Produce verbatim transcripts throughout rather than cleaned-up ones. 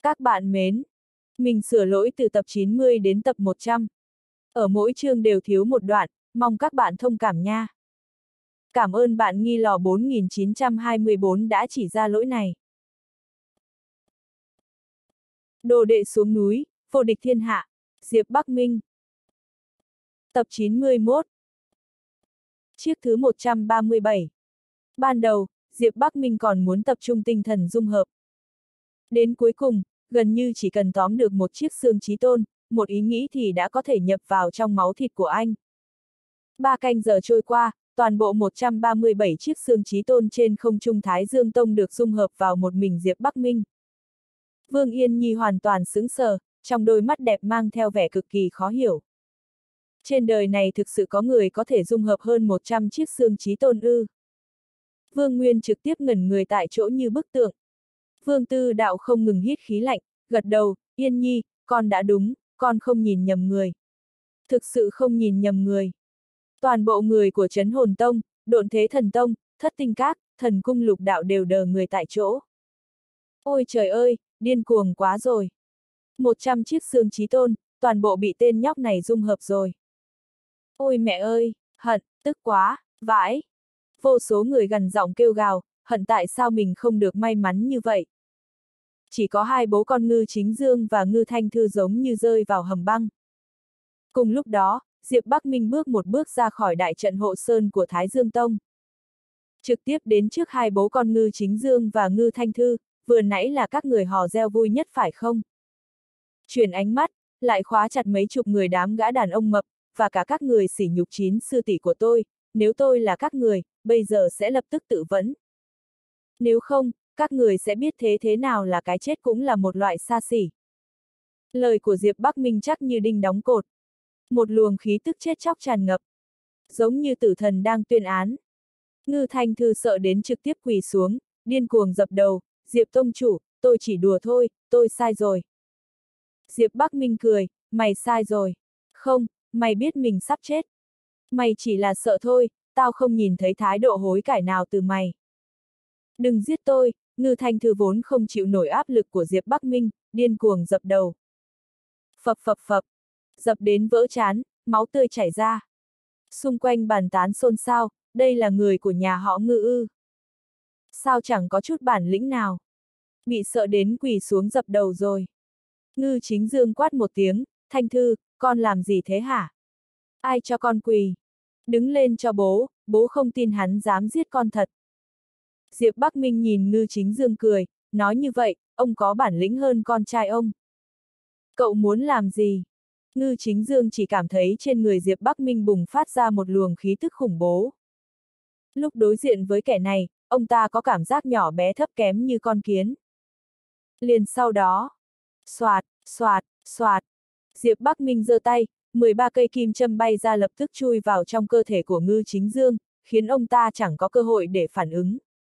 Các bạn mến, mình sửa lỗi từ tập chín mươi đến tập một trăm. Ở mỗi chương đều thiếu một đoạn, mong các bạn thông cảm nha. Cảm ơn bạn Nghi Lò bốn nghìn chín trăm hai mươi bốn đã chỉ ra lỗi này. Đồ đệ xuống núi, vô địch thiên hạ, Diệp Bắc Minh. Tập chín mươi mốt. Chiếc thứ một trăm ba mươi bảy. Ban đầu, Diệp Bắc Minh còn muốn tập trung tinh thần dung hợp. Đến cuối cùng, gần như chỉ cần tóm được một chiếc xương chí tôn, một ý nghĩ thì đã có thể nhập vào trong máu thịt của anh. Ba canh giờ trôi qua, toàn bộ một trăm ba mươi bảy chiếc xương chí tôn trên không trung Thái Dương Tông được dung hợp vào một mình Diệp Bắc Minh. Vương Yên Nhi hoàn toàn sững sờ, trong đôi mắt đẹp mang theo vẻ cực kỳ khó hiểu. Trên đời này thực sự có người có thể dung hợp hơn một trăm chiếc xương chí tôn ư? Vương Nguyên trực tiếp ngẩn người tại chỗ như bức tượng. Vương Tư Đạo không ngừng hít khí lạnh, gật đầu, Yên Nhi, con đã đúng, con không nhìn nhầm người. Thực sự không nhìn nhầm người. Toàn bộ người của Trấn Hồn Tông, Độn Thế Thần Tông, Thất Tinh Các, Thần Cung Lục Đạo đều đờ người tại chỗ. Ôi trời ơi, điên cuồng quá rồi. Một trăm chiếc xương chí tôn, toàn bộ bị tên nhóc này dung hợp rồi. Ôi mẹ ơi, hận, tức quá, vãi. Vô số người gằn giọng kêu gào, hận tại sao mình không được may mắn như vậy. Chỉ có hai bố con Ngư Chính Dương và Ngư Thanh Thư giống như rơi vào hầm băng. Cùng lúc đó, Diệp Bắc Minh bước một bước ra khỏi đại trận hộ sơn của Thái Dương Tông. Trực tiếp đến trước hai bố con Ngư Chính Dương và Ngư Thanh Thư, vừa nãy là các người hò reo vui nhất phải không? Chuyển ánh mắt, lại khóa chặt mấy chục người đám gã đàn ông mập, và cả các người sỉ nhục chín sư tỷ của tôi, nếu tôi là các người, bây giờ sẽ lập tức tự vẫn. Nếu không, các người sẽ biết thế thế nào là cái chết cũng là một loại xa xỉ. Lời của Diệp Bắc Minh chắc như đinh đóng cột. Một luồng khí tức chết chóc tràn ngập. Giống như tử thần đang tuyên án. Ngư Thanh Thư sợ đến trực tiếp quỳ xuống, điên cuồng dập đầu, Diệp Tông chủ, tôi chỉ đùa thôi, tôi sai rồi. Diệp Bắc Minh cười, mày sai rồi. Không, mày biết mình sắp chết. Mày chỉ là sợ thôi, tao không nhìn thấy thái độ hối cải nào từ mày. Đừng giết tôi, Ngư Thanh Thư vốn không chịu nổi áp lực của Diệp Bắc Minh, điên cuồng dập đầu. Phập phập phập, dập đến vỡ trán, máu tươi chảy ra. Xung quanh bàn tán xôn xao, đây là người của nhà họ Ngư ư. Sao chẳng có chút bản lĩnh nào. Bị sợ đến quỳ xuống dập đầu rồi. Ngư Chính Dương quát một tiếng, Thanh Thư, con làm gì thế hả? Ai cho con quỳ? Đứng lên cho bố, bố không tin hắn dám giết con thật. Diệp Bắc Minh nhìn Ngư Chính Dương cười, nói như vậy, ông có bản lĩnh hơn con trai ông. Cậu muốn làm gì? Ngư Chính Dương chỉ cảm thấy trên người Diệp Bắc Minh bùng phát ra một luồng khí tức khủng bố. Lúc đối diện với kẻ này, ông ta có cảm giác nhỏ bé thấp kém như con kiến. Liền sau đó, xoạt, xoạt, xoạt, Diệp Bắc Minh giơ tay, mười ba cây kim châm bay ra lập tức chui vào trong cơ thể của Ngư Chính Dương, khiến ông ta chẳng có cơ hội để phản ứng.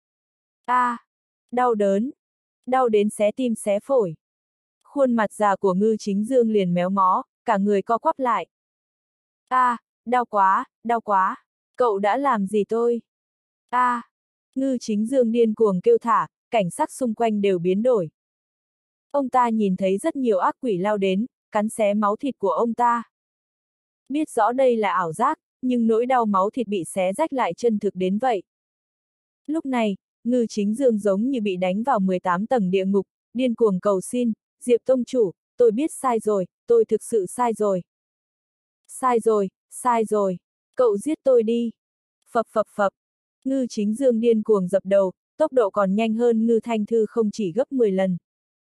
A, à, đau đớn, đau đến xé tim xé phổi. Khuôn mặt già của Ngư Chính Dương liền méo mó, cả người co quắp lại. A, à, đau quá, đau quá, cậu đã làm gì tôi? A, à, Ngư Chính Dương điên cuồng kêu thả, cảnh sắc xung quanh đều biến đổi. Ông ta nhìn thấy rất nhiều ác quỷ lao đến, cắn xé máu thịt của ông ta. Biết rõ đây là ảo giác, nhưng nỗi đau máu thịt bị xé rách lại chân thực đến vậy. Lúc này, Ngư Chính Dương giống như bị đánh vào mười tám tầng địa ngục, điên cuồng cầu xin, Diệp Tông chủ, tôi biết sai rồi, tôi thực sự sai rồi. Sai rồi, sai rồi, cậu giết tôi đi. Phập phập phập, Ngư Chính Dương điên cuồng dập đầu, tốc độ còn nhanh hơn Ngư Thanh Thư không chỉ gấp mười lần.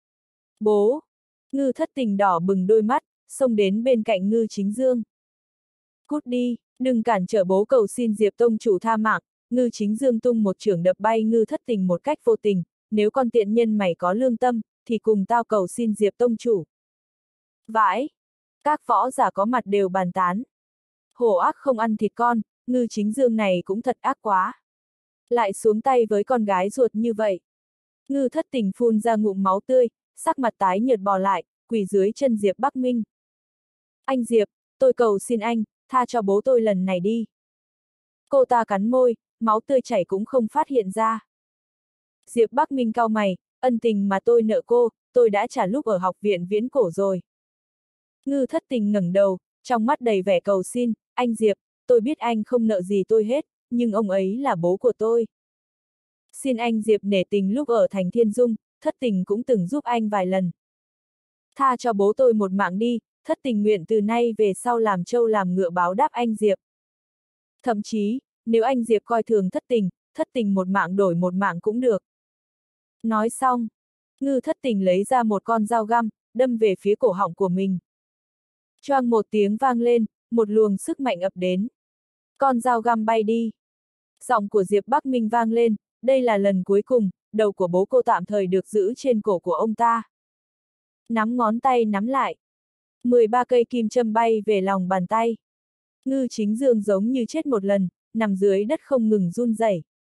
Bố! Ngư Thất Tình đỏ bừng đôi mắt, xông đến bên cạnh Ngư Chính Dương. Cút đi, đừng cản trở bố, cầu xin Diệp Tông chủ tha mạng. Ngư Chính Dương tung một chưởng đập bay Ngư Thất Tình một cách vô tình, nếu con tiện nhân mày có lương tâm, thì cùng tao cầu xin Diệp Tông chủ. Vãi! Các võ giả có mặt đều bàn tán. Hổ ác không ăn thịt con, Ngư Chính Dương này cũng thật ác quá. Lại xuống tay với con gái ruột như vậy. Ngư Thất Tình phun ra ngụm máu tươi, sắc mặt tái nhợt bò lại, quỳ dưới chân Diệp Bắc Minh. Anh Diệp, tôi cầu xin anh, tha cho bố tôi lần này đi. Cô ta cắn môi, máu tươi chảy cũng không phát hiện ra. Diệp Bắc Minh cau mày, ân tình mà tôi nợ cô, tôi đã trả lúc ở học viện viễn cổ rồi. Ngư thất tình ngẩng đầu, trong mắt đầy vẻ cầu xin, anh Diệp, tôi biết anh không nợ gì tôi hết, nhưng ông ấy là bố của tôi. Xin anh Diệp nể tình lúc ở thành Thiên Dung, thất tình cũng từng giúp anh vài lần. Tha cho bố tôi một mạng đi, thất tình nguyện từ nay về sau làm trâu làm ngựa báo đáp anh Diệp. Thậm chí, nếu anh Diệp coi thường thất tình, thất tình một mạng đổi một mạng cũng được. Nói xong, Ngư thất tình lấy ra một con dao găm, đâm về phía cổ họng của mình. Choang một tiếng vang lên, một luồng sức mạnh ập đến. Con dao găm bay đi. Giọng của Diệp Bắc Minh vang lên, đây là lần cuối cùng, đầu của bố cô tạm thời được giữ trên cổ của ông ta. Nắm ngón tay nắm lại. mười ba cây kim châm bay về lòng bàn tay. Ngư Chính Dương giống như chết một lần, nằm dưới đất không ngừng run rẩy.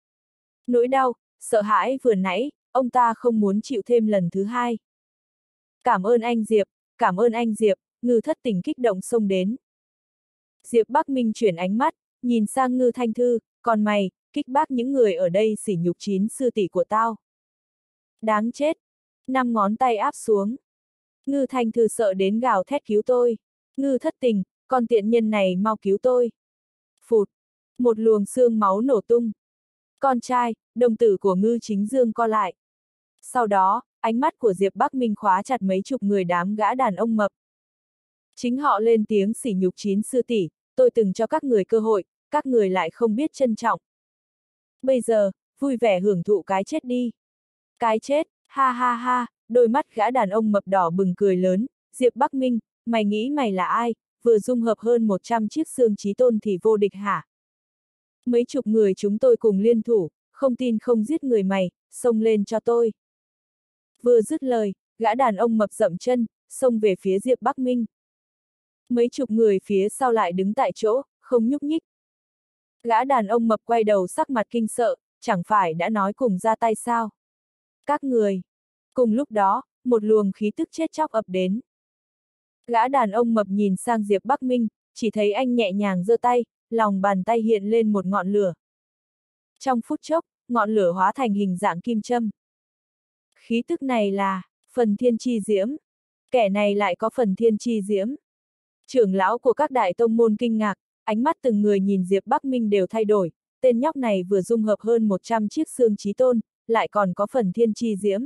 Nỗi đau, sợ hãi vừa nãy, ông ta không muốn chịu thêm lần thứ hai. Cảm ơn anh Diệp, cảm ơn anh Diệp, Ngư thất tình kích động xông đến. Diệp Bắc Minh chuyển ánh mắt, nhìn sang Ngư Thanh Thư, còn mày, kích bác những người ở đây sỉ nhục chín sư tỷ của tao. Đáng chết. Năm ngón tay áp xuống. Ngư Thanh Thư sợ đến gào thét cứu tôi. Ngư thất tình, con tiện nhân này mau cứu tôi. Phụt. Một luồng xương máu nổ tung. Con trai, đồng tử của Ngư Chính Dương co lại. Sau đó, ánh mắt của Diệp Bắc Minh khóa chặt mấy chục người đám gã đàn ông mập. Chính họ lên tiếng sỉ nhục chín sư tỷ, tôi từng cho các người cơ hội, các người lại không biết trân trọng. Bây giờ, vui vẻ hưởng thụ cái chết đi. Cái chết, ha ha ha, đôi mắt gã đàn ông mập đỏ bừng cười lớn, Diệp Bắc Minh, mày nghĩ mày là ai, vừa dung hợp hơn một trăm chiếc xương chí tôn thì vô địch hả? Mấy chục người chúng tôi cùng liên thủ, không tin không giết người mày, xông lên cho tôi. Vừa dứt lời, gã đàn ông mập dậm chân, xông về phía Diệp Bắc Minh. Mấy chục người phía sau lại đứng tại chỗ, không nhúc nhích. Gã đàn ông mập quay đầu sắc mặt kinh sợ, chẳng phải đã nói cùng ra tay sao? Các người. Cùng lúc đó, một luồng khí tức chết chóc ập đến. Gã đàn ông mập nhìn sang Diệp Bắc Minh, chỉ thấy anh nhẹ nhàng giơ tay, lòng bàn tay hiện lên một ngọn lửa. Trong phút chốc, ngọn lửa hóa thành hình dạng kim châm. Khí tức này là phần thiên chi diễm. Kẻ này lại có phần thiên chi diễm. Trưởng lão của các đại tông môn kinh ngạc, ánh mắt từng người nhìn Diệp Bắc Minh đều thay đổi, tên nhóc này vừa dung hợp hơn một trăm chiếc xương chí tôn, lại còn có phần thiên chi diễm.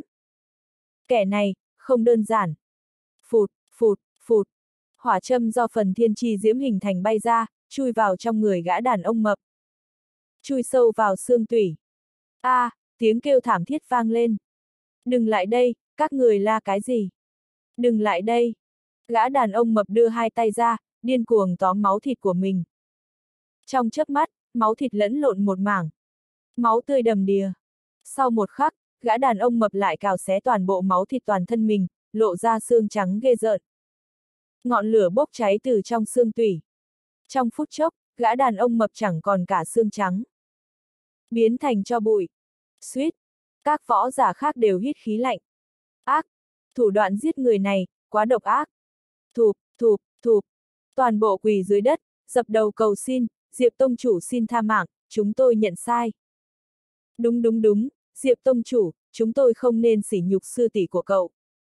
Kẻ này, không đơn giản. Phụt, phụt, phụt. Hỏa châm do phần thiên chi diễm hình thành bay ra, chui vào trong người gã đàn ông mập. Chui sâu vào xương tủy. A, à, tiếng kêu thảm thiết vang lên. Đừng lại đây, các người la cái gì? Đừng lại đây. Gã đàn ông mập đưa hai tay ra, điên cuồng tóm máu thịt của mình. Trong chớp mắt, máu thịt lẫn lộn một mảng. Máu tươi đầm đìa. Sau một khắc, gã đàn ông mập lại cào xé toàn bộ máu thịt toàn thân mình, lộ ra xương trắng ghê rợn. Ngọn lửa bốc cháy từ trong xương tủy. Trong phút chốc, gã đàn ông mập chẳng còn cả xương trắng. Biến thành tro bụi. Suýt. Các võ giả khác đều hít khí lạnh. Ác. Thủ đoạn giết người này, quá độc ác. Thụp, thụp, thụp. Toàn bộ quỳ dưới đất, dập đầu cầu xin, Diệp Tông Chủ xin tha mạng, chúng tôi nhận sai. Đúng đúng đúng, Diệp Tông Chủ, chúng tôi không nên sỉ nhục sư tỷ của cậu.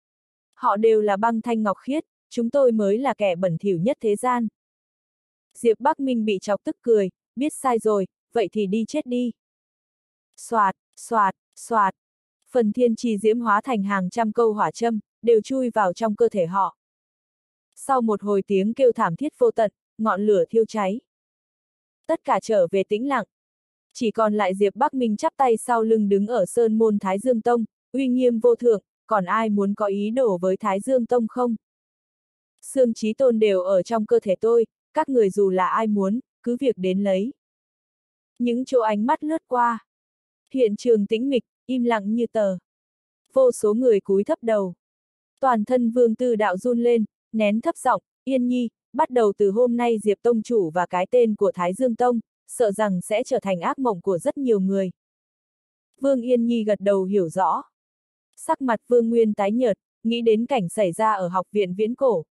Họ đều là băng thanh ngọc khiết, chúng tôi mới là kẻ bẩn thỉu nhất thế gian. Diệp Bắc Minh bị chọc tức cười, biết sai rồi, vậy thì đi chết đi. Xoạt, xoạt, xoạt. Phần thiên trì diễm hóa thành hàng trăm câu hỏa châm, đều chui vào trong cơ thể họ. Sau một hồi tiếng kêu thảm thiết vô tận, ngọn lửa thiêu cháy. Tất cả trở về tĩnh lặng. Chỉ còn lại Diệp Bắc Minh chắp tay sau lưng đứng ở Sơn Môn Thái Dương Tông, uy nghiêm vô thượng, còn ai muốn có ý đồ với Thái Dương Tông không? Xương chí tôn đều ở trong cơ thể tôi, các người dù là ai muốn, cứ việc đến lấy. Những chỗ ánh mắt lướt qua. Hiện trường tĩnh mịch, im lặng như tờ. Vô số người cúi thấp đầu. Toàn thân Vương Tư Đạo run lên, nén thấp giọng, Yên Nhi, bắt đầu từ hôm nay Diệp Tông Chủ và cái tên của Thái Dương Tông, sợ rằng sẽ trở thành ác mộng của rất nhiều người. Vương Yên Nhi gật đầu hiểu rõ. Sắc mặt Vương Nguyên tái nhợt, nghĩ đến cảnh xảy ra ở học viện viễn cổ.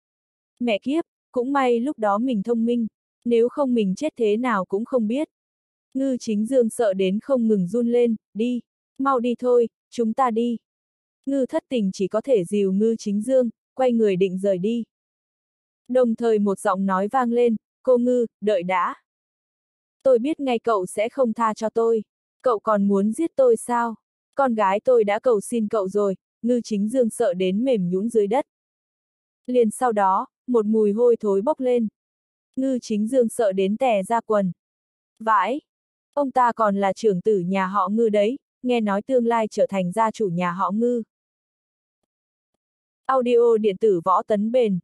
Mẹ kiếp, cũng may lúc đó mình thông minh, nếu không mình chết thế nào cũng không biết. Ngư Chính Dương sợ đến không ngừng run lên, đi, mau đi thôi, chúng ta đi. Ngư Thất Tình chỉ có thể dìu Ngư Chính Dương, quay người định rời đi. Đồng thời một giọng nói vang lên, cô Ngư, đợi đã. Tôi biết ngay cậu sẽ không tha cho tôi. Cậu còn muốn giết tôi sao? Con gái tôi đã cầu xin cậu rồi. Ngư Chính Dương sợ đến mềm nhũn dưới đất. Liền sau đó, một mùi hôi thối bốc lên. Ngư Chính Dương sợ đến tè ra quần. Vãi! Ông ta còn là trưởng tử nhà họ Ngư đấy, nghe nói tương lai trở thành gia chủ nhà họ Ngư. Audio điện tử Võ Tấn Bền.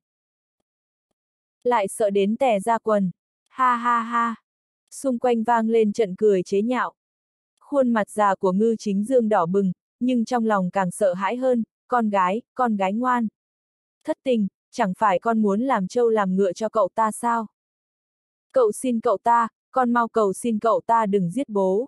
Lại sợ đến tè ra quần. Ha ha ha! Xung quanh vang lên trận cười chế nhạo. Khuôn mặt già của Ngư Chính Dương đỏ bừng, nhưng trong lòng càng sợ hãi hơn, con gái, con gái ngoan. Thất Tình, chẳng phải con muốn làm trâu làm ngựa cho cậu ta sao? Cậu xin cậu ta, con mau cầu xin cậu ta đừng giết bố.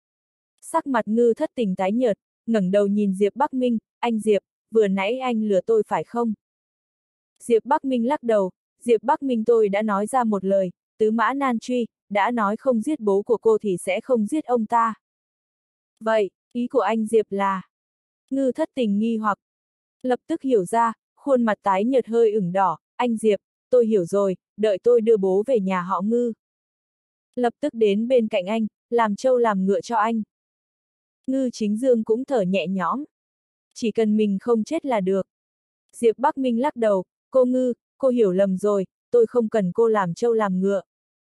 Sắc mặt Ngư Thất Tình tái nhợt, ngẩng đầu nhìn Diệp Bắc Minh, anh Diệp, vừa nãy anh lừa tôi phải không? Diệp Bắc Minh lắc đầu, Diệp Bắc Minh tôi đã nói ra một lời, tứ mã nan truy, đã nói không giết bố của cô thì sẽ không giết ông ta. Vậy, ý của anh Diệp là? Ngư Thất Tình nghi hoặc. Lập tức hiểu ra, khuôn mặt tái nhợt hơi ửng đỏ, anh Diệp, tôi hiểu rồi, đợi tôi đưa bố về nhà họ Ngư. Lập tức đến bên cạnh anh, làm trâu làm ngựa cho anh. Ngư Chính Dương cũng thở nhẹ nhõm. Chỉ cần mình không chết là được. Diệp Bắc Minh lắc đầu, cô Ngư, cô hiểu lầm rồi, tôi không cần cô làm trâu làm ngựa.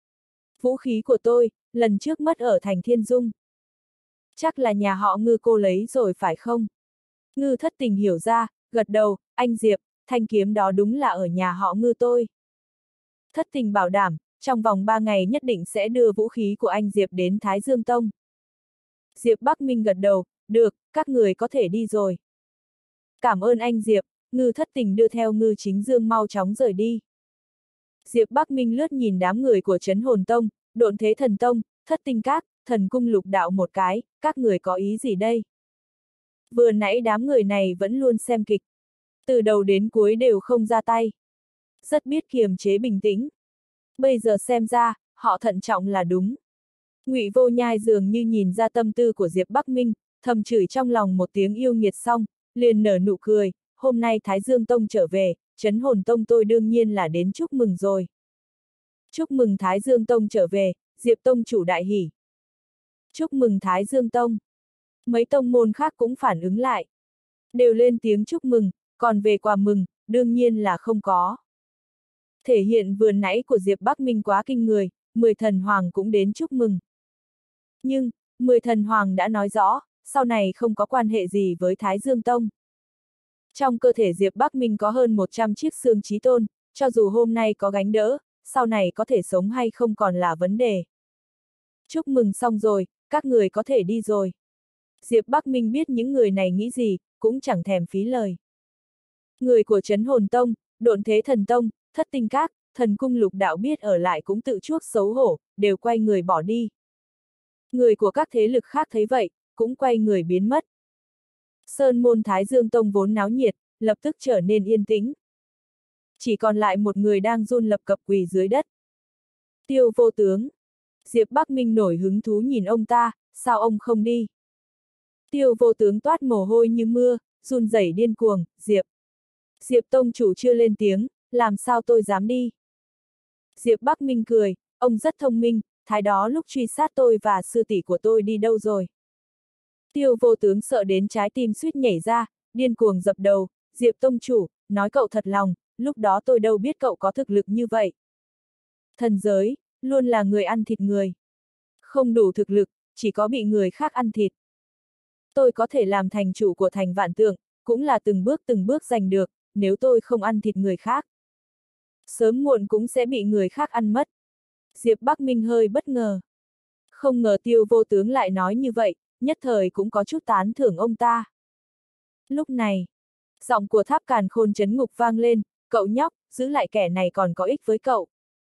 Vũ khí của tôi, lần trước mất ở thành Thiên Dung. Chắc là nhà họ Ngư cô lấy rồi phải không? Ngư Thất Tình hiểu ra, gật đầu, anh Diệp, thanh kiếm đó đúng là ở nhà họ Ngư tôi. Thất Tình bảo đảm, trong vòng ba ngày nhất định sẽ đưa vũ khí của anh Diệp đến Thái Dương Tông. Diệp Bắc Minh gật đầu, được, các người có thể đi rồi. Cảm ơn anh Diệp, Ngư Thất Tình đưa theo Ngư Chính Dương mau chóng rời đi. Diệp Bắc Minh lướt nhìn đám người của Trấn Hồn Tông, Độn Thế Thần Tông, Thất Tinh Các, Thần Cung Lục Đạo một cái, các người có ý gì đây? Vừa nãy đám người này vẫn luôn xem kịch. Từ đầu đến cuối đều không ra tay. Rất biết kiềm chế bình tĩnh. Bây giờ xem ra, họ thận trọng là đúng. Ngụy Vô Nhai dường như nhìn ra tâm tư của Diệp Bắc Minh, thầm chửi trong lòng một tiếng yêu nghiệt xong, liền nở nụ cười, hôm nay Thái Dương Tông trở về, Trấn Hồn Tông tôi đương nhiên là đến chúc mừng rồi. Chúc mừng Thái Dương Tông trở về, Diệp Tông chủ đại hỉ. Chúc mừng Thái Dương Tông. Mấy tông môn khác cũng phản ứng lại. Đều lên tiếng chúc mừng, còn về quà mừng, đương nhiên là không có. Thể hiện vừa nãy của Diệp Bắc Minh quá kinh người, mười thần hoàng cũng đến chúc mừng. Nhưng, mười thần hoàng đã nói rõ, sau này không có quan hệ gì với Thái Dương Tông. Trong cơ thể Diệp Bắc Minh có hơn một trăm chiếc xương chí tôn, cho dù hôm nay có gánh đỡ, sau này có thể sống hay không còn là vấn đề. Chúc mừng xong rồi, các người có thể đi rồi. Diệp Bắc Minh biết những người này nghĩ gì, cũng chẳng thèm phí lời. Người của Trấn Hồn Tông, Độn Thế Thần Tông, Thất Tinh Các, Thần Cung Lục Đạo biết ở lại cũng tự chuốc xấu hổ, đều quay người bỏ đi. Người của các thế lực khác thấy vậy, cũng quay người biến mất. Sơn môn Thái Dương Tông vốn náo nhiệt, lập tức trở nên yên tĩnh. Chỉ còn lại một người đang run lập cập quỳ dưới đất. Tiêu Vô Tướng. Diệp Bắc Minh nổi hứng thú nhìn ông ta, sao ông không đi? Tiêu Vô Tướng toát mồ hôi như mưa, run rẩy điên cuồng, Diệp. Diệp Tông chủ chưa lên tiếng, làm sao tôi dám đi? Diệp Bắc Minh cười, ông rất thông minh, thái đó lúc truy sát tôi và sư tỷ của tôi đi đâu rồi? Tiêu Vô Tướng sợ đến trái tim suýt nhảy ra, điên cuồng dập đầu, Diệp Tông chủ, nói cậu thật lòng, lúc đó tôi đâu biết cậu có thực lực như vậy. Thần giới, luôn là người ăn thịt người. Không đủ thực lực, chỉ có bị người khác ăn thịt. Tôi có thể làm thành chủ của thành Vạn Tượng, cũng là từng bước từng bước giành được, nếu tôi không ăn thịt người khác. Sớm muộn cũng sẽ bị người khác ăn mất. Diệp Bắc Minh hơi bất ngờ. Không ngờ Tiêu Vô Tướng lại nói như vậy, nhất thời cũng có chút tán thưởng ông ta. Lúc này, giọng của Tháp Càn Khôn Trấn Ngục vang lên, cậu nhóc, giữ lại kẻ này còn có ích với cậu.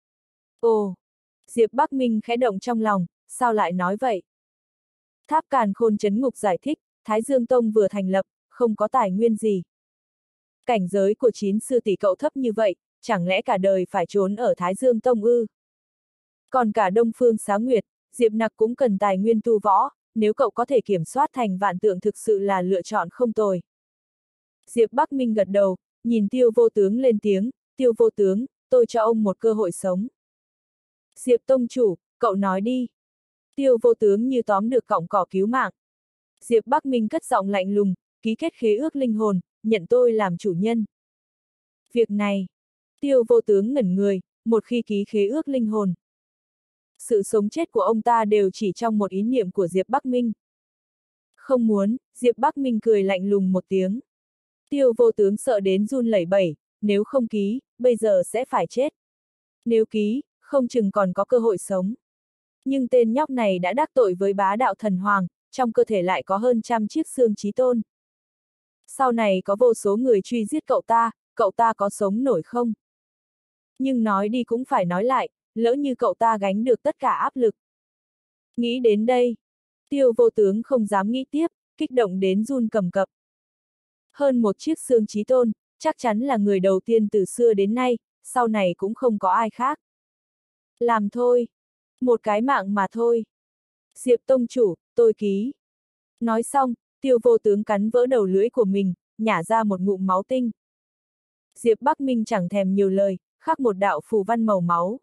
Ồ, Diệp Bắc Minh khẽ động trong lòng, sao lại nói vậy? Tháp Càn Khôn Trấn Ngục giải thích, Thái Dương Tông vừa thành lập, không có tài nguyên gì. Cảnh giới của chín sư tỷ cậu thấp như vậy, chẳng lẽ cả đời phải trốn ở Thái Dương Tông ư? Còn cả Đông Phương Xá Nguyệt, Diệp Nặc cũng cần tài nguyên tu võ, nếu cậu có thể kiểm soát thành Vạn Tượng thực sự là lựa chọn không tồi. Diệp Bắc Minh gật đầu, nhìn Tiêu Vô Tướng lên tiếng, Tiêu Vô Tướng, tôi cho ông một cơ hội sống. Diệp tông chủ, cậu nói đi. Tiêu Vô Tướng như tóm được cọng cỏ cứu mạng. Diệp Bắc Minh cất giọng lạnh lùng, ký kết khế ước linh hồn, nhận tôi làm chủ nhân. Việc này, Tiêu Vô Tướng ngẩn người, một khi ký khế ước linh hồn. Sự sống chết của ông ta đều chỉ trong một ý niệm của Diệp Bắc Minh. Không muốn, Diệp Bắc Minh cười lạnh lùng một tiếng. Tiêu Vô Tướng sợ đến run lẩy bẩy, nếu không ký, bây giờ sẽ phải chết. Nếu ký, không chừng còn có cơ hội sống. Nhưng tên nhóc này đã đắc tội với bá đạo thần hoàng, trong cơ thể lại có hơn trăm chiếc xương chí tôn. Sau này có vô số người truy giết cậu ta, cậu ta có sống nổi không? Nhưng nói đi cũng phải nói lại, lỡ như cậu ta gánh được tất cả áp lực. Nghĩ đến đây, Tiêu Vô Tướng không dám nghĩ tiếp, kích động đến run cầm cập. Hơn một chiếc xương chí tôn, chắc chắn là người đầu tiên từ xưa đến nay, sau này cũng không có ai khác. Làm thôi. Một cái mạng mà thôi. Diệp tông chủ, tôi ký. Nói xong, Tiêu Vô Tướng cắn vỡ đầu lưỡi của mình, nhả ra một ngụm máu tinh. Diệp Bắc Minh chẳng thèm nhiều lời, khắc một đạo phù văn màu máu.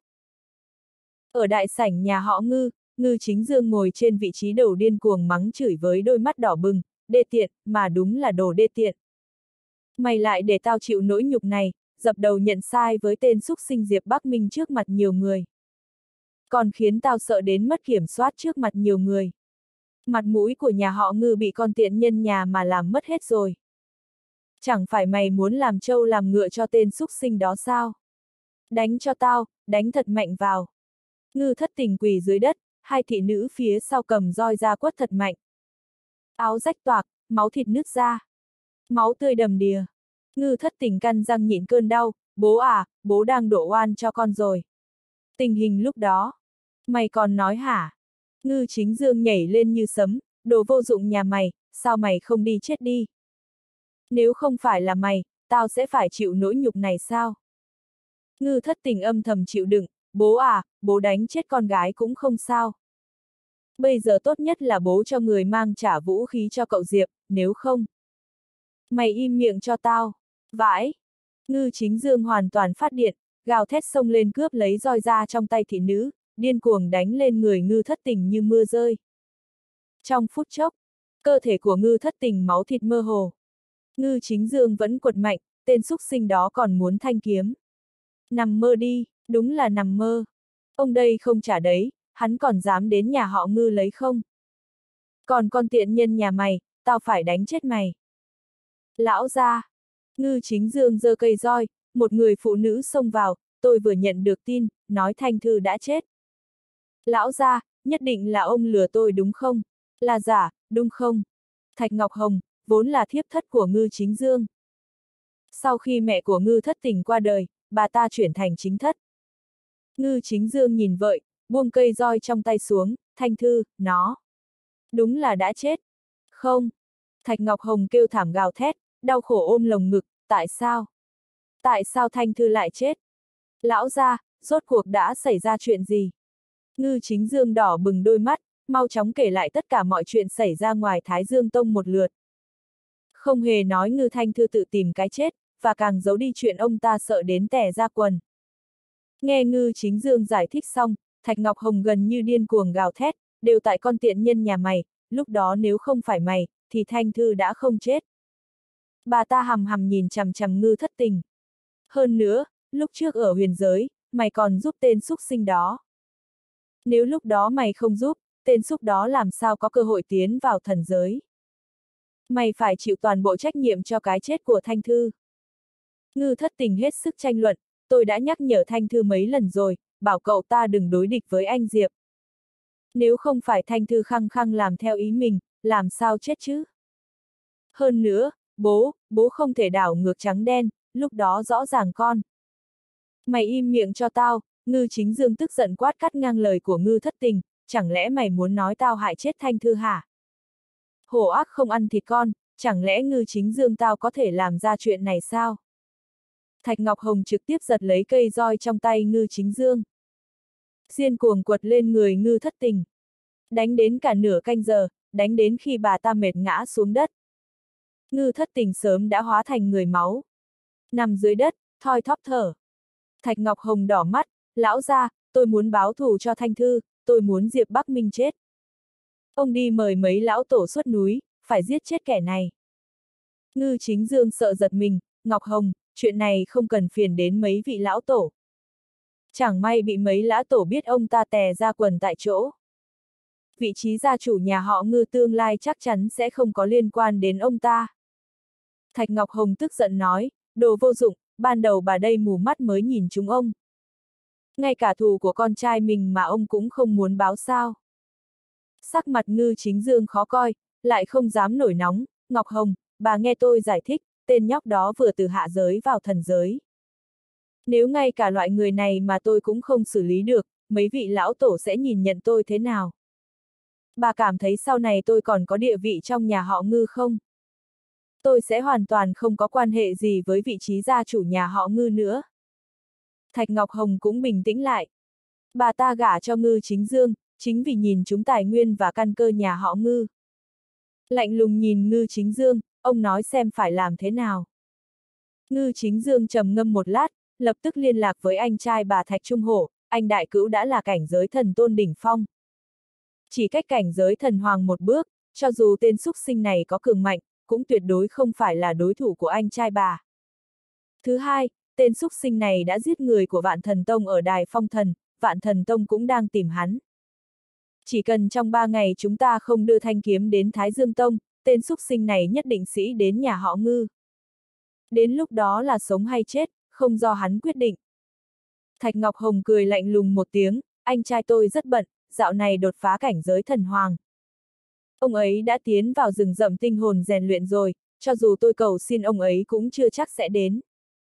Ở đại sảnh nhà họ Ngư, Ngư Chính Dương ngồi trên vị trí đầu điên cuồng mắng chửi với đôi mắt đỏ bừng, đê tiện, mà đúng là đồ đê tiện. Mày lại để tao chịu nỗi nhục này, dập đầu nhận sai với tên xúc sinh Diệp Bắc Minh trước mặt nhiều người. Còn khiến tao sợ đến mất kiểm soát trước mặt nhiều người. Mặt mũi của nhà họ Ngư bị con tiện nhân nhà mà làm mất hết rồi. Chẳng phải mày muốn làm trâu làm ngựa cho tên xúc sinh đó sao? Đánh cho tao, đánh thật mạnh vào. Ngư Thất Tình quỳ dưới đất, hai thị nữ phía sau cầm roi ra quất thật mạnh. Áo rách toạc, máu thịt nứt ra. Máu tươi đầm đìa. Ngư Thất Tình căn răng nhịn cơn đau, bố à, bố đang đổ oan cho con rồi. Tình hình lúc đó. Mày còn nói hả? Ngư Chính Dương nhảy lên như sấm, đồ vô dụng nhà mày, sao mày không đi chết đi? Nếu không phải là mày, tao sẽ phải chịu nỗi nhục này sao? Ngư Thất Tình âm thầm chịu đựng, bố à, bố đánh chết con gái cũng không sao. Bây giờ tốt nhất là bố cho người mang trả vũ khí cho cậu Diệp, nếu không. Mày im miệng cho tao. Vãi. Ngư Chính Dương hoàn toàn phát điện, gào thét xông lên cướp lấy roi ra trong tay thị nữ, điên cuồng đánh lên người Ngư Thất Tình như mưa rơi. Trong phút chốc, cơ thể của Ngư Thất Tình máu thịt mơ hồ. Ngư Chính Dương vẫn quật mạnh, tên xúc sinh đó còn muốn thanh kiếm. Nằm mơ đi, đúng là nằm mơ. Ông đây không trả đấy, hắn còn dám đến nhà họ Ngư lấy không? Còn con tiện nhân nhà mày, tao phải đánh chết mày. Lão gia. Ngư Chính Dương giơ cây roi, một người phụ nữ xông vào, tôi vừa nhận được tin, nói Thanh Thư đã chết. Lão gia, nhất định là ông lừa tôi đúng không? Là giả, đúng không? Thạch Ngọc Hồng, vốn là thiếp thất của Ngư Chính Dương. Sau khi mẹ của Ngư Thất Tình qua đời, bà ta chuyển thành chính thất. Ngư Chính Dương nhìn vợ, buông cây roi trong tay xuống, Thanh Thư, nó. Đúng là đã chết. Không. Thạch Ngọc Hồng kêu thảm gào thét, đau khổ ôm lồng ngực, tại sao? Tại sao Thanh Thư lại chết? Lão gia, rốt cuộc đã xảy ra chuyện gì? Ngư Chính Dương đỏ bừng đôi mắt, mau chóng kể lại tất cả mọi chuyện xảy ra ngoài Thái Dương Tông một lượt. Không hề nói Ngư Thanh Thư tự tìm cái chết, và càng giấu đi chuyện ông ta sợ đến tè ra quần. Nghe Ngư Chính Dương giải thích xong, Thạch Ngọc Hồng gần như điên cuồng gào thét, đều tại con tiện nhân nhà mày, lúc đó nếu không phải mày, thì Thanh Thư đã không chết. Bà ta hằm hằm nhìn chằm chằm Ngư Thất Tình. Hơn nữa, lúc trước ở huyền giới, mày còn giúp tên xúc sinh đó. Nếu lúc đó mày không giúp, tên xúc đó làm sao có cơ hội tiến vào thần giới. Mày phải chịu toàn bộ trách nhiệm cho cái chết của Thanh Thư. Ngư Thất Tình hết sức tranh luận, tôi đã nhắc nhở Thanh Thư mấy lần rồi, bảo cậu ta đừng đối địch với anh Diệp. Nếu không phải Thanh Thư khăng khăng làm theo ý mình, làm sao chết chứ? Hơn nữa, bố, bố không thể đảo ngược trắng đen, lúc đó rõ ràng con. Mày im miệng cho tao, Ngư Chính Dương tức giận quát cắt ngang lời của Ngư Thất Tình, chẳng lẽ mày muốn nói tao hại chết Thanh Thư hả? Hổ ác không ăn thịt con, chẳng lẽ Ngư Chính Dương tao có thể làm ra chuyện này sao? Thạch Ngọc Hồng trực tiếp giật lấy cây roi trong tay Ngư Chính Dương. Diên cuồng quật lên người Ngư Thất Tình. Đánh đến cả nửa canh giờ, đánh đến khi bà ta mệt ngã xuống đất. Ngư thất tình sớm đã hóa thành người máu. Nằm dưới đất, thoi thóp thở. Thạch Ngọc Hồng đỏ mắt, lão gia, tôi muốn báo thù cho Thanh Thư, tôi muốn Diệp Bắc Minh chết. Ông đi mời mấy lão tổ xuất núi, phải giết chết kẻ này. Ngư Chính Dương sợ giật mình, Ngọc Hồng, chuyện này không cần phiền đến mấy vị lão tổ. Chẳng may bị mấy lão tổ biết ông ta tè ra quần tại chỗ. Vị trí gia chủ nhà họ Ngư tương lai chắc chắn sẽ không có liên quan đến ông ta. Thạch Ngọc Hồng tức giận nói, đồ vô dụng, ban đầu bà đây mù mắt mới nhìn chúng ông. Ngay cả thù của con trai mình mà ông cũng không muốn báo sao. Sắc mặt Ngư Chính Dương khó coi, lại không dám nổi nóng, Ngọc Hồng, bà nghe tôi giải thích, tên nhóc đó vừa từ hạ giới vào thần giới. Nếu ngay cả loại người này mà tôi cũng không xử lý được, mấy vị lão tổ sẽ nhìn nhận tôi thế nào? Bà cảm thấy sau này tôi còn có địa vị trong nhà họ Ngư không? Tôi sẽ hoàn toàn không có quan hệ gì với vị trí gia chủ nhà họ Ngư nữa. Thạch Ngọc Hồng cũng bình tĩnh lại. Bà ta gả cho Ngư Chính Dương, chính vì nhìn chúng tài nguyên và căn cơ nhà họ Ngư. Lạnh lùng nhìn Ngư Chính Dương, ông nói xem phải làm thế nào. Ngư Chính Dương trầm ngâm một lát, lập tức liên lạc với anh trai bà Thạch Trung Hổ, anh đại cữu đã là cảnh giới thần tôn đỉnh phong. Chỉ cách cảnh giới thần hoàng một bước, cho dù tên súc sinh này có cường mạnh, cũng tuyệt đối không phải là đối thủ của anh trai bà. Thứ hai, tên súc sinh này đã giết người của Vạn Thần Tông ở Đài Phong Thần, Vạn Thần Tông cũng đang tìm hắn. Chỉ cần trong ba ngày chúng ta không đưa thanh kiếm đến Thái Dương Tông, tên súc sinh này nhất định sĩ đến nhà họ Ngư. Đến lúc đó là sống hay chết, không do hắn quyết định. Thạch Ngọc Hồng cười lạnh lùng một tiếng, anh trai tôi rất bận, dạo này đột phá cảnh giới thần hoàng. Ông ấy đã tiến vào rừng rậm tinh hồn rèn luyện rồi, cho dù tôi cầu xin ông ấy cũng chưa chắc sẽ đến.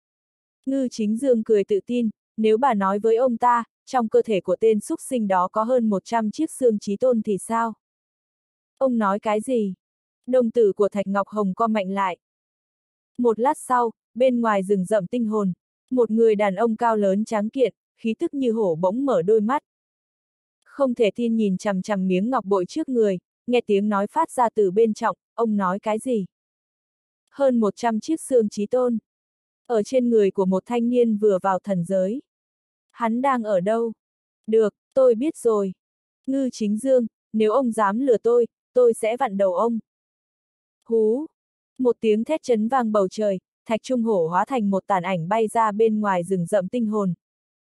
Ngư Chính Dương cười tự tin, nếu bà nói với ông ta, trong cơ thể của tên súc sinh đó có hơn một trăm chiếc xương chí tôn thì sao? Ông nói cái gì? Đồng tử của Thạch Ngọc Hồng co mạnh lại. Một lát sau, bên ngoài rừng rậm tinh hồn, một người đàn ông cao lớn tráng kiện, khí tức như hổ bỗng mở đôi mắt. Không thể tin nhìn chằm chằm miếng ngọc bội trước người, nghe tiếng nói phát ra từ bên trong, ông nói cái gì? Hơn một trăm chiếc xương chí tôn. Ở trên người của một thanh niên vừa vào thần giới. Hắn đang ở đâu? Được, tôi biết rồi. Ngư Chính Dương, nếu ông dám lừa tôi, tôi sẽ vặn đầu ông. Hú! Một tiếng thét chấn vang bầu trời, Thạch Trung Hổ hóa thành một tàn ảnh bay ra bên ngoài rừng rậm tinh hồn.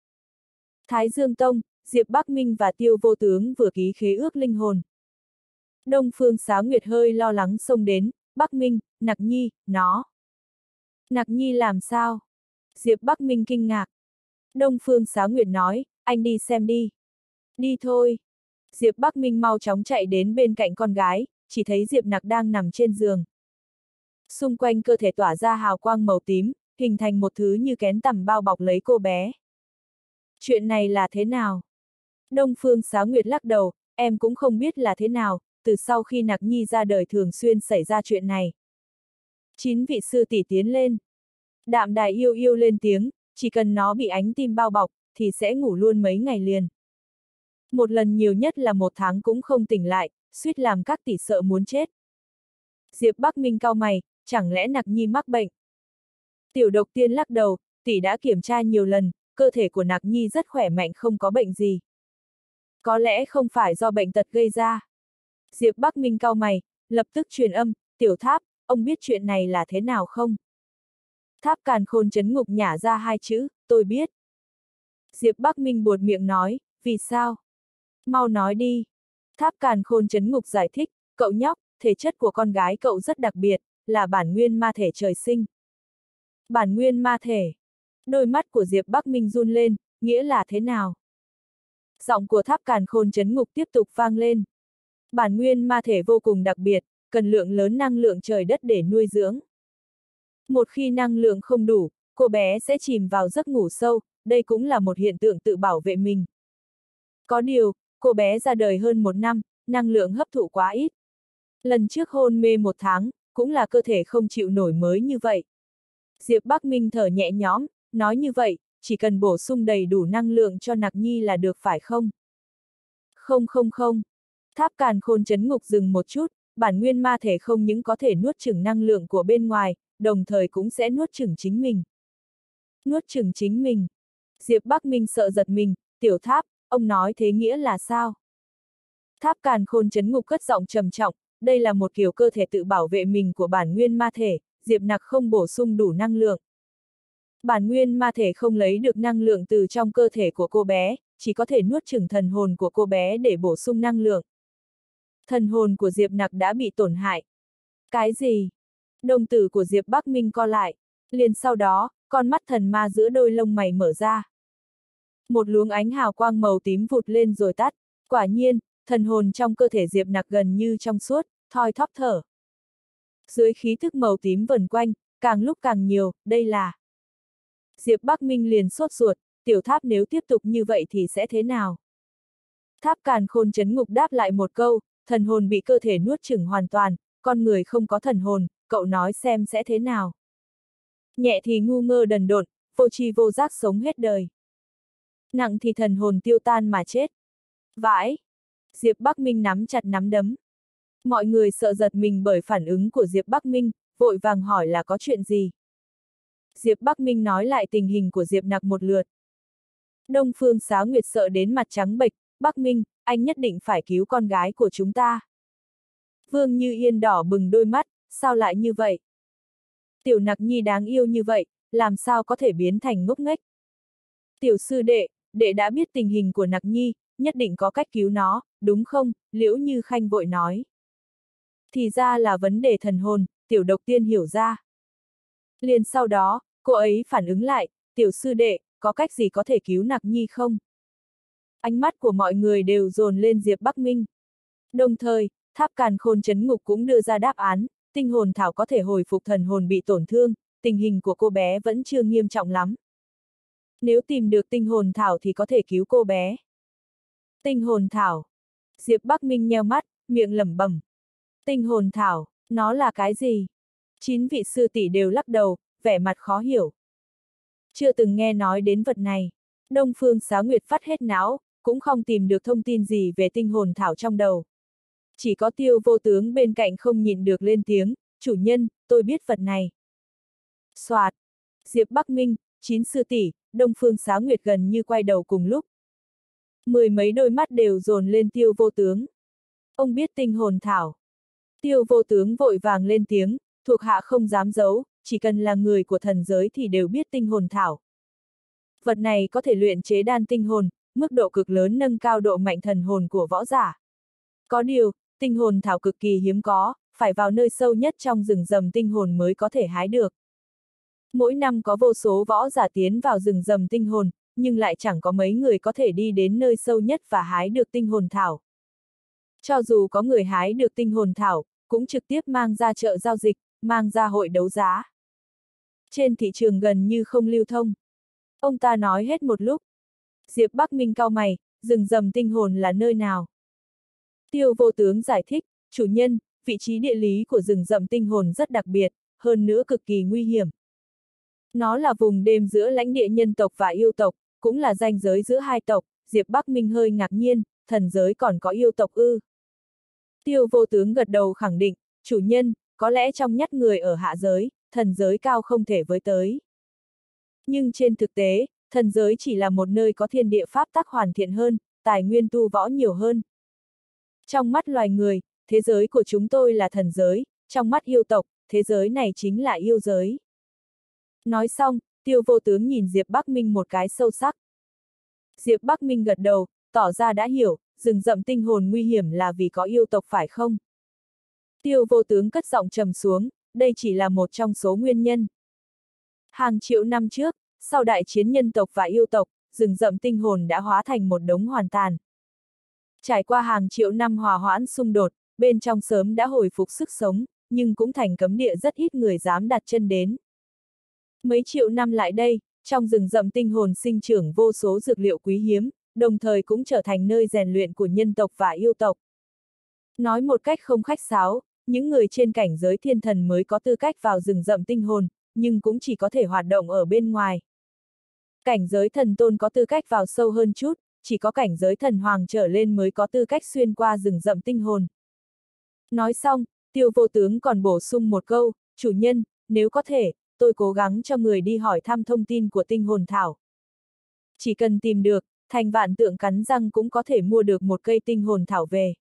Thái Dương Tông, Diệp Bắc Minh và Tiêu Vô Tướng vừa ký khế ước linh hồn. Đông Phương Xá Nguyệt hơi lo lắng xông đến, Bắc Minh, Nặc Nhi, nó. Nặc Nhi làm sao? Diệp Bắc Minh kinh ngạc. Đông Phương Xá Nguyệt nói, anh đi xem đi. Đi thôi. Diệp Bắc Minh mau chóng chạy đến bên cạnh con gái, chỉ thấy Diệp Nặc đang nằm trên giường. Xung quanh cơ thể tỏa ra hào quang màu tím, hình thành một thứ như kén tằm bao bọc lấy cô bé. Chuyện này là thế nào? Đông Phương Xá Nguyệt lắc đầu, em cũng không biết là thế nào, từ sau khi Nặc Nhi ra đời thường xuyên xảy ra chuyện này. Chín vị sư tỷ tiến lên. Đạm Đài yêu yêu lên tiếng, chỉ cần nó bị ánh tim bao bọc, thì sẽ ngủ luôn mấy ngày liền. Một lần nhiều nhất là một tháng cũng không tỉnh lại, suýt làm các tỷ sợ muốn chết. Diệp Bắc Minh cau mày, chẳng lẽ Nặc Nhi mắc bệnh? Tiểu Độc Tiên lắc đầu, tỷ đã kiểm tra nhiều lần, cơ thể của Nặc Nhi rất khỏe mạnh không có bệnh gì. Có lẽ không phải do bệnh tật gây ra. Diệp Bắc Minh cau mày, lập tức truyền âm, Tiểu Tháp, ông biết chuyện này là thế nào không? Tháp Càn Khôn Chấn Ngục nhả ra hai chữ, tôi biết. Diệp Bắc Minh buột miệng nói, vì sao? Mau nói đi. Tháp Càn Khôn Chấn Ngục giải thích, cậu nhóc, thể chất của con gái cậu rất đặc biệt, là bản nguyên ma thể trời sinh. Bản nguyên ma thể. Đôi mắt của Diệp Bắc Minh run lên, nghĩa là thế nào? Giọng của Tháp Càn Khôn Chấn Ngục tiếp tục vang lên. Bản nguyên ma thể vô cùng đặc biệt, cần lượng lớn năng lượng trời đất để nuôi dưỡng. Một khi năng lượng không đủ, cô bé sẽ chìm vào giấc ngủ sâu, đây cũng là một hiện tượng tự bảo vệ mình. Có điều, cô bé ra đời hơn một năm, năng lượng hấp thụ quá ít. Lần trước hôn mê một tháng, cũng là cơ thể không chịu nổi mới như vậy. Diệp Bắc Minh thở nhẹ nhõm, nói như vậy, chỉ cần bổ sung đầy đủ năng lượng cho Nặc Nhi là được phải không? Không không không. Tháp Càn Khôn Chấn Ngục dừng một chút, bản nguyên ma thể không những có thể nuốt chửng năng lượng của bên ngoài, đồng thời cũng sẽ nuốt chửng chính mình. Nuốt chửng chính mình. Diệp Bắc Minh sợ giật mình, Tiểu Tháp, ông nói thế nghĩa là sao? Tháp Càn Khôn Chấn Ngục cất giọng trầm trọng, đây là một kiểu cơ thể tự bảo vệ mình của bản nguyên ma thể, Diệp Nặc không bổ sung đủ năng lượng. Bản nguyên ma thể không lấy được năng lượng từ trong cơ thể của cô bé, chỉ có thể nuốt chửng thần hồn của cô bé để bổ sung năng lượng. Thần hồn của Diệp Nặc đã bị tổn hại. Cái gì? Đồng tử của Diệp Bắc Minh co lại, liền sau đó, con mắt thần ma giữa đôi lông mày mở ra. Một luồng ánh hào quang màu tím vụt lên rồi tắt, quả nhiên, thần hồn trong cơ thể Diệp Nặc gần như trong suốt, thoi thóp thở. Dưới khí thức màu tím vần quanh, càng lúc càng nhiều, đây là... Diệp Bắc Minh liền sốt ruột, Tiểu Tháp nếu tiếp tục như vậy thì sẽ thế nào? Tháp Càn Khôn Chấn Ngục đáp lại một câu, thần hồn bị cơ thể nuốt chửng hoàn toàn, con người không có thần hồn, cậu nói xem sẽ thế nào? Nhẹ thì ngu ngơ đần độn, vô tri vô giác sống hết đời. Nặng thì thần hồn tiêu tan mà chết. Vãi! Diệp Bắc Minh nắm chặt nắm đấm. Mọi người sợ giật mình bởi phản ứng của Diệp Bắc Minh, vội vàng hỏi là có chuyện gì. Diệp Bắc Minh nói lại tình hình của Diệp Nặc một lượt. Đông Phương Xá Nguyệt sợ đến mặt trắng bệch, Bắc Minh, anh nhất định phải cứu con gái của chúng ta. Vương Như Yên đỏ bừng đôi mắt, sao lại như vậy? Tiểu Nặc Nhi đáng yêu như vậy, làm sao có thể biến thành ngốc nghếch? Tiểu sư đệ, đệ đã biết tình hình của Nặc Nhi, nhất định có cách cứu nó, đúng không? Liễu Như Khanh vội nói. Thì ra là vấn đề thần hồn, Tiểu Độc Tiên hiểu ra. Liền sau đó, cô ấy phản ứng lại, Tiểu sư đệ, có cách gì có thể cứu Nặc Nhi không? Ánh mắt của mọi người đều dồn lên Diệp Bắc Minh. Đồng thời, Tháp Càn Khôn Chấn Ngục cũng đưa ra đáp án, tinh hồn thảo có thể hồi phục thần hồn bị tổn thương, tình hình của cô bé vẫn chưa nghiêm trọng lắm. Nếu tìm được tinh hồn thảo thì có thể cứu cô bé. Tinh hồn thảo. Diệp Bắc Minh nheo mắt, miệng lẩm bẩm. Tinh hồn thảo, nó là cái gì? Chín vị sư tỷ đều lắc đầu, vẻ mặt khó hiểu. Chưa từng nghe nói đến vật này. Đông Phương Xá Nguyệt phát hết não, cũng không tìm được thông tin gì về tinh hồn thảo trong đầu. Chỉ có Tiêu Vô Tướng bên cạnh không nhịn được lên tiếng, chủ nhân, tôi biết vật này. Soạt. Diệp Bắc Minh, chín sư tỷ, Đông Phương Xá Nguyệt gần như quay đầu cùng lúc. Mười mấy đôi mắt đều dồn lên Tiêu Vô Tướng. Ông biết tinh hồn thảo. Tiêu Vô Tướng vội vàng lên tiếng, thuộc hạ không dám giấu, chỉ cần là người của thần giới thì đều biết tinh hồn thảo. Vật này có thể luyện chế đan tinh hồn, mức độ cực lớn nâng cao độ mạnh thần hồn của võ giả. Có điều, tinh hồn thảo cực kỳ hiếm có, phải vào nơi sâu nhất trong rừng rầm tinh hồn mới có thể hái được. Mỗi năm có vô số võ giả tiến vào rừng rầm tinh hồn, nhưng lại chẳng có mấy người có thể đi đến nơi sâu nhất và hái được tinh hồn thảo. Cho dù có người hái được tinh hồn thảo, cũng trực tiếp mang ra chợ giao dịch, mang ra hội đấu giá. Trên thị trường gần như không lưu thông. Ông ta nói hết một lúc. Diệp Bắc Minh cau mày, rừng rầm tinh hồn là nơi nào? Tiêu Vô Tướng giải thích, chủ nhân, vị trí địa lý của rừng rậm tinh hồn rất đặc biệt, hơn nữa cực kỳ nguy hiểm. Nó là vùng đêm giữa lãnh địa nhân tộc và yêu tộc, cũng là ranh giới giữa hai tộc. Diệp Bắc Minh hơi ngạc nhiên, thần giới còn có yêu tộc ư? Tiêu Vô Tướng gật đầu khẳng định, chủ nhân, có lẽ trong nhát người ở hạ giới, thần giới cao không thể với tới. Nhưng trên thực tế, thần giới chỉ là một nơi có thiên địa pháp tắc hoàn thiện hơn, tài nguyên tu võ nhiều hơn. Trong mắt loài người, thế giới của chúng tôi là thần giới, trong mắt yêu tộc, thế giới này chính là yêu giới. Nói xong, Tiêu Vô Tướng nhìn Diệp Bắc Minh một cái sâu sắc. Diệp Bắc Minh gật đầu, tỏ ra đã hiểu, rừng rậm tinh hồn nguy hiểm là vì có yêu tộc phải không? Tiêu Vô Tướng cất giọng trầm xuống, đây chỉ là một trong số nguyên nhân. Hàng triệu năm trước, sau đại chiến nhân tộc và yêu tộc, rừng rậm tinh hồn đã hóa thành một đống hoàn tàn. Trải qua hàng triệu năm hòa hoãn xung đột, bên trong sớm đã hồi phục sức sống, nhưng cũng thành cấm địa rất ít người dám đặt chân đến. Mấy triệu năm lại đây, trong rừng rậm tinh hồn sinh trưởng vô số dược liệu quý hiếm, đồng thời cũng trở thành nơi rèn luyện của nhân tộc và yêu tộc. Nói một cách không khách sáo, những người trên cảnh giới thiên thần mới có tư cách vào rừng rậm tinh hồn, nhưng cũng chỉ có thể hoạt động ở bên ngoài. Cảnh giới thần tôn có tư cách vào sâu hơn chút, chỉ có cảnh giới thần hoàng trở lên mới có tư cách xuyên qua rừng rậm tinh hồn. Nói xong, Tiêu Vô Tướng còn bổ sung một câu, chủ nhân, nếu có thể, tôi cố gắng cho người đi hỏi thăm thông tin của tinh hồn thảo. Chỉ cần tìm được, Thành Vạn Tượng cắn răng cũng có thể mua được một cây tinh hồn thảo về.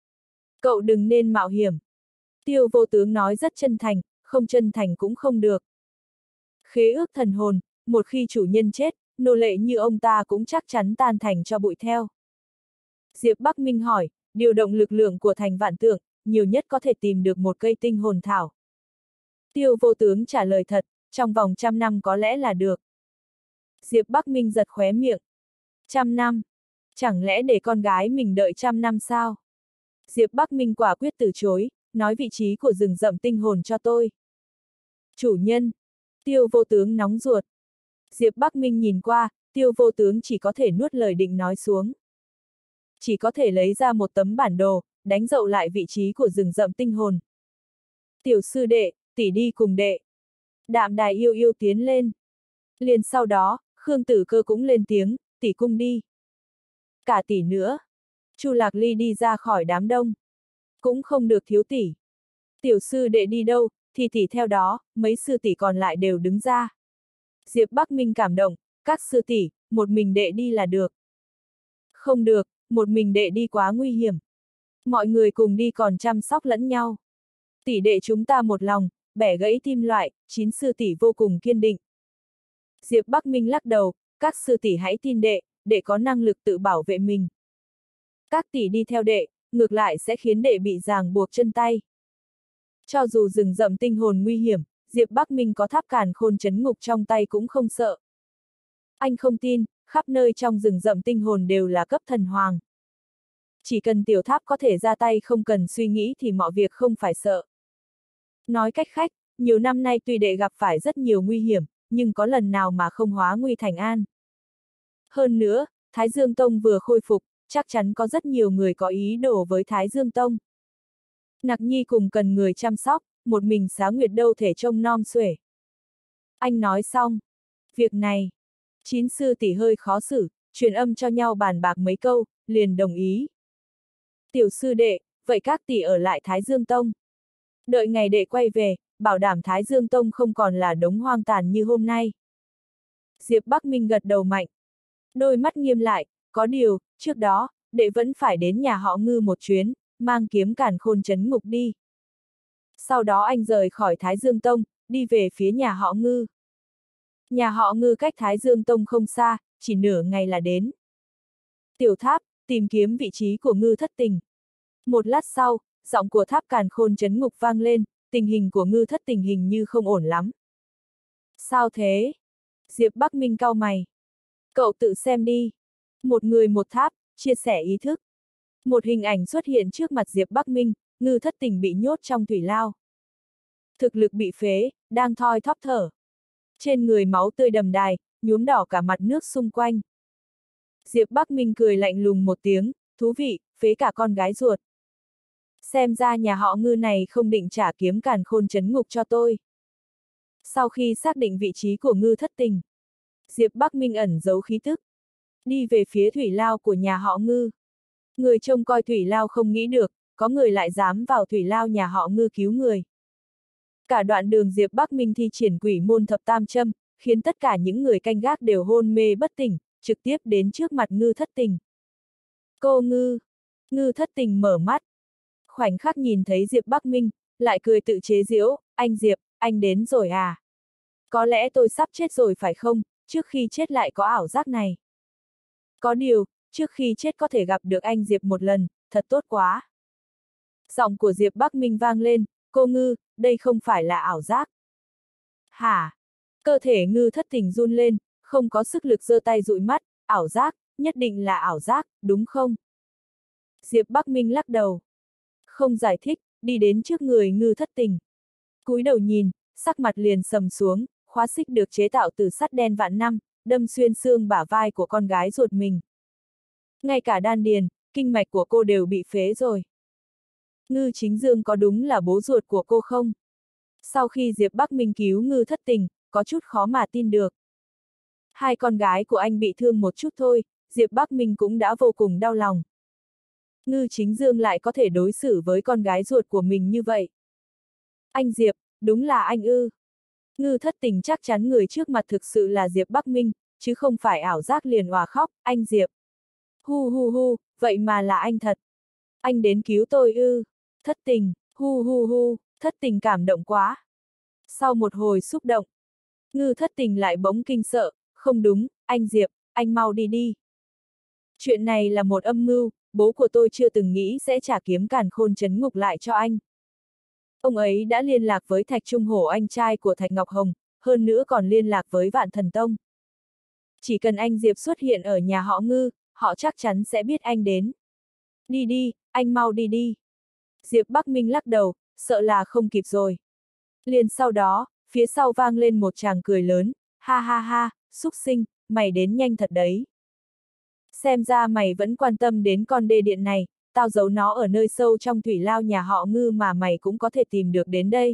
Cậu đừng nên mạo hiểm. Tiêu Vô Tướng nói rất chân thành, không chân thành cũng không được. Khế ước thần hồn, một khi chủ nhân chết, nô lệ như ông ta cũng chắc chắn tan thành cho bụi theo. Diệp Bắc Minh hỏi, điều động lực lượng của Thành Vạn Tượng, nhiều nhất có thể tìm được một cây tinh hồn thảo. Tiêu Vô Tướng trả lời thật, trong vòng trăm năm có lẽ là được. Diệp Bắc Minh giật khóe miệng. Trăm năm? Chẳng lẽ để con gái mình đợi trăm năm sao? Diệp Bắc Minh quả quyết từ chối, nói vị trí của rừng rậm tinh hồn cho tôi. Chủ nhân. Tiêu Vô Tướng nóng ruột. Diệp Bắc Minh nhìn qua, Tiêu Vô Tướng chỉ có thể nuốt lời định nói xuống. Chỉ có thể lấy ra một tấm bản đồ, đánh dậu lại vị trí của rừng rậm tinh hồn. Tiểu sư đệ, tỷ đi cùng đệ. Đạm Đài yêu yêu tiến lên. Liền sau đó, Khương Tử Cơ cũng lên tiếng, tỷ cung đi. Cả tỷ nữa. Chu Lạc Ly đi ra khỏi đám đông. Cũng không được thiếu tỷ. Tiểu sư đệ đi đâu, thì tỷ theo đó, mấy sư tỷ còn lại đều đứng ra. Diệp Bắc Minh cảm động, các sư tỷ, một mình đệ đi là được. Không được, một mình đệ đi quá nguy hiểm. Mọi người cùng đi còn chăm sóc lẫn nhau. Tỷ đệ chúng ta một lòng, bẻ gãy tim loại, chín sư tỷ vô cùng kiên định. Diệp Bắc Minh lắc đầu, các sư tỷ hãy tin đệ, đệ có năng lực tự bảo vệ mình. Các tỷ đi theo đệ, ngược lại sẽ khiến đệ bị ràng buộc chân tay. Cho dù rừng rậm tinh hồn nguy hiểm, Diệp Bắc Minh có tháp càn khôn chấn ngục trong tay cũng không sợ. Anh không tin, khắp nơi trong rừng rậm tinh hồn đều là cấp thần hoàng. Chỉ cần tiểu tháp có thể ra tay không cần suy nghĩ thì mọi việc không phải sợ. Nói cách khác, nhiều năm nay tuy đệ gặp phải rất nhiều nguy hiểm, nhưng có lần nào mà không hóa nguy thành an. Hơn nữa, Thái Dương Tông vừa khôi phục, chắc chắn có rất nhiều người có ý đồ với Thái Dương Tông. Nặc Nhi cùng cần người chăm sóc, một mình Xá Nguyệt đâu thể trông nom xuể. Anh nói xong. Việc này, chín sư tỷ hơi khó xử, truyền âm cho nhau bàn bạc mấy câu, liền đồng ý. Tiểu sư đệ, vậy các tỷ ở lại Thái Dương Tông. Đợi ngày đệ quay về, bảo đảm Thái Dương Tông không còn là đống hoang tàn như hôm nay. Diệp Bắc Minh gật đầu mạnh. Đôi mắt nghiêm lại, có điều, trước đó, đệ vẫn phải đến nhà họ Ngư một chuyến, mang kiếm càn khôn chấn ngục đi. Sau đó anh rời khỏi Thái Dương Tông, đi về phía nhà họ Ngư. Nhà họ Ngư cách Thái Dương Tông không xa, chỉ nửa ngày là đến. Tiểu tháp, tìm kiếm vị trí của Ngư thất tình. Một lát sau, giọng của tháp càn khôn chấn ngục vang lên, tình hình của Ngư thất tình hình như không ổn lắm. Sao thế? Diệp Bắc Minh cau mày. Cậu tự xem đi. Một người một tháp, chia sẻ ý thức. Một hình ảnh xuất hiện trước mặt Diệp Bắc Minh, Ngư thất tình bị nhốt trong thủy lao. Thực lực bị phế, đang thoi thóp thở. Trên người máu tươi đầm đài, nhuốm đỏ cả mặt nước xung quanh. Diệp Bắc Minh cười lạnh lùng một tiếng, thú vị, phế cả con gái ruột. Xem ra nhà họ Ngư này không định trả kiếm càn khôn chấn ngục cho tôi. Sau khi xác định vị trí của Ngư thất tình, Diệp Bắc Minh ẩn giấu khí tức. Đi về phía thủy lao của nhà họ Ngư. Người trông coi thủy lao không nghĩ được, có người lại dám vào thủy lao nhà họ Ngư cứu người. Cả đoạn đường Diệp Bắc Minh thi triển quỷ môn thập tam châm, khiến tất cả những người canh gác đều hôn mê bất tỉnh, trực tiếp đến trước mặt Ngư thất tình. Cô Ngư! Ngư thất tình mở mắt. Khoảnh khắc nhìn thấy Diệp Bắc Minh, lại cười tự chế giễu, anh Diệp, anh đến rồi à? Có lẽ tôi sắp chết rồi phải không, trước khi chết lại có ảo giác này. Có điều, trước khi chết có thể gặp được anh Diệp một lần, thật tốt quá. Giọng của Diệp Bắc Minh vang lên, cô Ngư, đây không phải là ảo giác. Hả? Cơ thể Ngư thất tình run lên, không có sức lực giơ tay dụi mắt, ảo giác, nhất định là ảo giác, đúng không? Diệp Bắc Minh lắc đầu. Không giải thích, đi đến trước người Ngư thất tình. Cúi đầu nhìn, sắc mặt liền sầm xuống, khóa xích được chế tạo từ sắt đen vạn năm, đâm xuyên xương bả vai của con gái ruột mình. Ngay cả đan điền, kinh mạch của cô đều bị phế rồi. Ngư Chính Dương có đúng là bố ruột của cô không? Sau khi Diệp Bắc Minh cứu Ngư thất tình, có chút khó mà tin được. Hai con gái của anh bị thương một chút thôi, Diệp Bắc Minh cũng đã vô cùng đau lòng. Ngư Chính Dương lại có thể đối xử với con gái ruột của mình như vậy. Anh Diệp, đúng là anh ư. Ngư Thất Tình chắc chắn người trước mặt thực sự là Diệp Bắc Minh, chứ không phải ảo giác liền òa khóc, anh Diệp. Hu hu hu, vậy mà là anh thật. Anh đến cứu tôi ư. Thất Tình, hu hu hu, Thất Tình cảm động quá. Sau một hồi xúc động, Ngư Thất Tình lại bỗng kinh sợ, không đúng, anh Diệp, anh mau đi đi. Chuyện này là một âm mưu, bố của tôi chưa từng nghĩ sẽ trả kiếm càn khôn trấn ngục lại cho anh. Ông ấy đã liên lạc với Thạch Trung Hổ anh trai của Thạch Ngọc Hồng, hơn nữa còn liên lạc với Vạn Thần Tông. Chỉ cần anh Diệp xuất hiện ở nhà họ Ngư, họ chắc chắn sẽ biết anh đến. Đi đi, anh mau đi đi. Diệp Bắc Minh lắc đầu, sợ là không kịp rồi. Liền sau đó, phía sau vang lên một tràng cười lớn, ha ha ha, xúc sinh, mày đến nhanh thật đấy. Xem ra mày vẫn quan tâm đến con đê điện này, tao giấu nó ở nơi sâu trong thủy lao nhà họ Ngư mà mày cũng có thể tìm được đến đây.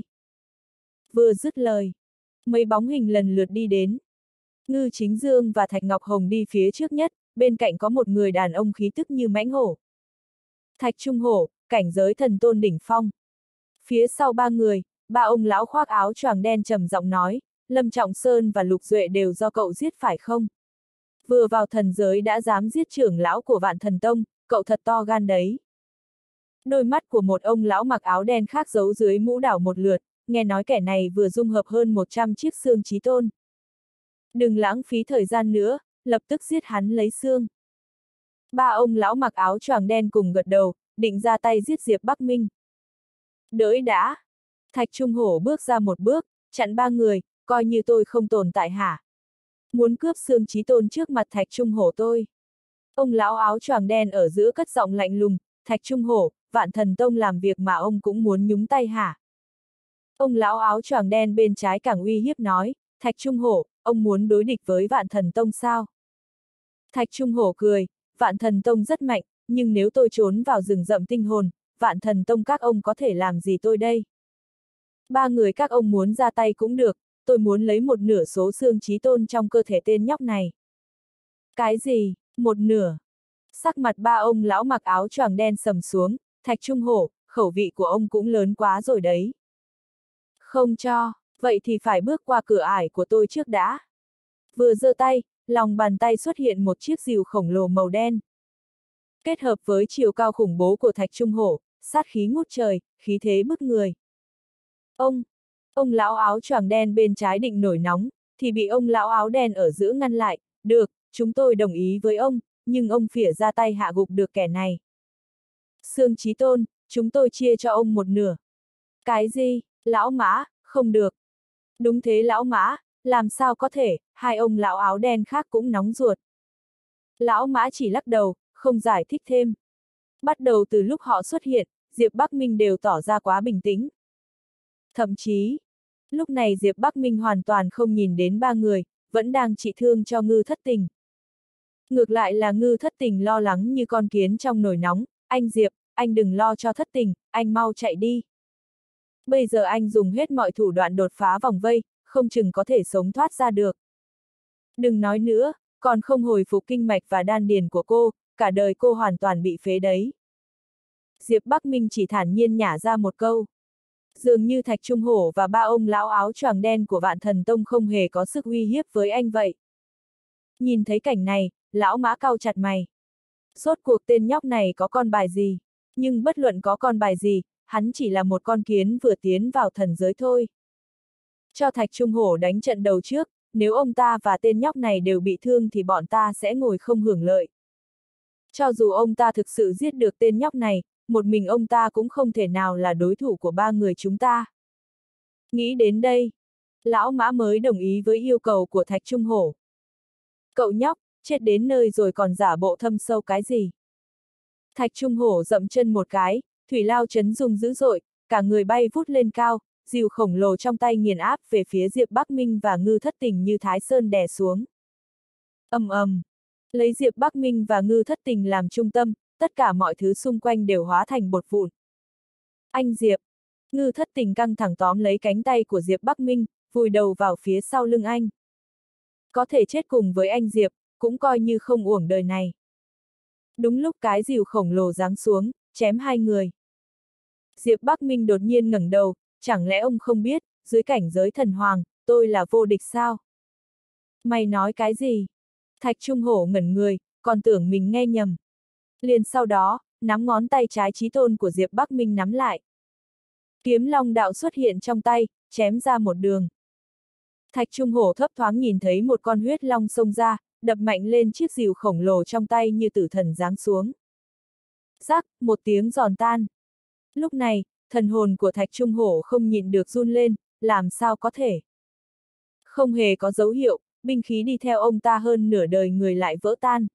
Vừa dứt lời, mấy bóng hình lần lượt đi đến. Ngư Chính Dương và Thạch Ngọc Hồng đi phía trước nhất, bên cạnh có một người đàn ông khí tức như mãnh hổ. Thạch Trung Hổ, cảnh giới thần tôn đỉnh phong. Phía sau ba người, ba ông lão khoác áo choàng đen trầm giọng nói, Lâm Trọng Sơn và Lục Duệ đều do cậu giết phải không? Vừa vào thần giới đã dám giết trưởng lão của Vạn Thần Tông, cậu thật to gan đấy. Đôi mắt của một ông lão mặc áo đen khác giấu dưới mũ đảo một lượt, nghe nói kẻ này vừa dung hợp hơn một trăm chiếc xương chí tôn. Đừng lãng phí thời gian nữa, lập tức giết hắn lấy xương. Ba ông lão mặc áo choàng đen cùng gật đầu, định ra tay giết Diệp Bắc Minh. Đợi đã. Thạch Trung Hổ bước ra một bước, chặn ba người, coi như tôi không tồn tại hả? Muốn cướp xương chí tôn trước mặt Thạch Trung Hổ tôi. Ông lão áo choàng đen ở giữa cất giọng lạnh lùng, Thạch Trung Hổ, Vạn Thần Tông làm việc mà ông cũng muốn nhúng tay hả? Ông lão áo choàng đen bên trái càng uy hiếp nói, Thạch Trung Hổ, ông muốn đối địch với Vạn Thần Tông sao? Thạch Trung Hổ cười, Vạn Thần Tông rất mạnh, nhưng nếu tôi trốn vào rừng rậm tinh hồn, Vạn Thần Tông các ông có thể làm gì tôi đây? Ba người các ông muốn ra tay cũng được, tôi muốn lấy một nửa số xương chí tôn trong cơ thể tên nhóc này. Cái gì, một nửa? Sắc mặt ba ông lão mặc áo choàng đen sầm xuống, Thạch Trung Hổ, khẩu vị của ông cũng lớn quá rồi đấy. Không cho, vậy thì phải bước qua cửa ải của tôi trước đã. Vừa giơ tay, lòng bàn tay xuất hiện một chiếc rìu khổng lồ màu đen. Kết hợp với chiều cao khủng bố của Thạch Trung Hổ, sát khí ngút trời, khí thế bức người. Ông, ông lão áo choàng đen bên trái định nổi nóng, thì bị ông lão áo đen ở giữa ngăn lại, được, chúng tôi đồng ý với ông, nhưng ông phỉa ra tay hạ gục được kẻ này. Xương chí tôn, chúng tôi chia cho ông một nửa. Cái gì, lão mã, không được. Đúng thế lão mã, làm sao có thể, hai ông lão áo đen khác cũng nóng ruột. Lão mã chỉ lắc đầu, không giải thích thêm. Bắt đầu từ lúc họ xuất hiện, Diệp Bắc Minh đều tỏ ra quá bình tĩnh. Thậm chí, lúc này Diệp Bắc Minh hoàn toàn không nhìn đến ba người, vẫn đang trị thương cho Ngư Thất Tình. Ngược lại là Ngư Thất Tình lo lắng như con kiến trong nồi nóng, anh Diệp, anh đừng lo cho Thất Tình, anh mau chạy đi. Bây giờ anh dùng hết mọi thủ đoạn đột phá vòng vây, không chừng có thể sống thoát ra được. Đừng nói nữa, còn không hồi phục kinh mạch và đan điền của cô, cả đời cô hoàn toàn bị phế đấy. Diệp Bắc Minh chỉ thản nhiên nhả ra một câu. Dường như Thạch Trung Hổ và ba ông lão áo choàng đen của Vạn Thần Tông không hề có sức uy hiếp với anh vậy. Nhìn thấy cảnh này, lão mã cau chặt mày. Rốt cuộc tên nhóc này có con bài gì? Nhưng bất luận có con bài gì, hắn chỉ là một con kiến vừa tiến vào thần giới thôi. Cho Thạch Trung Hổ đánh trận đầu trước, nếu ông ta và tên nhóc này đều bị thương thì bọn ta sẽ ngồi không hưởng lợi. Cho dù ông ta thực sự giết được tên nhóc này, một mình ông ta cũng không thể nào là đối thủ của ba người chúng ta. Nghĩ đến đây, lão mã mới đồng ý với yêu cầu của Thạch Trung Hổ. Cậu nhóc, chết đến nơi rồi còn giả bộ thâm sâu cái gì? Thạch Trung Hổ dậm chân một cái, thủy lao chấn rung dữ dội, cả người bay vút lên cao, rìu khổng lồ trong tay nghiền áp về phía Diệp Bắc Minh và Ngư Thất Tình như thái sơn đè xuống. Ầm ầm, lấy Diệp Bắc Minh và Ngư Thất Tình làm trung tâm, tất cả mọi thứ xung quanh đều hóa thành bột vụn. Anh Diệp, Ngư Thất Tình căng thẳng tóm lấy cánh tay của Diệp Bắc Minh, vùi đầu vào phía sau lưng anh. Có thể chết cùng với anh Diệp, cũng coi như không uổng đời này. Đúng lúc cái rìu khổng lồ giáng xuống, chém hai người. Diệp Bắc Minh đột nhiên ngẩng đầu, chẳng lẽ ông không biết, dưới cảnh giới thần hoàng, tôi là vô địch sao? Mày nói cái gì? Thạch Trung Hổ ngẩn người, còn tưởng mình nghe nhầm. Liền sau đó, nắm ngón tay trái chí tôn của Diệp Bắc Minh nắm lại. Kiếm long đạo xuất hiện trong tay, chém ra một đường. Thạch Trung Hổ thấp thoáng nhìn thấy một con huyết long xông ra, đập mạnh lên chiếc rìu khổng lồ trong tay như tử thần giáng xuống. Rắc, một tiếng giòn tan. Lúc này, thần hồn của Thạch Trung Hổ không nhịn được run lên, làm sao có thể? Không hề có dấu hiệu, binh khí đi theo ông ta hơn nửa đời người lại vỡ tan.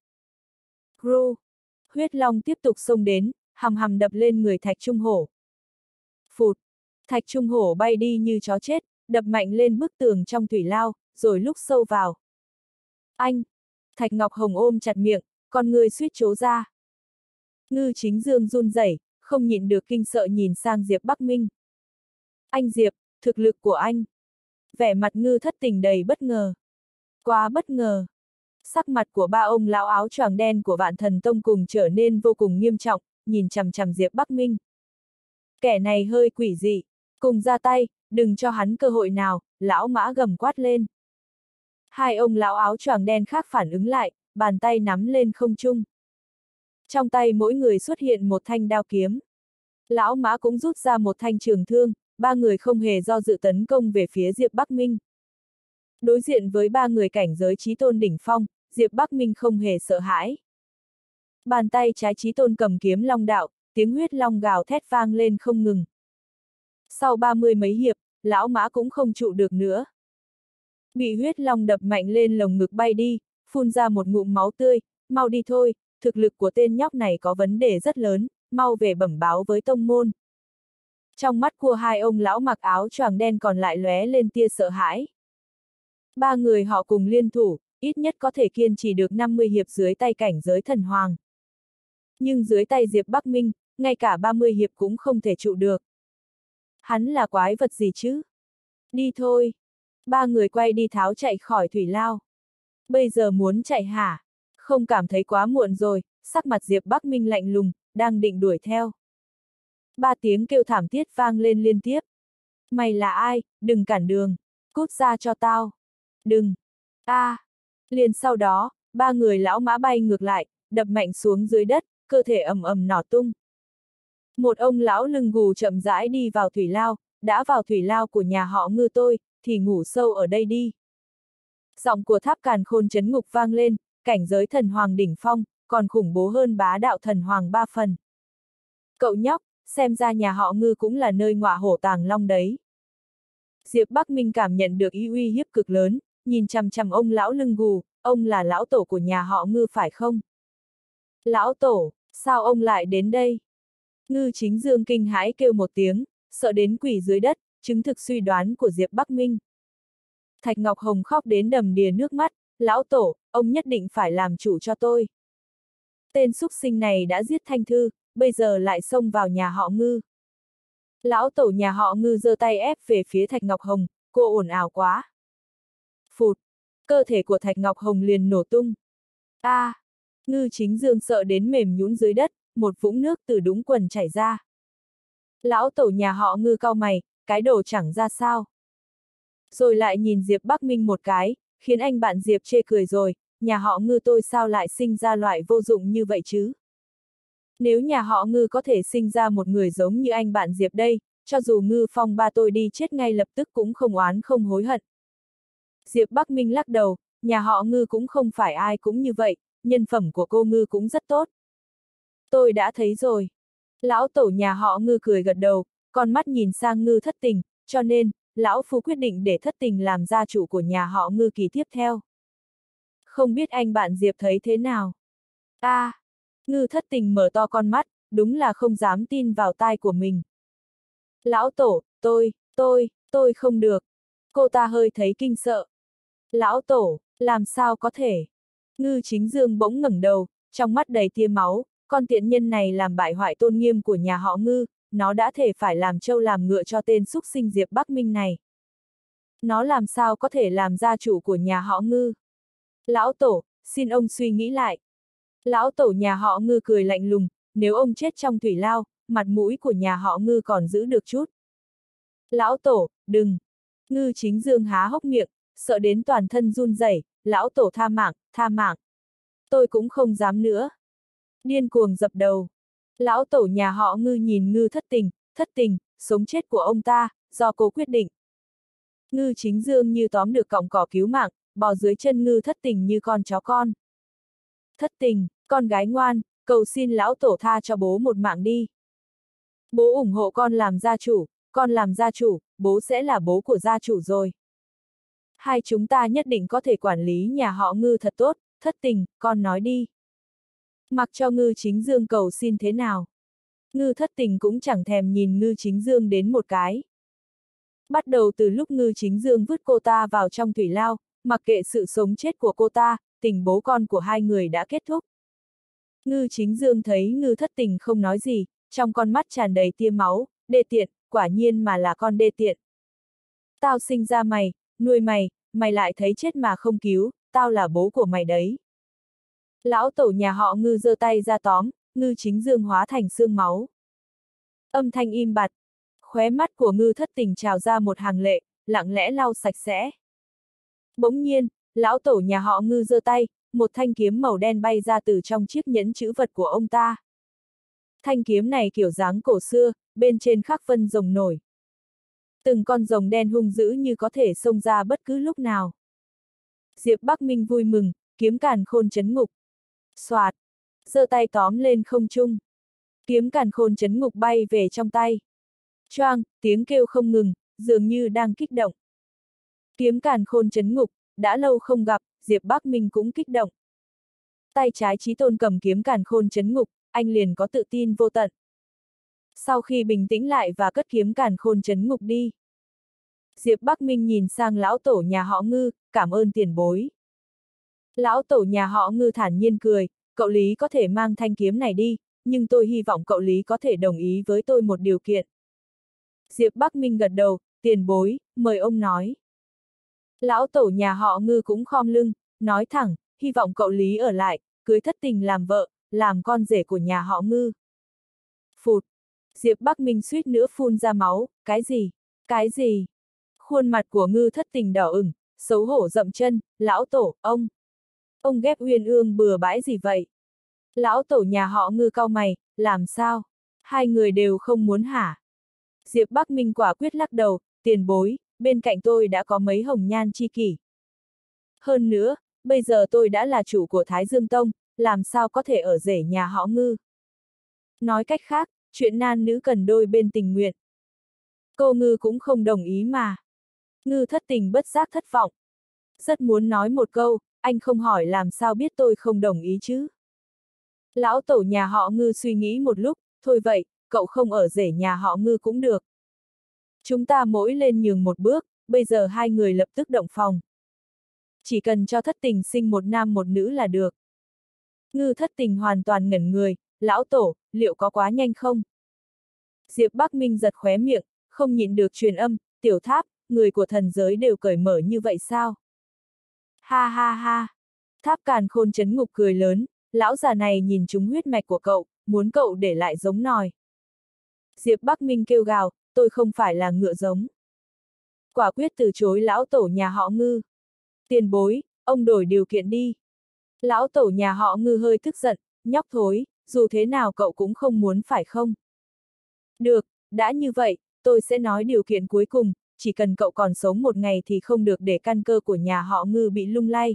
Gru! Huyết long tiếp tục xông đến, hầm hầm đập lên người Thạch Trung Hổ. Phụt! Thạch Trung Hổ bay đi như chó chết, đập mạnh lên bức tường trong thủy lao, rồi lúc sâu vào. Anh! Thạch Ngọc Hồng ôm chặt miệng, con người suýt trố ra. Ngư Chính Dương run rẩy, không nhịn được kinh sợ nhìn sang Diệp Bắc Minh. Anh Diệp, thực lực của anh. Vẻ mặt Ngư Thất Tình đầy bất ngờ. Quá bất ngờ. Sắc mặt của ba ông lão áo choàng đen của Vạn Thần Tông cùng trở nên vô cùng nghiêm trọng, nhìn chằm chằm Diệp Bắc Minh. Kẻ này hơi quỷ dị, cùng ra tay, đừng cho hắn cơ hội nào, lão mã gầm quát lên. Hai ông lão áo choàng đen khác phản ứng lại, bàn tay nắm lên không trung. Trong tay mỗi người xuất hiện một thanh đao kiếm. Lão mã cũng rút ra một thanh trường thương, ba người không hề do dự tấn công về phía Diệp Bắc Minh. Đối diện với ba người cảnh giới chí tôn đỉnh phong, Diệp Bắc Minh không hề sợ hãi. Bàn tay trái chí tôn cầm kiếm long đạo, tiếng huyết long gào thét vang lên không ngừng. Sau ba mươi mấy hiệp, lão mã cũng không trụ được nữa. Bị huyết long đập mạnh lên lồng ngực bay đi, phun ra một ngụm máu tươi, mau đi thôi, thực lực của tên nhóc này có vấn đề rất lớn, mau về bẩm báo với tông môn. Trong mắt của hai ông lão mặc áo choàng đen còn lại lóe lên tia sợ hãi. Ba người họ cùng liên thủ, ít nhất có thể kiên trì được năm mươi hiệp dưới tay cảnh giới thần hoàng. Nhưng dưới tay Diệp Bắc Minh, ngay cả ba mươi hiệp cũng không thể trụ được. Hắn là quái vật gì chứ? Đi thôi. Ba người quay đi tháo chạy khỏi thủy lao. Bây giờ muốn chạy hả? Không cảm thấy quá muộn rồi, sắc mặt Diệp Bắc Minh lạnh lùng, đang định đuổi theo. Ba tiếng kêu thảm thiết vang lên liên tiếp. Mày là ai? Đừng cản đường. Cút ra cho tao. Đừng. A. À. Liền sau đó, ba người lão mã bay ngược lại, đập mạnh xuống dưới đất, cơ thể ầm ầm nổ tung. Một ông lão lưng gù chậm rãi đi vào thủy lao, đã vào thủy lao của nhà họ Ngư tôi, thì ngủ sâu ở đây đi. Giọng của Tháp Càn Khôn chấn ngục vang lên, cảnh giới thần hoàng đỉnh phong, còn khủng bố hơn bá đạo thần hoàng ba phần. Cậu nhóc, xem ra nhà họ Ngư cũng là nơi ngọa hổ tàng long đấy. Diệp Bắc Minh cảm nhận được ý uy hiếp cực lớn, nhìn chằm chằm ông lão lưng gù, ông là lão tổ của nhà họ Ngư phải không? Lão tổ, sao ông lại đến đây? Ngư Chính Dương kinh hãi kêu một tiếng, sợ đến quỳ dưới đất, chứng thực suy đoán của Diệp Bắc Minh. Thạch Ngọc Hồng khóc đến đầm đìa nước mắt, lão tổ, ông nhất định phải làm chủ cho tôi. Tên súc sinh này đã giết Thanh Thư, bây giờ lại xông vào nhà họ Ngư. Lão tổ nhà họ Ngư giơ tay ép về phía Thạch Ngọc Hồng, cô ồn ào quá. Phụt, cơ thể của Thạch Ngọc Hồng liền nổ tung. A, à, Ngư Chính Dương sợ đến mềm nhũn dưới đất, một vũng nước từ đũng quần chảy ra. Lão tổ nhà họ Ngư cau mày, cái đồ chẳng ra sao. Rồi lại nhìn Diệp Bắc Minh một cái, khiến anh bạn Diệp chê cười rồi, nhà họ Ngư tôi sao lại sinh ra loại vô dụng như vậy chứ? Nếu nhà họ Ngư có thể sinh ra một người giống như anh bạn Diệp đây, cho dù Ngư Phong ba tôi đi chết ngay lập tức cũng không oán không hối hận. Diệp Bắc Minh lắc đầu, nhà họ Ngư cũng không phải ai cũng như vậy, nhân phẩm của cô Ngư cũng rất tốt. Tôi đã thấy rồi. Lão tổ nhà họ Ngư cười gật đầu, con mắt nhìn sang Ngư Thất Tình, cho nên, lão phu quyết định để Thất Tình làm gia chủ của nhà họ Ngư kỳ tiếp theo. Không biết anh bạn Diệp thấy thế nào? A, à, Ngư Thất Tình mở to con mắt, đúng là không dám tin vào tai của mình. Lão tổ, tôi, tôi, tôi không được. Cô ta hơi thấy kinh sợ. Lão tổ, làm sao có thể? Ngư Chính Dương bỗng ngẩng đầu, trong mắt đầy tia máu, con tiện nhân này làm bại hoại tôn nghiêm của nhà họ Ngư, nó đã thể phải làm trâu làm ngựa cho tên súc sinh Diệp Bắc Minh này. Nó làm sao có thể làm gia chủ của nhà họ Ngư? Lão tổ, xin ông suy nghĩ lại. Lão tổ nhà họ Ngư cười lạnh lùng, nếu ông chết trong thủy lao, mặt mũi của nhà họ Ngư còn giữ được chút. Lão tổ, đừng! Ngư Chính Dương há hốc miệng, sợ đến toàn thân run rẩy. Lão tổ tha mạng, tha mạng. Tôi cũng không dám nữa. Điên cuồng dập đầu. Lão tổ nhà họ Ngư nhìn Ngư thất tình, thất tình, sống chết của ông ta, do cô quyết định. Ngư Chính Dương như tóm được cọng cỏ cứu mạng, bò dưới chân Ngư thất tình như con chó con. Thất tình, con gái ngoan, cầu xin lão tổ tha cho bố một mạng đi. Bố ủng hộ con làm gia chủ, con làm gia chủ, bố sẽ là bố của gia chủ rồi. Hai chúng ta nhất định có thể quản lý nhà họ Ngư thật tốt, thất tình, con nói đi. Mặc cho Ngư Chính Dương cầu xin thế nào. Ngư thất tình cũng chẳng thèm nhìn Ngư Chính Dương đến một cái. Bắt đầu từ lúc Ngư Chính Dương vứt cô ta vào trong thủy lao, mặc kệ sự sống chết của cô ta, tình bố con của hai người đã kết thúc. Ngư Chính Dương thấy Ngư thất tình không nói gì, trong con mắt tràn đầy tia máu, đê tiện, quả nhiên mà là con đê tiện. Tao sinh ra mày, nuôi mày, mày lại thấy chết mà không cứu, tao là bố của mày đấy. Lão tổ nhà họ Ngư giơ tay ra tóm, Ngư Chính Dương hóa thành xương máu. Âm thanh im bặt, khóe mắt của Ngư thất tình trào ra một hàng lệ, lặng lẽ lau sạch sẽ. Bỗng nhiên, lão tổ nhà họ Ngư giơ tay, một thanh kiếm màu đen bay ra từ trong chiếc nhẫn chữ vật của ông ta. Thanh kiếm này kiểu dáng cổ xưa, bên trên khắc vân rồng nổi. Từng con rồng đen hung dữ như có thể xông ra bất cứ lúc nào. Diệp Bắc Minh vui mừng, kiếm càn khôn chấn ngục. Soạt, giơ tay tóm lên không trung. Kiếm càn khôn chấn ngục bay về trong tay. Choang, tiếng kêu không ngừng, dường như đang kích động. Kiếm càn khôn chấn ngục, đã lâu không gặp, Diệp Bắc Minh cũng kích động. Tay trái Chí Tôn cầm kiếm càn khôn chấn ngục, anh liền có tự tin vô tận. Sau khi bình tĩnh lại và cất kiếm càn khôn chấn ngục đi. Diệp Bắc Minh nhìn sang lão tổ nhà họ Ngư, cảm ơn tiền bối. Lão tổ nhà họ Ngư thản nhiên cười, cậu Lý có thể mang thanh kiếm này đi, nhưng tôi hy vọng cậu Lý có thể đồng ý với tôi một điều kiện. Diệp Bắc Minh gật đầu, tiền bối, mời ông nói. Lão tổ nhà họ Ngư cũng khom lưng, nói thẳng, hy vọng cậu Lý ở lại, cưới thất tình làm vợ, làm con rể của nhà họ Ngư. Phụt! Diệp Bắc Minh suýt nữa phun ra máu, cái gì? Cái gì? Khuôn mặt của Ngư thất tình đỏ ửng, xấu hổ dậm chân, lão tổ, ông! Ông ghép Uyên Ương bừa bãi gì vậy? Lão tổ nhà họ Ngư cau mày, làm sao? Hai người đều không muốn hả? Diệp Bắc Minh quả quyết lắc đầu, tiền bối, bên cạnh tôi đã có mấy hồng nhan chi kỷ. Hơn nữa, bây giờ tôi đã là chủ của Thái Dương Tông, làm sao có thể ở rể nhà họ Ngư? Nói cách khác, chuyện nam nữ cần đôi bên tình nguyện. Cô Ngư cũng không đồng ý mà. Ngư thất tình bất giác thất vọng. Rất muốn nói một câu, anh không hỏi làm sao biết tôi không đồng ý chứ? Lão tổ nhà họ Ngư suy nghĩ một lúc, thôi vậy, cậu không ở rể nhà họ Ngư cũng được. Chúng ta mỗi lên nhường một bước, bây giờ hai người lập tức động phòng. Chỉ cần cho thất tình sinh một nam một nữ là được. Ngư thất tình hoàn toàn ngẩn người, lão tổ, liệu có quá nhanh không? Diệp Bắc Minh giật khóe miệng, không nhịn được truyền âm, tiểu tháp, người của thần giới đều cởi mở như vậy sao? Ha ha ha! Tháp càn khôn chấn ngục cười lớn, lão già này nhìn trúng huyết mạch của cậu, muốn cậu để lại giống nòi. Diệp Bắc Minh kêu gào, tôi không phải là ngựa giống. Quả quyết từ chối lão tổ nhà họ Ngư. Tiền bối, ông đổi điều kiện đi. Lão tổ nhà họ Ngư hơi tức giận, nhóc thối, dù thế nào cậu cũng không muốn phải không? Được, đã như vậy, tôi sẽ nói điều kiện cuối cùng, chỉ cần cậu còn sống một ngày thì không được để căn cơ của nhà họ Ngư bị lung lay.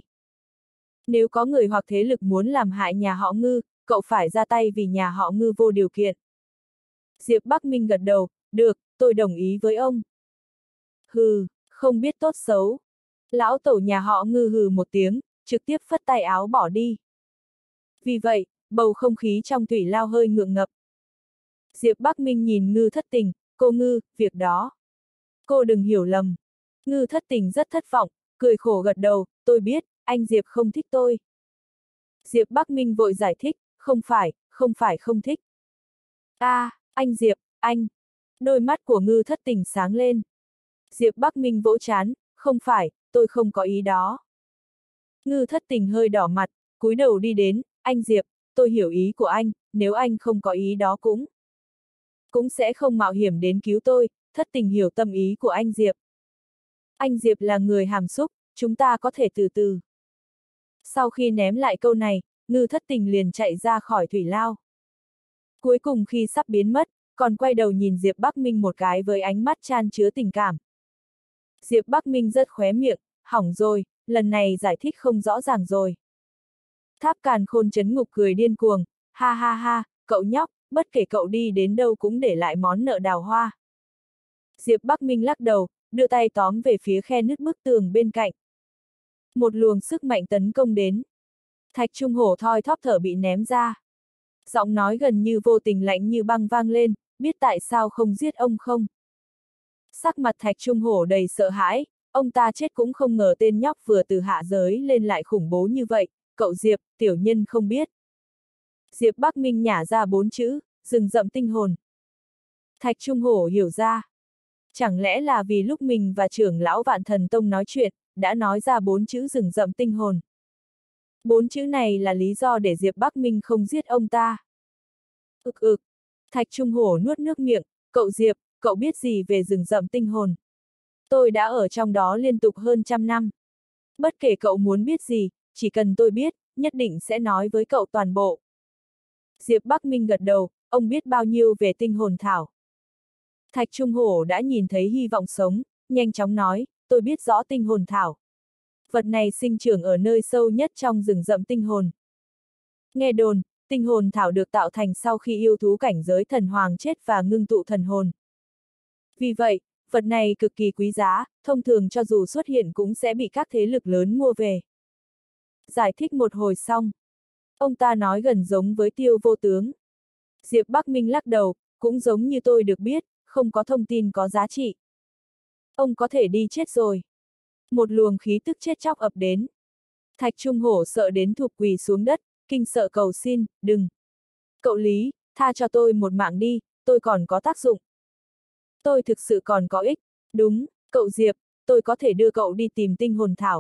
Nếu có người hoặc thế lực muốn làm hại nhà họ Ngư, cậu phải ra tay vì nhà họ Ngư vô điều kiện. Diệp Bắc Minh gật đầu, được, tôi đồng ý với ông. Hừ, không biết tốt xấu. Lão tổ nhà họ Ngư hừ một tiếng, trực tiếp phất tay áo bỏ đi. Vì vậy, bầu không khí trong thủy lao hơi ngượng ngập. Diệp Bắc Minh nhìn Ngư thất tình, cô Ngư, việc đó. Cô đừng hiểu lầm. Ngư thất tình rất thất vọng, cười khổ gật đầu, tôi biết, anh Diệp không thích tôi. Diệp Bắc Minh vội giải thích, không phải, không phải không thích. A, à, anh Diệp, anh. Đôi mắt của Ngư thất tình sáng lên. Diệp Bắc Minh vỗ trán, không phải, tôi không có ý đó. Ngư thất tình hơi đỏ mặt, cúi đầu đi đến, anh Diệp, tôi hiểu ý của anh, nếu anh không có ý đó cũng cũng sẽ không mạo hiểm đến cứu tôi, thất tình hiểu tâm ý của anh Diệp. Anh Diệp là người hàm xúc, chúng ta có thể từ từ. Sau khi ném lại câu này, Ngư thất tình liền chạy ra khỏi thủy lao. Cuối cùng khi sắp biến mất, còn quay đầu nhìn Diệp Bắc Minh một cái với ánh mắt chan chứa tình cảm. Diệp Bắc Minh rất khóe miệng, hỏng rồi, lần này giải thích không rõ ràng rồi. Tháp Càn Khôn Chấn Ngục cười điên cuồng, ha ha ha, cậu nhóc, bất kể cậu đi đến đâu cũng để lại món nợ đào hoa. Diệp Bắc Minh lắc đầu, đưa tay tóm về phía khe nứt bức tường bên cạnh. Một luồng sức mạnh tấn công đến. Thạch Trung Hổ thoi thóp thở bị ném ra. Giọng nói gần như vô tình lạnh như băng vang lên, biết tại sao không giết ông không? Sắc mặt Thạch Trung Hổ đầy sợ hãi, ông ta chết cũng không ngờ tên nhóc vừa từ hạ giới lên lại khủng bố như vậy, cậu Diệp, tiểu nhân không biết. Diệp Bắc Minh nhả ra bốn chữ, rừng rậm tinh hồn. Thạch Trung Hổ hiểu ra. Chẳng lẽ là vì lúc mình và trưởng lão Vạn Thần Tông nói chuyện, đã nói ra bốn chữ rừng rậm tinh hồn. Bốn chữ này là lý do để Diệp Bắc Minh không giết ông ta. Ực ực. Thạch Trung Hổ nuốt nước miệng, cậu Diệp, cậu biết gì về rừng rậm tinh hồn? Tôi đã ở trong đó liên tục hơn trăm năm. Bất kể cậu muốn biết gì, chỉ cần tôi biết, nhất định sẽ nói với cậu toàn bộ. Diệp Bắc Minh gật đầu, ông biết bao nhiêu về tinh hồn thảo. Thạch Trung Hổ đã nhìn thấy hy vọng sống, nhanh chóng nói, tôi biết rõ tinh hồn thảo. Vật này sinh trưởng ở nơi sâu nhất trong rừng rậm tinh hồn. Nghe đồn, tinh hồn thảo được tạo thành sau khi yêu thú cảnh giới thần hoàng chết và ngưng tụ thần hồn. Vì vậy, vật này cực kỳ quý giá, thông thường cho dù xuất hiện cũng sẽ bị các thế lực lớn mua về. Giải thích một hồi xong. Ông ta nói gần giống với Tiêu Vô Tướng. Diệp Bắc Minh lắc đầu, cũng giống như tôi được biết, không có thông tin có giá trị. Ông có thể đi chết rồi. Một luồng khí tức chết chóc ập đến. Thạch Trung Hổ sợ đến thụp quỳ xuống đất, kinh sợ cầu xin, đừng. Cậu Lý, tha cho tôi một mạng đi, tôi còn có tác dụng. Tôi thực sự còn có ích, đúng, cậu Diệp, tôi có thể đưa cậu đi tìm tinh hồn thảo.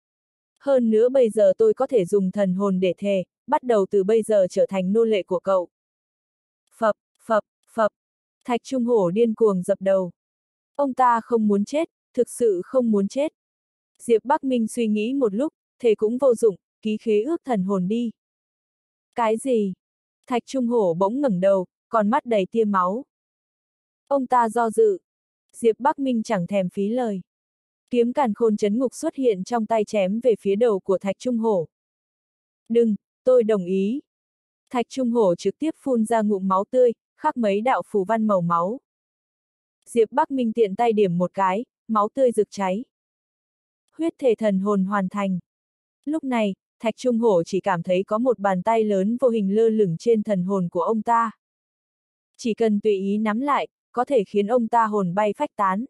Hơn nữa bây giờ tôi có thể dùng thần hồn để thề, bắt đầu từ bây giờ trở thành nô lệ của cậu. Phập, phập, phập, Thạch Trung Hổ điên cuồng dập đầu. Ông ta không muốn chết, thực sự không muốn chết. Diệp Bắc Minh suy nghĩ một lúc, thề cũng vô dụng, ký khế ước thần hồn đi. Cái gì? Thạch Trung Hổ bỗng ngẩng đầu, con mắt đầy tia máu. Ông ta do dự. Diệp Bắc Minh chẳng thèm phí lời. Kiếm Càn Khôn Chấn Ngục xuất hiện trong tay chém về phía đầu của Thạch Trung Hổ. Đừng, tôi đồng ý. Thạch Trung Hổ trực tiếp phun ra ngụm máu tươi, khắc mấy đạo phù văn màu máu. Diệp Bắc Minh tiện tay điểm một cái, máu tươi rực cháy. Huyết thể thần hồn hoàn thành. Lúc này, Thạch Trung Hổ chỉ cảm thấy có một bàn tay lớn vô hình lơ lửng trên thần hồn của ông ta. Chỉ cần tùy ý nắm lại, có thể khiến ông ta hồn bay phách tán.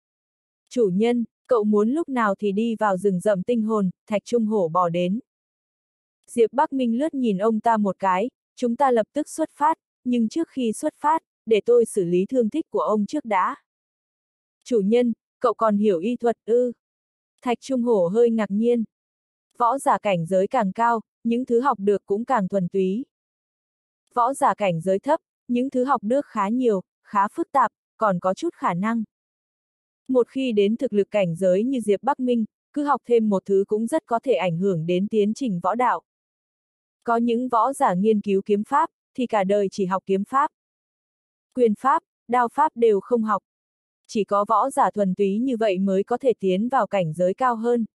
Chủ nhân, cậu muốn lúc nào thì đi vào rừng rậm tinh hồn, Thạch Trung Hổ bỏ đến. Diệp Bắc Minh lướt nhìn ông ta một cái, chúng ta lập tức xuất phát, nhưng trước khi xuất phát, để tôi xử lý thương tích của ông trước đã. Chủ nhân, cậu còn hiểu y thuật ư? Thạch Trung Hổ hơi ngạc nhiên. Võ giả cảnh giới càng cao, những thứ học được cũng càng thuần túy. Võ giả cảnh giới thấp, những thứ học được khá nhiều, khá phức tạp, còn có chút khả năng. Một khi đến thực lực cảnh giới như Diệp Bắc Minh, cứ học thêm một thứ cũng rất có thể ảnh hưởng đến tiến trình võ đạo. Có những võ giả nghiên cứu kiếm pháp, thì cả đời chỉ học kiếm pháp. Quyền pháp, đao pháp đều không học. Chỉ có võ giả thuần túy như vậy mới có thể tiến vào cảnh giới cao hơn.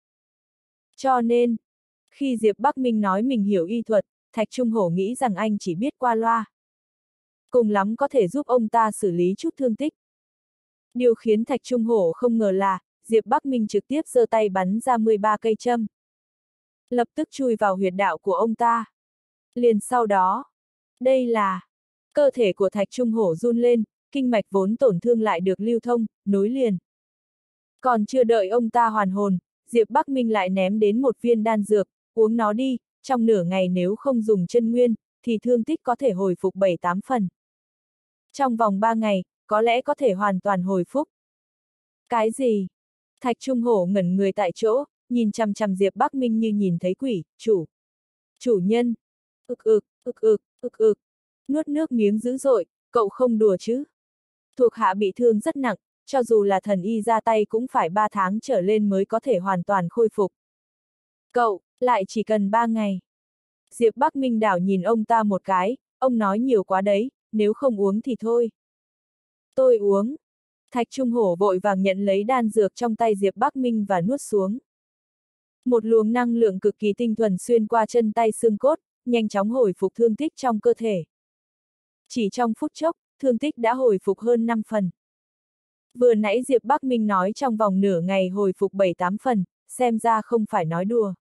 Cho nên, khi Diệp Bắc Minh nói mình hiểu y thuật, Thạch Trung Hổ nghĩ rằng anh chỉ biết qua loa. Cùng lắm có thể giúp ông ta xử lý chút thương tích. Điều khiến Thạch Trung Hổ không ngờ là, Diệp Bắc Minh trực tiếp giơ tay bắn ra mười ba cây châm. Lập tức chui vào huyệt đạo của ông ta. Liền sau đó, đây là, cơ thể của Thạch Trung Hổ run lên, kinh mạch vốn tổn thương lại được lưu thông, nối liền. Còn chưa đợi ông ta hoàn hồn, Diệp Bắc Minh lại ném đến một viên đan dược, uống nó đi, trong nửa ngày nếu không dùng chân nguyên, thì thương tích có thể hồi phục bảy tám phần. Trong vòng ba ngày, có lẽ có thể hoàn toàn hồi phục. Cái gì? Thạch Trung Hổ ngẩn người tại chỗ, nhìn chằm chằm Diệp Bắc Minh như nhìn thấy quỷ, chủ. Chủ nhân. ực ực, ực ực, ực ực. Nuốt nước miếng dữ dội, cậu không đùa chứ. Thuộc hạ bị thương rất nặng, cho dù là thần y ra tay cũng phải ba tháng trở lên mới có thể hoàn toàn khôi phục. Cậu, lại chỉ cần ba ngày. Diệp Bắc Minh đảo nhìn ông ta một cái, ông nói nhiều quá đấy, nếu không uống thì thôi. Tôi uống. Thạch Trung Hổ vội vàng nhận lấy đan dược trong tay Diệp Bắc Minh và nuốt xuống. Một luồng năng lượng cực kỳ tinh thuần xuyên qua chân tay xương cốt, nhanh chóng hồi phục thương tích trong cơ thể. Chỉ trong phút chốc, thương tích đã hồi phục hơn năm phần. Vừa nãy Diệp Bắc Minh nói trong vòng nửa ngày hồi phục bảy tám phần, xem ra không phải nói đùa.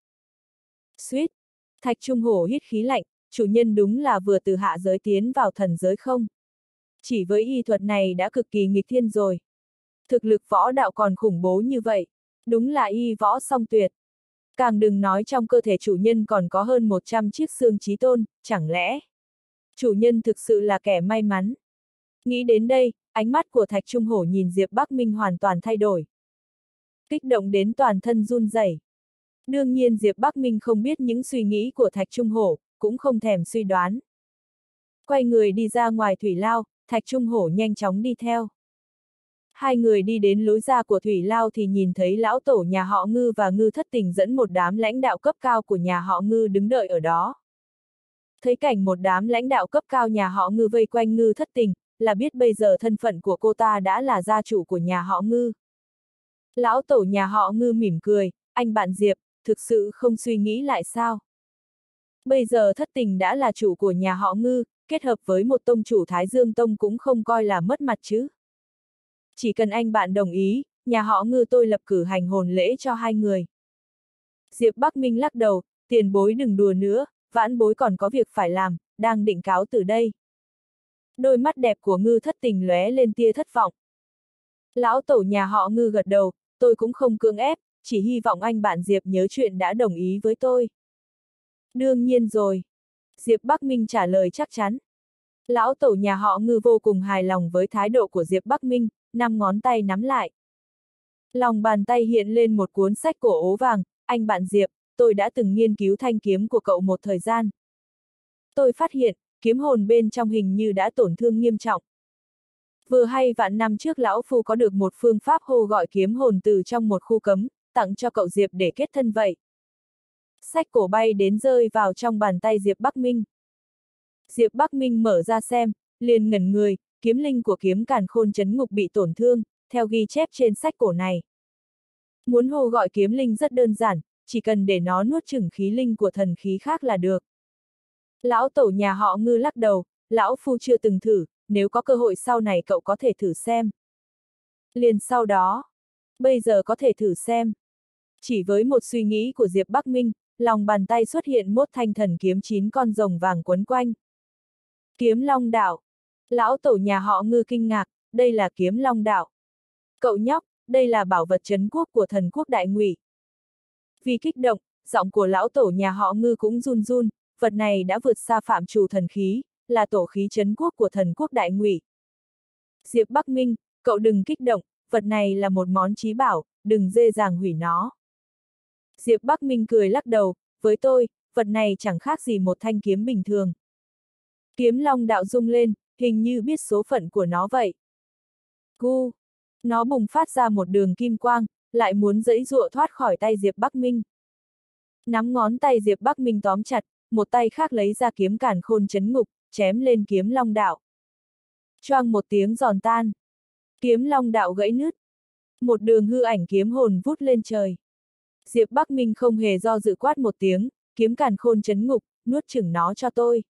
Suýt! Thạch Trung Hổ hít khí lạnh, chủ nhân đúng là vừa từ hạ giới tiến vào thần giới không? Chỉ với y thuật này đã cực kỳ nghịch thiên rồi. Thực lực võ đạo còn khủng bố như vậy, đúng là y võ song tuyệt. Càng đừng nói trong cơ thể chủ nhân còn có hơn một trăm chiếc xương chí tôn, chẳng lẽ chủ nhân thực sự là kẻ may mắn? Nghĩ đến đây, ánh mắt của Thạch Trung Hổ nhìn Diệp Bắc Minh hoàn toàn thay đổi. Kích động đến toàn thân run rẩy. Đương nhiên Diệp Bắc Minh không biết những suy nghĩ của Thạch Trung Hổ, cũng không thèm suy đoán. Quay người đi ra ngoài thủy lao, Thạch Trung Hổ nhanh chóng đi theo. Hai người đi đến lối ra của thủy lao thì nhìn thấy lão tổ nhà họ Ngư và Ngư Thất Tình dẫn một đám lãnh đạo cấp cao của nhà họ Ngư đứng đợi ở đó. Thấy cảnh một đám lãnh đạo cấp cao nhà họ Ngư vây quanh Ngư Thất Tình, là biết bây giờ thân phận của cô ta đã là gia chủ của nhà họ Ngư. Lão tổ nhà họ Ngư mỉm cười, anh bạn Diệp, thực sự không suy nghĩ lại sao? Bây giờ Thất Tình đã là chủ của nhà họ Ngư, kết hợp với một tông chủ Thái Dương Tông cũng không coi là mất mặt chứ. Chỉ cần anh bạn đồng ý, nhà họ Ngư tôi lập cử hành hồn lễ cho hai người. Diệp Bắc Minh lắc đầu, tiền bối đừng đùa nữa, vãn bối còn có việc phải làm, đang định cáo từ đây. Đôi mắt đẹp của Ngư Thất Tình lóe lên tia thất vọng. Lão tổ nhà họ Ngư gật đầu, tôi cũng không cưỡng ép, chỉ hy vọng anh bạn Diệp nhớ chuyện đã đồng ý với tôi. Đương nhiên rồi. Diệp Bắc Minh trả lời chắc chắn. Lão tổ nhà họ Ngư vô cùng hài lòng với thái độ của Diệp Bắc Minh, năm ngón tay nắm lại. Lòng bàn tay hiện lên một cuốn sách cổ ố vàng, anh bạn Diệp, tôi đã từng nghiên cứu thanh kiếm của cậu một thời gian. Tôi phát hiện, kiếm hồn bên trong hình như đã tổn thương nghiêm trọng. Vừa hay vạn năm trước lão phu có được một phương pháp hô gọi kiếm hồn từ trong một khu cấm, tặng cho cậu Diệp để kết thân vậy. Sách cổ bay đến rơi vào trong bàn tay Diệp Bắc Minh. Diệp Bắc Minh mở ra xem, liền ngẩn người, kiếm linh của kiếm càn khôn chấn ngục bị tổn thương, theo ghi chép trên sách cổ này. Muốn hô gọi kiếm linh rất đơn giản, chỉ cần để nó nuốt chửng khí linh của thần khí khác là được. Lão tổ nhà họ Ngư lắc đầu, lão phu chưa từng thử, nếu có cơ hội sau này cậu có thể thử xem. Liền sau đó, bây giờ có thể thử xem. Chỉ với một suy nghĩ của Diệp Bắc Minh, lòng bàn tay xuất hiện một thanh thần kiếm chín con rồng vàng quấn quanh. Kiếm Long Đạo. Lão tổ nhà họ Ngư kinh ngạc, đây là Kiếm Long Đạo. Cậu nhóc, đây là bảo vật trấn quốc của thần quốc Đại Ngụy. Vì kích động, giọng của lão tổ nhà họ Ngư cũng run run, vật này đã vượt xa phạm trù thần khí, là tổ khí trấn quốc của thần quốc Đại Ngụy. Diệp Bắc Minh, cậu đừng kích động, vật này là một món chí bảo, đừng dễ dàng hủy nó. Diệp Bắc Minh cười lắc đầu, với tôi, vật này chẳng khác gì một thanh kiếm bình thường. Kiếm Long Đạo rung lên, hình như biết số phận của nó vậy. Gu! Nó bùng phát ra một đường kim quang, lại muốn giãy giụa thoát khỏi tay Diệp Bắc Minh. Nắm ngón tay Diệp Bắc Minh tóm chặt, một tay khác lấy ra kiếm càn khôn chấn ngục, chém lên Kiếm Long Đạo. Choang một tiếng giòn tan. Kiếm Long Đạo gãy nứt. Một đường hư ảnh kiếm hồn vút lên trời. Diệp Bắc Minh không hề do dự quát một tiếng, kiếm càn khôn chấn ngục, nuốt chửng nó cho tôi.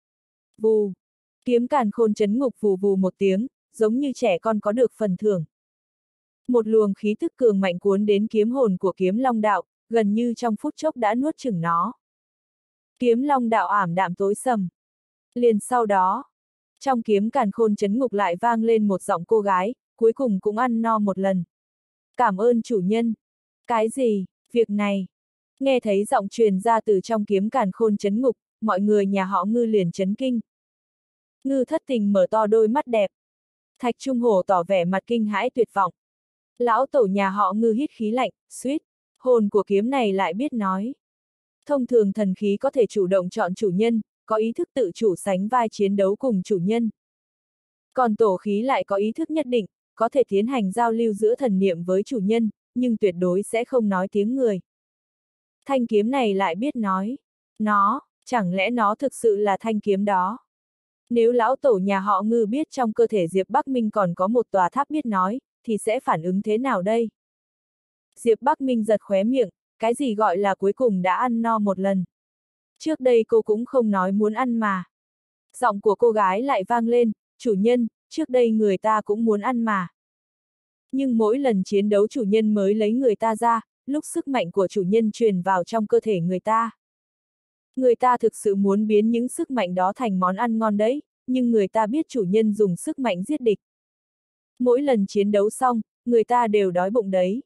Vù. Kiếm càn khôn chấn ngục vù vù một tiếng, giống như trẻ con có được phần thưởng. Một luồng khí tức cường mạnh cuốn đến kiếm hồn của Kiếm Long Đạo, gần như trong phút chốc đã nuốt chửng nó. Kiếm Long Đạo ảm đạm tối sầm. Liền sau đó, trong kiếm càn khôn chấn ngục lại vang lên một giọng cô gái, cuối cùng cũng ăn no một lần. Cảm ơn chủ nhân. Cái gì, việc này? Nghe thấy giọng truyền ra từ trong kiếm càn khôn chấn ngục, mọi người nhà họ Ngư liền chấn kinh. Ngư Thất Tình mở to đôi mắt đẹp. Thạch Trung Hổ tỏ vẻ mặt kinh hãi tuyệt vọng. Lão tổ nhà họ Ngư hít khí lạnh, suýt, hồn của kiếm này lại biết nói. Thông thường thần khí có thể chủ động chọn chủ nhân, có ý thức tự chủ sánh vai chiến đấu cùng chủ nhân. Còn tổ khí lại có ý thức nhất định, có thể tiến hành giao lưu giữa thần niệm với chủ nhân, nhưng tuyệt đối sẽ không nói tiếng người. Thanh kiếm này lại biết nói. Nó, chẳng lẽ nó thực sự là thanh kiếm đó? Nếu lão tổ nhà họ Ngư biết trong cơ thể Diệp Bắc Minh còn có một tòa tháp biết nói, thì sẽ phản ứng thế nào đây? Diệp Bắc Minh giật khóe miệng, cái gì gọi là cuối cùng đã ăn no một lần. Trước đây cô cũng không nói muốn ăn mà. Giọng của cô gái lại vang lên, chủ nhân, trước đây người ta cũng muốn ăn mà. Nhưng mỗi lần chiến đấu chủ nhân mới lấy người ta ra, lúc sức mạnh của chủ nhân truyền vào trong cơ thể người ta. Người ta thực sự muốn biến những sức mạnh đó thành món ăn ngon đấy, nhưng người ta biết chủ nhân dùng sức mạnh giết địch. Mỗi lần chiến đấu xong, người ta đều đói bụng đấy.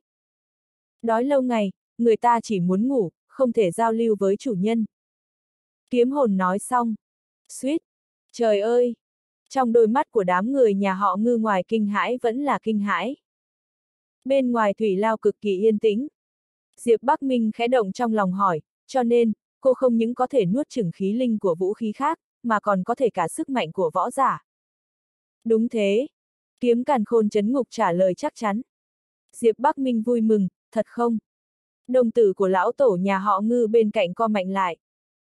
Đói lâu ngày, người ta chỉ muốn ngủ, không thể giao lưu với chủ nhân. Kiếm hồn nói xong. Suýt! Trời ơi! Trong đôi mắt của đám người nhà họ Ngư ngoài kinh hãi vẫn là kinh hãi. Bên ngoài thủy lao cực kỳ yên tĩnh. Diệp Bắc Minh khẽ động trong lòng hỏi, cho nên, cô không những có thể nuốt chửng khí linh của vũ khí khác, mà còn có thể cả sức mạnh của võ giả. Đúng thế. Kiếm Càn Khôn Chấn Ngục trả lời chắc chắn. Diệp Bắc Minh vui mừng, thật không? Đồng tử của lão tổ nhà họ Ngư bên cạnh co mạnh lại.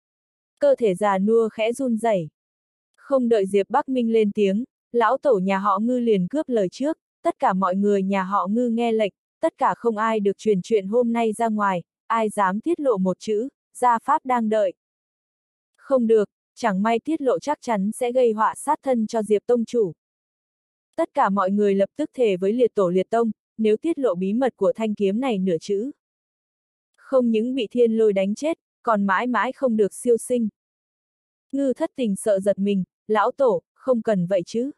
Cơ thể già nua khẽ run rẩy. Không đợi Diệp Bắc Minh lên tiếng, lão tổ nhà họ Ngư liền cướp lời trước, tất cả mọi người nhà họ Ngư nghe lệnh, tất cả không ai được truyền chuyện hôm nay ra ngoài, ai dám tiết lộ một chữ, gia pháp đang đợi. Không được, chẳng may tiết lộ chắc chắn sẽ gây họa sát thân cho Diệp tông chủ. Tất cả mọi người lập tức thề với liệt tổ liệt tông, nếu tiết lộ bí mật của thanh kiếm này nửa chữ. Không những bị thiên lôi đánh chết, còn mãi mãi không được siêu sinh. Ngư Thất Tình sợ giật mình, lão tổ, không cần vậy chứ.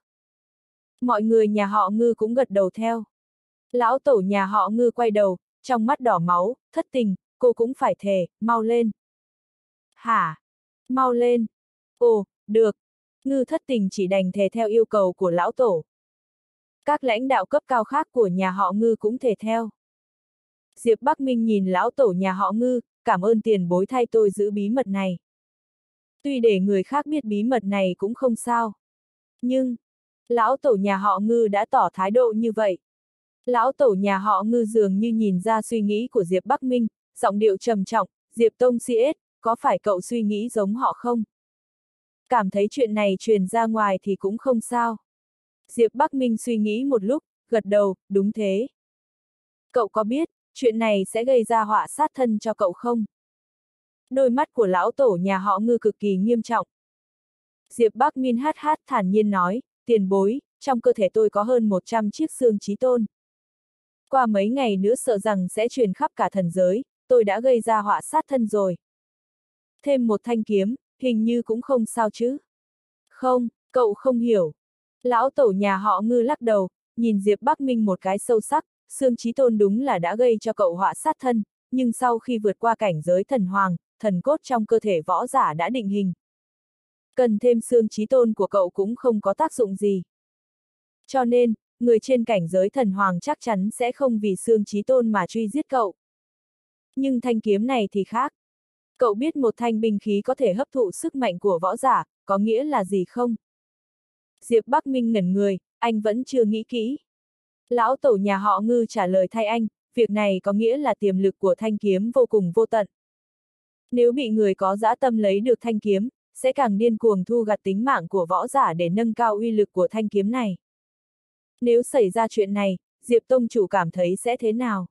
Mọi người nhà họ Ngư cũng gật đầu theo. Lão tổ nhà họ Ngư quay đầu, trong mắt đỏ máu, Thất Tình, cô cũng phải thề, mau lên. Hả? Mau lên. Ồ, được. Ngư Thất Tình chỉ đành thề theo yêu cầu của lão tổ. Các lãnh đạo cấp cao khác của nhà họ Ngư cũng thề theo. Diệp Bắc Minh nhìn lão tổ nhà họ Ngư, cảm ơn tiền bối thay tôi giữ bí mật này. Tuy để người khác biết bí mật này cũng không sao. Nhưng, lão tổ nhà họ Ngư đã tỏ thái độ như vậy. Lão tổ nhà họ Ngư dường như nhìn ra suy nghĩ của Diệp Bắc Minh, giọng điệu trầm trọng, Diệp Tông xê ét, có phải cậu suy nghĩ giống họ không? Cảm thấy chuyện này truyền ra ngoài thì cũng không sao. Diệp Bắc Minh suy nghĩ một lúc, gật đầu, đúng thế. Cậu có biết, chuyện này sẽ gây ra họa sát thân cho cậu không? Đôi mắt của lão tổ nhà họ Ngư cực kỳ nghiêm trọng. Diệp Bắc Minh hát hát thản nhiên nói, tiền bối, trong cơ thể tôi có hơn một trăm chiếc xương chí tôn. Qua mấy ngày nữa sợ rằng sẽ truyền khắp cả thần giới, tôi đã gây ra họa sát thân rồi. Thêm một thanh kiếm, hình như cũng không sao chứ. Không, cậu không hiểu. Lão tổ nhà họ Ngư lắc đầu, nhìn Diệp Bắc Minh một cái sâu sắc, xương chí tôn đúng là đã gây cho cậu họa sát thân, nhưng sau khi vượt qua cảnh giới thần hoàng, thần cốt trong cơ thể võ giả đã định hình. Cần thêm xương chí tôn của cậu cũng không có tác dụng gì. Cho nên, người trên cảnh giới thần hoàng chắc chắn sẽ không vì xương chí tôn mà truy giết cậu. Nhưng thanh kiếm này thì khác. Cậu biết một thanh binh khí có thể hấp thụ sức mạnh của võ giả, có nghĩa là gì không? Diệp Bắc Minh ngẩn người, anh vẫn chưa nghĩ kỹ. Lão tổ nhà họ Ngư trả lời thay anh, việc này có nghĩa là tiềm lực của thanh kiếm vô cùng vô tận. Nếu bị người có dã tâm lấy được thanh kiếm, sẽ càng điên cuồng thu gặt tính mạng của võ giả để nâng cao uy lực của thanh kiếm này. Nếu xảy ra chuyện này, Diệp tông chủ cảm thấy sẽ thế nào?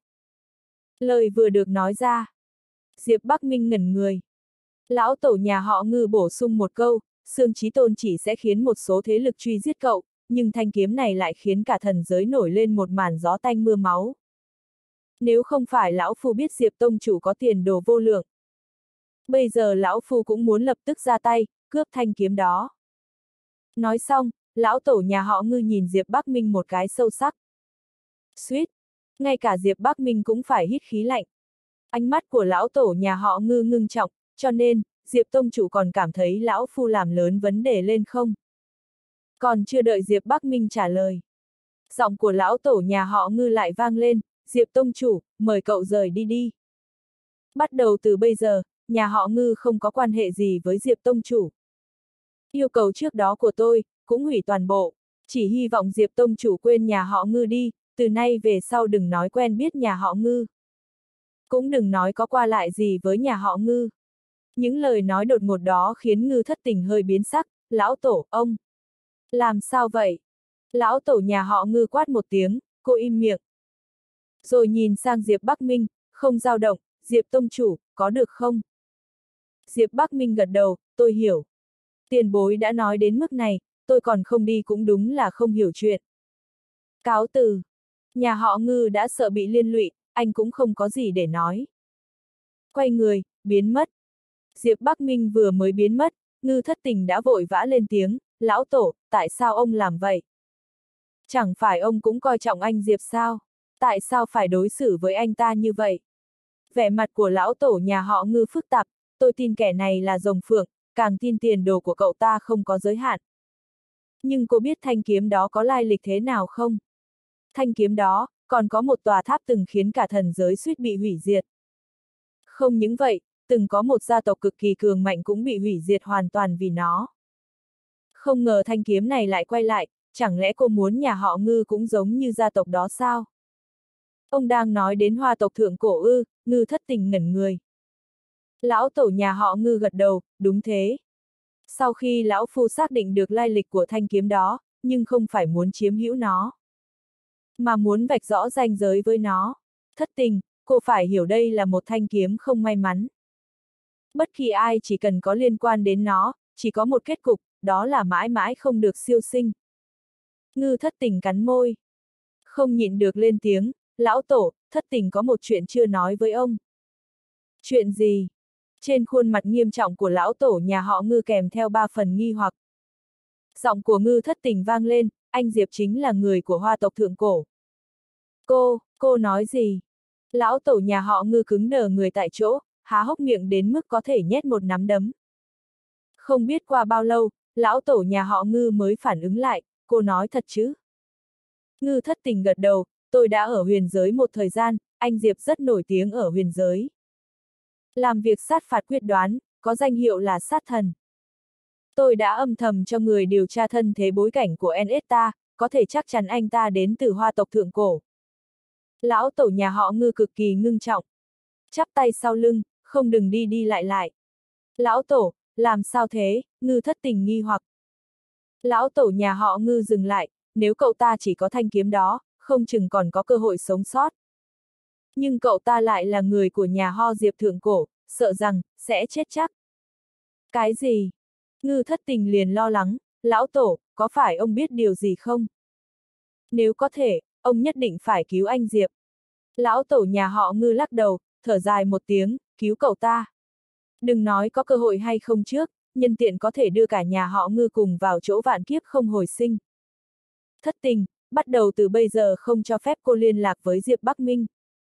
Lời vừa được nói ra. Diệp Bắc Minh ngẩn người. Lão tổ nhà họ Ngư bổ sung một câu, xương chí tôn chỉ sẽ khiến một số thế lực truy giết cậu, nhưng thanh kiếm này lại khiến cả thần giới nổi lên một màn gió tanh mưa máu. Nếu không phải lão phu biết Diệp tông chủ có tiền đồ vô lượng, bây giờ lão phu cũng muốn lập tức ra tay, cướp thanh kiếm đó. Nói xong, lão tổ nhà họ Ngư nhìn Diệp Bắc Minh một cái sâu sắc. Suýt, ngay cả Diệp Bắc Minh cũng phải hít khí lạnh. Ánh mắt của lão tổ nhà họ Ngư ngưng trọng, cho nên, Diệp tông chủ còn cảm thấy lão phu làm lớn vấn đề lên không? Còn chưa đợi Diệp Bắc Minh trả lời. Giọng của lão tổ nhà họ Ngư lại vang lên, Diệp tông chủ, mời cậu rời đi đi. Bắt đầu từ bây giờ, nhà họ Ngư không có quan hệ gì với Diệp tông chủ. Yêu cầu trước đó của tôi, cũng hủy toàn bộ. Chỉ hy vọng Diệp tông chủ quên nhà họ Ngư đi, từ nay về sau đừng nói quen biết nhà họ Ngư. Cũng đừng nói có qua lại gì với nhà họ Ngư. Những lời nói đột ngột đó khiến Ngư Thất Tình hơi biến sắc, lão tổ, ông. Làm sao vậy? Lão tổ nhà họ Ngư quát một tiếng, cô im miệng. Rồi nhìn sang Diệp Bắc Minh, không dao động, Diệp tông chủ, có được không? Diệp Bắc Minh gật đầu, tôi hiểu. Tiền bối đã nói đến mức này, tôi còn không đi cũng đúng là không hiểu chuyện. Cáo từ. Nhà họ Ngư đã sợ bị liên lụy, anh cũng không có gì để nói. Quay người, biến mất. Diệp Bắc Minh vừa mới biến mất, Ngư Thất Tình đã vội vã lên tiếng, lão tổ, tại sao ông làm vậy? Chẳng phải ông cũng coi trọng anh Diệp sao? Tại sao phải đối xử với anh ta như vậy? Vẻ mặt của lão tổ nhà họ Ngư phức tạp, tôi tin kẻ này là rồng phượng, càng tin tiền đồ của cậu ta không có giới hạn. Nhưng cô biết thanh kiếm đó có lai lịch thế nào không? Thanh kiếm đó, còn có một tòa tháp từng khiến cả thần giới suýt bị hủy diệt. Không những vậy, từng có một gia tộc cực kỳ cường mạnh cũng bị hủy diệt hoàn toàn vì nó. Không ngờ thanh kiếm này lại quay lại, chẳng lẽ cô muốn nhà họ Ngư cũng giống như gia tộc đó sao? Ông đang nói đến Hoa tộc thượng cổ ư? Ngư Thất Tình ngẩn người. Lão tổ nhà họ Ngư gật đầu, đúng thế. Sau khi lão phu xác định được lai lịch của thanh kiếm đó, nhưng không phải muốn chiếm hữu nó, mà muốn vạch rõ ranh giới với nó. Thất Tình, cô phải hiểu đây là một thanh kiếm không may mắn. Bất kỳ ai chỉ cần có liên quan đến nó, chỉ có một kết cục, đó là mãi mãi không được siêu sinh. Ngư Thất Tình cắn môi. Không nhịn được lên tiếng, lão tổ, Thất Tình có một chuyện chưa nói với ông. Chuyện gì? Trên khuôn mặt nghiêm trọng của lão tổ nhà họ Ngư kèm theo ba phần nghi hoặc. Giọng của Ngư Thất Tình vang lên, anh Diệp chính là người của Hoa tộc thượng cổ. Cô, cô nói gì? Lão tổ nhà họ Ngư cứng đờ người tại chỗ, há hốc miệng đến mức có thể nhét một nắm đấm. Không biết qua bao lâu, lão tổ nhà họ Ngư mới phản ứng lại, cô nói thật chứ? Ngư Thất Tình gật đầu, tôi đã ở huyền giới một thời gian, anh Diệp rất nổi tiếng ở huyền giới. Làm việc sát phạt quyết đoán, có danh hiệu là sát thần. Tôi đã âm thầm cho người điều tra thân thế bối cảnh của en ét ta, có thể chắc chắn anh ta đến từ Hoa tộc thượng cổ. Lão tổ nhà họ Ngư cực kỳ ngưng trọng. Chắp tay sau lưng, không đừng đi đi lại lại. Lão tổ, làm sao thế? Ngư Thất Tình nghi hoặc. Lão tổ nhà họ Ngư dừng lại, nếu cậu ta chỉ có thanh kiếm đó, không chừng còn có cơ hội sống sót. Nhưng cậu ta lại là người của nhà Ho Diệp thượng cổ, sợ rằng, sẽ chết chắc. Cái gì? Ngư Thất Tình liền lo lắng, lão tổ, có phải ông biết điều gì không? Nếu có thể, ông nhất định phải cứu anh Diệp. Lão tổ nhà họ Ngư lắc đầu, thở dài một tiếng, cứu cậu ta. Đừng nói có cơ hội hay không trước, nhân tiện có thể đưa cả nhà họ Ngư cùng vào chỗ vạn kiếp không hồi sinh. Thất Tình, bắt đầu từ bây giờ không cho phép cô liên lạc với Diệp Bắc Minh.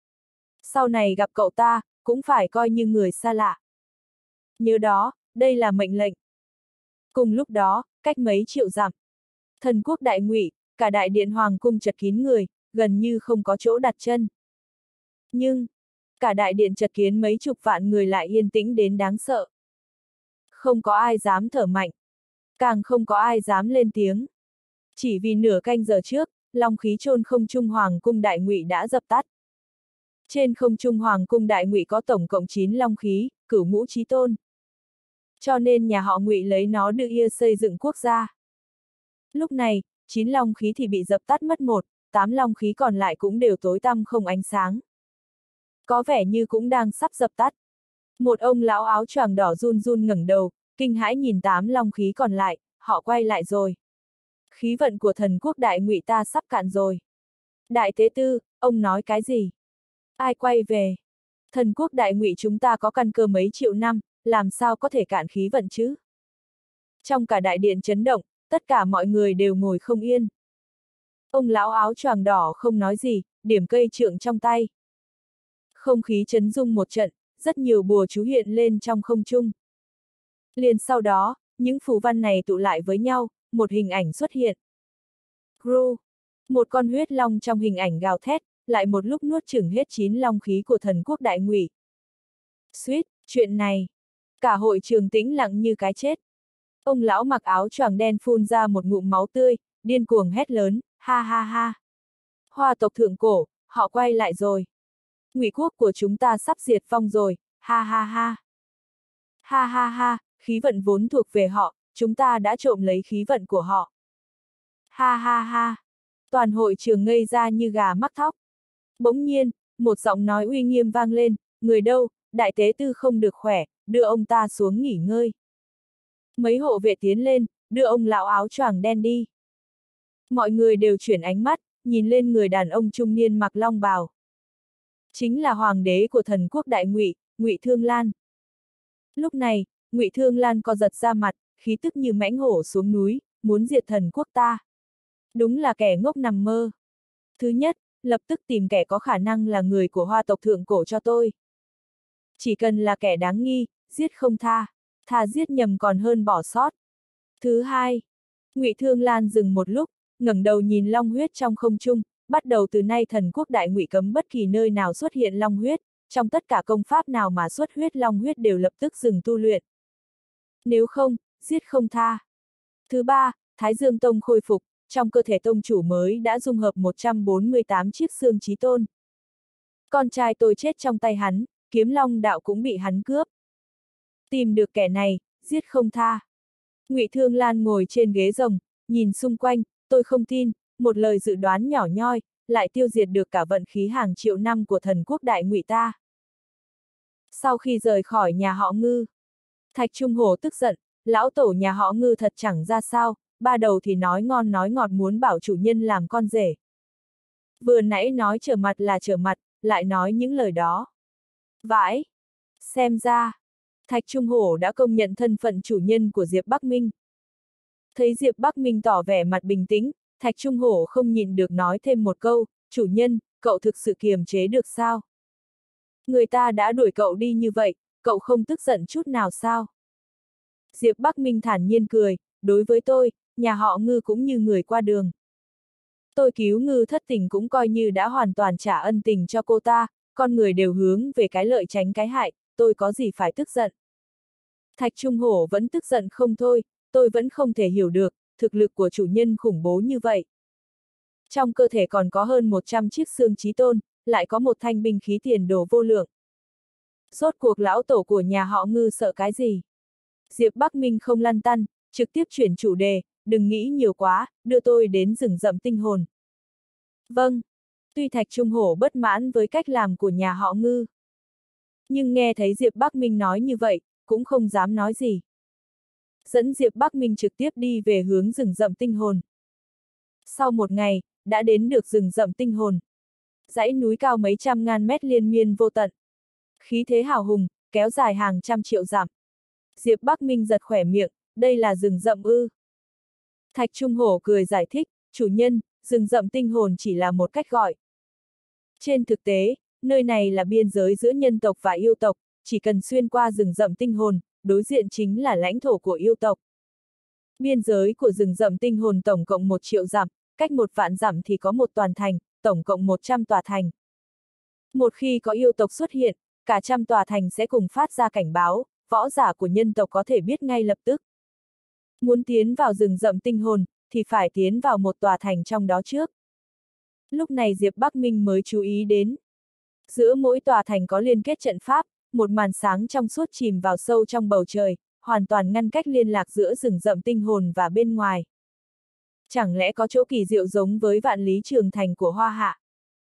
Sau này gặp cậu ta, cũng phải coi như người xa lạ. Nhớ đó, đây là mệnh lệnh. Cùng lúc đó, cách mấy triệu dặm, Thần quốc Đại Ngụy, cả đại điện hoàng cung chật kín người, gần như không có chỗ đặt chân. Nhưng, cả đại điện chật kín mấy chục vạn người lại yên tĩnh đến đáng sợ. Không có ai dám thở mạnh, càng không có ai dám lên tiếng. Chỉ vì nửa canh giờ trước, long khí chôn không trung hoàng cung Đại Ngụy đã dập tắt. Trên không trung hoàng cung Đại Ngụy có tổng cộng chín long khí, cửu ngũ chí tôn. Cho nên nhà họ Ngụy lấy nó đưa ia xây dựng quốc gia. Lúc này, chín long khí thì bị dập tắt mất một, tám long khí còn lại cũng đều tối tăm không ánh sáng. Có vẻ như cũng đang sắp dập tắt. Một ông lão áo choàng đỏ run run ngẩng đầu, kinh hãi nhìn tám long khí còn lại, họ quay lại rồi. Khí vận của thần quốc Đại Ngụy ta sắp cạn rồi. Đại tế tư, ông nói cái gì? Ai quay về? Thần quốc Đại Ngụy chúng ta có căn cơ mấy triệu năm, làm sao có thể cạn khí vận chứ? Trong cả đại điện chấn động, tất cả mọi người đều ngồi không yên. Ông lão áo choàng đỏ không nói gì, điểm cây trượng trong tay. Không khí chấn rung một trận, rất nhiều bùa chú hiện lên trong không trung. Liền sau đó, những phù văn này tụ lại với nhau, một hình ảnh xuất hiện. Gru! Một con huyết long trong hình ảnh gào thét, lại một lúc nuốt chửng hết chín long khí của thần quốc Đại Ngụy. Suýt, chuyện này! Cả hội trường tĩnh lặng như cái chết. Ông lão mặc áo choàng đen phun ra một ngụm máu tươi, điên cuồng hét lớn, ha ha ha. Hoa tộc thượng cổ, họ quay lại rồi. Ngụy quốc của chúng ta sắp diệt vong rồi, ha ha ha. Ha ha ha, khí vận vốn thuộc về họ, chúng ta đã trộm lấy khí vận của họ. Ha ha ha. Toàn hội trường ngây ra như gà mắc thóc. Bỗng nhiên, một giọng nói uy nghiêm vang lên, người đâu, đại tế tư không được khỏe, đưa ông ta xuống nghỉ ngơi. Mấy hộ vệ tiến lên, đưa ông lão áo choàng đen đi. Mọi người đều chuyển ánh mắt, nhìn lên người đàn ông trung niên mặc long bào. Chính là hoàng đế của thần quốc Đại Ngụy, Ngụy Thương Lan. Lúc này, Ngụy Thương Lan co giật ra mặt, khí tức như mãnh hổ xuống núi, muốn diệt thần quốc ta. Đúng là kẻ ngốc nằm mơ. Thứ nhất, lập tức tìm kẻ có khả năng là người của Hoa tộc thượng cổ cho tôi. Chỉ cần là kẻ đáng nghi, giết không tha, thà giết nhầm còn hơn bỏ sót. Thứ hai, Ngụy Thương Lan dừng một lúc, ngẩng đầu nhìn long huyết trong không trung, bắt đầu từ nay thần quốc Đại Ngụy cấm bất kỳ nơi nào xuất hiện long huyết, trong tất cả công pháp nào mà xuất huyết long huyết đều lập tức dừng tu luyện. Nếu không, giết không tha. Thứ ba, Thái Dương Tông khôi phục, trong cơ thể tông chủ mới đã dung hợp một trăm bốn mươi tám chiếc xương chí tôn. Con trai tôi chết trong tay hắn, kiếm long đạo cũng bị hắn cướp. Tìm được kẻ này, giết không tha. Ngụy Thương Lan ngồi trên ghế rồng, nhìn xung quanh, tôi không tin, một lời dự đoán nhỏ nhoi, lại tiêu diệt được cả vận khí hàng triệu năm của thần quốc Đại Ngụy ta. Sau khi rời khỏi nhà họ Ngư, Thạch Trung Hổ tức giận, lão tổ nhà họ Ngư thật chẳng ra sao, ba đầu thì nói ngon nói ngọt muốn bảo chủ nhân làm con rể. Vừa nãy nói trở mặt là trở mặt, lại nói những lời đó. Vãi! Xem ra, Thạch Trung Hổ đã công nhận thân phận chủ nhân của Diệp Bắc Minh. Thấy Diệp Bắc Minh tỏ vẻ mặt bình tĩnh, Thạch Trung Hổ không nhịn được nói thêm một câu, chủ nhân, cậu thực sự kiềm chế được sao? Người ta đã đuổi cậu đi như vậy, cậu không tức giận chút nào sao? Diệp Bắc Minh thản nhiên cười, đối với tôi, nhà họ Ngư cũng như người qua đường. Tôi cứu Ngư thất tình cũng coi như đã hoàn toàn trả ân tình cho cô ta, con người đều hướng về cái lợi tránh cái hại, tôi có gì phải tức giận. Thạch Trung Hổ vẫn tức giận không thôi, tôi vẫn không thể hiểu được, thực lực của chủ nhân khủng bố như vậy. Trong cơ thể còn có hơn một trăm chiếc xương chí tôn, lại có một thanh binh khí tiền đồ vô lượng. Rốt cuộc lão tổ của nhà họ Ngư sợ cái gì? Diệp Bắc Minh không lăn tăn, trực tiếp chuyển chủ đề, đừng nghĩ nhiều quá, đưa tôi đến rừng rậm tinh hồn. Vâng. Tuy Thạch Trung Hổ bất mãn với cách làm của nhà họ Ngư, nhưng nghe thấy Diệp Bắc Minh nói như vậy, cũng không dám nói gì. Dẫn Diệp Bắc Minh trực tiếp đi về hướng rừng rậm tinh hồn. Sau một ngày, đã đến được rừng rậm tinh hồn. Dãy núi cao mấy trăm ngàn mét liên miên vô tận. Khí thế hào hùng, kéo dài hàng trăm triệu dặm. Diệp Bắc Minh giật khỏe miệng, đây là rừng rậm ư. Thạch Trung Hổ cười giải thích, chủ nhân, rừng rậm tinh hồn chỉ là một cách gọi. Trên thực tế, nơi này là biên giới giữa nhân tộc và yêu tộc, chỉ cần xuyên qua rừng rậm tinh hồn, đối diện chính là lãnh thổ của yêu tộc. Biên giới của rừng rậm tinh hồn tổng cộng một triệu dặm, cách một vạn dặm thì có một toàn thành, tổng cộng một trăm tòa thành. Một khi có yêu tộc xuất hiện, cả trăm tòa thành sẽ cùng phát ra cảnh báo, võ giả của nhân tộc có thể biết ngay lập tức. Muốn tiến vào rừng rậm tinh hồn, thì phải tiến vào một tòa thành trong đó trước. Lúc này Diệp Bắc Minh mới chú ý đến. Giữa mỗi tòa thành có liên kết trận pháp, một màn sáng trong suốt chìm vào sâu trong bầu trời, hoàn toàn ngăn cách liên lạc giữa rừng rậm tinh hồn và bên ngoài. Chẳng lẽ có chỗ kỳ diệu giống với vạn lý trường thành của Hoa Hạ?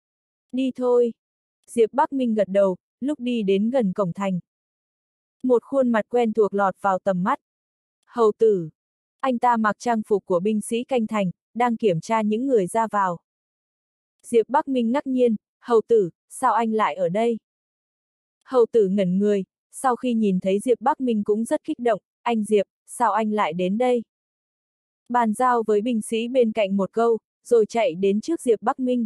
Đi thôi. Diệp Bắc Minh gật đầu, lúc đi đến gần cổng thành. Một khuôn mặt quen thuộc lọt vào tầm mắt. Hầu tử. Anh ta mặc trang phục của binh sĩ canh thành, đang kiểm tra những người ra vào. Diệp Bắc Minh ngạc nhiên, hầu tử, sao anh lại ở đây? Hầu tử ngẩn người, sau khi nhìn thấy Diệp Bắc Minh cũng rất kích động, anh Diệp, sao anh lại đến đây? Bàn giao với binh sĩ bên cạnh một câu, rồi chạy đến trước Diệp Bắc Minh.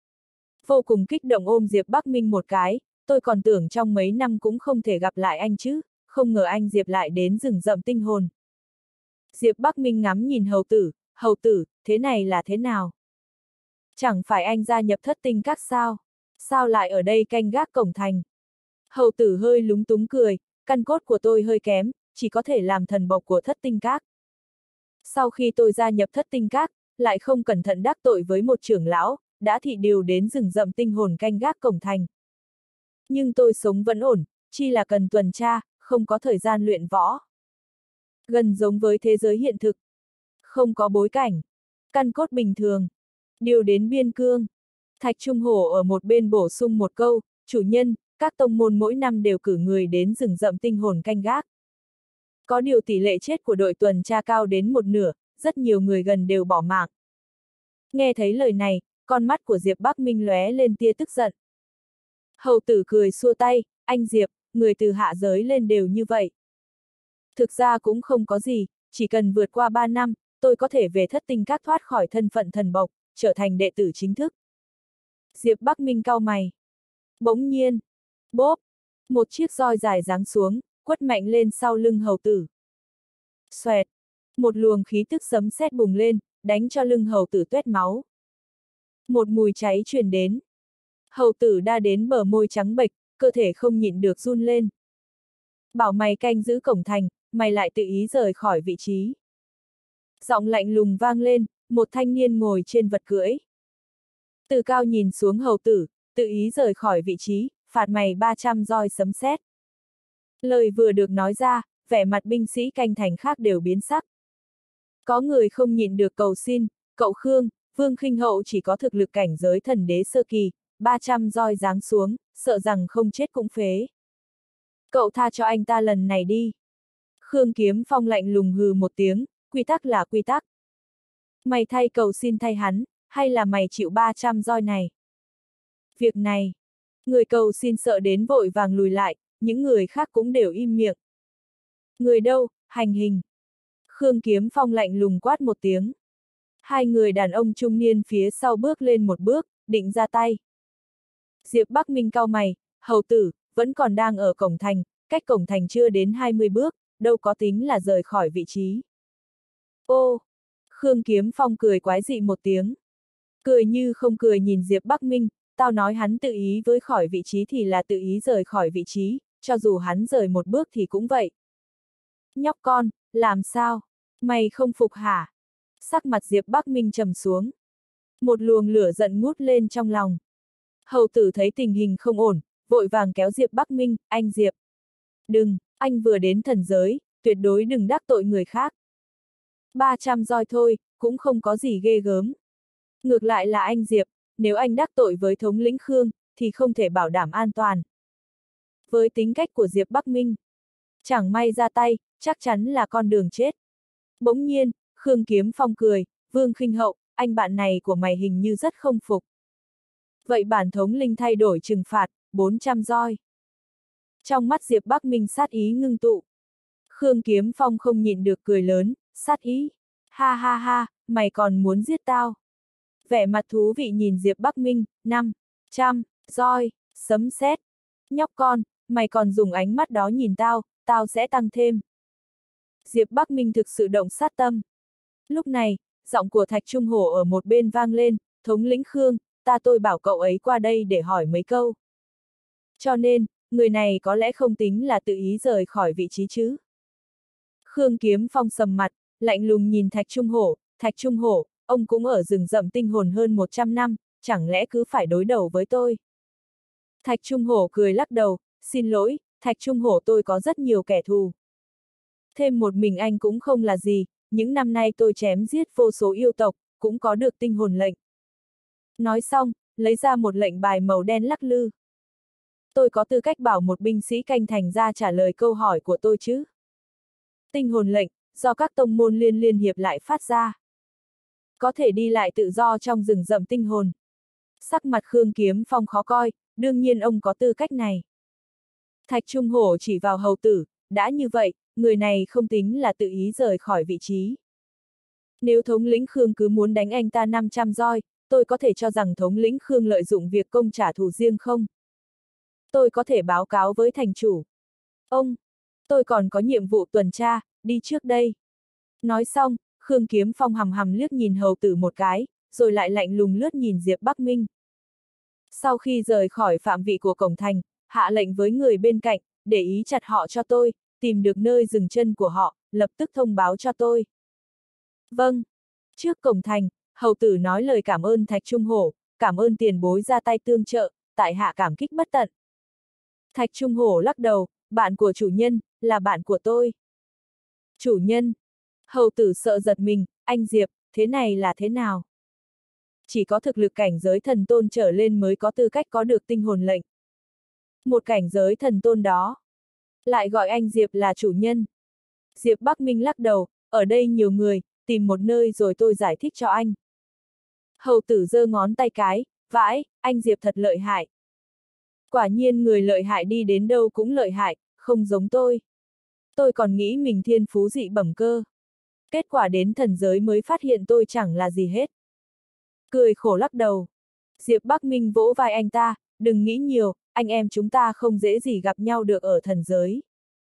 Vô cùng kích động ôm Diệp Bắc Minh một cái, tôi còn tưởng trong mấy năm cũng không thể gặp lại anh chứ, không ngờ anh Diệp lại đến rừng rậm tinh hồn. Diệp Bắc Minh ngắm nhìn hầu tử, hầu tử, thế này là thế nào? Chẳng phải anh gia nhập thất tinh các sao? Sao lại ở đây canh gác cổng thành? Hầu tử hơi lúng túng cười, căn cốt của tôi hơi kém, chỉ có thể làm thần bộc của thất tinh các. Sau khi tôi gia nhập thất tinh các, lại không cẩn thận đắc tội với một trưởng lão, đã thị điều đến rừng rậm tinh hồn canh gác cổng thành. Nhưng tôi sống vẫn ổn, chi là cần tuần tra, không có thời gian luyện võ. Gần giống với thế giới hiện thực. Không có bối cảnh. Căn cốt bình thường. Điều đến biên cương. Thạch Trung Hổ ở một bên bổ sung một câu, chủ nhân, các tông môn mỗi năm đều cử người đến rừng rậm tinh hồn canh gác. Có điều tỷ lệ chết của đội tuần tra cao đến một nửa, rất nhiều người gần đều bỏ mạng. Nghe thấy lời này, con mắt của Diệp Bắc Minh lóe lên tia tức giận. Hầu tử cười xua tay, anh Diệp, người từ hạ giới lên đều như vậy. Thực ra cũng không có gì, chỉ cần vượt qua ba năm, tôi có thể về thất tinh các thoát khỏi thân phận thần bộc, trở thành đệ tử chính thức. Diệp Bắc Minh cau mày. Bỗng nhiên, bốp, một chiếc roi dài giáng xuống, quất mạnh lên sau lưng hầu tử. Xoẹt, một luồng khí tức sấm sét bùng lên, đánh cho lưng hầu tử tuét máu. Một mùi cháy truyền đến. Hầu tử đa đến bờ môi trắng bệch, cơ thể không nhịn được run lên. Bảo mày canh giữ cổng thành, mày lại tự ý rời khỏi vị trí. Giọng lạnh lùng vang lên, một thanh niên ngồi trên vật cưỡi. Từ cao nhìn xuống hầu tử, tự ý rời khỏi vị trí, phạt mày ba trăm roi sấm sét. Lời vừa được nói ra, vẻ mặt binh sĩ canh thành khác đều biến sắc. Có người không nhịn được cầu xin, cậu Khương, Vương Khinh Hậu chỉ có thực lực cảnh giới thần đế sơ kỳ, ba trăm roi giáng xuống, sợ rằng không chết cũng phế. Cậu tha cho anh ta lần này đi. Khương Kiếm Phong lạnh lùng hừ một tiếng, quy tắc là quy tắc. Mày thay cầu xin thay hắn, hay là mày chịu ba trăm roi này? Việc này, người cầu xin sợ đến vội vàng lùi lại, những người khác cũng đều im miệng. Người đâu, hành hình. Khương Kiếm Phong lạnh lùng quát một tiếng. Hai người đàn ông trung niên phía sau bước lên một bước, định ra tay. Diệp Bắc Minh cau mày, hầu tử, vẫn còn đang ở cổng thành, cách cổng thành chưa đến hai mươi bước, đâu có tính là rời khỏi vị trí. Ô! Khương Kiếm Phong cười quái dị một tiếng. Cười như không cười nhìn Diệp Bắc Minh, tao nói hắn tự ý với khỏi vị trí thì là tự ý rời khỏi vị trí, cho dù hắn rời một bước thì cũng vậy. Nhóc con, làm sao? Mày không phục hả? Sắc mặt Diệp Bắc Minh trầm xuống. Một luồng lửa giận ngút lên trong lòng. Hầu tử thấy tình hình không ổn, vội vàng kéo Diệp Bắc Minh, anh Diệp. Đừng, anh vừa đến thần giới, tuyệt đối đừng đắc tội người khác. ba trăm roi thôi, cũng không có gì ghê gớm. Ngược lại là anh Diệp, nếu anh đắc tội với thống lĩnh Khương, thì không thể bảo đảm an toàn. Với tính cách của Diệp Bắc Minh, chẳng may ra tay, chắc chắn là con đường chết. Bỗng nhiên, Khương Kiếm Phong cười, Vương Khinh Hậu, anh bạn này của mày hình như rất không phục. Vậy bản thống linh thay đổi trừng phạt, bốn trăm roi. Trong mắt Diệp Bắc Minh sát ý ngưng tụ. Khương Kiếm Phong không nhịn được cười lớn, sát ý. Ha ha ha, mày còn muốn giết tao. Vẻ mặt thú vị nhìn Diệp Bắc Minh, năm trăm roi, sấm sét. Nhóc con, mày còn dùng ánh mắt đó nhìn tao, tao sẽ tăng thêm. Diệp Bắc Minh thực sự động sát tâm. Lúc này, giọng của Thạch Trung Hổ ở một bên vang lên, thống lĩnh Khương, ta tôi bảo cậu ấy qua đây để hỏi mấy câu. Cho nên, người này có lẽ không tính là tự ý rời khỏi vị trí chứ. Khương Kiếm Phong sầm mặt, lạnh lùng nhìn Thạch Trung Hổ, Thạch Trung Hổ, ông cũng ở rừng rậm tinh hồn hơn một trăm năm, chẳng lẽ cứ phải đối đầu với tôi? Thạch Trung Hổ cười lắc đầu, xin lỗi, Thạch Trung Hổ tôi có rất nhiều kẻ thù. Thêm một mình anh cũng không là gì, những năm nay tôi chém giết vô số yêu tộc, cũng có được tinh hồn lệnh. Nói xong, lấy ra một lệnh bài màu đen lắc lư. Tôi có tư cách bảo một binh sĩ canh thành ra trả lời câu hỏi của tôi chứ? Tinh hồn lệnh, do các tông môn liên liên hiệp lại phát ra. Có thể đi lại tự do trong rừng rậm tinh hồn. Sắc mặt Khương Kiếm Phong khó coi, đương nhiên ông có tư cách này. Thạch Trung Hổ chỉ vào hầu tử, đã như vậy, người này không tính là tự ý rời khỏi vị trí. Nếu thống lĩnh Khương cứ muốn đánh anh ta năm trăm roi, tôi có thể cho rằng thống lĩnh Khương lợi dụng việc công trả thù riêng không? Tôi có thể báo cáo với thành chủ. Ông, tôi còn có nhiệm vụ tuần tra, đi trước đây. Nói xong, Khương Kiếm Phong hằm hằm liếc nhìn hầu tử một cái, rồi lại lạnh lùng lướt nhìn Diệp Bắc Minh. Sau khi rời khỏi phạm vị của cổng thành, hạ lệnh với người bên cạnh, để ý chặt họ cho tôi, tìm được nơi dừng chân của họ, lập tức thông báo cho tôi. Vâng. Trước cổng thành, hầu tử nói lời cảm ơn Thạch Trung Hổ, cảm ơn tiền bối ra tay tương trợ, tại hạ cảm kích bất tận. Thạch Trung Hổ lắc đầu, bạn của chủ nhân, là bạn của tôi. Chủ nhân. Hầu tử sợ giật mình, anh Diệp, thế này là thế nào? Chỉ có thực lực cảnh giới thần tôn trở lên mới có tư cách có được tinh hồn lệnh. Một cảnh giới thần tôn đó. Lại gọi anh Diệp là chủ nhân. Diệp Bắc Minh lắc đầu, ở đây nhiều người, tìm một nơi rồi tôi giải thích cho anh. Hầu tử giơ ngón tay cái, vãi, anh Diệp thật lợi hại. Quả nhiên người lợi hại đi đến đâu cũng lợi hại, không giống tôi. Tôi còn nghĩ mình thiên phú dị bẩm cơ. Kết quả đến thần giới mới phát hiện tôi chẳng là gì hết. Cười khổ lắc đầu. Diệp Bắc Minh vỗ vai anh ta, đừng nghĩ nhiều, anh em chúng ta không dễ gì gặp nhau được ở thần giới.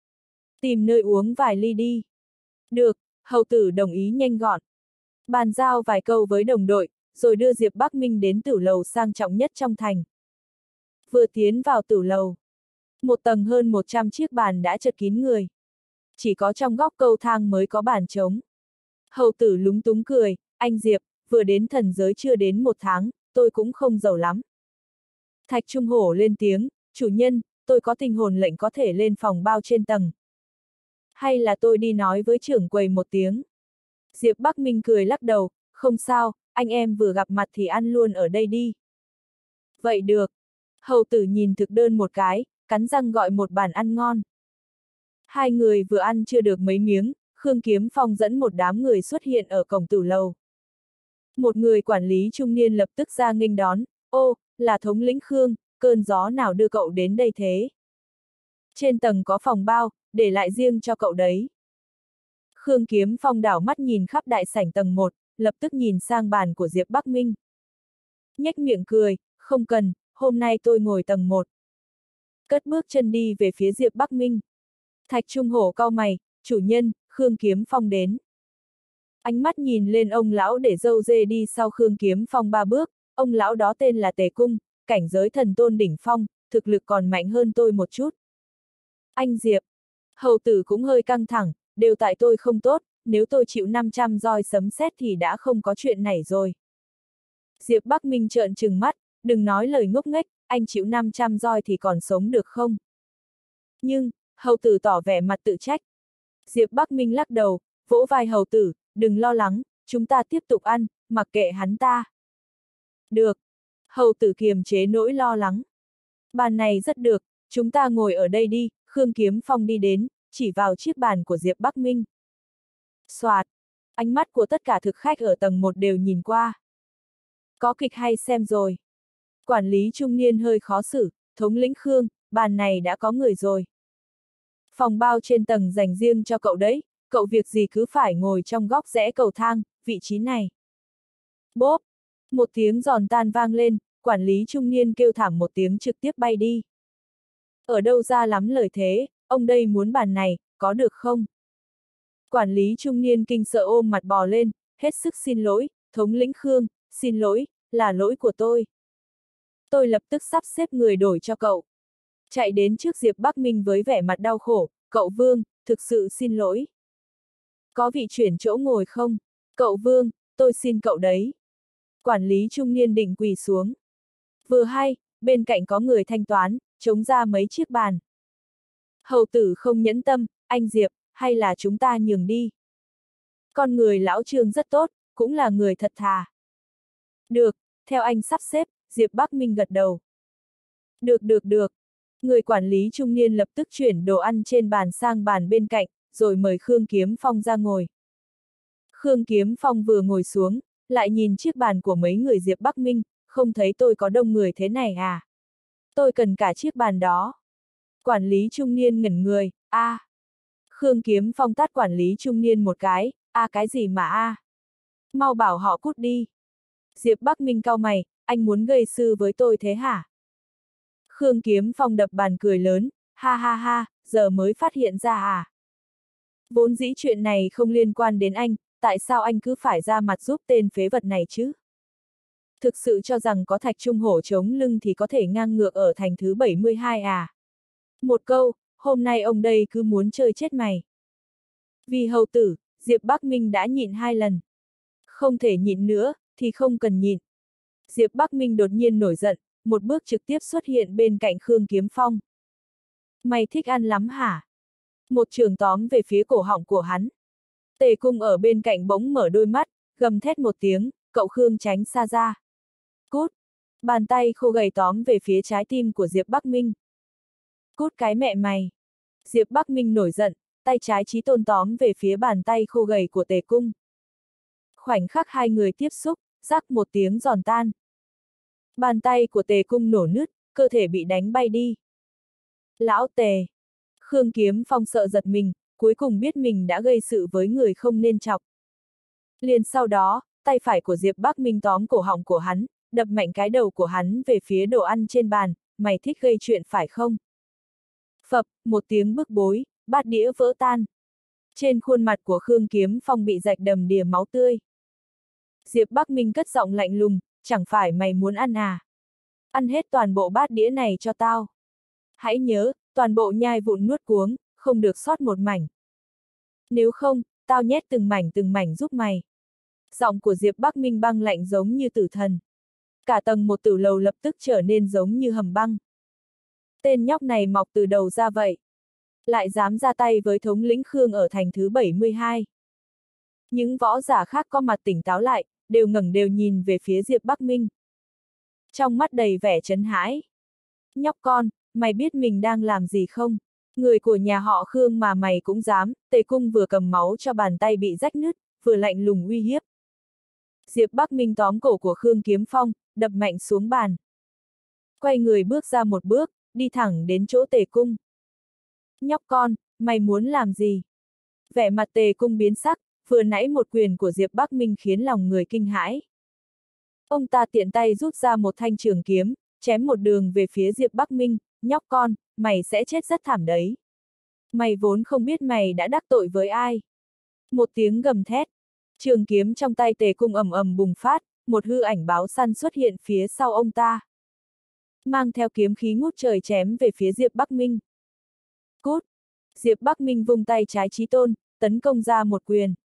Tìm nơi uống vài ly đi. Được, hầu tử đồng ý nhanh gọn. Bàn giao vài câu với đồng đội, rồi đưa Diệp Bắc Minh đến tử lầu sang trọng nhất trong thành. Vừa tiến vào tử lầu. Một tầng hơn một trăm chiếc bàn đã chật kín người. Chỉ có trong góc cầu thang mới có bàn trống. Hầu tử lúng túng cười, anh Diệp, vừa đến thần giới chưa đến một tháng, tôi cũng không giàu lắm. Thạch Trung Hổ lên tiếng, chủ nhân, tôi có tinh hồn lệnh có thể lên phòng bao trên tầng. Hay là tôi đi nói với trưởng quầy một tiếng. Diệp Bắc Minh cười lắc đầu, không sao, anh em vừa gặp mặt thì ăn luôn ở đây đi. Vậy được. Hầu tử nhìn thực đơn một cái, cắn răng gọi một bàn ăn ngon. Hai người vừa ăn chưa được mấy miếng, Khương Kiếm Phong dẫn một đám người xuất hiện ở cổng tử lầu. Một người quản lý trung niên lập tức ra nghênh đón, ô, là thống lĩnh Khương, cơn gió nào đưa cậu đến đây thế? Trên tầng có phòng bao, để lại riêng cho cậu đấy. Khương Kiếm Phong đảo mắt nhìn khắp đại sảnh tầng một, lập tức nhìn sang bàn của Diệp Bắc Minh. Nhếch miệng cười, không cần, hôm nay tôi ngồi tầng một. Cất bước chân đi về phía Diệp Bắc Minh. Thạch Trung Hổ cau mày, chủ nhân, Khương Kiếm Phong đến. Ánh mắt nhìn lên ông lão để râu dê đi sau Khương Kiếm Phong ba bước, ông lão đó tên là Tề Cung, cảnh giới thần tôn đỉnh phong, thực lực còn mạnh hơn tôi một chút. Anh Diệp. Hầu tử cũng hơi căng thẳng, đều tại tôi không tốt, nếu tôi chịu năm trăm roi sấm sét thì đã không có chuyện này rồi. Diệp Bắc Minh trợn trừng mắt, đừng nói lời ngốc nghếch, anh chịu năm trăm roi thì còn sống được không? Nhưng, hầu tử tỏ vẻ mặt tự trách. Diệp Bắc Minh lắc đầu, vỗ vai hầu tử, đừng lo lắng, chúng ta tiếp tục ăn, mặc kệ hắn ta. Được. Hầu tử kiềm chế nỗi lo lắng. Bàn này rất được, chúng ta ngồi ở đây đi, Khương Kiếm Phong đi đến, chỉ vào chiếc bàn của Diệp Bắc Minh. Soạt. Ánh mắt của tất cả thực khách ở tầng một đều nhìn qua. Có kịch hay xem rồi. Quản lý trung niên hơi khó xử, thống lĩnh Khương, bàn này đã có người rồi. Phòng bao trên tầng dành riêng cho cậu đấy, cậu việc gì cứ phải ngồi trong góc rẽ cầu thang, vị trí này. Bốp! Một tiếng giòn tan vang lên, quản lý trung niên kêu thảm một tiếng trực tiếp bay đi. Ở đâu ra lắm lời thế, ông đây muốn bàn này, có được không? Quản lý trung niên kinh sợ ôm mặt bò lên, hết sức xin lỗi, thống lĩnh Khương, xin lỗi, là lỗi của tôi. Tôi lập tức sắp xếp người đổi cho cậu. Chạy đến trước Diệp Bắc Minh với vẻ mặt đau khổ, cậu Vương, thực sự xin lỗi. Có vị chuyển chỗ ngồi không? Cậu Vương, tôi xin cậu đấy. Quản lý trung niên định quỳ xuống. Vừa hay, bên cạnh có người thanh toán, chống ra mấy chiếc bàn. Hầu tử không nhẫn tâm, anh Diệp, hay là chúng ta nhường đi. Con người lão Trương rất tốt, cũng là người thật thà. Được, theo anh sắp xếp, Diệp Bắc Minh gật đầu. Được được được. Người quản lý trung niên lập tức chuyển đồ ăn trên bàn sang bàn bên cạnh, rồi mời Khương Kiếm Phong ra ngồi. Khương Kiếm Phong vừa ngồi xuống, lại nhìn chiếc bàn của mấy người Diệp Bắc Minh, không thấy tôi có đông người thế này à? Tôi cần cả chiếc bàn đó. Quản lý trung niên ngẩn người, a. À. Khương Kiếm Phong tát quản lý trung niên một cái, a à, cái gì mà a? À? Mau bảo họ cút đi. Diệp Bắc Minh cau mày, anh muốn gây sự với tôi thế hả? Khương Kiếm Phong đập bàn cười lớn, ha ha ha, giờ mới phát hiện ra à? Vốn dĩ chuyện này không liên quan đến anh, tại sao anh cứ phải ra mặt giúp tên phế vật này chứ? Thực sự cho rằng có Thạch Trung Hổ chống lưng thì có thể ngang ngược ở thành thứ bảy mươi hai à? Một câu, hôm nay ông đây cứ muốn chơi chết mày. Vì hầu tử, Diệp Bắc Minh đã nhịn hai lần. Không thể nhịn nữa, thì không cần nhịn. Diệp Bắc Minh đột nhiên nổi giận, một bước trực tiếp xuất hiện bên cạnh Khương Kiếm Phong. Mày thích ăn lắm hả? Một trường tóm về phía cổ họng của hắn. Tề Cung ở bên cạnh bỗng mở đôi mắt, gầm thét một tiếng, cậu Khương tránh xa ra. Cút! Bàn tay khô gầy tóm về phía trái tim của Diệp Bắc Minh. Cút cái mẹ mày! Diệp Bắc Minh nổi giận, tay trái Chí Tôn tóm về phía bàn tay khô gầy của Tề Cung. Khoảnh khắc hai người tiếp xúc, rắc một tiếng giòn tan. Bàn tay của Tề Cung nổ nứt, cơ thể bị đánh bay đi. Lão Tề! Khương Kiếm Phong sợ giật mình, cuối cùng biết mình đã gây sự với người không nên chọc. Liền sau đó, tay phải của Diệp Bắc Minh tóm cổ họng của hắn, đập mạnh cái đầu của hắn về phía đồ ăn trên bàn, mày thích gây chuyện phải không? Phập, một tiếng bức bối, bát đĩa vỡ tan. Trên khuôn mặt của Khương Kiếm Phong bị rạch đầm đìa máu tươi. Diệp Bắc Minh cất giọng lạnh lùng, chẳng phải mày muốn ăn à? Ăn hết toàn bộ bát đĩa này cho tao. Hãy nhớ, toàn bộ nhai vụn nuốt cuống, không được sót một mảnh. Nếu không, tao nhét từng mảnh từng mảnh giúp mày. Giọng của Diệp Bắc Minh băng lạnh giống như tử thần. Cả tầng một tử lầu lập tức trở nên giống như hầm băng. Tên nhóc này mọc từ đầu ra vậy. Lại dám ra tay với thống lĩnh Khương ở thành thứ bảy mươi hai. Những võ giả khác có mặt tỉnh táo lại, đều ngẩng đều nhìn về phía Diệp Bắc Minh. Trong mắt đầy vẻ chấn hãi. Nhóc con, mày biết mình đang làm gì không? Người của nhà họ Khương mà mày cũng dám. Tề Cung vừa cầm máu cho bàn tay bị rách nứt, vừa lạnh lùng uy hiếp. Diệp Bắc Minh tóm cổ của Khương Kiếm Phong, đập mạnh xuống bàn. Quay người bước ra một bước, đi thẳng đến chỗ Tề Cung. Nhóc con, mày muốn làm gì? Vẻ mặt Tề Cung biến sắc, vừa nãy một quyền của Diệp Bắc Minh khiến lòng người kinh hãi. Ông ta tiện tay rút ra một thanh trường kiếm, chém một đường về phía Diệp Bắc Minh, nhóc con, mày sẽ chết rất thảm đấy. Mày vốn không biết mày đã đắc tội với ai. Một tiếng gầm thét, trường kiếm trong tay Tề Cung ầm ầm bùng phát, một hư ảnh báo săn xuất hiện phía sau ông ta. Mang theo kiếm khí ngút trời chém về phía Diệp Bắc Minh. Cút! Diệp Bắc Minh vung tay trái Chí Tôn, tấn công ra một quyền.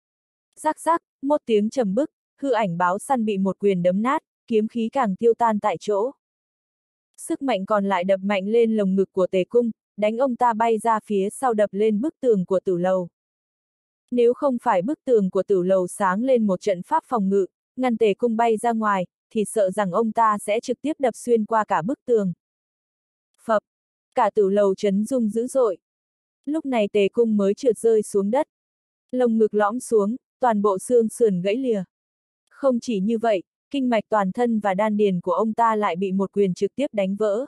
Rắc rắc, một tiếng trầm bức, hư ảnh báo săn bị một quyền đấm nát, kiếm khí càng tiêu tan tại chỗ. Sức mạnh còn lại đập mạnh lên lồng ngực của Tề Cung, đánh ông ta bay ra phía sau đập lên bức tường của tử lầu. Nếu không phải bức tường của tử lầu sáng lên một trận pháp phòng ngự, ngăn Tề Cung bay ra ngoài, thì sợ rằng ông ta sẽ trực tiếp đập xuyên qua cả bức tường. Phập! Cả tử lầu chấn rung dữ dội. Lúc này Tề Cung mới trượt rơi xuống đất. Lồng ngực lõm xuống, toàn bộ xương sườn gãy lìa. Không chỉ như vậy, kinh mạch toàn thân và đan điền của ông ta lại bị một quyền trực tiếp đánh vỡ.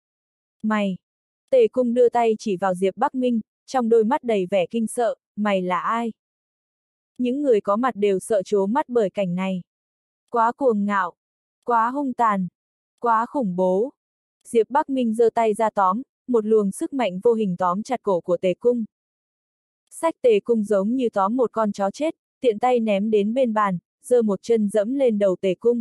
Mày! Tề Cung đưa tay chỉ vào Diệp Bắc Minh, trong đôi mắt đầy vẻ kinh sợ, mày là ai? Những người có mặt đều sợ trố mắt bởi cảnh này. Quá cuồng ngạo! Quá hung tàn! Quá khủng bố! Diệp Bắc Minh giơ tay ra tóm, một luồng sức mạnh vô hình tóm chặt cổ của Tề Cung. Xách Tề Cung giống như tóm một con chó chết, tiện tay ném đến bên bàn, giơ một chân dẫm lên đầu Tề Cung.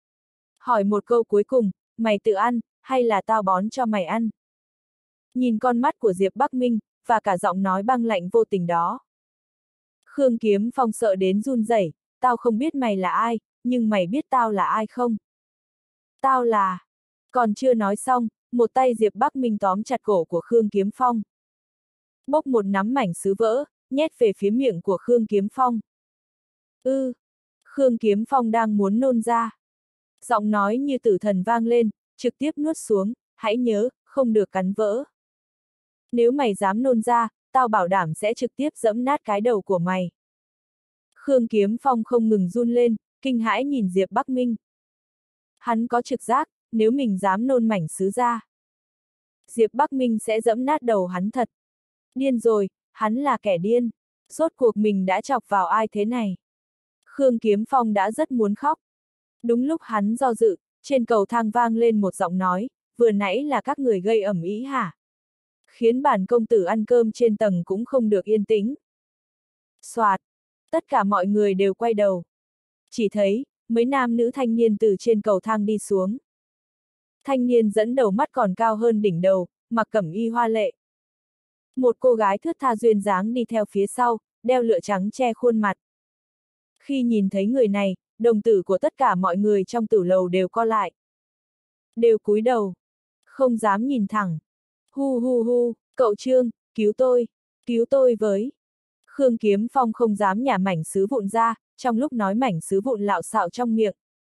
Hỏi một câu cuối cùng, mày tự ăn, hay là tao bón cho mày ăn? Nhìn con mắt của Diệp Bắc Minh, và cả giọng nói băng lạnh vô tình đó. Khương Kiếm Phong sợ đến run rẩy, tao không biết mày là ai, nhưng mày biết tao là ai không? Tao là... Còn chưa nói xong, một tay Diệp Bắc Minh tóm chặt cổ của Khương Kiếm Phong. Bốc một nắm mảnh sứ vỡ, nhét về phía miệng của Khương Kiếm Phong. Ư! Ừ, Khương Kiếm Phong đang muốn nôn ra. Giọng nói như tử thần vang lên, trực tiếp nuốt xuống, hãy nhớ, không được cắn vỡ. Nếu mày dám nôn ra, tao bảo đảm sẽ trực tiếp giẫm nát cái đầu của mày. Khương Kiếm Phong không ngừng run lên, kinh hãi nhìn Diệp Bắc Minh. Hắn có trực giác, nếu mình dám nôn mảnh sứ ra, Diệp Bắc Minh sẽ giẫm nát đầu hắn thật. Điên rồi, hắn là kẻ điên. Rốt cuộc mình đã chọc vào ai thế này? Khương Kiếm Phong đã rất muốn khóc. Đúng lúc hắn do dự, trên cầu thang vang lên một giọng nói, vừa nãy là các người gây ầm ĩ hả? Khiến bản công tử ăn cơm trên tầng cũng không được yên tĩnh. Soạt! Tất cả mọi người đều quay đầu. Chỉ thấy, mấy nam nữ thanh niên từ trên cầu thang đi xuống. Thanh niên dẫn đầu mắt còn cao hơn đỉnh đầu, mặc cẩm y hoa lệ. Một cô gái thướt tha duyên dáng đi theo phía sau, đeo lụa trắng che khuôn mặt. Khi nhìn thấy người này, đồng tử của tất cả mọi người trong tử lầu đều co lại. Đều cúi đầu. Không dám nhìn thẳng. Hu hu hu, cậu Trương, cứu tôi, cứu tôi với. Khương Kiếm Phong không dám nhả mảnh sứ vụn ra, trong lúc nói mảnh sứ vụn lạo xạo trong miệng.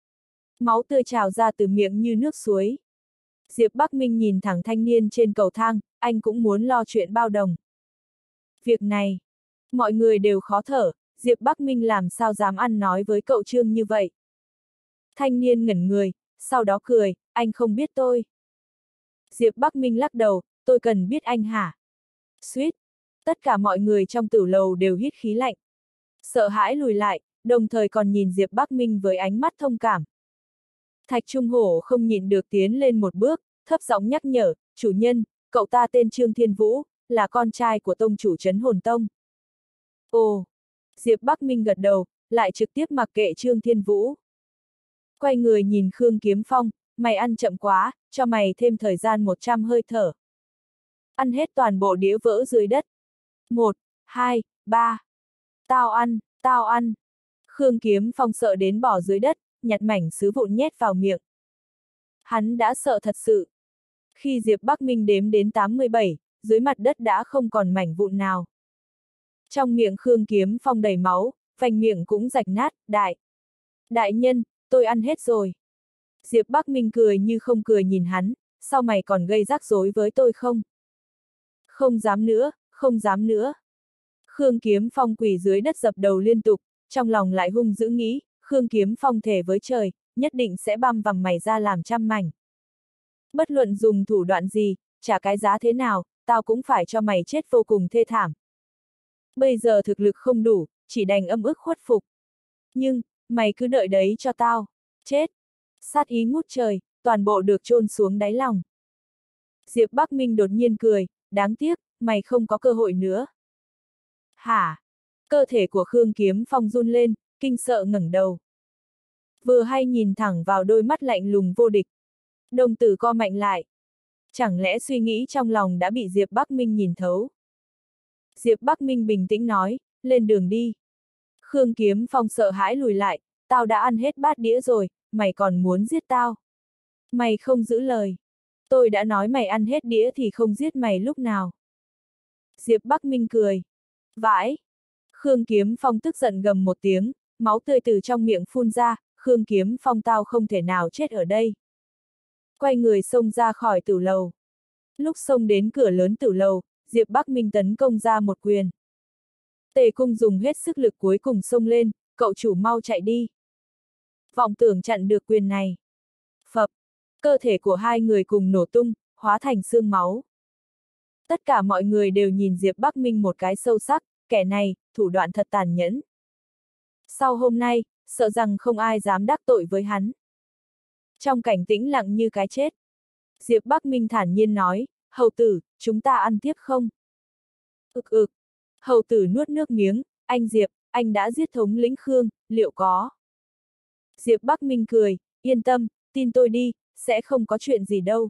Máu tươi trào ra từ miệng như nước suối. Diệp Bắc Minh nhìn thẳng thanh niên trên cầu thang, anh cũng muốn lo chuyện bao đồng. Việc này, mọi người đều khó thở, Diệp Bắc Minh làm sao dám ăn nói với cậu Trương như vậy. Thanh niên ngẩn người, sau đó cười, anh không biết tôi. Diệp Bắc Minh lắc đầu, tôi cần biết anh hả? Suýt! Tất cả mọi người trong tử lầu đều hít khí lạnh. Sợ hãi lùi lại, đồng thời còn nhìn Diệp Bắc Minh với ánh mắt thông cảm. Thạch Trung Hổ không nhịn được tiến lên một bước, thấp giọng nhắc nhở, chủ nhân, cậu ta tên Trương Thiên Vũ, là con trai của tông chủ Trấn Hồn Tông. Ồ! Diệp Bắc Minh gật đầu, lại trực tiếp mặc kệ Trương Thiên Vũ. Quay người nhìn Khương Kiếm Phong, mày ăn chậm quá, cho mày thêm thời gian một trăm hơi thở. Ăn hết toàn bộ đĩa vỡ dưới đất. Một, hai, ba. Tao ăn, tao ăn. Khương Kiếm Phong sợ đến bỏ dưới đất, nhặt mảnh sứ vụn nhét vào miệng. Hắn đã sợ thật sự. Khi Diệp Bắc Minh đếm đến tám mươi bảy, dưới mặt đất đã không còn mảnh vụn nào. Trong miệng Khương Kiếm Phong đầy máu, vành miệng cũng rạch nát, đại. Đại nhân, tôi ăn hết rồi. Diệp Bắc Minh cười như không cười nhìn hắn, sao mày còn gây rắc rối với tôi không? Không dám nữa, không dám nữa. Khương Kiếm Phong quỳ dưới đất dập đầu liên tục, trong lòng lại hung dữ nghĩ, Khương Kiếm Phong thề với trời, nhất định sẽ băm vằm mày ra làm trăm mảnh. Bất luận dùng thủ đoạn gì, trả cái giá thế nào, tao cũng phải cho mày chết vô cùng thê thảm. Bây giờ thực lực không đủ, chỉ đành âm ức khuất phục. Nhưng, mày cứ đợi đấy cho tao. Chết! Sát ý ngút trời, toàn bộ được chôn xuống đáy lòng. Diệp Bắc Minh đột nhiên cười, đáng tiếc, mày không có cơ hội nữa. Hả? Cơ thể của Khương Kiếm Phong run lên, kinh sợ ngẩng đầu. Vừa hay nhìn thẳng vào đôi mắt lạnh lùng vô địch. Đồng tử co mạnh lại. Chẳng lẽ suy nghĩ trong lòng đã bị Diệp Bắc Minh nhìn thấu? Diệp Bắc Minh bình tĩnh nói, lên đường đi. Khương Kiếm Phong sợ hãi lùi lại, tao đã ăn hết bát đĩa rồi, mày còn muốn giết tao? Mày không giữ lời. Tôi đã nói mày ăn hết đĩa thì không giết mày lúc nào. Diệp Bắc Minh cười. Vãi! Khương Kiếm Phong tức giận gầm một tiếng, máu tươi từ trong miệng phun ra, Khương Kiếm Phong tao không thể nào chết ở đây. Quay người xông ra khỏi tử lầu. Lúc xông đến cửa lớn tử lầu, Diệp Bắc Minh tấn công ra một quyền. Tề Cung dùng hết sức lực cuối cùng xông lên, cậu chủ mau chạy đi. Vọng tưởng chặn được quyền này. Phập! Cơ thể của hai người cùng nổ tung, hóa thành xương máu. Tất cả mọi người đều nhìn Diệp Bắc Minh một cái sâu sắc, kẻ này, thủ đoạn thật tàn nhẫn. Sau hôm nay, sợ rằng không ai dám đắc tội với hắn. Trong cảnh tĩnh lặng như cái chết, Diệp Bắc Minh thản nhiên nói, hầu tử, chúng ta ăn tiếp không? Ực ực. Hầu tử nuốt nước miếng, anh Diệp, anh đã giết thống lĩnh Khương, liệu có? Diệp Bắc Minh cười, yên tâm, tin tôi đi, sẽ không có chuyện gì đâu.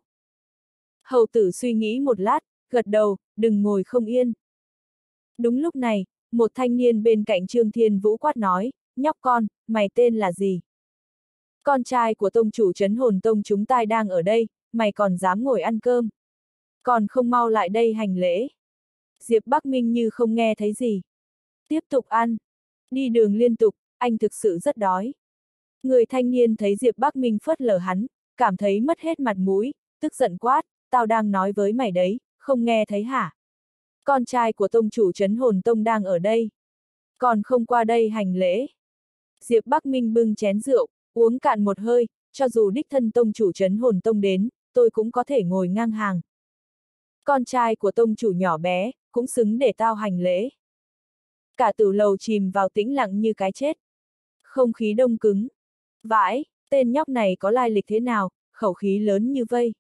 Hầu tử suy nghĩ một lát, gật đầu, đừng ngồi không yên. Đúng lúc này, một thanh niên bên cạnh Trương Thiên Vũ quát nói, nhóc con, mày tên là gì? Con trai của tông chủ Trấn Hồn Tông chúng ta đang ở đây, mày còn dám ngồi ăn cơm? Còn không mau lại đây hành lễ. Diệp Bắc Minh như không nghe thấy gì. Tiếp tục ăn. Đi đường liên tục, anh thực sự rất đói. Người thanh niên thấy Diệp Bắc Minh phớt lờ hắn, cảm thấy mất hết mặt mũi, tức giận quát, tao đang nói với mày đấy, không nghe thấy hả? Con trai của tông chủ Trấn Hồn Tông đang ở đây. Còn không qua đây hành lễ. Diệp Bắc Minh bưng chén rượu, uống cạn một hơi, cho dù đích thân tông chủ Trấn Hồn Tông đến, tôi cũng có thể ngồi ngang hàng. Con trai của tông chủ nhỏ bé, cũng xứng để tao hành lễ. Cả tử lầu chìm vào tĩnh lặng như cái chết. Không khí đông cứng. Vãi, tên nhóc này có lai lịch thế nào, khẩu khí lớn như vây.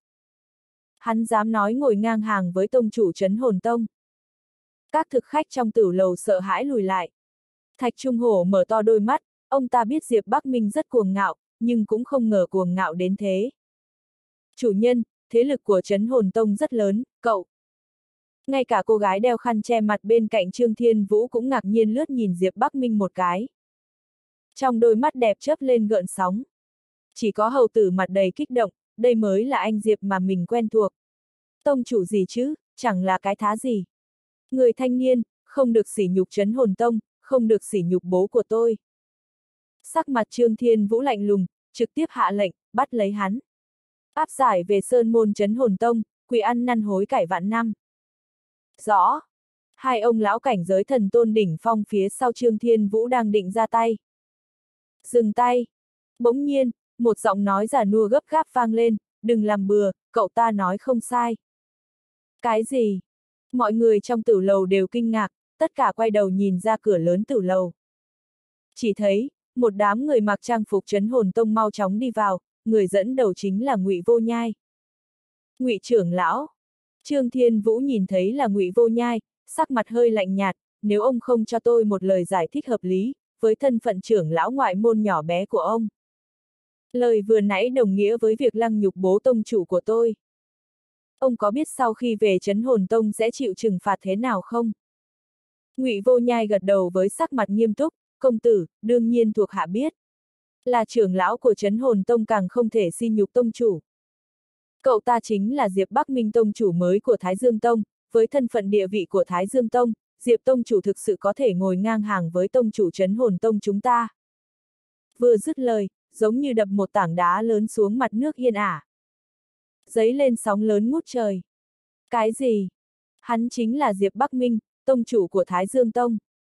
Hắn dám nói ngồi ngang hàng với tông chủ Trấn Hồn Tông. Các thực khách trong tử lầu sợ hãi lùi lại. Thạch Trung Hổ mở to đôi mắt, ông ta biết Diệp Bắc Minh rất cuồng ngạo, nhưng cũng không ngờ cuồng ngạo đến thế. Chủ nhân, thế lực của Trấn Hồn Tông rất lớn, cậu. Ngay cả cô gái đeo khăn che mặt bên cạnh Trương Thiên Vũ cũng ngạc nhiên lướt nhìn Diệp Bắc Minh một cái. Trong đôi mắt đẹp chớp lên gợn sóng. Chỉ có hầu tử mặt đầy kích động, đây mới là anh Diệp mà mình quen thuộc. Tông chủ gì chứ, chẳng là cái thá gì. Người thanh niên, không được sỉ nhục Trấn Hồn Tông, không được sỉ nhục bố của tôi. Sắc mặt Trương Thiên Vũ lạnh lùng, trực tiếp hạ lệnh, bắt lấy hắn. Áp giải về Sơn Môn Trấn Hồn Tông, quỳ ăn năn hối cải vạn năm. Rõ. Hai ông lão cảnh giới thần tôn đỉnh phong phía sau Trương Thiên Vũ đang định ra tay. Dừng tay. Bỗng nhiên, một giọng nói già nua gấp gáp vang lên, đừng làm bừa, cậu ta nói không sai. Cái gì? Mọi người trong tử lầu đều kinh ngạc, tất cả quay đầu nhìn ra cửa lớn tử lầu. Chỉ thấy, một đám người mặc trang phục Trấn Hồn Tông mau chóng đi vào, người dẫn đầu chính là Ngụy Vô Nhai. Ngụy trưởng lão. Trương Thiên Vũ nhìn thấy là Ngụy Vô Nhai, sắc mặt hơi lạnh nhạt, nếu ông không cho tôi một lời giải thích hợp lý, với thân phận trưởng lão ngoại môn nhỏ bé của ông. Lời vừa nãy đồng nghĩa với việc lăng nhục bố tông chủ của tôi. Ông có biết sau khi về Trấn Hồn Tông sẽ chịu trừng phạt thế nào không? Ngụy Vô Nhai gật đầu với sắc mặt nghiêm túc, công tử, đương nhiên thuộc hạ biết. Là trưởng lão của Trấn Hồn Tông càng không thể si nhục tông chủ. Cậu ta chính là Diệp Bắc Minh tông chủ mới của Thái Dương Tông, với thân phận địa vị của Thái Dương Tông, Diệp tông chủ thực sự có thể ngồi ngang hàng với tông chủ Trấn Hồn Tông chúng ta. Vừa dứt lời, giống như đập một tảng đá lớn xuống mặt nước yên ả. Giấy lên sóng lớn ngút trời. Cái gì? Hắn chính là Diệp Bắc Minh, tông chủ của Thái Dương Tông.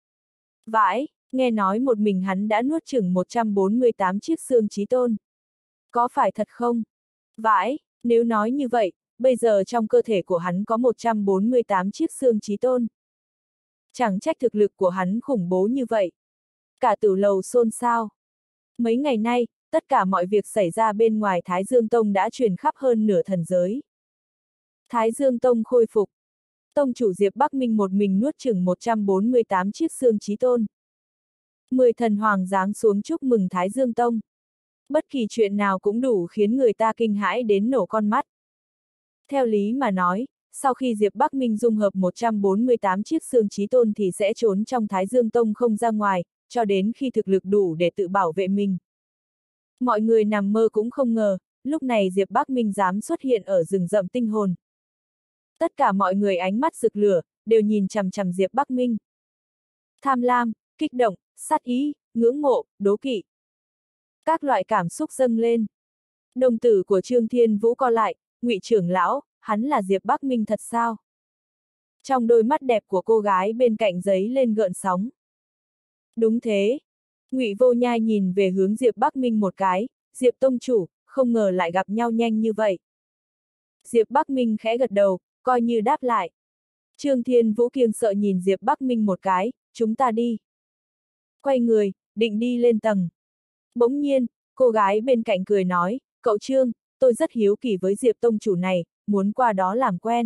Vãi, nghe nói một mình hắn đã nuốt chửng một trăm bốn mươi tám chiếc xương chí tôn. Có phải thật không? Vãi, nếu nói như vậy, bây giờ trong cơ thể của hắn có một trăm bốn mươi tám chiếc xương chí tôn. Chẳng trách thực lực của hắn khủng bố như vậy. Cả tử lầu xôn xao. Mấy ngày nay, tất cả mọi việc xảy ra bên ngoài Thái Dương Tông đã truyền khắp hơn nửa thần giới. Thái Dương Tông khôi phục. Tông chủ Diệp Bắc Minh một mình nuốt chửng một trăm bốn mươi tám chiếc xương chí tôn. Mười thần hoàng giáng xuống chúc mừng Thái Dương Tông. Bất kỳ chuyện nào cũng đủ khiến người ta kinh hãi đến nổ con mắt. Theo lý mà nói, sau khi Diệp Bắc Minh dung hợp một trăm bốn mươi tám chiếc xương chí tôn thì sẽ trốn trong Thái Dương Tông không ra ngoài, cho đến khi thực lực đủ để tự bảo vệ mình. Mọi người nằm mơ cũng không ngờ, lúc này Diệp Bắc Minh dám xuất hiện ở rừng rậm tinh hồn. Tất cả mọi người ánh mắt rực lửa, đều nhìn chằm chằm Diệp Bắc Minh. Tham lam, kích động, sát ý, ngưỡng mộ, đố kỵ. Các loại cảm xúc dâng lên. Đồng tử của Trương Thiên Vũ co lại, Ngụy trưởng lão, hắn là Diệp Bắc Minh thật sao? Trong đôi mắt đẹp của cô gái bên cạnh giấy lên gợn sóng. Đúng thế. Ngụy Vô Nhai nhìn về hướng Diệp Bắc Minh một cái, Diệp tông chủ, không ngờ lại gặp nhau nhanh như vậy. Diệp Bắc Minh khẽ gật đầu, coi như đáp lại. Trương Thiên Vũ kiêng sợ nhìn Diệp Bắc Minh một cái, chúng ta đi. Quay người, định đi lên tầng. Bỗng nhiên, cô gái bên cạnh cười nói, cậu Trương, tôi rất hiếu kỳ với Diệp tông chủ này, muốn qua đó làm quen.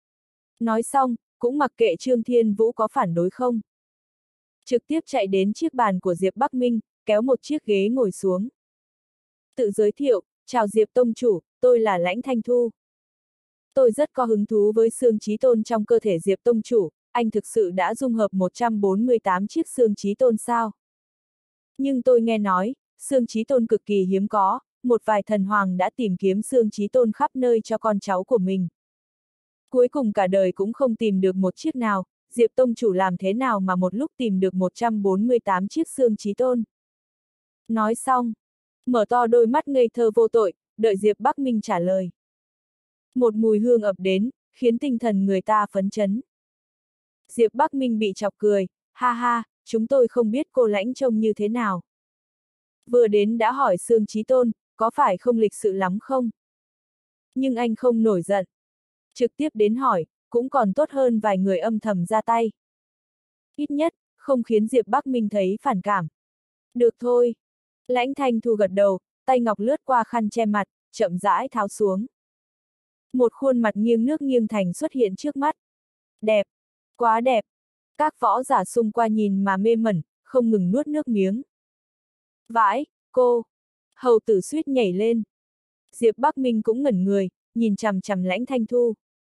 Nói xong, cũng mặc kệ Trương Thiên Vũ có phản đối không. Trực tiếp chạy đến chiếc bàn của Diệp Bắc Minh, kéo một chiếc ghế ngồi xuống. Tự giới thiệu, chào Diệp tông chủ, tôi là Lãnh Thanh Thu. Tôi rất có hứng thú với xương chí tôn trong cơ thể Diệp tông chủ, anh thực sự đã dung hợp một trăm bốn mươi tám chiếc xương chí tôn sao? Nhưng tôi nghe nói, xương chí tôn cực kỳ hiếm có, một vài thần hoàng đã tìm kiếm xương chí tôn khắp nơi cho con cháu của mình. Cuối cùng cả đời cũng không tìm được một chiếc nào, Diệp tông chủ làm thế nào mà một lúc tìm được một trăm bốn mươi tám chiếc xương chí tôn? Nói xong, mở to đôi mắt ngây thơ vô tội, đợi Diệp Bắc Minh trả lời. Một mùi hương ập đến, khiến tinh thần người ta phấn chấn. Diệp Bắc Minh bị chọc cười, ha ha, chúng tôi không biết cô Lãnh trông như thế nào. Vừa đến đã hỏi xương chí tôn, có phải không lịch sự lắm không? Nhưng anh không nổi giận. Trực tiếp đến hỏi, cũng còn tốt hơn vài người âm thầm ra tay. Ít nhất, không khiến Diệp Bắc Minh thấy phản cảm. Được thôi. Lãnh Thanh Thu gật đầu, tay ngọc lướt qua khăn che mặt, chậm rãi tháo xuống. Một khuôn mặt nghiêng nước nghiêng thành xuất hiện trước mắt. Đẹp. Quá đẹp. Các võ giả xung quanh nhìn mà mê mẩn, không ngừng nuốt nước miếng. Vãi, cô. Hầu tử suýt nhảy lên. Diệp Bắc Minh cũng ngẩn người, nhìn chằm chằm Lãnh Thanh Thu.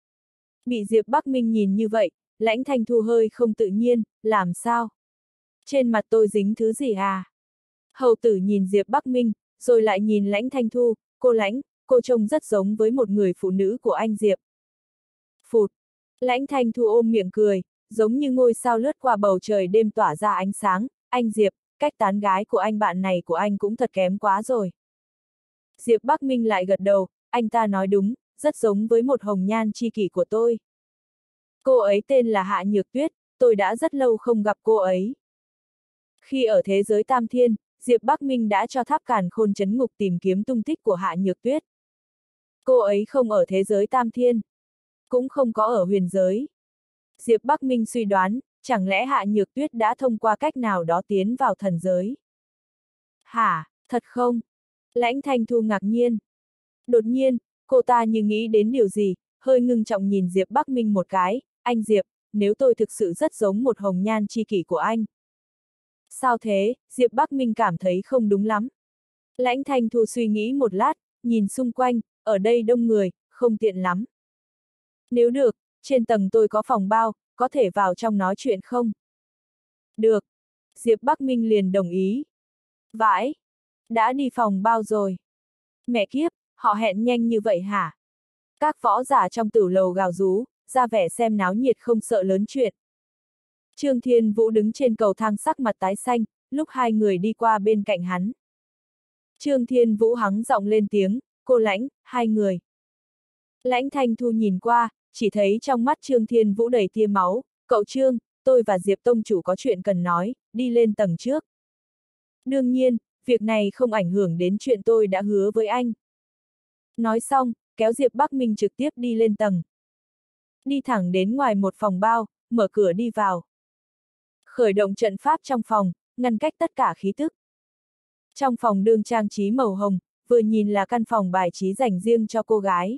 Bị Diệp Bắc Minh nhìn như vậy, Lãnh Thanh Thu hơi không tự nhiên, làm sao? Trên mặt tôi dính thứ gì à? Hầu tử nhìn Diệp Bắc Minh, rồi lại nhìn Lãnh Thanh Thu, cô Lãnh, cô trông rất giống với một người phụ nữ của anh Diệp. Phụt! Lãnh Thanh Thu ôm miệng cười, giống như ngôi sao lướt qua bầu trời đêm tỏa ra ánh sáng, anh Diệp, cách tán gái của anh bạn này của anh cũng thật kém quá rồi. Diệp Bắc Minh lại gật đầu, anh ta nói đúng, rất giống với một hồng nhan chi kỷ của tôi. Cô ấy tên là Hạ Nhược Tuyết, tôi đã rất lâu không gặp cô ấy. Khi ở thế giới Tam Thiên, Diệp Bắc Minh đã cho Tháp Càn Khôn Trấn Ngục tìm kiếm tung tích của Hạ Nhược Tuyết. Cô ấy không ở thế giới Tam Thiên, cũng không có ở huyền giới. Diệp Bắc Minh suy đoán, chẳng lẽ Hạ Nhược Tuyết đã thông qua cách nào đó tiến vào thần giới? Hả, thật không? Lãnh Thanh Thu ngạc nhiên. Đột nhiên, cô ta như nghĩ đến điều gì, hơi ngưng trọng nhìn Diệp Bắc Minh một cái, anh Diệp, nếu tôi thực sự rất giống một hồng nhan chi kỷ của anh. Sao thế, Diệp Bắc Minh cảm thấy không đúng lắm. Lãnh Thanh Thu suy nghĩ một lát, nhìn xung quanh, ở đây đông người, không tiện lắm. Nếu được, trên tầng tôi có phòng bao, có thể vào trong nói chuyện không? Được. Diệp Bắc Minh liền đồng ý. Vãi! Đã đi phòng bao rồi. Mẹ kiếp, họ hẹn nhanh như vậy hả? Các võ giả trong tử lầu gào rú, ra vẻ xem náo nhiệt không sợ lớn chuyện. Trương Thiên Vũ đứng trên cầu thang sắc mặt tái xanh, lúc hai người đi qua bên cạnh hắn. Trương Thiên Vũ hắng giọng lên tiếng, cô Lãnh, hai người. Lãnh Thanh Thu nhìn qua, chỉ thấy trong mắt Trương Thiên Vũ đầy tia máu, cậu Trương, tôi và Diệp Tông Chủ có chuyện cần nói, đi lên tầng trước. Đương nhiên, việc này không ảnh hưởng đến chuyện tôi đã hứa với anh. Nói xong, kéo Diệp Bắc Minh trực tiếp đi lên tầng. Đi thẳng đến ngoài một phòng bao, mở cửa đi vào. Khởi động trận pháp trong phòng, ngăn cách tất cả khí tức. Trong phòng đương trang trí màu hồng, vừa nhìn là căn phòng bài trí dành riêng cho cô gái.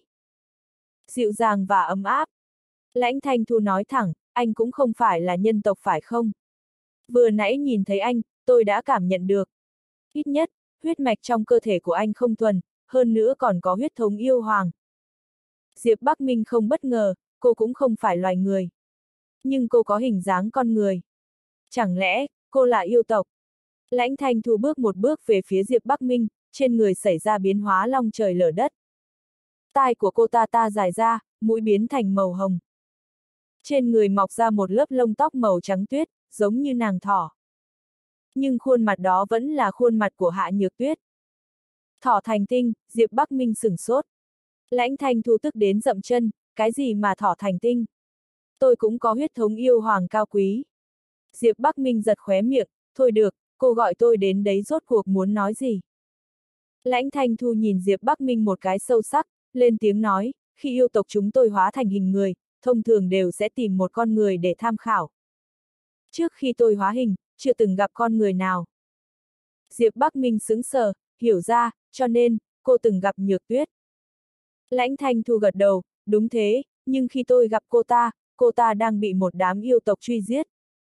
Dịu dàng và ấm áp. Lãnh Thanh Thu nói thẳng, anh cũng không phải là nhân tộc phải không? Vừa nãy nhìn thấy anh, tôi đã cảm nhận được. Ít nhất, huyết mạch trong cơ thể của anh không thuần, hơn nữa còn có huyết thống yêu hoàng. Diệp Bắc Minh không bất ngờ, cô cũng không phải loài người. Nhưng cô có hình dáng con người. Chẳng lẽ, cô là yêu tộc? Lãnh Thanh Thu bước một bước về phía Diệp Bắc Minh, trên người xảy ra biến hóa long trời lở đất. Tai của cô ta ta dài ra, mũi biến thành màu hồng. Trên người mọc ra một lớp lông tóc màu trắng tuyết, giống như nàng thỏ. Nhưng khuôn mặt đó vẫn là khuôn mặt của Hạ Nhược Tuyết. Thỏ thành tinh, Diệp Bắc Minh sửng sốt. Lãnh Thanh Thu tức đến dậm chân, cái gì mà thỏ thành tinh? Tôi cũng có huyết thống yêu hoàng cao quý. Diệp Bắc Minh giật khóe miệng, thôi được, cô gọi tôi đến đấy rốt cuộc muốn nói gì? Lãnh Thanh Thu nhìn Diệp Bắc Minh một cái sâu sắc, lên tiếng nói, khi yêu tộc chúng tôi hóa thành hình người, thông thường đều sẽ tìm một con người để tham khảo. Trước khi tôi hóa hình, chưa từng gặp con người nào. Diệp Bắc Minh sững sờ, hiểu ra, cho nên, cô từng gặp Nhược Tuyết. Lãnh Thanh Thu gật đầu, đúng thế, nhưng khi tôi gặp cô ta, cô ta đang bị một đám yêu tộc truy giết.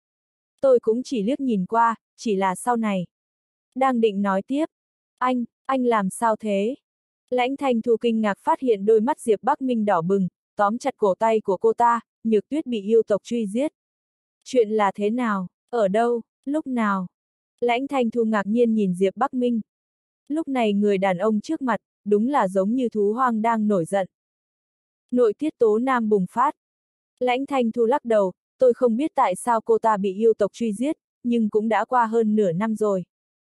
Tôi cũng chỉ liếc nhìn qua, chỉ là sau này. Đang định nói tiếp. Anh, anh làm sao thế? Lãnh Thanh Thu kinh ngạc phát hiện đôi mắt Diệp Bắc Minh đỏ bừng, tóm chặt cổ tay của cô ta, Nhược Tuyết bị yêu tộc truy giết. Chuyện là thế nào? Ở đâu? Lúc nào? Lãnh Thanh Thu ngạc nhiên nhìn Diệp Bắc Minh. Lúc này người đàn ông trước mặt, đúng là giống như thú hoang đang nổi giận. Nội tiết tố nam bùng phát. Lãnh Thanh Thu lắc đầu, tôi không biết tại sao cô ta bị yêu tộc truy giết, nhưng cũng đã qua hơn nửa năm rồi.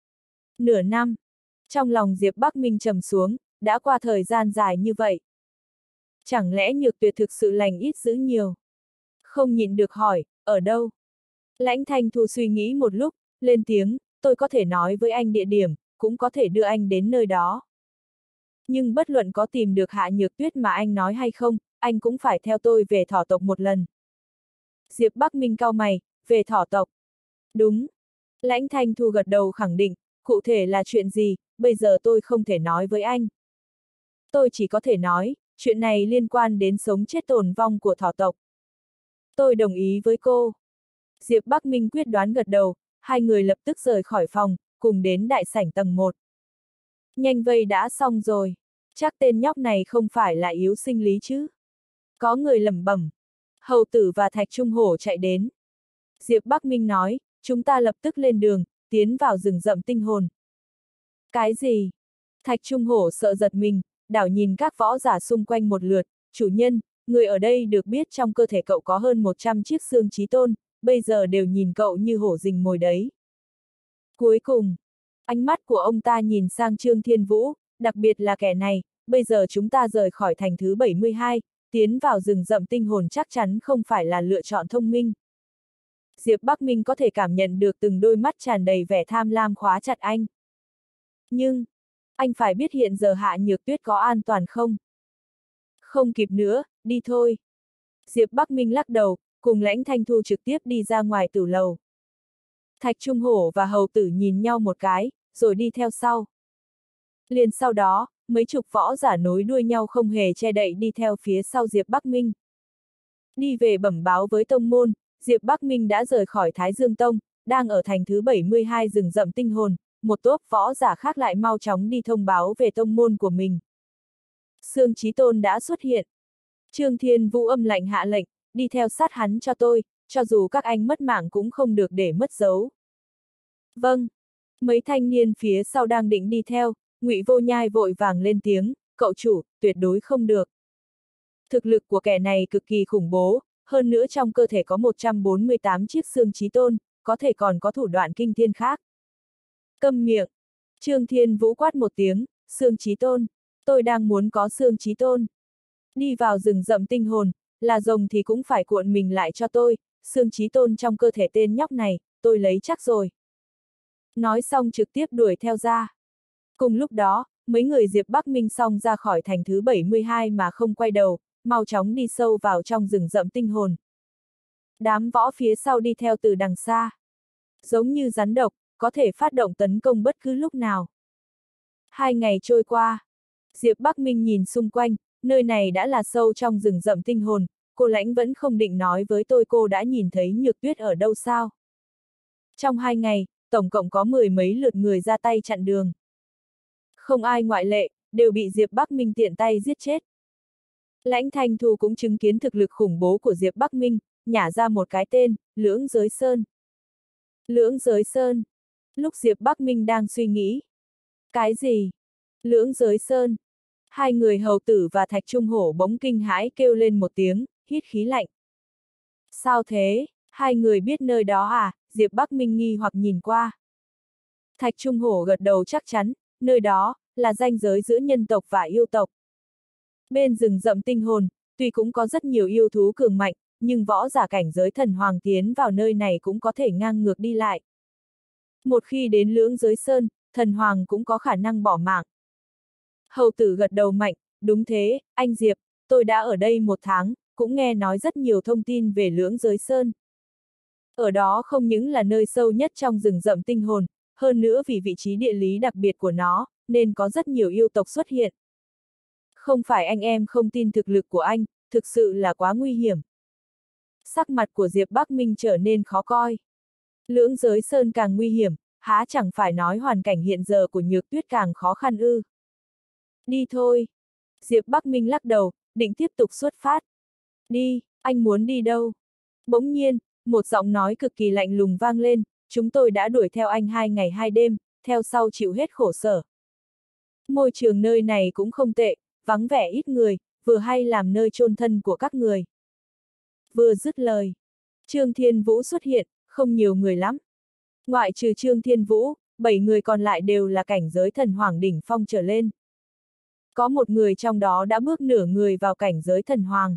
Nửa năm. Trong lòng Diệp Bắc Minh trầm xuống, đã qua thời gian dài như vậy. Chẳng lẽ Nhược Tuyệt thực sự lành ít dữ nhiều? Không nhịn được hỏi, ở đâu? Lãnh Thanh Thu suy nghĩ một lúc, lên tiếng, tôi có thể nói với anh địa điểm, cũng có thể đưa anh đến nơi đó. Nhưng bất luận có tìm được Hạ Nhược Tuyết mà anh nói hay không, anh cũng phải theo tôi về thỏ tộc một lần. Diệp Bắc Minh cau mày, về thỏ tộc. Đúng. Lãnh Thanh Thu gật đầu khẳng định, cụ thể là chuyện gì, bây giờ tôi không thể nói với anh. Tôi chỉ có thể nói, chuyện này liên quan đến sống chết tồn vong của thỏ tộc. Tôi đồng ý với cô. Diệp Bắc Minh quyết đoán gật đầu, hai người lập tức rời khỏi phòng, cùng đến đại sảnh tầng một. Nhanh vây đã xong rồi, chắc tên nhóc này không phải là yếu sinh lý chứ. Có người lẩm bẩm. Hầu tử và Thạch Trung Hổ chạy đến. Diệp Bắc Minh nói, chúng ta lập tức lên đường, tiến vào rừng rậm tinh hồn. Cái gì? Thạch Trung Hổ sợ giật mình, đảo nhìn các võ giả xung quanh một lượt, chủ nhân, người ở đây được biết trong cơ thể cậu có hơn một trăm chiếc xương chí tôn, bây giờ đều nhìn cậu như hổ rình mồi đấy. Cuối cùng, ánh mắt của ông ta nhìn sang Trương Thiên Vũ, đặc biệt là kẻ này, bây giờ chúng ta rời khỏi thành thứ bảy mươi hai, tiến vào rừng rậm tinh hồn chắc chắn không phải là lựa chọn thông minh. Diệp Bắc Minh có thể cảm nhận được từng đôi mắt tràn đầy vẻ tham lam khóa chặt anh. Nhưng, anh phải biết hiện giờ Hạ Nhược Tuyết có an toàn không? Không kịp nữa, đi thôi. Diệp Bắc Minh lắc đầu, cùng Lãnh Thanh Thu trực tiếp đi ra ngoài tử lầu. Thạch Trung Hổ và Hầu Tử nhìn nhau một cái, rồi đi theo sau. Liền sau đó, mấy chục võ giả nối đuôi nhau không hề che đậy đi theo phía sau Diệp Bắc Minh. Đi về bẩm báo với tông môn, Diệp Bắc Minh đã rời khỏi Thái Dương Tông, đang ở thành thứ bảy mươi hai rừng rậm tinh hồn, một tốp võ giả khác lại mau chóng đi thông báo về tông môn của mình. Sương Chí Tôn đã xuất hiện. Trương Thiên Vũ âm lạnh hạ lệnh, đi theo sát hắn cho tôi, cho dù các anh mất mạng cũng không được để mất dấu. Vâng. Mấy thanh niên phía sau đang định đi theo, Ngụy Vô Nhai vội vàng lên tiếng, cậu chủ, tuyệt đối không được. Thực lực của kẻ này cực kỳ khủng bố, hơn nữa trong cơ thể có một trăm bốn mươi tám chiếc xương chí tôn, có thể còn có thủ đoạn kinh thiên khác. Câm miệng. Trương Thiên Vũ quát một tiếng, xương chí tôn, tôi đang muốn có xương chí tôn. Đi vào rừng rậm tinh hồn, là rồng thì cũng phải cuộn mình lại cho tôi, xương chí tôn trong cơ thể tên nhóc này, tôi lấy chắc rồi. Nói xong trực tiếp đuổi theo ra. Cùng lúc đó, mấy người Diệp Bắc Minh xong ra khỏi thành thứ bảy mươi hai mà không quay đầu, mau chóng đi sâu vào trong rừng rậm tinh hồn. Đám võ phía sau đi theo từ đằng xa. Giống như rắn độc, có thể phát động tấn công bất cứ lúc nào. Hai ngày trôi qua, Diệp Bắc Minh nhìn xung quanh, nơi này đã là sâu trong rừng rậm tinh hồn, cô Lãnh vẫn không định nói với tôi cô đã nhìn thấy Nhược Tuyết ở đâu sao. Trong hai ngày, tổng cộng có mười mấy lượt người ra tay chặn đường. Không ai ngoại lệ, đều bị Diệp Bắc Minh tiện tay giết chết. Lãnh Thanh Thu cũng chứng kiến thực lực khủng bố của Diệp Bắc Minh, nhả ra một cái tên, Lưỡng Giới Sơn. Lưỡng Giới Sơn. Lúc Diệp Bắc Minh đang suy nghĩ. Cái gì? Lưỡng Giới Sơn. Hai người Hầu Tử và Thạch Trung Hổ bỗng kinh hãi kêu lên một tiếng, hít khí lạnh. Sao thế? Hai người biết nơi đó à? Diệp Bắc Minh nghi hoặc nhìn qua. Thạch Trung Hổ gật đầu chắc chắn, nơi đó, là ranh giới giữa nhân tộc và yêu tộc. Bên rừng rậm tinh hồn, tuy cũng có rất nhiều yêu thú cường mạnh, nhưng võ giả cảnh giới thần hoàng tiến vào nơi này cũng có thể ngang ngược đi lại. Một khi đến Lưỡng Giới Sơn, thần hoàng cũng có khả năng bỏ mạng. Hầu Tử gật đầu mạnh, đúng thế, anh Diệp, tôi đã ở đây một tháng, cũng nghe nói rất nhiều thông tin về Lưỡng Giới Sơn. Ở đó không những là nơi sâu nhất trong rừng rậm tinh hồn, hơn nữa vì vị trí địa lý đặc biệt của nó, nên có rất nhiều yêu tộc xuất hiện. Không phải anh em không tin thực lực của anh, thực sự là quá nguy hiểm. Sắc mặt của Diệp Bắc Minh trở nên khó coi. Lưỡng Giới Sơn càng nguy hiểm, há chẳng phải nói hoàn cảnh hiện giờ của Nhược Tuyết càng khó khăn ư. Đi thôi. Diệp Bắc Minh lắc đầu, định tiếp tục xuất phát. Đi, anh muốn đi đâu? Bỗng nhiên, một giọng nói cực kỳ lạnh lùng vang lên, chúng tôi đã đuổi theo anh hai ngày hai đêm, theo sau chịu hết khổ sở. Môi trường nơi này cũng không tệ, vắng vẻ ít người, vừa hay làm nơi chôn thân của các người. Vừa dứt lời, Trương Thiên Vũ xuất hiện, không nhiều người lắm. Ngoại trừ Trương Thiên Vũ, bảy người còn lại đều là cảnh giới thần hoàng đỉnh phong trở lên. Có một người trong đó đã bước nửa người vào cảnh giới thần hoàng.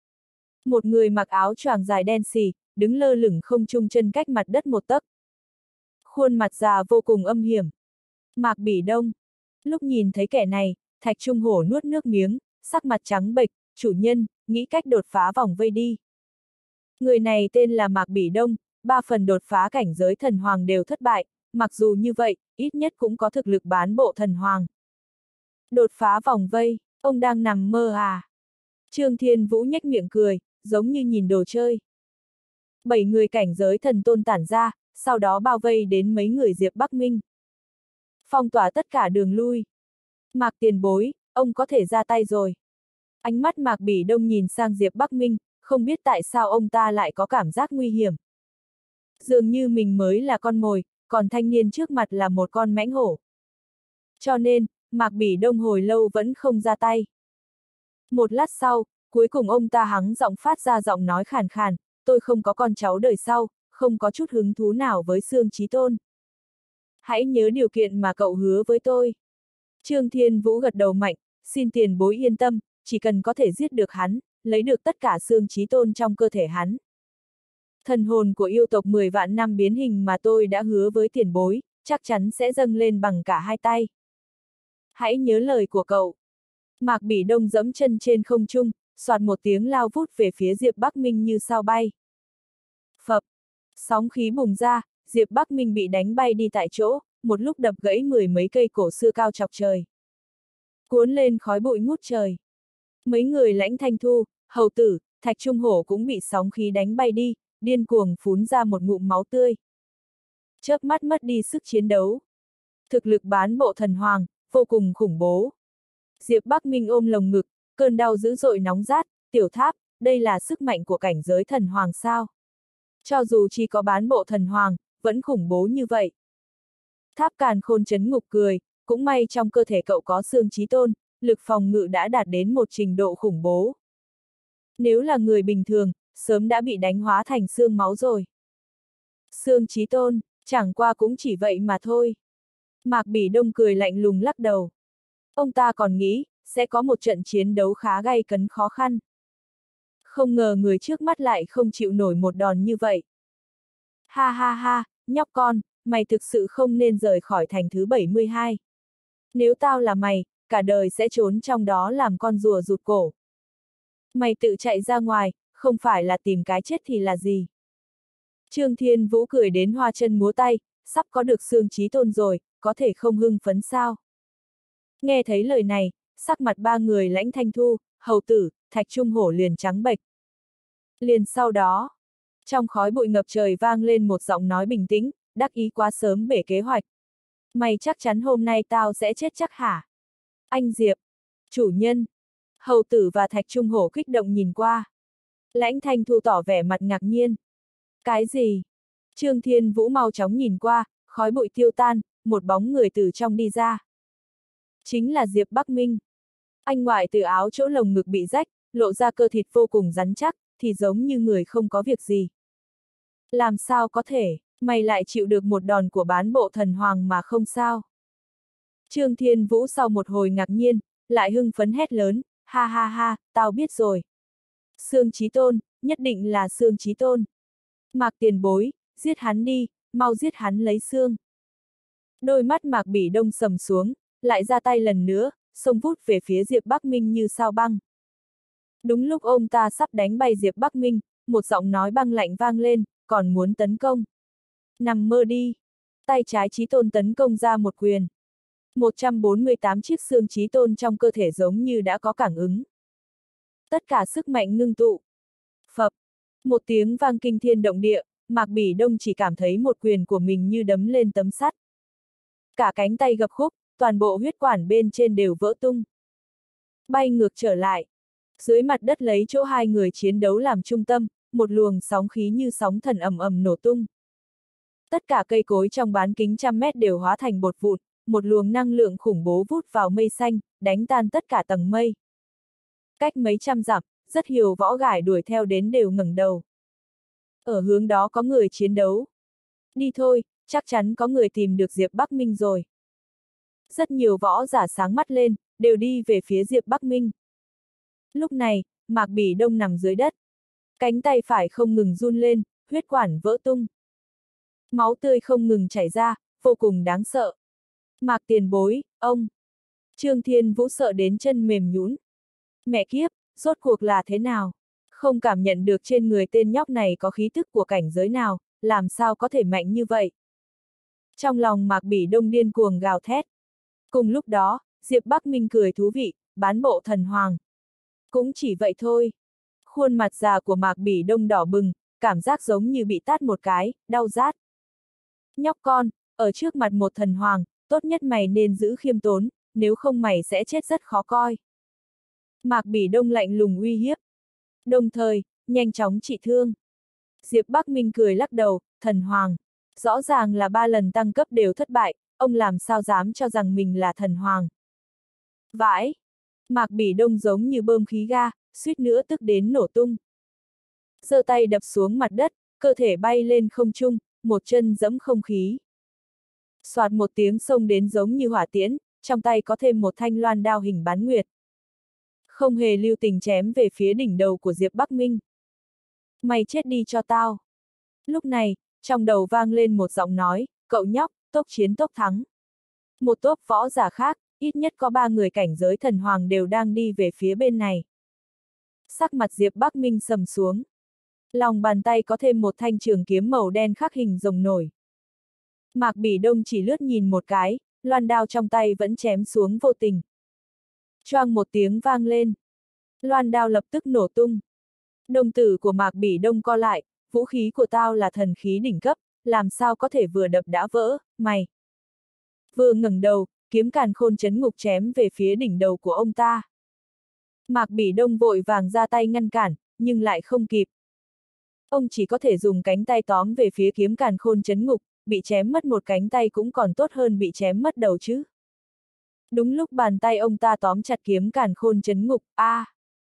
Một người mặc áo choàng dài đen xì, đứng lơ lửng không trung chân cách mặt đất một tấc. Khuôn mặt già vô cùng âm hiểm. Mạc Bỉ Đông. Lúc nhìn thấy kẻ này, Thạch Trung Hổ nuốt nước miếng, sắc mặt trắng bệch, chủ nhân, nghĩ cách đột phá vòng vây đi. Người này tên là Mạc Bỉ Đông, ba phần đột phá cảnh giới thần hoàng đều thất bại, mặc dù như vậy, ít nhất cũng có thực lực bán bộ thần hoàng. Đột phá vòng vây, ông đang nằm mơ à? Trương Thiên Vũ nhếch miệng cười, giống như nhìn đồ chơi. Bảy người cảnh giới thần tôn tản ra, sau đó bao vây đến mấy người Diệp Bắc Minh. Phong tỏa tất cả đường lui. Mạc tiền bối, ông có thể ra tay rồi. Ánh mắt Mạc Bỉ Đông nhìn sang Diệp Bắc Minh, không biết tại sao ông ta lại có cảm giác nguy hiểm. Dường như mình mới là con mồi, còn thanh niên trước mặt là một con mãnh hổ. Cho nên, Mạc Bỉ Đông hồi lâu vẫn không ra tay. Một lát sau, cuối cùng ông ta hắng giọng phát ra giọng nói khàn khàn, tôi không có con cháu đời sau, không có chút hứng thú nào với Xương Chí Tôn. Hãy nhớ điều kiện mà cậu hứa với tôi. Trương Thiên Vũ gật đầu mạnh, xin tiền bối yên tâm, chỉ cần có thể giết được hắn, lấy được tất cả Xương Chí Tôn trong cơ thể hắn. Thần hồn của yêu tộc mười vạn năm biến hình mà tôi đã hứa với tiền bối, chắc chắn sẽ dâng lên bằng cả hai tay. Hãy nhớ lời của cậu. Mạc Bỉ Đông dẫm chân trên không trung, soạt một tiếng lao vút về phía Diệp Bắc Minh như sao bay. Phập, sóng khí bùng ra, Diệp Bắc Minh bị đánh bay đi tại chỗ, một lúc đập gãy mười mấy cây cổ xưa cao chọc trời. Cuốn lên khói bụi ngút trời. Mấy người Lãnh Thanh Thu, Hầu Tử, Thạch Trung Hổ cũng bị sóng khí đánh bay đi, điên cuồng phún ra một ngụm máu tươi. Chớp mắt mất đi sức chiến đấu. Thực lực bán bộ thần hoàng, vô cùng khủng bố. Diệp Bắc Minh ôm lồng ngực, cơn đau dữ dội nóng rát, Tiểu Tháp, đây là sức mạnh của cảnh giới thần hoàng sao? Cho dù chỉ có bán bộ thần hoàng, vẫn khủng bố như vậy. Tháp Càn Khôn chấn ngục cười, cũng may trong cơ thể cậu có Xương Chí Tôn, lực phòng ngự đã đạt đến một trình độ khủng bố. Nếu là người bình thường, sớm đã bị đánh hóa thành xương máu rồi. Xương Chí Tôn, chẳng qua cũng chỉ vậy mà thôi. Mạc Bỉ Đông cười lạnh lùng lắc đầu. Ông ta còn nghĩ, sẽ có một trận chiến đấu khá gay cấn khó khăn. Không ngờ người trước mắt lại không chịu nổi một đòn như vậy. Ha ha ha, nhóc con, mày thực sự không nên rời khỏi thành thứ bảy mươi hai. Nếu tao là mày, cả đời sẽ trốn trong đó làm con rùa rụt cổ. Mày tự chạy ra ngoài, không phải là tìm cái chết thì là gì. Trương Thiên Vũ cười đến hoa chân múa tay, sắp có được Xương Chí Tôn rồi, có thể không hưng phấn sao. Nghe thấy lời này, sắc mặt ba người Lãnh Thanh Thu, Hầu Tử, Thạch Trung Hổ liền trắng bệch. Liền sau đó, trong khói bụi ngập trời vang lên một giọng nói bình tĩnh, đắc ý quá sớm bể kế hoạch. Mày chắc chắn hôm nay tao sẽ chết chắc hả? Anh Diệp, chủ nhân. Hầu Tử và Thạch Trung Hổ kích động nhìn qua. Lãnh Thanh Thu tỏ vẻ mặt ngạc nhiên. Cái gì? Trương Thiên Vũ mau chóng nhìn qua, khói bụi tiêu tan, một bóng người từ trong đi ra. Chính là Diệp Bắc Minh. Anh ngoại từ áo chỗ lồng ngực bị rách, lộ ra cơ thịt vô cùng rắn chắc, thì giống như người không có việc gì. Làm sao có thể, mày lại chịu được một đòn của bán bộ thần hoàng mà không sao? Trương Thiên Vũ sau một hồi ngạc nhiên, lại hưng phấn hét lớn, ha ha ha, tao biết rồi. Xương Chí Tôn, nhất định là Xương Chí Tôn. Mạc tiền bối, giết hắn đi, mau giết hắn lấy xương. Đôi mắt Mạc Bỉ Đông sầm xuống, lại ra tay lần nữa, xông vút về phía Diệp Bắc Minh như sao băng. Đúng lúc ông ta sắp đánh bay Diệp Bắc Minh, một giọng nói băng lạnh vang lên, còn muốn tấn công. Nằm mơ đi. Tay trái Chí Tôn tấn công ra một quyền. một trăm bốn mươi tám chiếc xương Chí Tôn trong cơ thể giống như đã có cảm ứng. Tất cả sức mạnh ngưng tụ. Phập. Một tiếng vang kinh thiên động địa, Mạc Bỉ Đông chỉ cảm thấy một quyền của mình như đấm lên tấm sắt. Cả cánh tay gập khúc, toàn bộ huyết quản bên trên đều vỡ tung. Bay ngược trở lại. Dưới mặt đất lấy chỗ hai người chiến đấu làm trung tâm, một luồng sóng khí như sóng thần ầm ầm nổ tung. Tất cả cây cối trong bán kính trăm mét đều hóa thành bột vụn, một luồng năng lượng khủng bố vút vào mây xanh, đánh tan tất cả tầng mây. Cách mấy trăm dặm, rất nhiều võ gải đuổi theo đến đều ngẩng đầu. Ở hướng đó có người chiến đấu. Đi thôi, chắc chắn có người tìm được Diệp Bắc Minh rồi. Rất nhiều võ giả sáng mắt lên, đều đi về phía Diệp Bắc Minh. Lúc này, Mạc Bỉ Đông nằm dưới đất. Cánh tay phải không ngừng run lên, huyết quản vỡ tung. Máu tươi không ngừng chảy ra, vô cùng đáng sợ. Mạc tiền bối, ông. Trương Thiên Vũ sợ đến chân mềm nhũn. Mẹ kiếp, rốt cuộc là thế nào? Không cảm nhận được trên người tên nhóc này có khí tức của cảnh giới nào, làm sao có thể mạnh như vậy? Trong lòng Mạc Bỉ Đông điên cuồng gào thét. Cùng lúc đó, Diệp Bắc Minh cười thú vị, bán bộ thần hoàng. Cũng chỉ vậy thôi. Khuôn mặt già của Mạc Bỉ Đông đỏ bừng, cảm giác giống như bị tát một cái, đau rát. Nhóc con, ở trước mặt một thần hoàng, tốt nhất mày nên giữ khiêm tốn, nếu không mày sẽ chết rất khó coi. Mạc Bỉ Đông lạnh lùng uy hiếp. Đồng thời, nhanh chóng trị thương. Diệp Bắc Minh cười lắc đầu, thần hoàng. Rõ ràng là ba lần tăng cấp đều thất bại, ông làm sao dám cho rằng mình là thần hoàng. Vãi! Mạc Bỉ Đông giống như bơm khí ga, suýt nữa tức đến nổ tung. Giơ tay đập xuống mặt đất, cơ thể bay lên không trung, một chân giẫm không khí. Soạt một tiếng xông đến giống như hỏa tiễn, trong tay có thêm một thanh loan đao hình bán nguyệt. Không hề lưu tình chém về phía đỉnh đầu của Diệp Bắc Minh. Mày chết đi cho tao. Lúc này, trong đầu vang lên một giọng nói, cậu nhóc, tốc chiến tốc thắng. Một tốp võ giả khác, ít nhất có ba người cảnh giới thần hoàng đều đang đi về phía bên này. Sắc mặt Diệp Bắc Minh sầm xuống. Lòng bàn tay có thêm một thanh trường kiếm màu đen khắc hình rồng nổi. Mạc Bỉ Đông chỉ lướt nhìn một cái, loan đao trong tay vẫn chém xuống vô tình. Choang một tiếng vang lên. Loan đao lập tức nổ tung. Đồng tử của Mạc Bỉ Đông co lại, vũ khí của tao là thần khí đỉnh cấp, làm sao có thể vừa đập đã vỡ, mày. Vừa ngẩng đầu, kiếm càn khôn chấn ngục chém về phía đỉnh đầu của ông ta. Mạc Bỉ Đông vội vàng ra tay ngăn cản, nhưng lại không kịp. Ông chỉ có thể dùng cánh tay tóm về phía kiếm càn khôn chấn ngục, bị chém mất một cánh tay cũng còn tốt hơn bị chém mất đầu chứ. Đúng lúc bàn tay ông ta tóm chặt kiếm càn khôn chấn ngục, a à.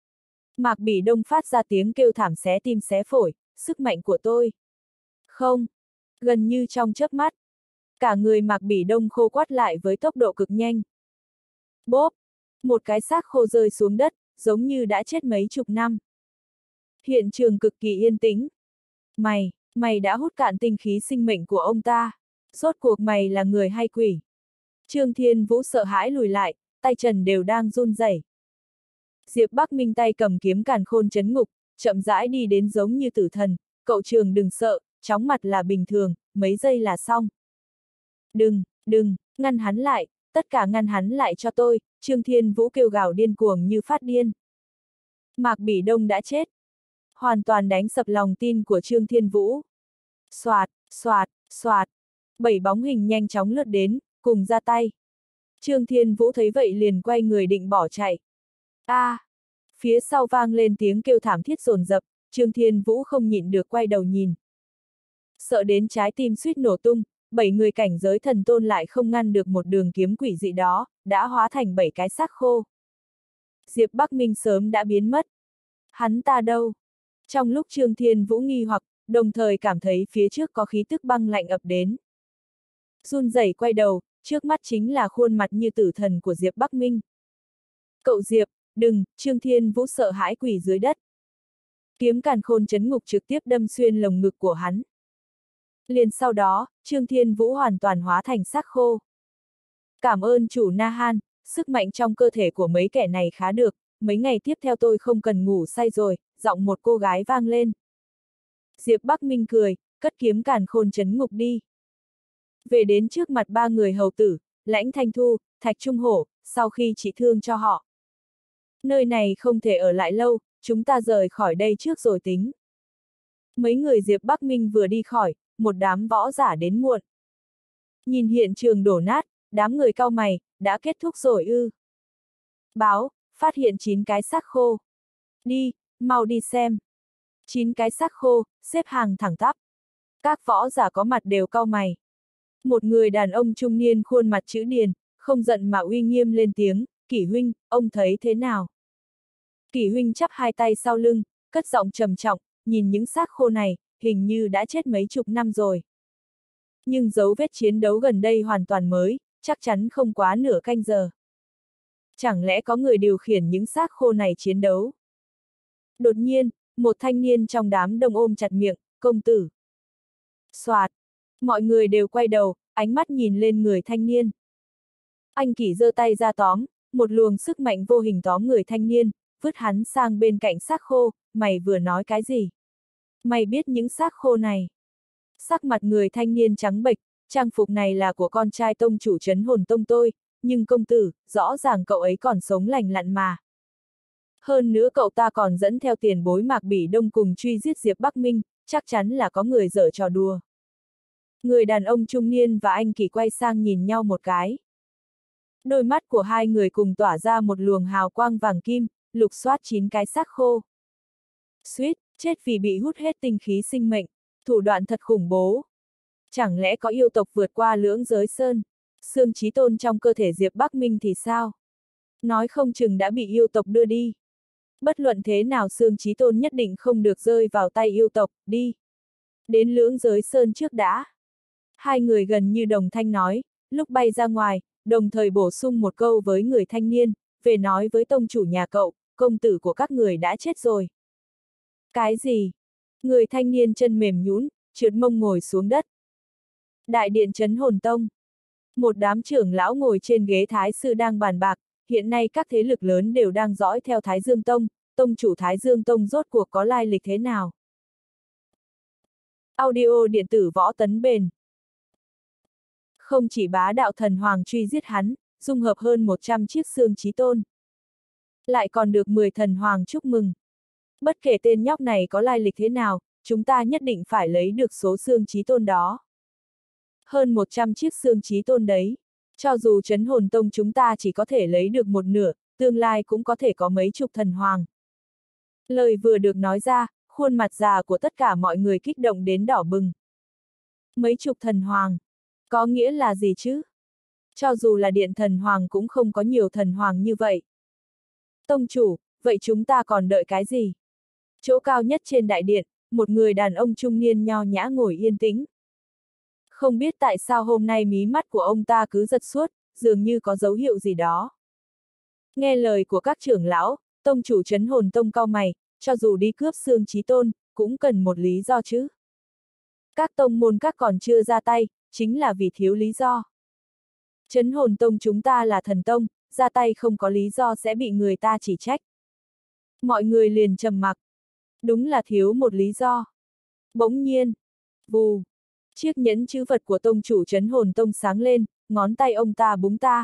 Mạc Bỉ Đông phát ra tiếng kêu thảm xé tim xé phổi, sức mạnh của tôi. Không. Gần như trong chớp mắt. Cả người Mạc Bỉ Đông khô quắt lại với tốc độ cực nhanh. Bốp. Một cái xác khô rơi xuống đất, giống như đã chết mấy chục năm. Hiện trường cực kỳ yên tĩnh. Mày, mày đã hút cạn tinh khí sinh mệnh của ông ta. Rốt cuộc mày là người hay quỷ? Trương Thiên Vũ sợ hãi lùi lại, tay chân đều đang run rẩy. Diệp Bắc Minh tay cầm kiếm càn khôn chấn ngục, chậm rãi đi đến giống như tử thần, cậu Trường đừng sợ, chóng mặt là bình thường, mấy giây là xong. Đừng, đừng, ngăn hắn lại, tất cả ngăn hắn lại cho tôi, Trương Thiên Vũ kêu gào điên cuồng như phát điên. Mạc Bỉ Đông đã chết. Hoàn toàn đánh sập lòng tin của Trương Thiên Vũ. Xoạt, xoạt, xoạt. Bảy bóng hình nhanh chóng lướt đến, cùng ra tay. Trương Thiên Vũ thấy vậy liền quay người định bỏ chạy. A! À, phía sau vang lên tiếng kêu thảm thiết dồn dập, Trương Thiên Vũ không nhịn được quay đầu nhìn. Sợ đến trái tim suýt nổ tung, bảy người cảnh giới thần tôn lại không ngăn được một đường kiếm quỷ dị đó, đã hóa thành bảy cái xác khô. Diệp Bắc Minh sớm đã biến mất. Hắn ta đâu? Trong lúc Trương Thiên Vũ nghi hoặc, đồng thời cảm thấy phía trước có khí tức băng lạnh ập đến. Run rẩy quay đầu, trước mắt chính là khuôn mặt như tử thần của Diệp Bắc Minh. Cậu Diệp, đừng, Trương Thiên Vũ sợ hãi quỳ dưới đất. Kiếm càn khôn chấn ngục trực tiếp đâm xuyên lồng ngực của hắn. Liền sau đó, Trương Thiên Vũ hoàn toàn hóa thành xác khô. Cảm ơn chủ Na Han, sức mạnh trong cơ thể của mấy kẻ này khá được, mấy ngày tiếp theo tôi không cần ngủ say rồi, giọng một cô gái vang lên. Diệp Bắc Minh cười, cất kiếm càn khôn chấn ngục đi. Về đến trước mặt ba người hầu tử, Lãnh Thanh Thu, Thạch Trung Hổ, sau khi trị thương cho họ. Nơi này không thể ở lại lâu, chúng ta rời khỏi đây trước rồi tính. Mấy người Diệp Bắc Minh vừa đi khỏi, một đám võ giả đến muộn. Nhìn hiện trường đổ nát, đám người cau mày, đã kết thúc rồi ư. Báo, phát hiện chín cái xác khô. Đi, mau đi xem. Chín cái xác khô, xếp hàng thẳng tắp. Các võ giả có mặt đều cau mày. Một người đàn ông trung niên khuôn mặt chữ điền, không giận mà uy nghiêm lên tiếng, Kỷ huynh, ông thấy thế nào? Kỷ huynh chắp hai tay sau lưng, cất giọng trầm trọng, nhìn những xác khô này, hình như đã chết mấy chục năm rồi. Nhưng dấu vết chiến đấu gần đây hoàn toàn mới, chắc chắn không quá nửa canh giờ. Chẳng lẽ có người điều khiển những xác khô này chiến đấu? Đột nhiên, một thanh niên trong đám đông ôm chặt miệng, công tử. Soạt, mọi người đều quay đầu, ánh mắt nhìn lên người thanh niên. Anh Kỷ giơ tay ra tóm, một luồng sức mạnh vô hình tóm người thanh niên, vứt hắn sang bên cạnh xác khô, mày vừa nói cái gì? Mày biết những xác khô này? Sắc mặt người thanh niên trắng bệch, trang phục này là của con trai tông chủ trấn hồn tông tôi, nhưng công tử, rõ ràng cậu ấy còn sống lành lặn mà. Hơn nữa cậu ta còn dẫn theo tiền bối Mạc Bỉ Đông cùng truy giết Diệp Bắc Minh, chắc chắn là có người giở trò đùa. Người đàn ông trung niên và anh Kỷ quay sang nhìn nhau một cái. Đôi mắt của hai người cùng tỏa ra một luồng hào quang vàng kim, lục soát chín cái xác khô. Suýt, chết vì bị hút hết tinh khí sinh mệnh, thủ đoạn thật khủng bố. Chẳng lẽ có yêu tộc vượt qua lưỡng giới sơn? Xương Chí Tôn trong cơ thể Diệp Bắc Minh thì sao? Nói không chừng đã bị yêu tộc đưa đi. Bất luận thế nào Xương Chí Tôn nhất định không được rơi vào tay yêu tộc, đi. Đến Lưỡng Giới Sơn trước đã. Hai người gần như đồng thanh nói, lúc bay ra ngoài, đồng thời bổ sung một câu với người thanh niên, về nói với tông chủ nhà cậu, công tử của các người đã chết rồi. Cái gì? Người thanh niên chân mềm nhũn, trượt mông ngồi xuống đất. Đại điện Trấn Hồn Tông. Một đám trưởng lão ngồi trên ghế thái sư đang bàn bạc, hiện nay các thế lực lớn đều đang dõi theo Thái Dương Tông, tông chủ Thái Dương Tông rốt cuộc có lai lịch thế nào. Audio điện tử Võ Tấn Bền. Không chỉ bá đạo thần hoàng truy giết hắn, dung hợp hơn một trăm chiếc xương Chí Tôn. Lại còn được mười thần hoàng chúc mừng. Bất kể tên nhóc này có lai lịch thế nào, chúng ta nhất định phải lấy được số xương Chí Tôn đó. Hơn một trăm chiếc xương Chí Tôn đấy. Cho dù Trấn Hồn Tông chúng ta chỉ có thể lấy được một nửa, tương lai cũng có thể có mấy chục thần hoàng. Lời vừa được nói ra, khuôn mặt già của tất cả mọi người kích động đến đỏ bừng. Mấy chục thần hoàng. Có nghĩa là gì chứ? Cho dù là điện thần hoàng cũng không có nhiều thần hoàng như vậy. Tông chủ, vậy chúng ta còn đợi cái gì? Chỗ cao nhất trên đại điện, một người đàn ông trung niên nho nhã ngồi yên tĩnh. Không biết tại sao hôm nay mí mắt của ông ta cứ giật suốt, dường như có dấu hiệu gì đó. Nghe lời của các trưởng lão, tông chủ Trấn Hồn Tông cau mày, cho dù đi cướp xương Chí Tôn, cũng cần một lý do chứ. Các tông môn các còn chưa ra tay, chính là vì thiếu lý do. Trấn Hồn Tông chúng ta là thần tông, ra tay không có lý do sẽ bị người ta chỉ trách. Mọi người liền trầm mặc. Đúng là thiếu một lý do. Bỗng nhiên, vù, chiếc nhẫn chữ vật của tông chủ Trấn Hồn Tông sáng lên, ngón tay ông ta búng ta.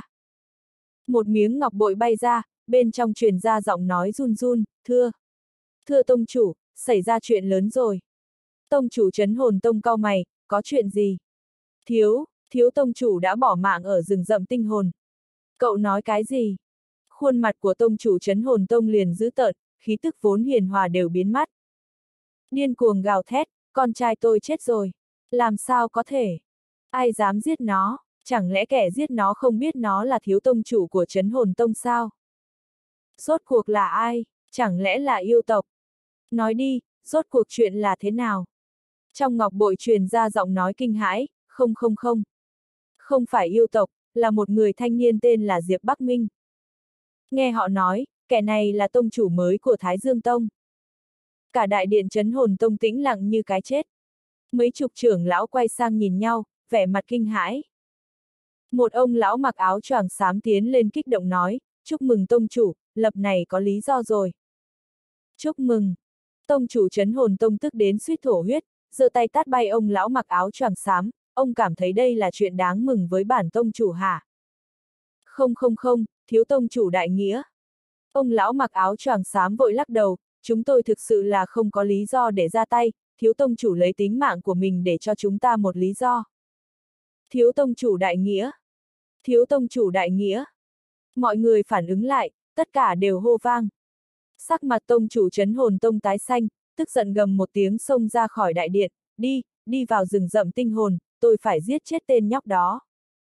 Một miếng ngọc bội bay ra, bên trong truyền ra giọng nói run run, thưa. Thưa tông chủ, xảy ra chuyện lớn rồi. Tông chủ Trấn Hồn Tông cau mày, có chuyện gì? Thiếu, thiếu tông chủ đã bỏ mạng ở rừng rậm tinh hồn. Cậu nói cái gì? Khuôn mặt của tông chủ Trấn Hồn Tông liền dữ tợn, khí tức vốn hiền hòa đều biến mất. Điên cuồng gào thét, con trai tôi chết rồi. Làm sao có thể? Ai dám giết nó? Chẳng lẽ kẻ giết nó không biết nó là thiếu tông chủ của Trấn Hồn Tông sao? Rốt cuộc là ai? Chẳng lẽ là yêu tộc? Nói đi, rốt cuộc chuyện là thế nào? Trong ngọc bội truyền ra giọng nói kinh hãi, không không không. Không phải yêu tộc, là một người thanh niên tên là Diệp Bắc Minh. Nghe họ nói, kẻ này là tông chủ mới của Thái Dương Tông. Cả đại điện Trấn Hồn Tông tĩnh lặng như cái chết. Mấy chục trưởng lão quay sang nhìn nhau, vẻ mặt kinh hãi. Một ông lão mặc áo choàng xám tiến lên kích động nói, chúc mừng tông chủ, lập này có lý do rồi. Chúc mừng. Tông chủ Trấn Hồn Tông tức đến suýt thổ huyết, giơ tay tát bay ông lão mặc áo choàng xám, ông cảm thấy đây là chuyện đáng mừng với bản tông chủ hả? Không không không, thiếu tông chủ đại nghĩa. Ông lão mặc áo choàng xám vội lắc đầu, chúng tôi thực sự là không có lý do để ra tay, thiếu tông chủ lấy tính mạng của mình để cho chúng ta một lý do. Thiếu tông chủ đại nghĩa. Thiếu tông chủ đại nghĩa. Mọi người phản ứng lại, tất cả đều hô vang. Sắc mặt tông chủ Trấn Hồn Tông tái xanh, tức giận gầm một tiếng xông ra khỏi đại điện, đi, đi vào rừng rậm tinh hồn, tôi phải giết chết tên nhóc đó.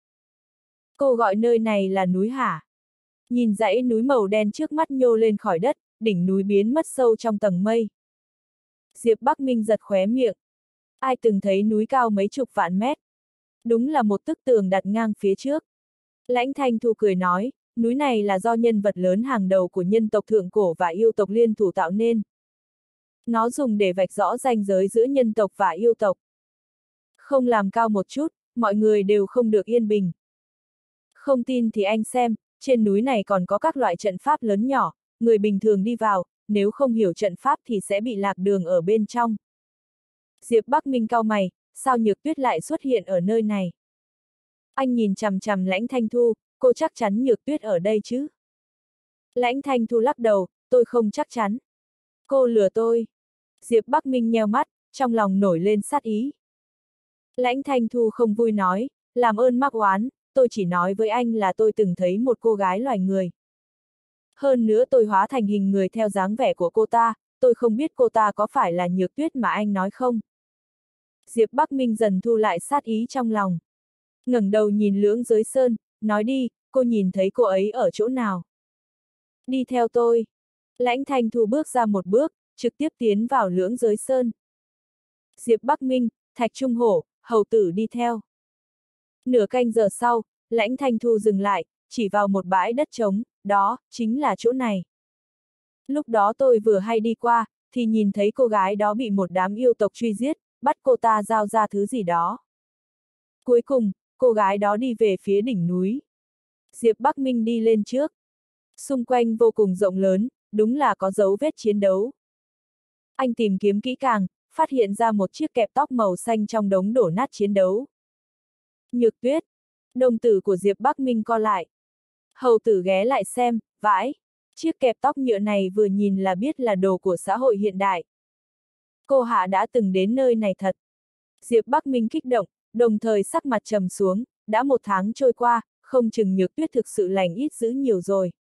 Cô gọi nơi này là núi hả? Nhìn dãy núi màu đen trước mắt nhô lên khỏi đất, đỉnh núi biến mất sâu trong tầng mây. Diệp Bắc Minh giật khóe miệng. Ai từng thấy núi cao mấy chục vạn mét? Đúng là một bức tường đặt ngang phía trước. Lãnh Thanh Thu cười nói, núi này là do nhân vật lớn hàng đầu của nhân tộc thượng cổ và yêu tộc liên thủ tạo nên. Nó dùng để vạch rõ ranh giới giữa nhân tộc và yêu tộc. Không làm cao một chút, mọi người đều không được yên bình. Không tin thì anh xem, trên núi này còn có các loại trận pháp lớn nhỏ, người bình thường đi vào, nếu không hiểu trận pháp thì sẽ bị lạc đường ở bên trong. Diệp Bắc Minh cau mày, sao Nhược Tuyết lại xuất hiện ở nơi này? Anh nhìn chằm chằm Lãnh Thanh Thu, cô chắc chắn Nhược Tuyết ở đây chứ? Lãnh Thanh Thu lắc đầu, tôi không chắc chắn. Cô lừa tôi. Diệp Bắc Minh nheo mắt, trong lòng nổi lên sát ý. Lãnh Thanh Thu không vui nói, làm ơn mắc oán, tôi chỉ nói với anh là tôi từng thấy một cô gái loài người. Hơn nữa tôi hóa thành hình người theo dáng vẻ của cô ta, tôi không biết cô ta có phải là Nhược Tuyết mà anh nói không. Diệp Bắc Minh dần thu lại sát ý trong lòng. ngẩng đầu nhìn Lưỡng Giới Sơn, nói đi, cô nhìn thấy cô ấy ở chỗ nào? Đi theo tôi. Lãnh Thanh Thu bước ra một bước, trực tiếp tiến vào Lưỡng Giới Sơn. Diệp Bắc Minh, Thạch Trung Hổ, hầu tử đi theo. Nửa canh giờ sau, Lãnh Thanh Thu dừng lại, chỉ vào một bãi đất trống, đó, chính là chỗ này. Lúc đó tôi vừa hay đi qua, thì nhìn thấy cô gái đó bị một đám yêu tộc truy giết, bắt cô ta giao ra thứ gì đó. Cuối cùng, cô gái đó đi về phía đỉnh núi. Diệp Bắc Minh đi lên trước. Xung quanh vô cùng rộng lớn, đúng là có dấu vết chiến đấu. Anh tìm kiếm kỹ càng, phát hiện ra một chiếc kẹp tóc màu xanh trong đống đổ nát chiến đấu. Nhược Tuyết. Đồng tử của Diệp Bắc Minh co lại. Hầu tử ghé lại xem, vãi. Chiếc kẹp tóc nhựa này vừa nhìn là biết là đồ của xã hội hiện đại. Cô Hạ đã từng đến nơi này thật. Diệp Bắc Minh kích động, đồng thời sắc mặt trầm xuống, đã một tháng trôi qua, không chừng Nhược Tuyết thực sự lành ít dữ nhiều rồi.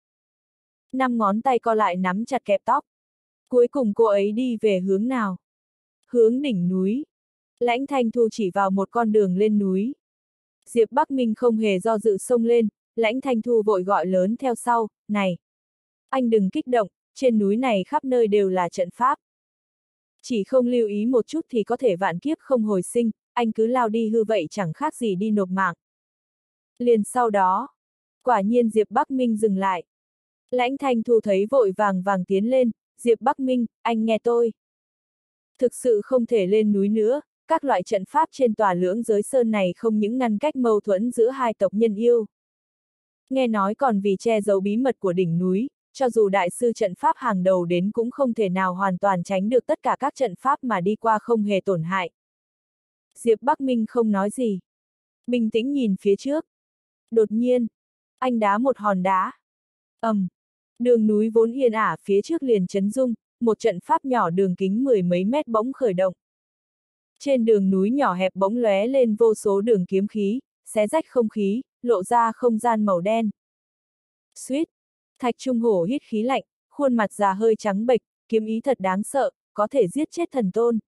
Năm ngón tay co lại nắm chặt kẹp tóc. Cuối cùng cô ấy đi về hướng nào? Hướng đỉnh núi. Lãnh Thanh Thu chỉ vào một con đường lên núi. Diệp Bắc Minh không hề do dự xông lên, Lãnh Thanh Thu vội gọi lớn theo sau, này! Anh đừng kích động, trên núi này khắp nơi đều là trận pháp. Chỉ không lưu ý một chút thì có thể vạn kiếp không hồi sinh, anh cứ lao đi hư vậy chẳng khác gì đi nộp mạng. Liền sau đó, quả nhiên Diệp Bắc Minh dừng lại. Lãnh Thanh Thu thấy vội vàng vàng tiến lên, Diệp Bắc Minh, anh nghe tôi. Thực sự không thể lên núi nữa, các loại trận pháp trên tòa Lưỡng Giới Sơn này không những ngăn cách mâu thuẫn giữa hai tộc nhân yêu. Nghe nói còn vì che giấu bí mật của đỉnh núi, cho dù đại sư trận pháp hàng đầu đến cũng không thể nào hoàn toàn tránh được tất cả các trận pháp mà đi qua không hề tổn hại. Diệp Bắc Minh không nói gì. Bình tĩnh nhìn phía trước. Đột nhiên, anh đá một hòn đá. ầm, um, đường núi vốn yên ả phía trước liền chấn rung, một trận pháp nhỏ đường kính mười mấy mét bỗng khởi động. Trên đường núi nhỏ hẹp bỗng lóe lên vô số đường kiếm khí, xé rách không khí, lộ ra không gian màu đen. Suýt! Thạch Trung Hổ hít khí lạnh, khuôn mặt già hơi trắng bệch, kiếm ý thật đáng sợ, có thể giết chết thần tôn.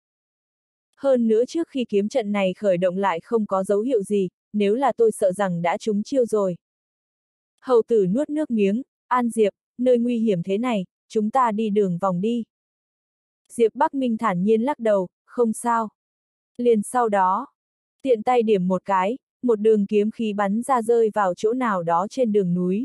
Hơn nữa trước khi kiếm trận này khởi động lại không có dấu hiệu gì, nếu là tôi sợ rằng đã trúng chiêu rồi. Hầu tử nuốt nước miếng, An Diệp, nơi nguy hiểm thế này, chúng ta đi đường vòng đi. Diệp Bắc Minh thản nhiên lắc đầu, không sao. Liền sau đó, tiện tay điểm một cái, một đường kiếm khí bắn ra rơi vào chỗ nào đó trên đường núi.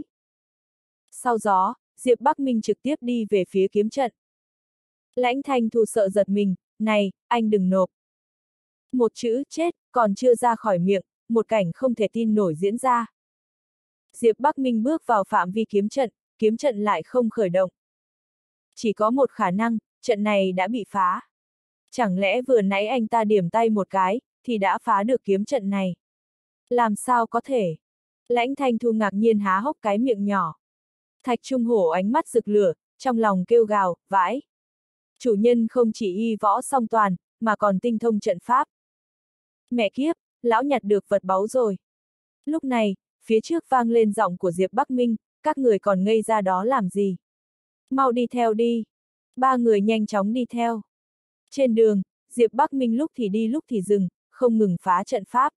Sau đó, Diệp Bắc Minh trực tiếp đi về phía kiếm trận. Lãnh Thanh Thu sợ giật mình, này, anh đừng nộp. Một chữ chết, còn chưa ra khỏi miệng, một cảnh không thể tin nổi diễn ra. Diệp Bắc Minh bước vào phạm vi kiếm trận, kiếm trận lại không khởi động. Chỉ có một khả năng, trận này đã bị phá. Chẳng lẽ vừa nãy anh ta điểm tay một cái, thì đã phá được kiếm trận này? Làm sao có thể? Lãnh Thanh Thu ngạc nhiên há hốc cái miệng nhỏ. Thạch Trung Hổ ánh mắt rực lửa, trong lòng kêu gào, vãi. Chủ nhân không chỉ y võ song toàn, mà còn tinh thông trận pháp. Mẹ kiếp, lão nhặt được vật báu rồi. Lúc này, phía trước vang lên giọng của Diệp Bắc Minh, các người còn ngây ra đó làm gì? Mau đi theo đi. Ba người nhanh chóng đi theo. Trên đường, Diệp Bắc Minh lúc thì đi lúc thì dừng, không ngừng phá trận pháp.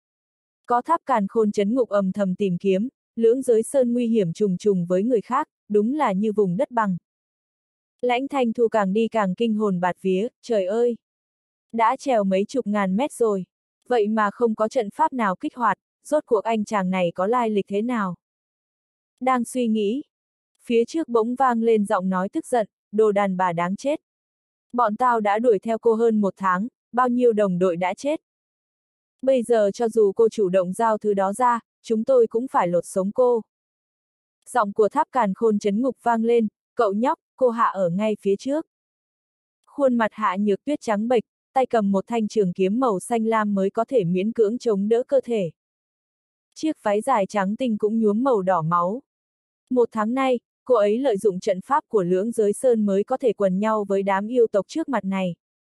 Có Tháp Càn Khôn trấn ngục ầm thầm tìm kiếm, Lưỡng Giới Sơn nguy hiểm trùng trùng với người khác, đúng là như vùng đất bằng. Lãnh Thanh Thu càng đi càng kinh hồn bạt vía, trời ơi! Đã trèo mấy chục ngàn mét rồi, vậy mà không có trận pháp nào kích hoạt, rốt cuộc anh chàng này có lai lịch thế nào? Đang suy nghĩ, phía trước bỗng vang lên giọng nói tức giận, đồ đàn bà đáng chết. Bọn tao đã đuổi theo cô hơn một tháng, bao nhiêu đồng đội đã chết. Bây giờ cho dù cô chủ động giao thứ đó ra, chúng tôi cũng phải lột sống cô. Giọng của Tháp Càn Khôn trấn ngục vang lên, cậu nhóc, cô Hạ ở ngay phía trước. Khuôn mặt Hạ Nhược Tuyết trắng bệch, tay cầm một thanh trường kiếm màu xanh lam mới có thể miễn cưỡng chống đỡ cơ thể. Chiếc váy dài trắng tinh cũng nhuốm màu đỏ máu. Một tháng nay, cô ấy lợi dụng trận pháp của Lưỡng Giới Sơn mới có thể quần nhau với đám yêu tộc trước mặt này.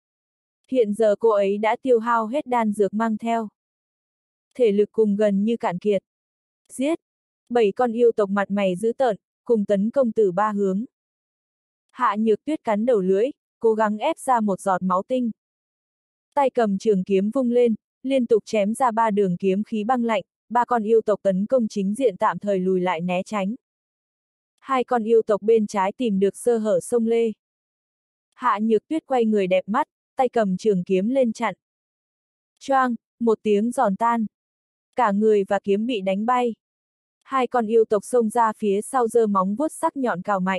Hiện giờ cô ấy đã tiêu hao hết đan dược mang theo. Thể lực cùng gần như cạn kiệt. Giết! Bảy con yêu tộc mặt mày dữ tợn, cùng tấn công từ ba hướng. Hạ Nhược Tuyết cắn đầu lưỡi, cố gắng ép ra một giọt máu tinh. Tay cầm trường kiếm vung lên, liên tục chém ra ba đường kiếm khí băng lạnh, ba con yêu tộc tấn công chính diện tạm thời lùi lại né tránh. Hai con yêu tộc bên trái tìm được sơ hở xông lê. Hạ Nhược Tuyết quay người đẹp mắt, tay cầm trường kiếm lên chặn. Choang, một tiếng giòn tan. Cả người và kiếm bị đánh bay. Hai con yêu tộc xông ra phía sau giơ móng vuốt sắc nhọn cào mạnh.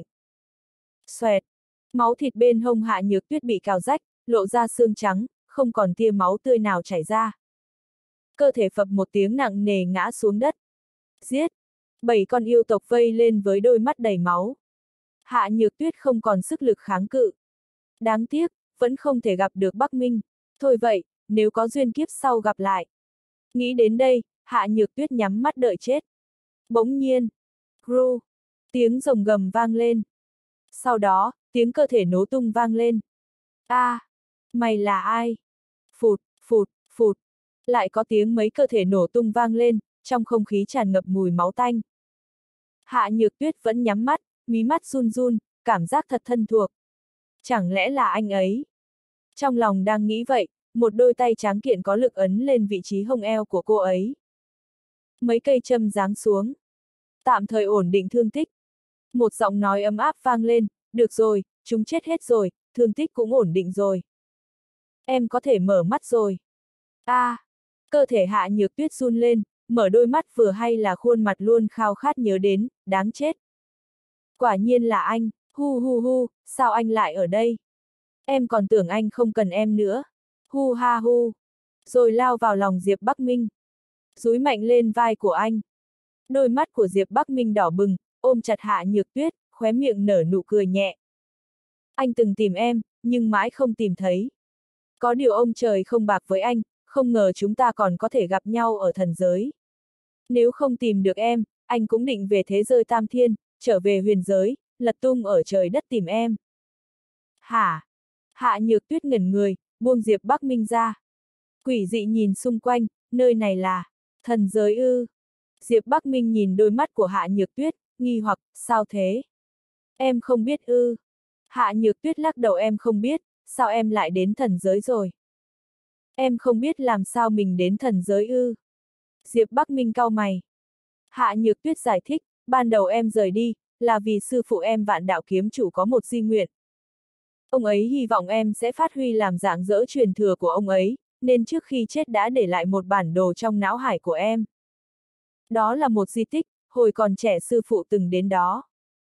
Xoẹt, máu thịt bên hông Hạ Nhược Tuyết bị cào rách, lộ ra xương trắng, không còn tia máu tươi nào chảy ra. Cơ thể phập một tiếng nặng nề ngã xuống đất. Giết! Bảy con yêu tộc vây lên với đôi mắt đầy máu. Hạ Nhược Tuyết không còn sức lực kháng cự. Đáng tiếc, vẫn không thể gặp được Bắc Minh. Thôi vậy, nếu có duyên kiếp sau gặp lại. Nghĩ đến đây, Hạ Nhược Tuyết nhắm mắt đợi chết. Bỗng nhiên, gru, tiếng rồng gầm vang lên. Sau đó, tiếng cơ thể nổ tung vang lên. A, à, mày là ai? Phụt, phụt, phụt. Lại có tiếng mấy cơ thể nổ tung vang lên, trong không khí tràn ngập mùi máu tanh. Hạ Nhược Tuyết vẫn nhắm mắt, mí mắt run run, cảm giác thật thân thuộc. Chẳng lẽ là anh ấy? Trong lòng đang nghĩ vậy, một đôi tay tráng kiện có lực ấn lên vị trí hông eo của cô ấy. Mấy cây châm giáng xuống. Tạm thời ổn định thương tích. Một giọng nói ấm áp vang lên, được rồi, chúng chết hết rồi, thương tích cũng ổn định rồi. Em có thể mở mắt rồi. A, à, cơ thể Hạ Nhược Tuyết run lên, mở đôi mắt vừa hay là khuôn mặt luôn khao khát nhớ đến, đáng chết. Quả nhiên là anh, hu hu hu, sao anh lại ở đây? Em còn tưởng anh không cần em nữa. Hu ha hu. Rồi lao vào lòng Diệp Bắc Minh. Dúi mạnh lên vai của anh. Đôi mắt của Diệp Bắc Minh đỏ bừng, ôm chặt Hạ Nhược Tuyết, khóe miệng nở nụ cười nhẹ. Anh từng tìm em, nhưng mãi không tìm thấy. Có điều ông trời không bạc với anh, không ngờ chúng ta còn có thể gặp nhau ở thần giới. Nếu không tìm được em, anh cũng định về thế giới tam thiên, trở về huyền giới, lật tung ở trời đất tìm em. Hả? Hạ Nhược Tuyết ngẩn người, buông Diệp Bắc Minh ra. Quỷ dị nhìn xung quanh, nơi này là thần giới ư? Diệp Bắc Minh nhìn đôi mắt của Hạ Nhược Tuyết, nghi hoặc, sao thế? Em không biết ư? Hạ Nhược Tuyết lắc đầu, em không biết, sao em lại đến thần giới rồi? Em không biết làm sao mình đến thần giới ư? Diệp Bắc Minh cau mày. Hạ Nhược Tuyết giải thích, ban đầu em rời đi, là vì sư phụ em Vạn Đạo Kiếm Chủ có một di nguyện. Ông ấy hy vọng em sẽ phát huy làm rạng rỡ truyền thừa của ông ấy, nên trước khi chết đã để lại một bản đồ trong não hải của em. Đó là một di tích, hồi còn trẻ sư phụ từng đến đó.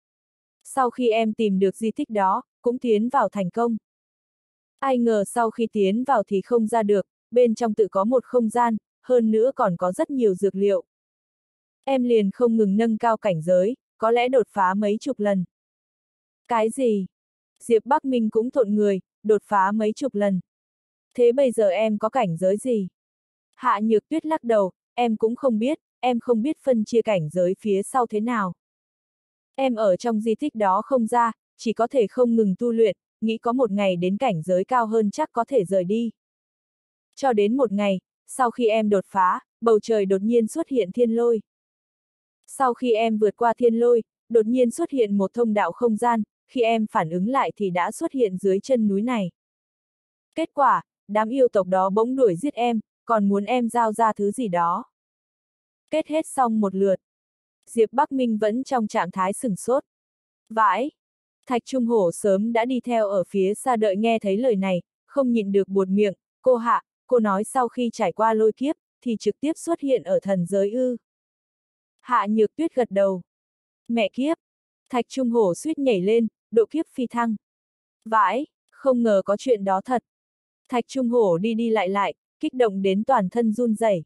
Sau khi em tìm được di tích đó, cũng tiến vào thành công. Ai ngờ sau khi tiến vào thì không ra được, bên trong tự có một không gian, hơn nữa còn có rất nhiều dược liệu. Em liền không ngừng nâng cao cảnh giới, có lẽ đột phá mấy chục lần. Cái gì? Diệp Bắc Minh cũng thộn người, đột phá mấy chục lần. Thế bây giờ em có cảnh giới gì? Hạ Nhược Tuyết lắc đầu, em cũng không biết, em không biết phân chia cảnh giới phía sau thế nào. Em ở trong di tích đó không ra, chỉ có thể không ngừng tu luyện, nghĩ có một ngày đến cảnh giới cao hơn chắc có thể rời đi. Cho đến một ngày, sau khi em đột phá, bầu trời đột nhiên xuất hiện thiên lôi. Sau khi em vượt qua thiên lôi, đột nhiên xuất hiện một thông đạo không gian, khi em phản ứng lại thì đã xuất hiện dưới chân núi này. Kết quả, đám yêu tộc đó bỗng đuổi giết em, còn muốn em giao ra thứ gì đó. Kết hết xong một lượt. Diệp Bắc Minh vẫn trong trạng thái sửng sốt. Vãi! Thạch Trung Hổ sớm đã đi theo ở phía xa đợi nghe thấy lời này, không nhịn được buột miệng, cô Hạ, cô nói sau khi trải qua lôi kiếp, thì trực tiếp xuất hiện ở thần giới ư. Hạ Nhược Tuyết gật đầu. Mẹ kiếp! Thạch Trung Hổ suýt nhảy lên, độ kiếp phi thăng. Vãi! Không ngờ có chuyện đó thật. Thạch Trung Hổ đi đi lại lại, kích động đến toàn thân run rẩy.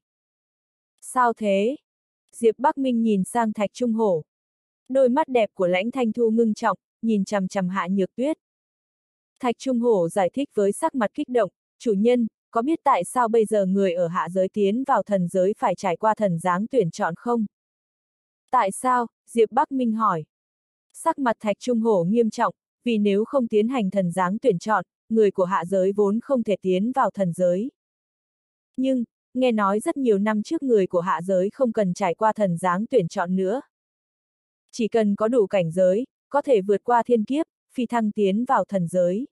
Sao thế? Diệp Bắc Minh nhìn sang Thạch Trung Hổ. Đôi mắt đẹp của Lãnh Thanh Thu ngưng trọng, nhìn chằm chằm Hạ Nhược Tuyết. Thạch Trung Hổ giải thích với sắc mặt kích động, chủ nhân, có biết tại sao bây giờ người ở hạ giới tiến vào thần giới phải trải qua thần giáng tuyển chọn không? Tại sao? Diệp Bắc Minh hỏi. Sắc mặt Thạch Trung Hổ nghiêm trọng, vì nếu không tiến hành thần giáng tuyển chọn, người của hạ giới vốn không thể tiến vào thần giới. Nhưng, nghe nói rất nhiều năm trước người của hạ giới không cần trải qua thần giáng tuyển chọn nữa. Chỉ cần có đủ cảnh giới, có thể vượt qua thiên kiếp, phi thăng tiến vào thần giới.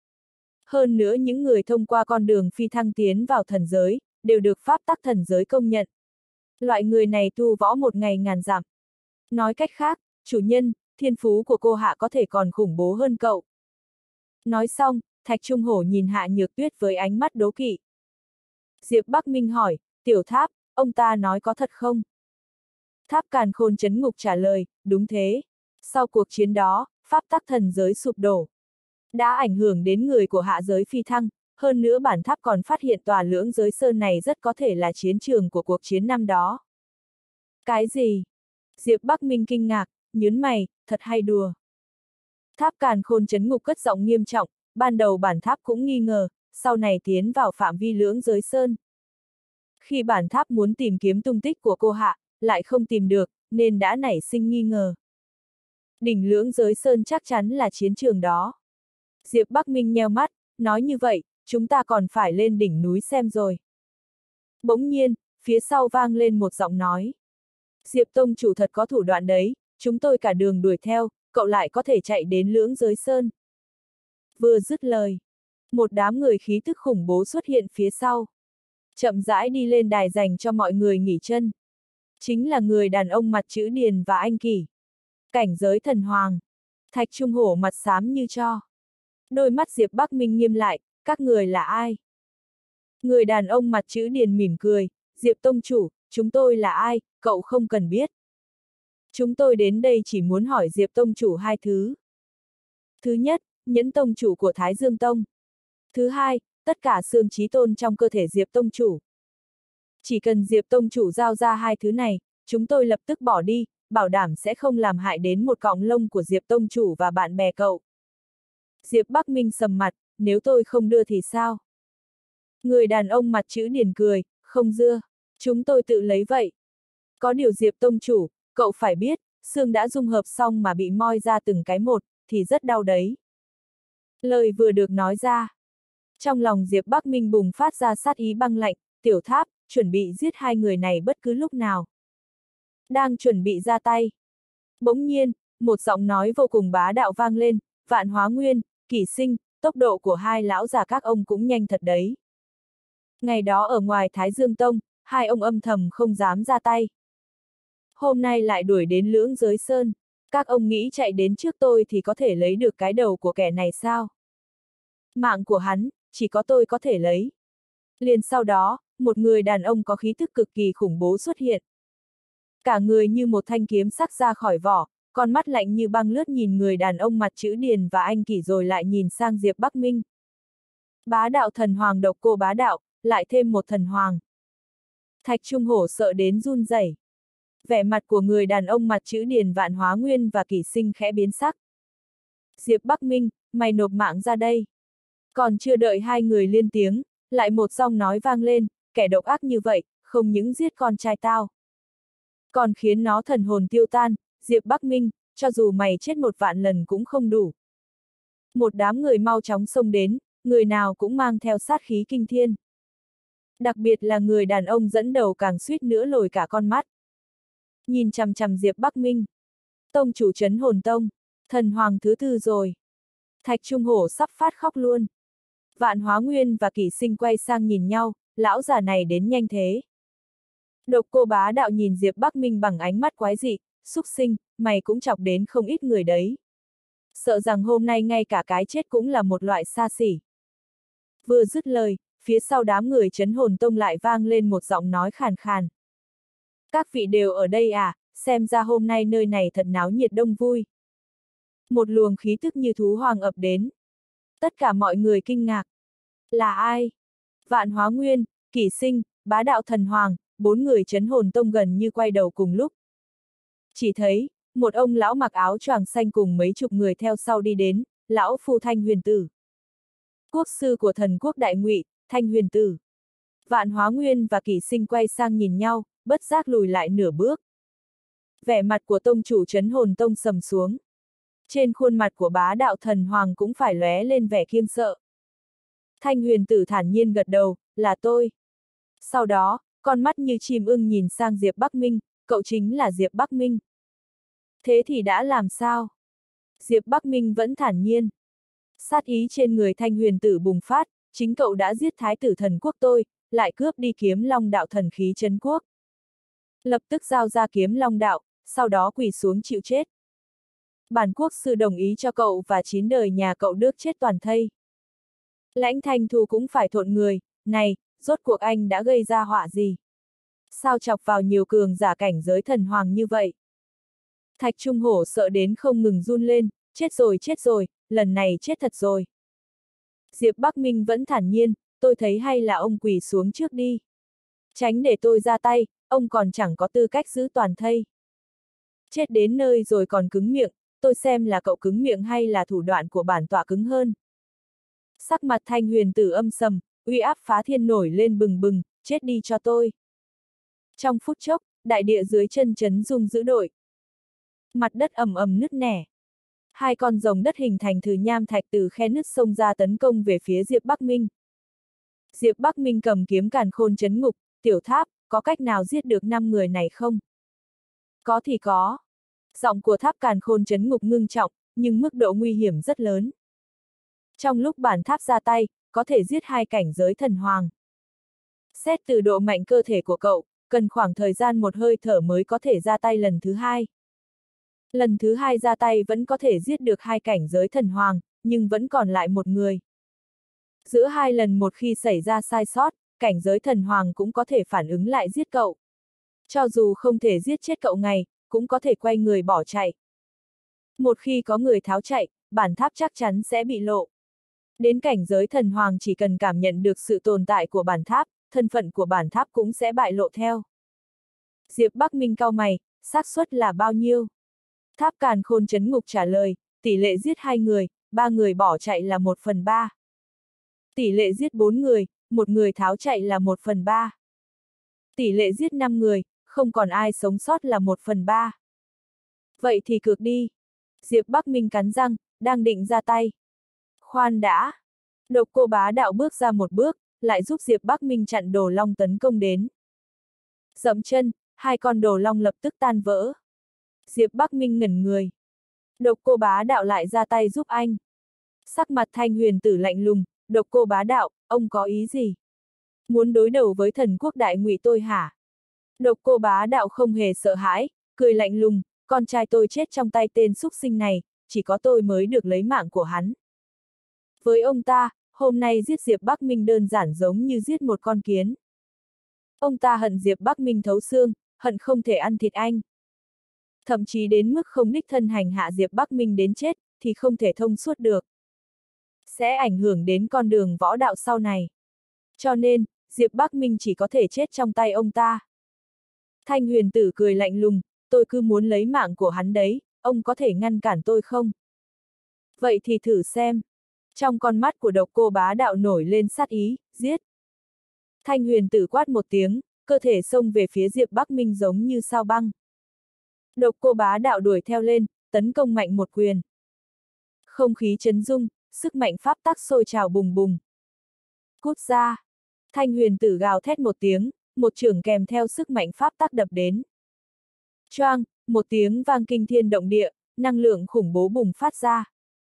Hơn nữa những người thông qua con đường phi thăng tiến vào thần giới, đều được pháp tắc thần giới công nhận. Loại người này tu võ một ngày ngàn dặm. Nói cách khác, chủ nhân, thiên phú của cô Hạ có thể còn khủng bố hơn cậu. Nói xong, Thạch Trung Hổ nhìn Hạ Nhược Tuyết với ánh mắt đố kỵ. Diệp Bắc Minh hỏi, Tiểu Tháp, ông ta nói có thật không? Tháp Càn Khôn Chấn Ngục trả lời, đúng thế. Sau cuộc chiến đó, pháp tắc thần giới sụp đổ. Đã ảnh hưởng đến người của hạ giới phi thăng, hơn nữa bản tháp còn phát hiện tòa lưỡng giới sơn này rất có thể là chiến trường của cuộc chiến năm đó. Cái gì? Diệp Bắc Minh kinh ngạc, nhướng mày, thật hay đùa. Tháp Càn Khôn Chấn Ngục cất giọng nghiêm trọng, ban đầu bản tháp cũng nghi ngờ, sau này tiến vào phạm vi lưỡng giới sơn. Khi bản tháp muốn tìm kiếm tung tích của cô Hạ, lại không tìm được, nên đã nảy sinh nghi ngờ. Đỉnh lưỡng giới sơn chắc chắn là chiến trường đó. Diệp Bắc Minh nheo mắt, nói như vậy, chúng ta còn phải lên đỉnh núi xem rồi. Bỗng nhiên, phía sau vang lên một giọng nói. Diệp Tông chủ thật có thủ đoạn đấy, chúng tôi cả đường đuổi theo, cậu lại có thể chạy đến lưỡng giới sơn. Vừa dứt lời, một đám người khí tức khủng bố xuất hiện phía sau. Chậm rãi đi lên đài dành cho mọi người nghỉ chân. Chính là người đàn ông mặt chữ Điền và anh Kỷ. Cảnh giới thần hoàng. Thạch Trung Hổ mặt xám như tro. Đôi mắt Diệp Bắc Minh nghiêm lại, các người là ai? Người đàn ông mặt chữ Điền mỉm cười, Diệp Tông chủ, chúng tôi là ai, cậu không cần biết. Chúng tôi đến đây chỉ muốn hỏi Diệp Tông chủ hai thứ. Thứ nhất, nhẫn tông chủ của Thái Dương Tông. Thứ hai, tất cả xương chí tôn trong cơ thể Diệp Tông chủ. Chỉ cần Diệp Tông chủ giao ra hai thứ này, chúng tôi lập tức bỏ đi, bảo đảm sẽ không làm hại đến một cọng lông của Diệp Tông chủ và bạn bè cậu. Diệp Bắc Minh sầm mặt, nếu tôi không đưa thì sao? Người đàn ông mặt chữ Điền cười, không dưa, chúng tôi tự lấy vậy. Có điều Diệp Tông chủ, cậu phải biết, xương đã dung hợp xong mà bị moi ra từng cái một, thì rất đau đấy. Lời vừa được nói ra. Trong lòng Diệp Bắc Minh bùng phát ra sát ý băng lạnh, Tiểu Tháp, chuẩn bị giết hai người này bất cứ lúc nào. Đang chuẩn bị ra tay. Bỗng nhiên, một giọng nói vô cùng bá đạo vang lên, Vạn Hóa Nguyên, Kỷ Sinh, tốc độ của hai lão già các ông cũng nhanh thật đấy. Ngày đó ở ngoài Thái Dương Tông, hai ông âm thầm không dám ra tay. Hôm nay lại đuổi đến lưỡng giới sơn, các ông nghĩ chạy đến trước tôi thì có thể lấy được cái đầu của kẻ này sao? Mạng của hắn, chỉ có tôi có thể lấy. Liền sau đó, một người đàn ông có khí tức cực kỳ khủng bố xuất hiện. Cả người như một thanh kiếm sắc ra khỏi vỏ, con mắt lạnh như băng lướt nhìn người đàn ông mặt chữ Điền và anh Kỷ rồi lại nhìn sang Diệp Bắc Minh. Bá đạo thần hoàng độc cô bá đạo, lại thêm một thần hoàng. Thạch Trung Hổ sợ đến run rẩy. Vẻ mặt của người đàn ông mặt chữ Điền Vạn Hóa Nguyên và Kỷ Sinh khẽ biến sắc. Diệp Bắc Minh, mày nộp mạng ra đây. Còn chưa đợi hai người liên tiếng, lại một giọng nói vang lên, kẻ độc ác như vậy, không những giết con trai tao. Còn khiến nó thần hồn tiêu tan, Diệp Bắc Minh, cho dù mày chết một vạn lần cũng không đủ. Một đám người mau chóng xông đến, người nào cũng mang theo sát khí kinh thiên. Đặc biệt là người đàn ông dẫn đầu càng suýt nữa lồi cả con mắt. Nhìn chằm chằm Diệp Bắc Minh. Tông chủ trấn hồn tông, thần hoàng thứ tư rồi. Thạch Trung Hổ sắp phát khóc luôn. Vạn Hóa Nguyên và Kỷ Sinh quay sang nhìn nhau, lão già này đến nhanh thế. Độc cô bá đạo nhìn Diệp Bắc Minh bằng ánh mắt quái dị, xúc sinh, mày cũng chọc đến không ít người đấy. Sợ rằng hôm nay ngay cả cái chết cũng là một loại xa xỉ. Vừa dứt lời, phía sau đám người trấn hồn tông lại vang lên một giọng nói khàn khàn. Các vị đều ở đây à, xem ra hôm nay nơi này thật náo nhiệt đông vui. Một luồng khí tức như thú hoàng ập đến. Tất cả mọi người kinh ngạc. Là ai? Vạn Hóa Nguyên, Kỷ Sinh, bá đạo thần hoàng, bốn người trấn hồn tông gần như quay đầu cùng lúc. Chỉ thấy, một ông lão mặc áo choàng xanh cùng mấy chục người theo sau đi đến, lão phu Thanh Huyền Tử. Quốc sư của thần quốc Đại Ngụy, Thanh Huyền Tử. Vạn Hóa Nguyên và Kỷ Sinh quay sang nhìn nhau, bất giác lùi lại nửa bước. Vẻ mặt của tông chủ trấn hồn tông sầm xuống. Trên khuôn mặt của bá đạo thần hoàng cũng phải lóe lên vẻ kiêng sợ. Thanh Huyền Tử thản nhiên gật đầu, là tôi. Sau đó, con mắt như chim ưng nhìn sang Diệp Bắc Minh, cậu chính là Diệp Bắc Minh. Thế thì đã làm sao? Diệp Bắc Minh vẫn thản nhiên. Sát ý trên người Thanh Huyền Tử bùng phát, chính cậu đã giết thái tử thần quốc tôi, lại cướp đi kiếm long đạo thần khí trấn quốc. Lập tức giao ra kiếm long đạo, sau đó quỳ xuống chịu chết. Bản quốc sư đồng ý cho cậu và chín đời nhà cậu đước chết toàn thây. Lãnh Thanh Thu cũng phải thộn người, này, rốt cuộc anh đã gây ra họa gì? Sao chọc vào nhiều cường giả cảnh giới thần hoàng như vậy? Thạch Trung Hổ sợ đến không ngừng run lên, chết rồi chết rồi, lần này chết thật rồi. Diệp Bắc Minh vẫn thản nhiên, tôi thấy hay là ông quỳ xuống trước đi. Tránh để tôi ra tay, ông còn chẳng có tư cách giữ toàn thây. Chết đến nơi rồi còn cứng miệng, tôi xem là cậu cứng miệng hay là thủ đoạn của bản tọa cứng hơn. Sắc mặt Thanh Huyền Tử âm sầm, uy áp phá thiên nổi lên bừng bừng, chết đi cho tôi. Trong phút chốc, đại địa dưới chân chấn rung dữ dội. Mặt đất ầm ầm nứt nẻ. Hai con rồng đất hình thành từ nham thạch từ khe nứt xông ra tấn công về phía Diệp Bắc Minh. Diệp Bắc Minh cầm kiếm càn khôn chấn ngục, tiểu tháp, có cách nào giết được năm người này không? Có thì có. Giọng của tháp càn khôn chấn ngục ngưng trọng, nhưng mức độ nguy hiểm rất lớn. Trong lúc bản tháp ra tay, có thể giết hai cảnh giới thần hoàng. Xét từ độ mạnh cơ thể của cậu, cần khoảng thời gian một hơi thở mới có thể ra tay lần thứ hai. Lần thứ hai ra tay vẫn có thể giết được hai cảnh giới thần hoàng, nhưng vẫn còn lại một người. Giữa hai lần một khi xảy ra sai sót, cảnh giới thần hoàng cũng có thể phản ứng lại giết cậu. Cho dù không thể giết chết cậu ngay, cũng có thể quay người bỏ chạy. Một khi có người tháo chạy, bản tháp chắc chắn sẽ bị lộ. Đến cảnh giới thần hoàng chỉ cần cảm nhận được sự tồn tại của bản tháp, thân phận của bản tháp cũng sẽ bại lộ theo. Diệp Bắc Minh cau mày, xác suất là bao nhiêu? Tháp càn khôn chấn ngục trả lời, tỷ lệ giết hai người, ba người bỏ chạy là một phần ba. Tỷ lệ giết bốn người, một người tháo chạy là một phần ba. Tỷ lệ giết năm người, không còn ai sống sót là một phần ba. Vậy thì cược đi. Diệp Bắc Minh cắn răng, đang định ra tay. Khoan đã. Độc Cô Bá Đạo bước ra một bước, lại giúp Diệp Bắc Minh chặn đồ long tấn công đến. Dậm chân, hai con đồ long lập tức tan vỡ. Diệp Bắc Minh ngẩn người. Độc Cô Bá Đạo lại ra tay giúp anh. Sắc mặt Thanh Huyền Tử lạnh lùng, Độc Cô Bá Đạo, ông có ý gì? Muốn đối đầu với thần quốc đại ngụy tôi hả? Độc Cô Bá Đạo không hề sợ hãi, cười lạnh lùng, con trai tôi chết trong tay tên súc sinh này, chỉ có tôi mới được lấy mạng của hắn. Với ông ta, hôm nay giết Diệp Bắc Minh đơn giản giống như giết một con kiến. Ông ta hận Diệp Bắc Minh thấu xương, hận không thể ăn thịt anh. Thậm chí đến mức không đích thân hành hạ Diệp Bắc Minh đến chết, thì không thể thông suốt được. Sẽ ảnh hưởng đến con đường võ đạo sau này. Cho nên, Diệp Bắc Minh chỉ có thể chết trong tay ông ta. Thanh Huyền Tử cười lạnh lùng, tôi cứ muốn lấy mạng của hắn đấy, ông có thể ngăn cản tôi không? Vậy thì thử xem. Trong con mắt của Độc Cô Bá Đạo nổi lên sát ý, giết. Thanh Huyền Tử quát một tiếng, cơ thể xông về phía Diệp Bắc Minh giống như sao băng. Độc Cô Bá Đạo đuổi theo lên, tấn công mạnh một quyền. Không khí chấn rung, sức mạnh pháp tắc sôi trào bùng bùng. Cút ra. Thanh Huyền Tử gào thét một tiếng, một chưởng kèm theo sức mạnh pháp tắc đập đến. Choang, một tiếng vang kinh thiên động địa, năng lượng khủng bố bùng phát ra.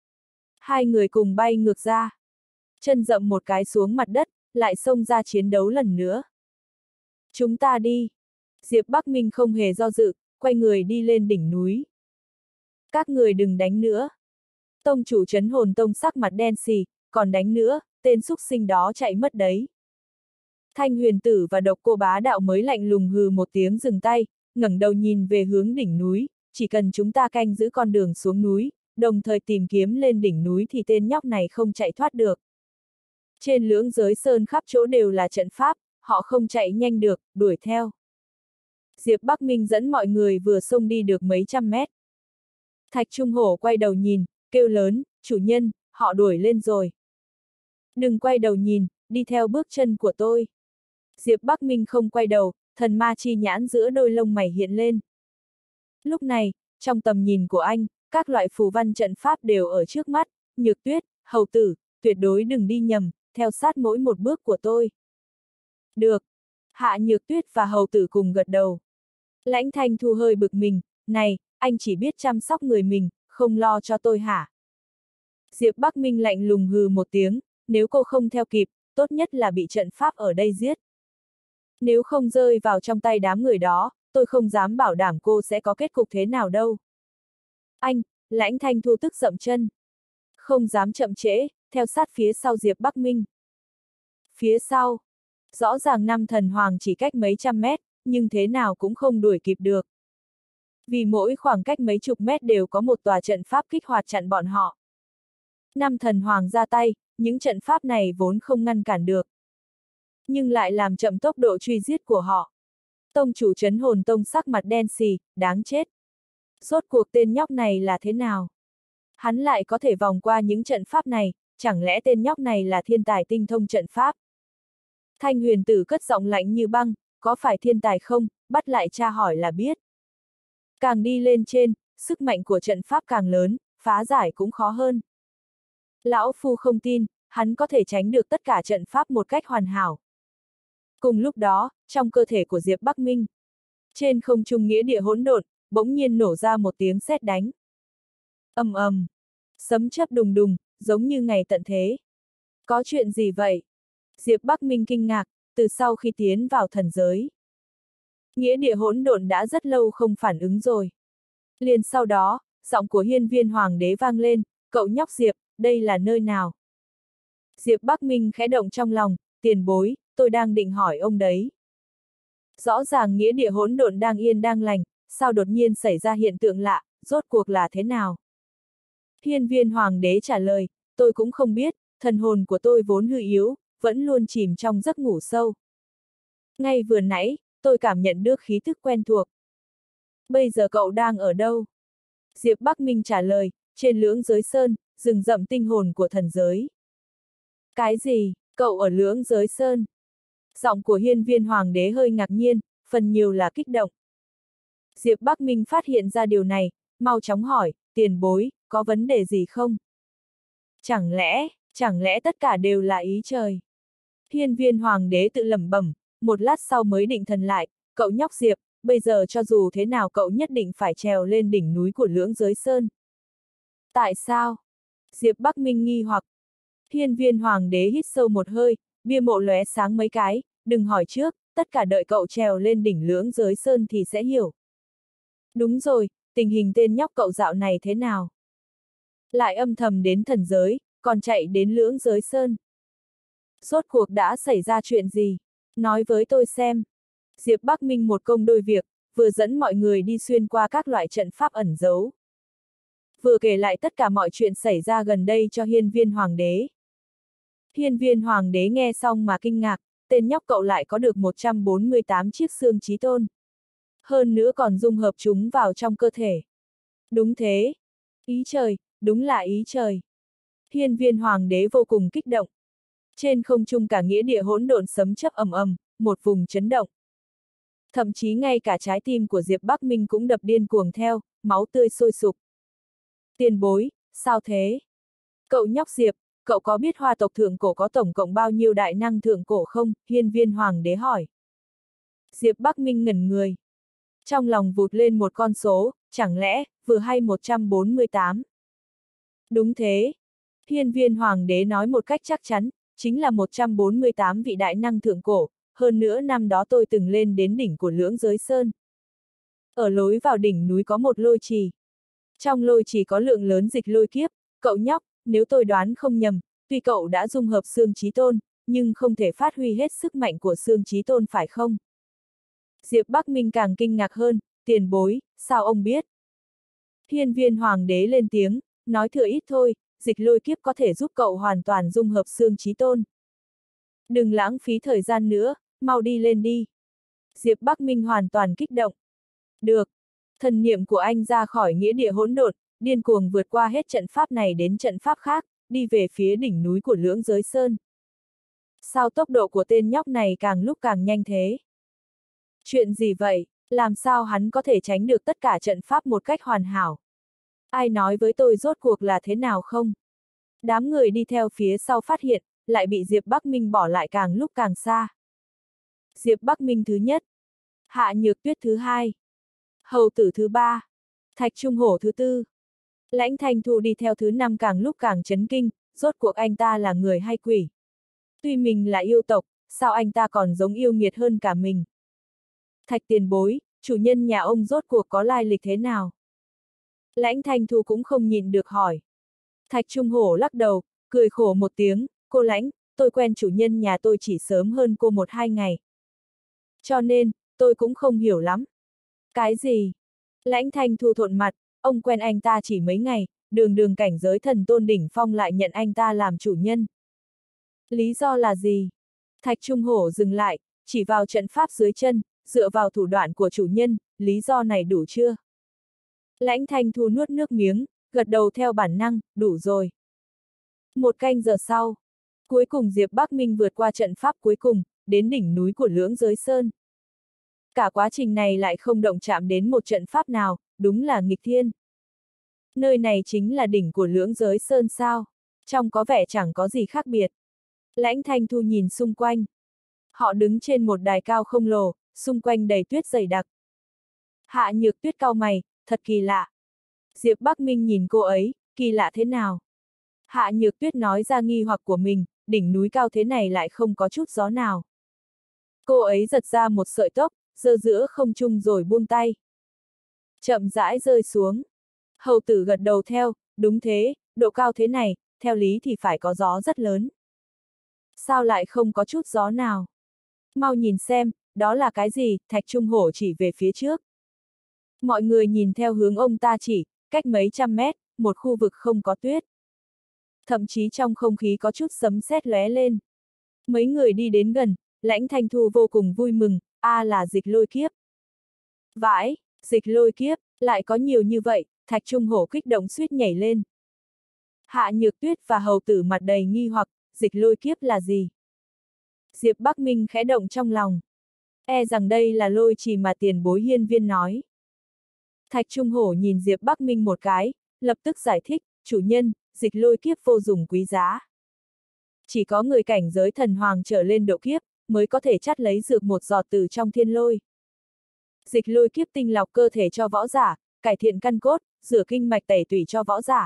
Hai người cùng bay ngược ra. Chân dậm một cái xuống mặt đất, lại xông ra chiến đấu lần nữa. Chúng ta đi. Diệp Bắc Minh không hề do dự, quay người đi lên đỉnh núi. Các người đừng đánh nữa. Tông chủ Trấn Hồn Tông sắc mặt đen xì, còn đánh nữa, tên súc sinh đó chạy mất đấy. Thanh Huyền Tử và Độc Cô Bá Đạo mới lạnh lùng hừ một tiếng dừng tay, ngẩng đầu nhìn về hướng đỉnh núi, chỉ cần chúng ta canh giữ con đường xuống núi, đồng thời tìm kiếm lên đỉnh núi thì tên nhóc này không chạy thoát được. Trên lưỡng giới sơn khắp chỗ đều là trận pháp, họ không chạy nhanh được, đuổi theo. Diệp Bắc Minh dẫn mọi người vừa xông đi được mấy trăm mét. Thạch Trung Hổ quay đầu nhìn, kêu lớn, chủ nhân, họ đuổi lên rồi. Đừng quay đầu nhìn, đi theo bước chân của tôi. Diệp Bắc Minh không quay đầu, thần ma chi nhãn giữa đôi lông mày hiện lên. Lúc này, trong tầm nhìn của anh, các loại phù văn trận pháp đều ở trước mắt, Nhược Tuyết, Hầu Tử, tuyệt đối đừng đi nhầm, theo sát mỗi một bước của tôi. Được. Hạ Nhược Tuyết và Hầu Tử cùng gật đầu. Lãnh Thanh Thu hơi bực mình, này, anh chỉ biết chăm sóc người mình, không lo cho tôi hả? Diệp Bắc Minh lạnh lùng hừ một tiếng, nếu cô không theo kịp, tốt nhất là bị trận pháp ở đây giết. Nếu không rơi vào trong tay đám người đó, tôi không dám bảo đảm cô sẽ có kết cục thế nào đâu. Anh, Lãnh Thanh Thu tức dậm chân. Không dám chậm trễ, theo sát phía sau Diệp Bắc Minh. Phía sau, rõ ràng năm thần hoàng chỉ cách mấy trăm mét, nhưng thế nào cũng không đuổi kịp được. Vì mỗi khoảng cách mấy chục mét đều có một tòa trận pháp kích hoạt chặn bọn họ. Năm thần hoàng ra tay, những trận pháp này vốn không ngăn cản được. Nhưng lại làm chậm tốc độ truy giết của họ. Tông chủ trấn hồn tông sắc mặt đen xì, đáng chết. Rốt cuộc tên nhóc này là thế nào? Hắn lại có thể vòng qua những trận pháp này, chẳng lẽ tên nhóc này là thiên tài tinh thông trận pháp? Thanh huyền tử cất giọng lạnh như băng, có phải thiên tài không, bắt lại tra hỏi là biết. Càng đi lên trên, sức mạnh của trận pháp càng lớn, phá giải cũng khó hơn. Lão Phu không tin, hắn có thể tránh được tất cả trận pháp một cách hoàn hảo. Cùng lúc đó, trong cơ thể của Diệp Bắc Minh, trên không trung nghĩa địa hỗn độn, bỗng nhiên nổ ra một tiếng sét đánh. Ầm ầm, sấm chớp đùng đùng, giống như ngày tận thế. Có chuyện gì vậy? Diệp Bắc Minh kinh ngạc, từ sau khi tiến vào thần giới. Nghĩa địa hỗn độn đã rất lâu không phản ứng rồi. Liền sau đó, giọng của hiên viên hoàng đế vang lên, cậu nhóc Diệp, đây là nơi nào? Diệp Bắc Minh khẽ động trong lòng, tiền bối, tôi đang định hỏi ông đấy. Rõ ràng nghĩa địa hỗn độn đang yên đang lành, sao đột nhiên xảy ra hiện tượng lạ, rốt cuộc là thế nào? Hiên viên hoàng đế trả lời, tôi cũng không biết, thần hồn của tôi vốn hư yếu, vẫn luôn chìm trong giấc ngủ sâu. Ngay vừa nãy, tôi cảm nhận được khí thức quen thuộc. Bây giờ cậu đang ở đâu? Diệp Bắc Minh trả lời, trên lưỡng giới sơn, rừng rậm tinh hồn của thần giới. Cái gì, cậu ở lưỡng giới sơn? Giọng của hiên viên hoàng đế hơi ngạc nhiên, phần nhiều là kích động. Diệp Bắc Minh phát hiện ra điều này, mau chóng hỏi, tiền bối, có vấn đề gì không? Chẳng lẽ, chẳng lẽ tất cả đều là ý trời? Hiên viên hoàng đế tự lẩm bẩm, một lát sau mới định thần lại, cậu nhóc Diệp, bây giờ cho dù thế nào cậu nhất định phải trèo lên đỉnh núi của lưỡng giới sơn. Tại sao? Diệp Bắc Minh nghi hoặc. Hiên viên hoàng đế hít sâu một hơi, bia mộ lóe sáng mấy cái, đừng hỏi trước, tất cả đợi cậu trèo lên đỉnh lưỡng giới sơn thì sẽ hiểu. Đúng rồi, tình hình tên nhóc cậu dạo này thế nào? Lại âm thầm đến thần giới, còn chạy đến lưỡng giới sơn. Rốt cuộc đã xảy ra chuyện gì? Nói với tôi xem. Diệp Bắc Minh một công đôi việc, vừa dẫn mọi người đi xuyên qua các loại trận pháp ẩn giấu. Vừa kể lại tất cả mọi chuyện xảy ra gần đây cho hiên viên hoàng đế. Hiên viên hoàng đế nghe xong mà kinh ngạc, tên nhóc cậu lại có được một trăm bốn mươi tám chiếc xương chí tôn. Hơn nữa còn dung hợp chúng vào trong cơ thể. Đúng thế. Ý trời, đúng là ý trời. Hiên viên hoàng đế vô cùng kích động. Trên không trung cả nghĩa địa hỗn độn sấm chớp ầm ầm, một vùng chấn động. Thậm chí ngay cả trái tim của Diệp Bắc Minh cũng đập điên cuồng theo, máu tươi sôi sục. Tiền bối, sao thế? Cậu nhóc Diệp, cậu có biết hoa tộc thượng cổ có tổng cộng bao nhiêu đại năng thượng cổ không? Hiên viên hoàng đế hỏi. Diệp Bắc Minh ngẩn người. Trong lòng vụt lên một con số, chẳng lẽ, vừa hay một trăm bốn mươi tám. Đúng thế. Hiên viên hoàng đế nói một cách chắc chắn, chính là một trăm bốn mươi tám vị đại năng thượng cổ, hơn nữa năm đó tôi từng lên đến đỉnh của lưỡng giới sơn. Ở lối vào đỉnh núi có một lôi trì. Trong lôi trì có lượng lớn dịch lôi kiếp, cậu nhóc, nếu tôi đoán không nhầm, tuy cậu đã dung hợp xương chí tôn, nhưng không thể phát huy hết sức mạnh của xương chí tôn phải không? Diệp Bắc Minh càng kinh ngạc hơn, tiền bối, sao ông biết? Hiên viên hoàng đế lên tiếng, nói thừa ít thôi, dịch lôi kiếp có thể giúp cậu hoàn toàn dung hợp xương chí tôn. Đừng lãng phí thời gian nữa, mau đi lên đi. Diệp Bắc Minh hoàn toàn kích động. Được. Thần niệm của anh ra khỏi nghĩa địa hỗn độn, điên cuồng vượt qua hết trận pháp này đến trận pháp khác, đi về phía đỉnh núi của lưỡng giới sơn. Sao tốc độ của tên nhóc này càng lúc càng nhanh thế? Chuyện gì vậy? Làm sao hắn có thể tránh được tất cả trận pháp một cách hoàn hảo? Ai nói với tôi rốt cuộc là thế nào không? Đám người đi theo phía sau phát hiện, lại bị Diệp Bắc Minh bỏ lại càng lúc càng xa. Diệp Bắc Minh thứ nhất, Hạ Nhược Tuyết thứ hai, Hầu Tử thứ ba, Thạch Trung Hổ thứ tư, Lãnh Thanh Thu đi theo thứ năm càng lúc càng chấn kinh, rốt cuộc anh ta là người hay quỷ? Tuy mình là yêu tộc, sao anh ta còn giống yêu nghiệt hơn cả mình? Thạch tiền bối, chủ nhân nhà ông rốt cuộc có lai lịch thế nào? Lãnh Thanh Thu cũng không nhịn được hỏi. Thạch Trung Hổ lắc đầu, cười khổ một tiếng, cô Lãnh, tôi quen chủ nhân nhà tôi chỉ sớm hơn cô một hai ngày. Cho nên, tôi cũng không hiểu lắm. Cái gì? Lãnh Thanh Thu thộn mặt, ông quen anh ta chỉ mấy ngày, đường đường cảnh giới thần tôn đỉnh phong lại nhận anh ta làm chủ nhân. Lý do là gì? Thạch Trung Hổ dừng lại, chỉ vào trận pháp dưới chân, dựa vào thủ đoạn của chủ nhân, lý do này đủ chưa? Lãnh Thanh Thu nuốt nước miếng, gật đầu theo bản năng, đủ rồi. Một canh giờ sau, cuối cùng Diệp Bắc Minh vượt qua trận pháp cuối cùng, đến đỉnh núi của Lưỡng Giới Sơn. Cả quá trình này lại không động chạm đến một trận pháp nào, đúng là nghịch thiên. Nơi này chính là đỉnh của Lưỡng Giới Sơn sao? Trông có vẻ chẳng có gì khác biệt. Lãnh Thanh Thu nhìn xung quanh. Họ đứng trên một đài cao không lồ, xung quanh đầy tuyết dày đặc. Hạ Nhược Tuyết cau mày, thật kỳ lạ. Diệp Bắc Minh nhìn cô ấy, kỳ lạ thế nào? Hạ Nhược Tuyết nói ra nghi hoặc của mình, đỉnh núi cao thế này lại không có chút gió nào. Cô ấy giật ra một sợi tóc, giơ giữa không trung rồi buông tay. Chậm rãi rơi xuống. Hầu tử gật đầu theo, đúng thế, độ cao thế này, theo lý thì phải có gió rất lớn. Sao lại không có chút gió nào? Mau nhìn xem, đó là cái gì? Thạch Trung Hổ chỉ về phía trước. Mọi người nhìn theo hướng ông ta chỉ, cách mấy trăm mét, một khu vực không có tuyết. Thậm chí trong không khí có chút sấm sét lóe lên. Mấy người đi đến gần, Lãnh Thanh Thu vô cùng vui mừng, a à là dịch lôi kiếp. Vãi, dịch lôi kiếp, lại có nhiều như vậy, Thạch Trung Hổ kích động suýt nhảy lên. Hạ Nhược Tuyết và hầu tử mặt đầy nghi hoặc, dịch lôi kiếp là gì? Diệp Bắc Minh khẽ động trong lòng. E rằng đây là lôi trì mà tiền bối hiên viên nói. Thạch Trung Hổ nhìn Diệp Bắc Minh một cái, lập tức giải thích, chủ nhân, dịch lôi kiếp vô dụng quý giá. Chỉ có người cảnh giới thần hoàng trở lên độ kiếp, mới có thể chắt lấy dược một giọt từ trong thiên lôi. Dịch lôi kiếp tinh lọc cơ thể cho võ giả, cải thiện căn cốt, rửa kinh mạch tẩy tủy cho võ giả.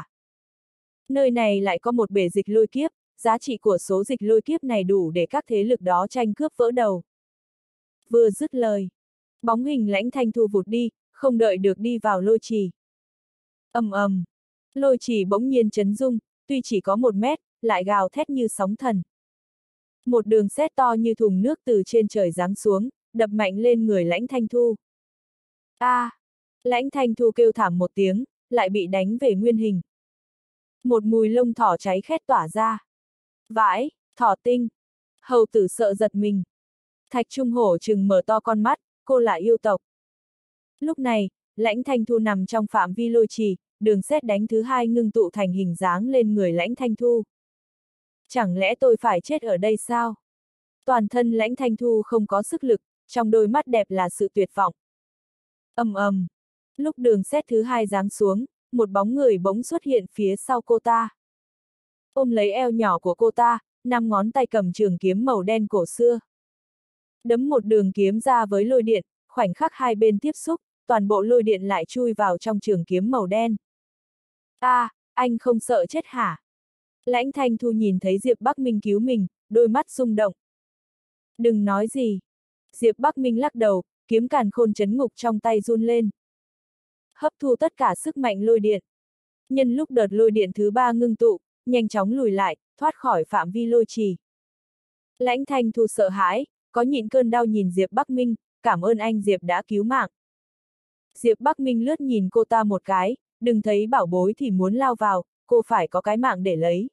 Nơi này lại có một bể dịch lôi kiếp, giá trị của số dịch lôi kiếp này đủ để các thế lực đó tranh cướp vỡ đầu. Vừa dứt lời, bóng hình Lãnh Thanh Thu vụt đi, không đợi được đi vào lôi trì. Ầm ầm, lôi trì bỗng nhiên chấn rung, tuy chỉ có một mét, lại gào thét như sóng thần. Một đường sét to như thùng nước từ trên trời giáng xuống, đập mạnh lên người Lãnh Thanh Thu. A! À, Lãnh Thanh Thu kêu thảm một tiếng, lại bị đánh về nguyên hình. Một mùi lông thỏ cháy khét tỏa ra. Vãi, thỏ tinh! Hầu tử sợ giật mình. Thạch Trung Hổ trừng mở to con mắt, cô là yêu tộc. Lúc này, Lãnh Thanh Thu nằm trong phạm vi lôi trì, đường sét đánh thứ hai ngưng tụ thành hình dáng lên người Lãnh Thanh Thu. Chẳng lẽ tôi phải chết ở đây sao? Toàn thân Lãnh Thanh Thu không có sức lực, trong đôi mắt đẹp là sự tuyệt vọng. Ầm ầm, lúc đường sét thứ hai giáng xuống, một bóng người bỗng xuất hiện phía sau cô ta. Ôm lấy eo nhỏ của cô ta, năm ngón tay cầm trường kiếm màu đen cổ xưa. Đấm một đường kiếm ra với lôi điện, khoảnh khắc hai bên tiếp xúc, toàn bộ lôi điện lại chui vào trong trường kiếm màu đen. A, à, anh không sợ chết hả? Lãnh Thanh Thu nhìn thấy Diệp Bắc Minh cứu mình, đôi mắt rung động. Đừng nói gì. Diệp Bắc Minh lắc đầu, kiếm càn khôn chấn ngục trong tay run lên. Hấp thu tất cả sức mạnh lôi điện. Nhân lúc đợt lôi điện thứ ba ngưng tụ, nhanh chóng lùi lại, thoát khỏi phạm vi lôi trì. Lãnh Thanh Thu sợ hãi, có nhịn cơn đau nhìn Diệp Bắc Minh, cảm ơn anh Diệp đã cứu mạng. Diệp Bắc Minh lướt nhìn cô ta một cái, đừng thấy bảo bối thì muốn lao vào, cô phải có cái mạng để lấy.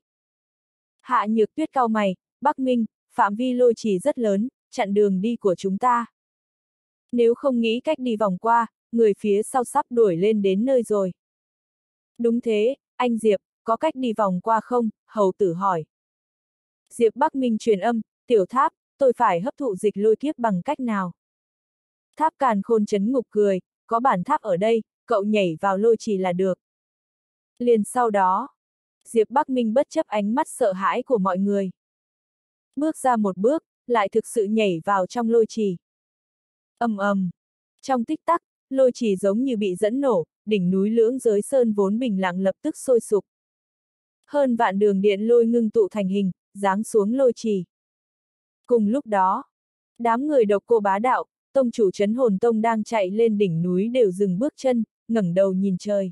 Hạ Nhược Tuyết cau mày, Bắc Minh, phạm vi lôi trì rất lớn, chặn đường đi của chúng ta. Nếu không nghĩ cách đi vòng qua, người phía sau sắp đuổi lên đến nơi rồi. Đúng thế, anh Diệp, có cách đi vòng qua không? Hầu tử hỏi. Diệp Bắc Minh truyền âm, tiểu tháp, tôi phải hấp thụ dịch lôi kiếp bằng cách nào? Tháp càn khôn chấn ngục cười, có bản tháp ở đây, cậu nhảy vào lôi trì là được. Liền sau đó, Diệp Bắc Minh bất chấp ánh mắt sợ hãi của mọi người. Bước ra một bước, lại thực sự nhảy vào trong lôi trì. Ầm ầm, trong tích tắc, lôi trì giống như bị dẫn nổ, đỉnh núi Lưỡng Giới Sơn vốn bình lặng lập tức sôi sục. Hơn vạn đường điện lôi ngưng tụ thành hình, giáng xuống lôi trì. Cùng lúc đó, đám người độc cô bá đạo, tông chủ Trấn Hồn Tông đang chạy lên đỉnh núi đều dừng bước chân, ngẩng đầu nhìn trời.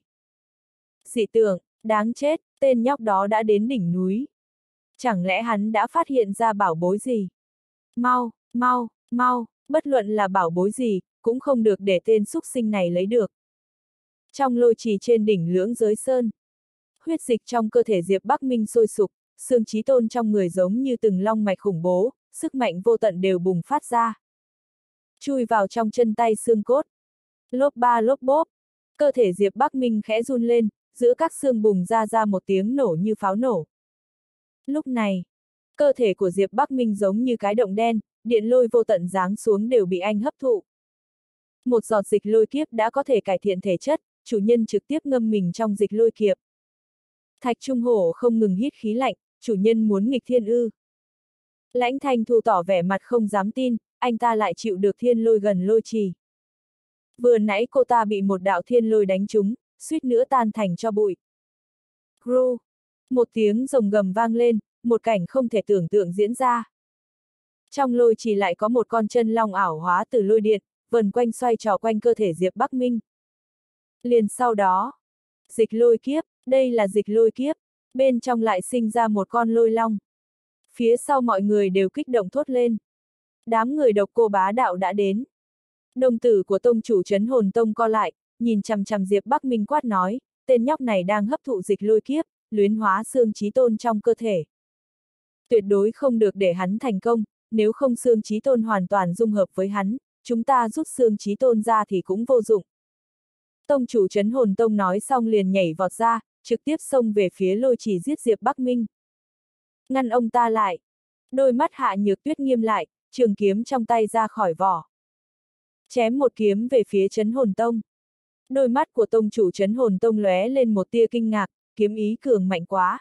Dị tưởng, đáng chết, tên nhóc đó đã đến đỉnh núi. Chẳng lẽ hắn đã phát hiện ra bảo bối gì? Mau, mau, mau, bất luận là bảo bối gì, cũng không được để tên súc sinh này lấy được. Trong lôi trì trên đỉnh Lưỡng Giới Sơn, huyết dịch trong cơ thể Diệp Bắc Minh sôi sục, xương chí tôn trong người giống như từng long mạch khủng bố, sức mạnh vô tận đều bùng phát ra. Chui vào trong chân tay xương cốt. Lốp ba lốp bốp, cơ thể Diệp Bắc Minh khẽ run lên, giữa các xương bùng ra ra một tiếng nổ như pháo nổ. Lúc này, cơ thể của Diệp Bắc Minh giống như cái động đen, điện lôi vô tận giáng xuống đều bị anh hấp thụ. Một giọt dịch lôi kiếp đã có thể cải thiện thể chất, chủ nhân trực tiếp ngâm mình trong dịch lôi kiếp. Thạch Trung Hổ không ngừng hít khí lạnh, chủ nhân muốn nghịch thiên ư. Lãnh Thanh Thu tỏ vẻ mặt không dám tin, anh ta lại chịu được thiên lôi gần lôi trì. Vừa nãy cô ta bị một đạo thiên lôi đánh trúng, suýt nữa tan thành cho bụi. Gru! Một tiếng rồng gầm vang lên, một cảnh không thể tưởng tượng diễn ra. Trong lôi trì lại có một con chân long ảo hóa từ lôi điện, vần quanh xoay trò quanh cơ thể Diệp Bắc Minh. Liền sau đó, dịch lôi kiếp, đây là dịch lôi kiếp, bên trong lại sinh ra một con lôi long. Phía sau mọi người đều kích động thốt lên. Đám người độc cô bá đạo đã đến. Đồng tử của tông chủ Trấn Hồn Tông co lại, nhìn chằm chằm Diệp Bắc Minh quát nói, tên nhóc này đang hấp thụ dịch lôi kiếp, luyến hóa xương chí tôn trong cơ thể. Tuyệt đối không được để hắn thành công, nếu không xương chí tôn hoàn toàn dung hợp với hắn, chúng ta rút xương chí tôn ra thì cũng vô dụng. Tông chủ Trấn Hồn Tông nói xong liền nhảy vọt ra, trực tiếp xông về phía lôi trì giết Diệp Bắc Minh. Ngăn ông ta lại. Đôi mắt Hạ Nhược Tuyết nghiêm lại, trường kiếm trong tay ra khỏi vỏ. Chém một kiếm về phía Trấn Hồn Tông. Đôi mắt của tông chủ Trấn Hồn Tông lóe lên một tia kinh ngạc, kiếm ý cường mạnh quá.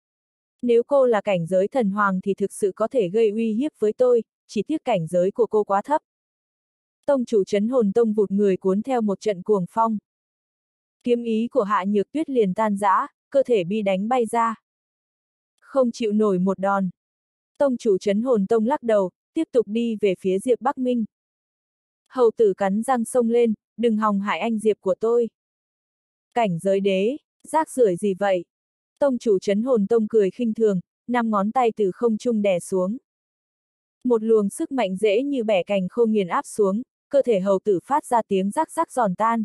Nếu cô là cảnh giới thần hoàng thì thực sự có thể gây uy hiếp với tôi, chỉ tiếc cảnh giới của cô quá thấp. Tông chủ Trấn Hồn Tông vụt người cuốn theo một trận cuồng phong. Kiếm ý của Hạ Nhược Tuyết liền tan rã, cơ thể bị đánh bay ra. Không chịu nổi một đòn. Tông chủ Trấn Hồn Tông lắc đầu, tiếp tục đi về phía Diệp Bắc Minh. Hầu tử cắn răng xông lên, đừng hòng hại anh Diệp của tôi. Cảnh giới đế, rác rưởi gì vậy? Tông chủ Trấn Hồn Tông cười khinh thường, năm ngón tay từ không trung đè xuống. Một luồng sức mạnh dễ như bẻ cành khô nghiền áp xuống, cơ thể hầu tử phát ra tiếng rắc rắc giòn tan.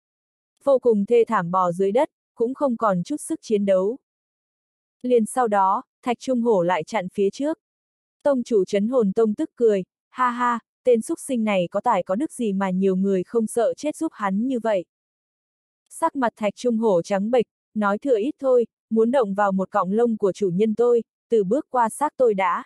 Vô cùng thê thảm bò dưới đất, cũng không còn chút sức chiến đấu. Liền sau đó, Thạch Trung Hổ lại chặn phía trước. Tông chủ Trấn Hồn Tông tức cười, ha ha, tên súc sinh này có tài có đức gì mà nhiều người không sợ chết giúp hắn như vậy. Sắc mặt Thạch Trung Hổ trắng bệch, nói thừa ít thôi, muốn động vào một cọng lông của chủ nhân tôi, từ bước qua xác tôi đã.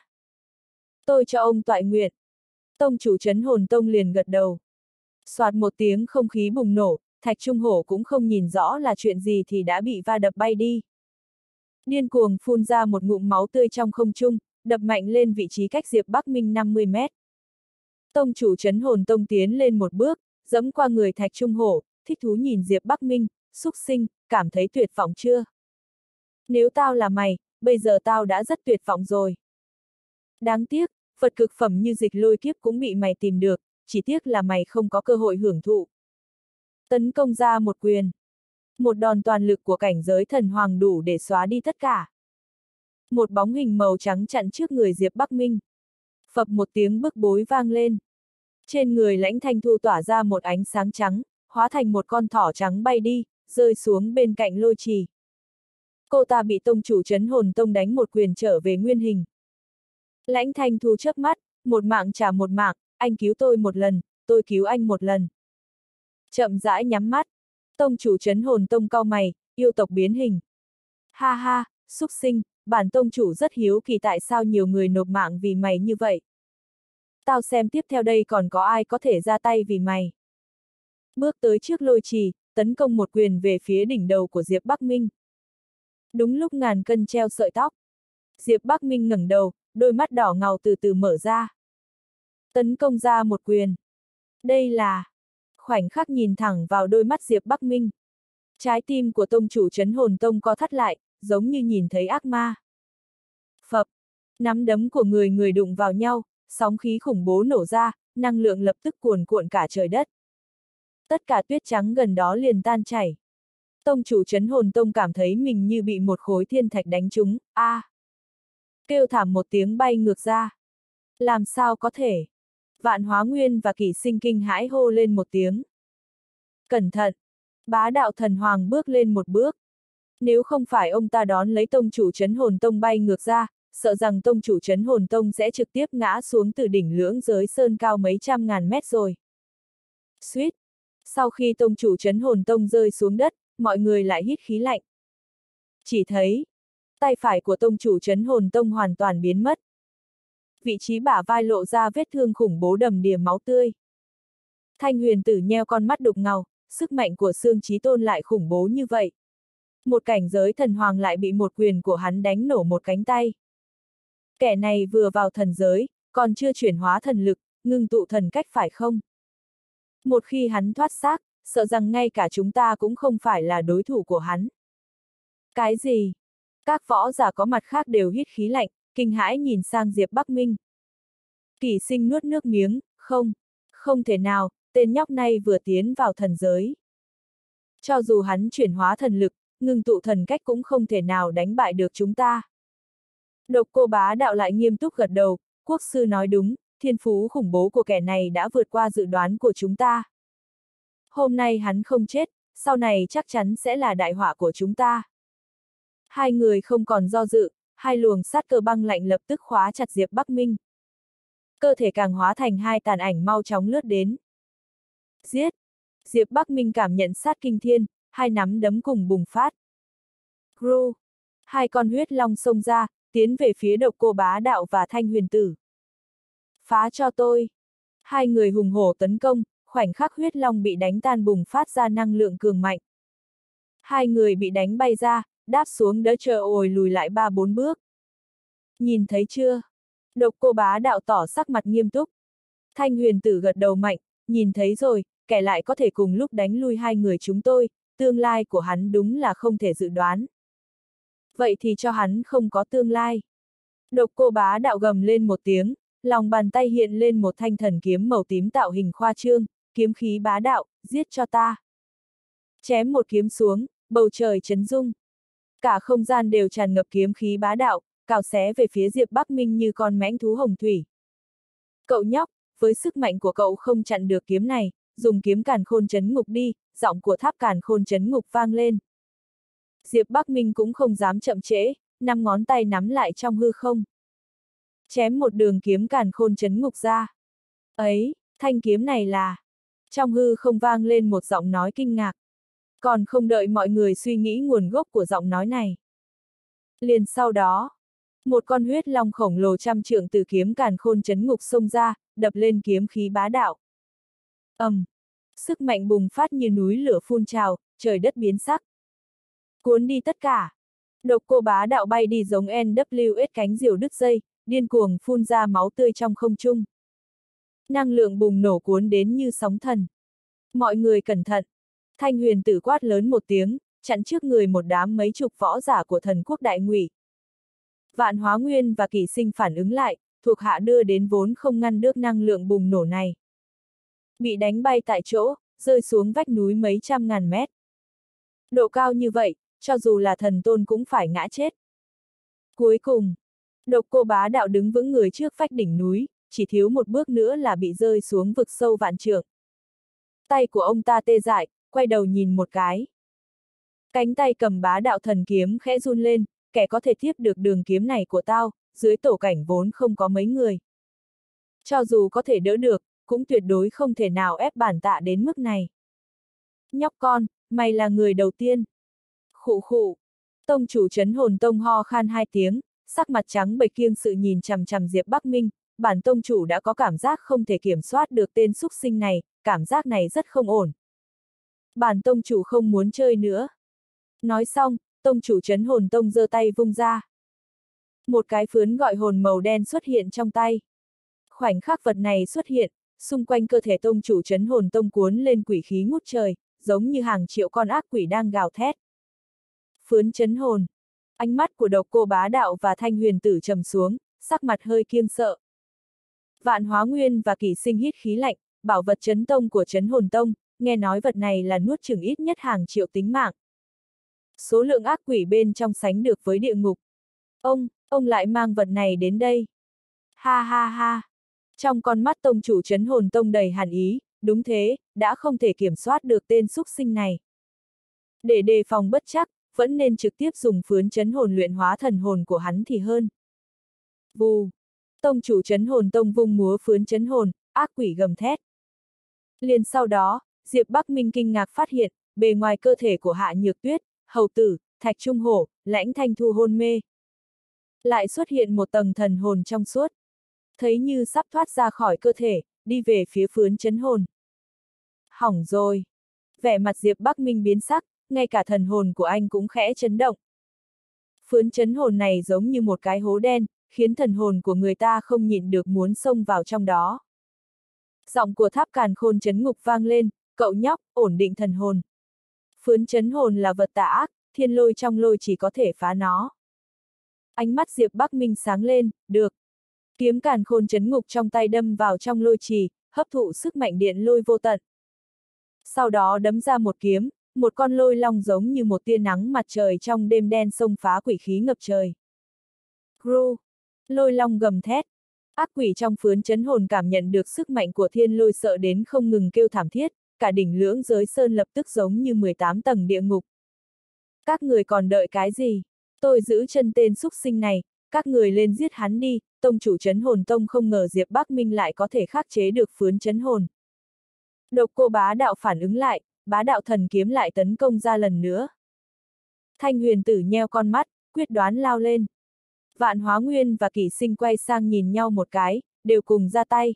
Tôi cho ông toại nguyện. Tông chủ Trấn Hồn Tông liền gật đầu. Soạt một tiếng không khí bùng nổ, Thạch Trung Hổ cũng không nhìn rõ là chuyện gì thì đã bị va đập bay đi. Điên cuồng phun ra một ngụm máu tươi trong không trung, đập mạnh lên vị trí cách Diệp Bắc Minh năm mươi mét. Tông chủ Trấn Hồn Tông tiến lên một bước, giẫm qua người Thạch Trung Hổ, thích thú nhìn Diệp Bắc Minh, súc sinh, cảm thấy tuyệt vọng chưa? Nếu tao là mày, bây giờ tao đã rất tuyệt vọng rồi. Đáng tiếc, vật cực phẩm như dịch lôi kiếp cũng bị mày tìm được, chỉ tiếc là mày không có cơ hội hưởng thụ. Tấn công ra một quyền. Một đòn toàn lực của cảnh giới thần hoàng đủ để xóa đi tất cả. Một bóng hình màu trắng chặn trước người Diệp Bắc Minh. Phập một tiếng bức bối vang lên. Trên người Lãnh Thanh Thu tỏa ra một ánh sáng trắng, hóa thành một con thỏ trắng bay đi, rơi xuống bên cạnh lôi trì. Cô ta bị tông chủ Trấn Hồn Tông đánh một quyền trở về nguyên hình. Lãnh Thanh Thu chớp mắt, một mạng trả một mạng, anh cứu tôi một lần, tôi cứu anh một lần. Chậm rãi nhắm mắt, tông chủ Trấn Hồn Tông cau mày, yêu tộc biến hình. Ha ha, súc sinh, bản tông chủ rất hiếu kỳ tại sao nhiều người nộp mạng vì mày như vậy. Tao xem tiếp theo đây còn có ai có thể ra tay vì mày. Bước tới trước lôi trì, tấn công một quyền về phía đỉnh đầu của Diệp Bắc Minh. Đúng lúc ngàn cân treo sợi tóc. Diệp Bắc Minh ngẩng đầu, đôi mắt đỏ ngầu từ từ mở ra. Tấn công ra một quyền. Đây là... Khoảnh khắc nhìn thẳng vào đôi mắt Diệp Bắc Minh. Trái tim của tông chủ Trấn Hồn Tông co thắt lại, giống như nhìn thấy ác ma. Phập. Nắm đấm của người người đụng vào nhau, sóng khí khủng bố nổ ra, năng lượng lập tức cuồn cuộn cả trời đất. Tất cả tuyết trắng gần đó liền tan chảy. Tông chủ Trấn Hồn Tông cảm thấy mình như bị một khối thiên thạch đánh trúng, a, à. Kêu thảm một tiếng bay ngược ra. Làm sao có thể? Vạn Hóa Nguyên và Kỷ Sinh kinh hãi hô lên một tiếng. Cẩn thận! Bá đạo thần hoàng bước lên một bước. Nếu không phải ông ta đón lấy tông chủ Trấn Hồn Tông bay ngược ra, sợ rằng tông chủ Trấn Hồn Tông sẽ trực tiếp ngã xuống từ đỉnh lưỡng giới sơn cao mấy trăm ngàn mét rồi. Suýt! Sau khi tông chủ Trấn Hồn Tông rơi xuống đất, mọi người lại hít khí lạnh. Chỉ thấy, tay phải của tông chủ Trấn Hồn Tông hoàn toàn biến mất. Vị trí bả vai lộ ra vết thương khủng bố đầm đìa máu tươi. Thanh Huyền Tử nheo con mắt đục ngầu, sức mạnh của Xương Chí Tôn lại khủng bố như vậy. Một cảnh giới thần hoàng lại bị một quyền của hắn đánh nổ một cánh tay. Kẻ này vừa vào thần giới, còn chưa chuyển hóa thần lực, ngưng tụ thần cách phải không? Một khi hắn thoát xác, sợ rằng ngay cả chúng ta cũng không phải là đối thủ của hắn. Cái gì? Các võ giả có mặt khác đều hít khí lạnh, kinh hãi nhìn sang Diệp Bắc Minh. Kỷ Sinh nuốt nước miếng, không, không thể nào, tên nhóc này vừa tiến vào thần giới. Cho dù hắn chuyển hóa thần lực, ngưng tụ thần cách cũng không thể nào đánh bại được chúng ta. Độc Cô Bá Đạo lại nghiêm túc gật đầu, quốc sư nói đúng, thiên phú khủng bố của kẻ này đã vượt qua dự đoán của chúng ta. Hôm nay hắn không chết, sau này chắc chắn sẽ là đại họa của chúng ta. Hai người không còn do dự, hai luồng sát cơ băng lạnh lập tức khóa chặt Diệp Bắc Minh. Cơ thể càng hóa thành hai tàn ảnh mau chóng lướt đến. Giết! Diệp Bắc Minh cảm nhận sát kinh thiên, hai nắm đấm cùng bùng phát. Gru! Hai con huyết long xông ra, tiến về phía Độc Cô Bá Đạo và Thanh Huyền Tử. Phá cho tôi! Hai người hùng hổ tấn công, khoảnh khắc huyết long bị đánh tan bùng phát ra năng lượng cường mạnh. Hai người bị đánh bay ra, đáp xuống đỡ chờ ồi lùi lại ba bốn bước. Nhìn thấy chưa? Độc Cô Bá Đạo tỏ sắc mặt nghiêm túc. Thanh Huyền Tử gật đầu mạnh, nhìn thấy rồi, kẻ lại có thể cùng lúc đánh lui hai người chúng tôi, tương lai của hắn đúng là không thể dự đoán. Vậy thì cho hắn không có tương lai. Độc Cô Bá Đạo gầm lên một tiếng, lòng bàn tay hiện lên một thanh thần kiếm màu tím tạo hình khoa trương, kiếm khí bá đạo, giết cho ta. Chém một kiếm xuống, bầu trời chấn rung. Cả không gian đều tràn ngập kiếm khí bá đạo, cào xé về phía Diệp Bắc Minh như con mãnh thú hồng thủy. Cậu nhóc, với sức mạnh của cậu không chặn được kiếm này, dùng kiếm càn khôn chấn ngục đi, giọng của tháp càn khôn chấn ngục vang lên. Diệp Bắc Minh cũng không dám chậm trễ, năm ngón tay nắm lại trong hư không. Chém một đường kiếm càn khôn chấn ngục ra. Ấy, thanh kiếm này là... Trong hư không vang lên một giọng nói kinh ngạc. Còn không đợi mọi người suy nghĩ nguồn gốc của giọng nói này. Liền sau đó, một con huyết long khổng lồ trăm trượng từ kiếm càn khôn chấn ngục xông ra, đập lên kiếm khí bá đạo. ầm, um, sức mạnh bùng phát như núi lửa phun trào, trời đất biến sắc. Cuốn đi tất cả. Độc Cô Bá Đạo bay đi giống en vê ét cánh diều đứt dây, điên cuồng phun ra máu tươi trong không trung. Năng lượng bùng nổ cuốn đến như sóng thần. Mọi người cẩn thận. Thanh Huyền Tử quát lớn một tiếng, chặn trước người một đám mấy chục võ giả của Thần Quốc Đại Ngụy. Vạn Hóa Nguyên và Kỷ Sinh phản ứng lại, thuộc hạ đưa đến vốn không ngăn được năng lượng bùng nổ này. Bị đánh bay tại chỗ, rơi xuống vách núi mấy trăm ngàn mét. Độ cao như vậy, cho dù là thần tôn cũng phải ngã chết. Cuối cùng, Độc Cô Bá Đạo đứng vững người trước vách đỉnh núi, chỉ thiếu một bước nữa là bị rơi xuống vực sâu vạn trượng. Tay của ông ta tê dại, quay đầu nhìn một cái. Cánh tay cầm bá đạo thần kiếm khẽ run lên, kẻ có thể tiếp được đường kiếm này của tao, dưới tổ cảnh vốn không có mấy người. Cho dù có thể đỡ được, cũng tuyệt đối không thể nào ép bản tạ đến mức này. Nhóc con, mày là người đầu tiên. Khụ khụ. Tông chủ Trấn Hồn Tông ho khan hai tiếng, sắc mặt trắng bệch kiêng sự nhìn chằm chằm Diệp Bắc Minh, bản tông chủ đã có cảm giác không thể kiểm soát được tên xúc sinh này, cảm giác này rất không ổn. Bản tông chủ không muốn chơi nữa. Nói xong, tông chủ Trấn Hồn Tông giơ tay vung ra. Một cái phướn gọi hồn màu đen xuất hiện trong tay. Khoảnh khắc vật này xuất hiện, xung quanh cơ thể tông chủ Trấn Hồn Tông cuốn lên quỷ khí ngút trời, giống như hàng triệu con ác quỷ đang gào thét. Phướn chấn hồn. Ánh mắt của Độc Cô Bá Đạo và Thanh Huyền Tử trầm xuống, sắc mặt hơi kiêng sợ. Vạn Hóa Nguyên và Kỷ Sinh hít khí lạnh, bảo vật chấn tông của Chấn Hồn Tông, nghe nói vật này là nuốt chửng ít nhất hàng triệu tính mạng. Số lượng ác quỷ bên trong sánh được với địa ngục. Ông, ông lại mang vật này đến đây. Ha ha ha. Trong con mắt tông chủ Chấn Hồn Tông đầy hàn ý, đúng thế, đã không thể kiểm soát được tên xúc sinh này. Để đề phòng bất trắc, vẫn nên trực tiếp dùng phướn chấn hồn luyện hóa thần hồn của hắn thì hơn. Vù. Tông chủ Chấn Hồn Tông vung múa phướn chấn hồn, ác quỷ gầm thét. Liền sau đó, Diệp Bắc Minh kinh ngạc phát hiện, bề ngoài cơ thể của Hạ Nhược Tuyết, Hầu Tử, Thạch Trung Hổ, Lãnh Thanh Thu hôn mê. Lại xuất hiện một tầng thần hồn trong suốt. Thấy như sắp thoát ra khỏi cơ thể, đi về phía phướn chấn hồn. Hỏng rồi. Vẻ mặt Diệp Bắc Minh biến sắc, ngay cả thần hồn của anh cũng khẽ chấn động. Phướn chấn hồn này giống như một cái hố đen, khiến thần hồn của người ta không nhịn được muốn xông vào trong đó. Giọng của Tháp Càn Khôn chấn ngục vang lên, cậu nhóc, ổn định thần hồn. Phướn chấn hồn là vật tà ác, thiên lôi trong lôi chỉ có thể phá nó. Ánh mắt Diệp Bắc Minh sáng lên, được. Kiếm Càn Khôn chấn ngục trong tay đâm vào trong lôi trì, hấp thụ sức mạnh điện lôi vô tận. Sau đó đấm ra một kiếm, một con lôi long giống như một tia nắng mặt trời trong đêm đen xông phá quỷ khí ngập trời. Gru! Lôi long gầm thét. Ác quỷ trong phướn chấn hồn cảm nhận được sức mạnh của thiên lôi sợ đến không ngừng kêu thảm thiết, cả đỉnh lưỡng giới sơn lập tức giống như mười tám tầng địa ngục. Các người còn đợi cái gì? Tôi giữ chân tên xúc sinh này, các người lên giết hắn đi. Tông chủ Chấn Hồn Tông không ngờ Diệp Bắc Minh lại có thể khắc chế được phướn chấn hồn. Độc Cô Bá Đạo phản ứng lại, Bá Đạo thần kiếm lại tấn công ra lần nữa. Thanh Huyền Tử nheo con mắt, quyết đoán lao lên. Vạn Hóa Nguyên và Kỷ Sinh quay sang nhìn nhau một cái, đều cùng ra tay.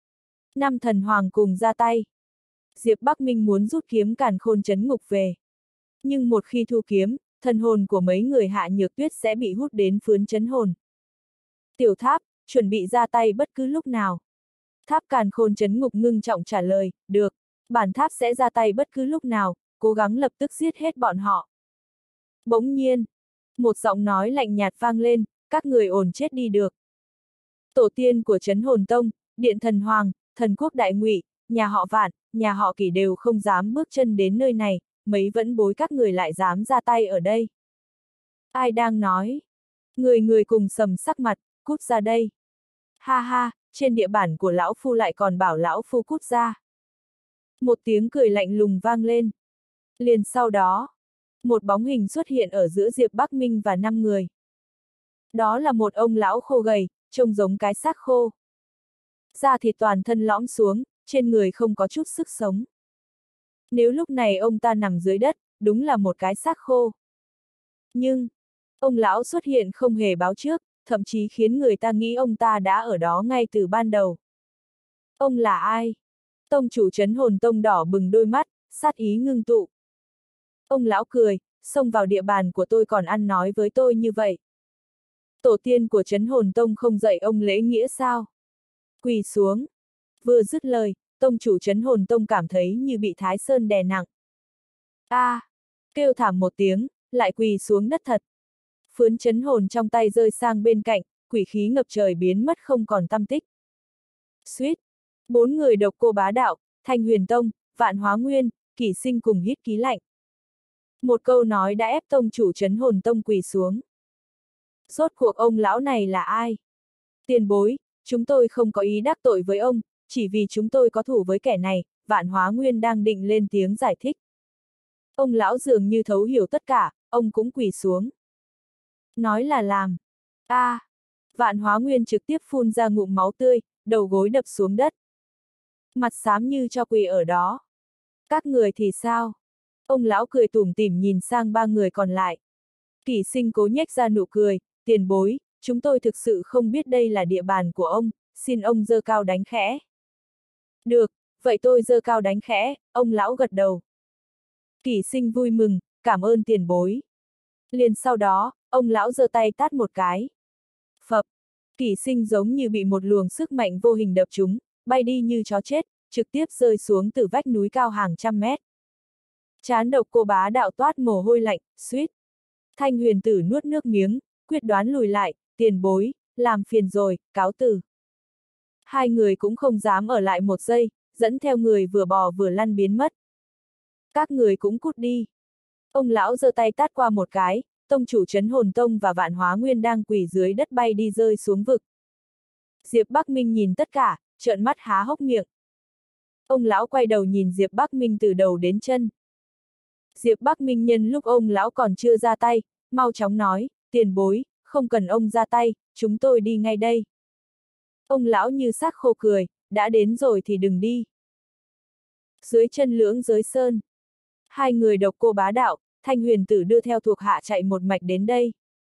Năm thần hoàng cùng ra tay. Diệp Bắc Minh muốn rút kiếm Càn Khôn chấn ngục về. Nhưng một khi thu kiếm, thần hồn của mấy người Hạ Nhược Tuyết sẽ bị hút đến phướn chấn hồn. Tiểu Tháp, chuẩn bị ra tay bất cứ lúc nào. Tháp Càn Khôn chấn ngục ngưng trọng trả lời, được, bản tháp sẽ ra tay bất cứ lúc nào, cố gắng lập tức giết hết bọn họ. Bỗng nhiên, một giọng nói lạnh nhạt vang lên, các người ổn chết đi được. Tổ tiên của Chấn Hồn Tông, Điện Thần Hoàng, Thần Quốc Đại Ngụy, nhà họ Vạn, nhà họ Kỷ đều không dám bước chân đến nơi này, mấy vẫn bối các người lại dám ra tay ở đây. Ai đang nói? Người người cùng sầm sắc mặt, cút ra đây. Ha ha, trên địa bàn của lão phu lại còn bảo lão phu cút ra. Một tiếng cười lạnh lùng vang lên. Liền sau đó, một bóng hình xuất hiện ở giữa Diệp Bắc Minh và năm người. Đó là một ông lão khô gầy, trông giống cái xác khô. Da thịt toàn thân lõm xuống, trên người không có chút sức sống. Nếu lúc này ông ta nằm dưới đất, đúng là một cái xác khô. Nhưng, ông lão xuất hiện không hề báo trước, thậm chí khiến người ta nghĩ ông ta đã ở đó ngay từ ban đầu. Ông là ai? Tông chủ Chấn Hồn Tông đỏ bừng đôi mắt, sát ý ngưng tụ. Ông lão cười, xông vào địa bàn của tôi còn ăn nói với tôi như vậy. Tổ tiên của Chấn Hồn Tông không dạy ông lễ nghĩa sao? Quỳ xuống. Vừa dứt lời, tông chủ Chấn Hồn Tông cảm thấy như bị Thái Sơn đè nặng. A! À, kêu thảm một tiếng, lại quỳ xuống đất thật. Phướn chấn hồn trong tay rơi sang bên cạnh, quỷ khí ngập trời biến mất không còn tăm tích. Suýt! Bốn người Độc Cô Bá Đạo, Thanh Huyền Tông, Vạn Hóa Nguyên, Kỷ Sinh cùng hít khí lạnh. Một câu nói đã ép tông chủ Chấn Hồn Tông quỳ xuống. Rốt cuộc ông lão này là ai? Tiền bối, chúng tôi không có ý đắc tội với ông, chỉ vì chúng tôi có thủ với kẻ này. Vạn Hóa Nguyên đang định lên tiếng giải thích. Ông lão dường như thấu hiểu tất cả, ông cũng quỳ xuống. Nói là làm. A! À, Vạn Hóa Nguyên trực tiếp phun ra ngụm máu tươi, đầu gối đập xuống đất. Mặt xám như cho quỳ ở đó. Các người thì sao? Ông lão cười tủm tỉm nhìn sang ba người còn lại. Kỷ Sinh cố nhếch ra nụ cười, tiền bối, chúng tôi thực sự không biết đây là địa bàn của ông, xin ông giơ cao đánh khẽ. Được, vậy tôi giơ cao đánh khẽ, ông lão gật đầu. Kỷ Sinh vui mừng, cảm ơn tiền bối. Liền sau đó, ông lão giơ tay tát một cái. Phập, Kỷ Sinh giống như bị một luồng sức mạnh vô hình đập trúng, bay đi như chó chết, trực tiếp rơi xuống từ vách núi cao hàng trăm mét. Trán Độc Cô Bá Đạo toát mồ hôi lạnh, suýt. Thanh Huyền Tử nuốt nước miếng, quyết đoán lùi lại, tiền bối, làm phiền rồi, cáo từ. Hai người cũng không dám ở lại một giây, dẫn theo người vừa bò vừa lăn biến mất. Các người cũng cút đi. Ông lão giơ tay tát qua một cái, tông chủ Trấn Hồn Tông và Vạn Hóa Nguyên đang quỳ dưới đất bay đi rơi xuống vực. Diệp Bắc Minh nhìn tất cả, trợn mắt há hốc miệng. Ông lão quay đầu nhìn Diệp Bắc Minh từ đầu đến chân. Diệp Bắc Minh nhân lúc ông lão còn chưa ra tay, mau chóng nói, tiền bối, không cần ông ra tay, chúng tôi đi ngay đây. Ông lão như xác khô cười, đã đến rồi thì đừng đi. Dưới chân Lưỡng Giới Sơn, hai người Độc Cô Bá Đạo, Thanh Huyền Tử đưa theo thuộc hạ chạy một mạch đến đây.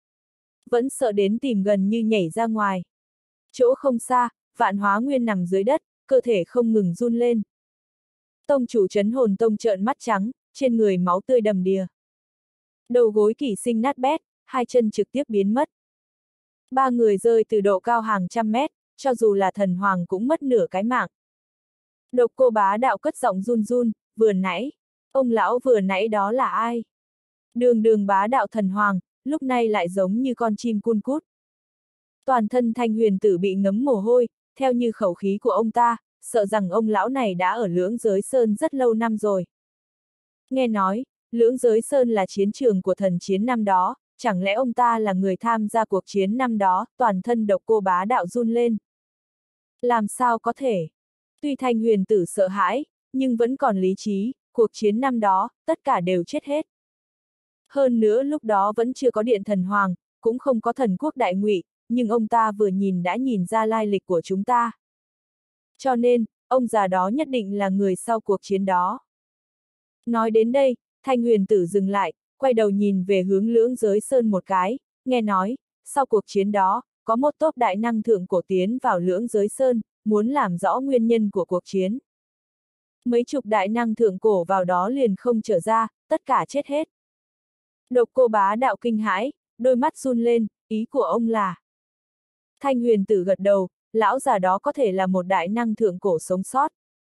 Vẫn sợ đến tìm gần như nhảy ra ngoài. Chỗ không xa, Vạn Hóa Nguyên nằm dưới đất, cơ thể không ngừng run lên. Tông chủ Trấn Hồn Tông trợn mắt trắng, trên người máu tươi đầm đìa. Đầu gối Kỷ Sinh nát bét, hai chân trực tiếp biến mất. Ba người rơi từ độ cao hàng trăm mét, cho dù là thần hoàng cũng mất nửa cái mạng. Độc Cô Bá Đạo cất giọng run run, vừa nãy, ông lão vừa nãy đó là ai? Đường đường bá đạo thần hoàng, lúc này lại giống như con chim cun cút. Toàn thân Thanh Huyền Tử bị ngấm mồ hôi, theo như khẩu khí của ông ta, sợ rằng ông lão này đã ở Lưỡng Giới Sơn rất lâu năm rồi. Nghe nói, Lưỡng Giới Sơn là chiến trường của thần chiến năm đó, chẳng lẽ ông ta là người tham gia cuộc chiến năm đó, toàn thân Độc Cô Bá Đạo run lên. Làm sao có thể? Tuy Thanh Huyền Tử sợ hãi, nhưng vẫn còn lý trí, cuộc chiến năm đó, tất cả đều chết hết. Hơn nữa lúc đó vẫn chưa có Điện Thần Hoàng, cũng không có Thần Quốc Đại Ngụy, nhưng ông ta vừa nhìn đã nhìn ra lai lịch của chúng ta. Cho nên, ông già đó nhất định là người sau cuộc chiến đó. Nói đến đây, Thanh Huyền Tử dừng lại, quay đầu nhìn về hướng Lưỡng Giới Sơn một cái, nghe nói, sau cuộc chiến đó, có một tốp đại năng thượng cổ tiến vào Lưỡng Giới Sơn, muốn làm rõ nguyên nhân của cuộc chiến. Mấy chục đại năng thượng cổ vào đó liền không trở ra, tất cả chết hết. Độc Cô Bá Đạo kinh hãi, đôi mắt run lên, ý của ông là. Thanh Huyền Tử gật đầu, lão già đó có thể là một đại năng thượng cổ sống sót.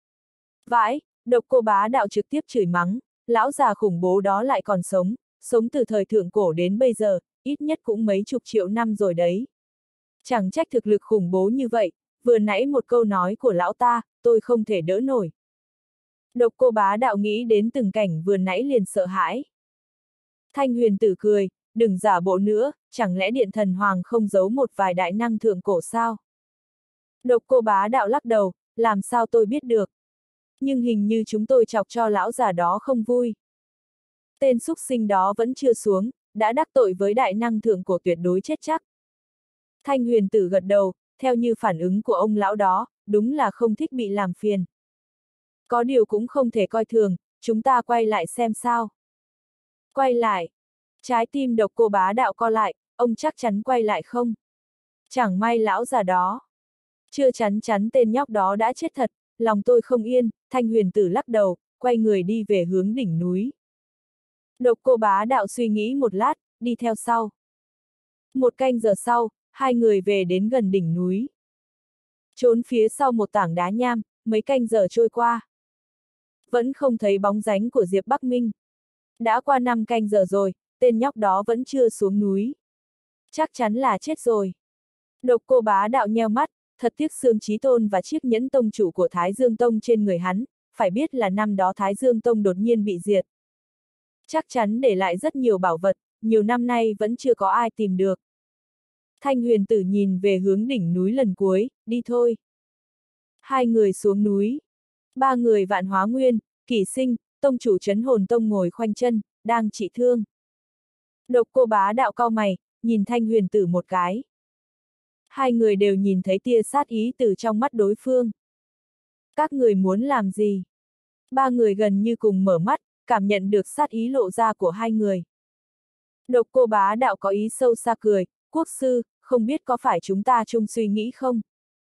Vãi, Độc Cô Bá Đạo trực tiếp chửi mắng, lão già khủng bố đó lại còn sống, sống từ thời thượng cổ đến bây giờ, ít nhất cũng mấy chục triệu năm rồi đấy. Chẳng trách thực lực khủng bố như vậy, vừa nãy một câu nói của lão ta, tôi không thể đỡ nổi. Độc Cô Bá Đạo nghĩ đến từng cảnh vừa nãy liền sợ hãi. Thanh Huyền Tử cười, đừng giả bộ nữa, chẳng lẽ Điện Thần Hoàng không giấu một vài đại năng thượng cổ sao? Độc Cô Bá Đạo lắc đầu, làm sao tôi biết được? Nhưng hình như chúng tôi chọc cho lão già đó không vui. Tên súc sinh đó vẫn chưa xuống, đã đắc tội với đại năng thượng cổ tuyệt đối chết chắc. Thanh Huyền Tử gật đầu, theo như phản ứng của ông lão đó, đúng là không thích bị làm phiền. Có điều cũng không thể coi thường, chúng ta quay lại xem sao. Quay lại. Trái tim Độc Cô Bá Đạo co lại, ông chắc chắn quay lại không? Chẳng may lão già đó. Chưa chắn chắn tên nhóc đó đã chết thật, lòng tôi không yên, Thanh Huyền Tử lắc đầu, quay người đi về hướng đỉnh núi. Độc Cô Bá Đạo suy nghĩ một lát, đi theo sau. Một canh giờ sau, hai người về đến gần đỉnh núi. Trốn phía sau một tảng đá nham, mấy canh giờ trôi qua. Vẫn không thấy bóng dáng của Diệp Bắc Minh. Đã qua năm canh giờ rồi, tên nhóc đó vẫn chưa xuống núi. Chắc chắn là chết rồi. Độc Cô Bá Đạo nheo mắt, thật tiếc xương Chí Tôn và chiếc nhẫn tông chủ của Thái Dương Tông trên người hắn, phải biết là năm đó Thái Dương Tông đột nhiên bị diệt. Chắc chắn để lại rất nhiều bảo vật, nhiều năm nay vẫn chưa có ai tìm được. Thanh Huyền Tử nhìn về hướng đỉnh núi lần cuối, đi thôi. Hai người xuống núi. Ba người Vạn Hóa Nguyên, Kỷ Sinh, tông chủ Trấn Hồn Tông ngồi khoanh chân, đang trị thương. Độc Cô Bá Đạo cau mày, nhìn Thanh Huyền Tử một cái. Hai người đều nhìn thấy tia sát ý từ trong mắt đối phương. Các người muốn làm gì? Ba người gần như cùng mở mắt, cảm nhận được sát ý lộ ra của hai người. Độc Cô Bá Đạo có ý sâu xa cười, quốc sư, không biết có phải chúng ta chung suy nghĩ không?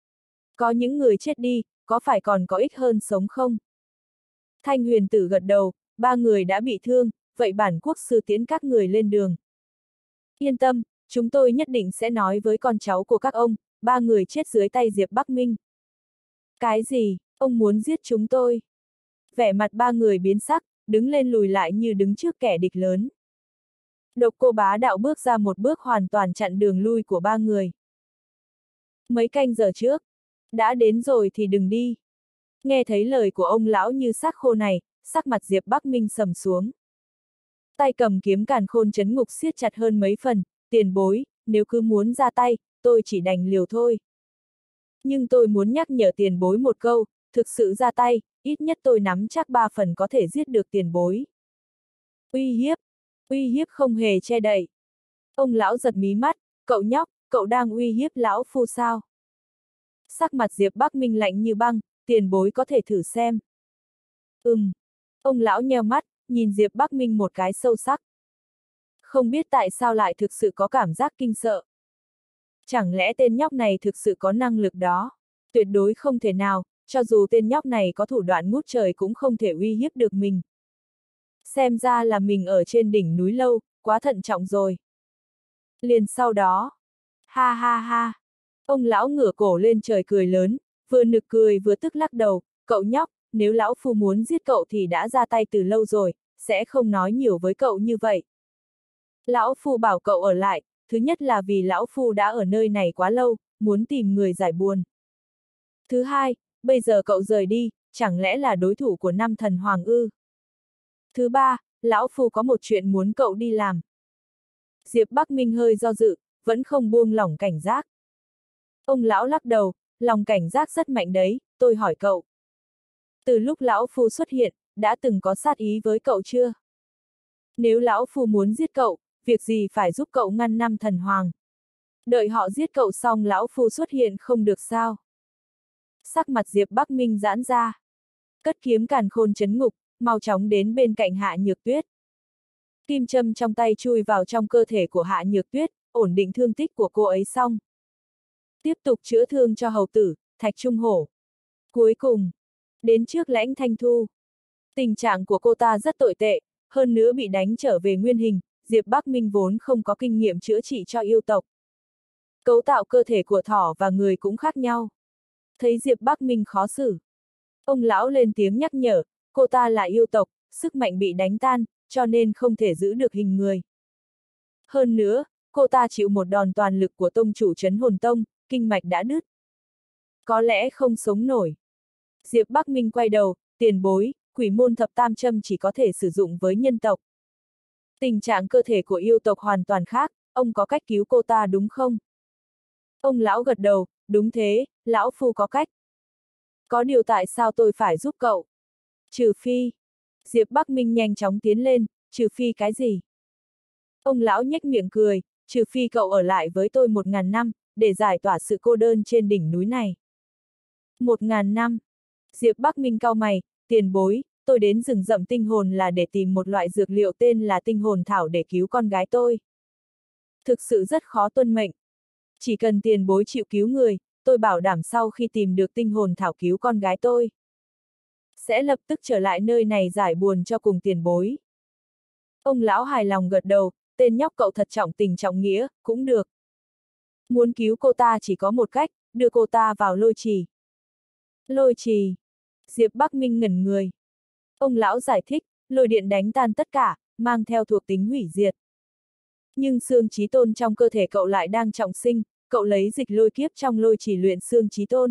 Có những người chết đi, có phải còn có ích hơn sống không? Thanh Huyền Tử gật đầu, ba người đã bị thương, vậy bản quốc sư tiến các người lên đường. Yên tâm, chúng tôi nhất định sẽ nói với con cháu của các ông, ba người chết dưới tay Diệp Bắc Minh. Cái gì, ông muốn giết chúng tôi? Vẻ mặt ba người biến sắc, đứng lên lùi lại như đứng trước kẻ địch lớn. Độc Cô Bá Đạo bước ra một bước hoàn toàn chặn đường lui của ba người. Mấy canh giờ trước, Đã đến rồi thì đừng đi. Nghe thấy lời của ông lão như xác khô này, sắc mặt Diệp Bắc Minh sầm xuống. Tay cầm kiếm càn khôn chấn ngục siết chặt hơn mấy phần, tiền bối, nếu cứ muốn ra tay, tôi chỉ đành liều thôi. Nhưng tôi muốn nhắc nhở tiền bối một câu, thực sự ra tay, ít nhất tôi nắm chắc ba phần có thể giết được tiền bối. Uy hiếp, uy hiếp không hề che đậy. Ông lão giật mí mắt, cậu nhóc, cậu đang uy hiếp lão phu sao? Sắc mặt Diệp Bắc Minh lạnh như băng, tiền bối có thể thử xem. Ừm. Ông lão nheo mắt, nhìn Diệp Bắc Minh một cái sâu sắc. Không biết tại sao lại thực sự có cảm giác kinh sợ. Chẳng lẽ tên nhóc này thực sự có năng lực đó? Tuyệt đối không thể nào, cho dù tên nhóc này có thủ đoạn ngút trời cũng không thể uy hiếp được mình. Xem ra là mình ở trên đỉnh núi lâu, quá thận trọng rồi. Liền sau đó, ha ha ha, ông lão ngửa cổ lên trời cười lớn, vừa nực cười vừa tức lắc đầu, cậu nhóc, nếu lão phu muốn giết cậu thì đã ra tay từ lâu rồi, sẽ không nói nhiều với cậu như vậy. Lão phu bảo cậu ở lại, thứ nhất là vì lão phu đã ở nơi này quá lâu, muốn tìm người giải buồn. Thứ hai, bây giờ cậu rời đi, chẳng lẽ là đối thủ của năm thần hoàng ư? Thứ ba, lão phu có một chuyện muốn cậu đi làm. Diệp Bắc Minh hơi do dự, vẫn không buông lỏng cảnh giác. Ông lão lắc đầu, lòng cảnh giác rất mạnh đấy, tôi hỏi cậu. Từ lúc lão phu xuất hiện, đã từng có sát ý với cậu chưa? Nếu lão phu muốn giết cậu, việc gì phải giúp cậu ngăn năm thần hoàng? Đợi họ giết cậu xong lão phu xuất hiện không được sao? Sắc mặt Diệp Bắc Minh giãn ra. Cất kiếm càn khôn chấn ngục, mau chóng đến bên cạnh Hạ Nhược Tuyết. Kim châm trong tay chui vào trong cơ thể của Hạ Nhược Tuyết, ổn định thương tích của cô ấy xong. Tiếp tục chữa thương cho hầu tử, Thạch Trung Hổ. Cuối cùng, đến trước Lãnh Thanh Thu. Tình trạng của cô ta rất tồi tệ, hơn nữa bị đánh trở về nguyên hình, Diệp Bắc Minh vốn không có kinh nghiệm chữa trị cho yêu tộc. Cấu tạo cơ thể của thỏ và người cũng khác nhau. Thấy Diệp Bắc Minh khó xử. Ông lão lên tiếng nhắc nhở, cô ta là yêu tộc, sức mạnh bị đánh tan, cho nên không thể giữ được hình người. Hơn nữa, cô ta chịu một đòn toàn lực của tông chủ Trấn Hồn Tông, kinh mạch đã đứt. Có lẽ không sống nổi. Diệp Bắc Minh quay đầu, tiền bối, quỷ môn thập tam châm chỉ có thể sử dụng với nhân tộc. Tình trạng cơ thể của yêu tộc hoàn toàn khác, ông có cách cứu cô ta đúng không? Ông lão gật đầu, đúng thế, lão phu có cách. Có điều tại sao tôi phải giúp cậu? Trừ phi. Diệp Bắc Minh nhanh chóng tiến lên, trừ phi cái gì? Ông lão nhếch miệng cười, trừ phi cậu ở lại với tôi một ngàn năm, để giải tỏa sự cô đơn trên đỉnh núi này. Một ngàn năm. Diệp Bắc Minh cau mày, tiền bối, tôi đến rừng rậm tinh hồn là để tìm một loại dược liệu tên là tinh hồn thảo để cứu con gái tôi. Thực sự rất khó tuân mệnh. Chỉ cần tiền bối chịu cứu người, tôi bảo đảm sau khi tìm được tinh hồn thảo cứu con gái tôi, sẽ lập tức trở lại nơi này giải buồn cho cùng tiền bối. Ông lão hài lòng gật đầu, tên nhóc cậu thật trọng tình trọng nghĩa, cũng được. Muốn cứu cô ta chỉ có một cách, đưa cô ta vào lôi trì. Lôi trì. Diệp Bắc Minh ngẩn người. Ông lão giải thích, lôi điện đánh tan tất cả, mang theo thuộc tính hủy diệt. Nhưng xương chí tôn trong cơ thể cậu lại đang trọng sinh, cậu lấy dịch lôi kiếp trong lôi trì luyện xương chí tôn.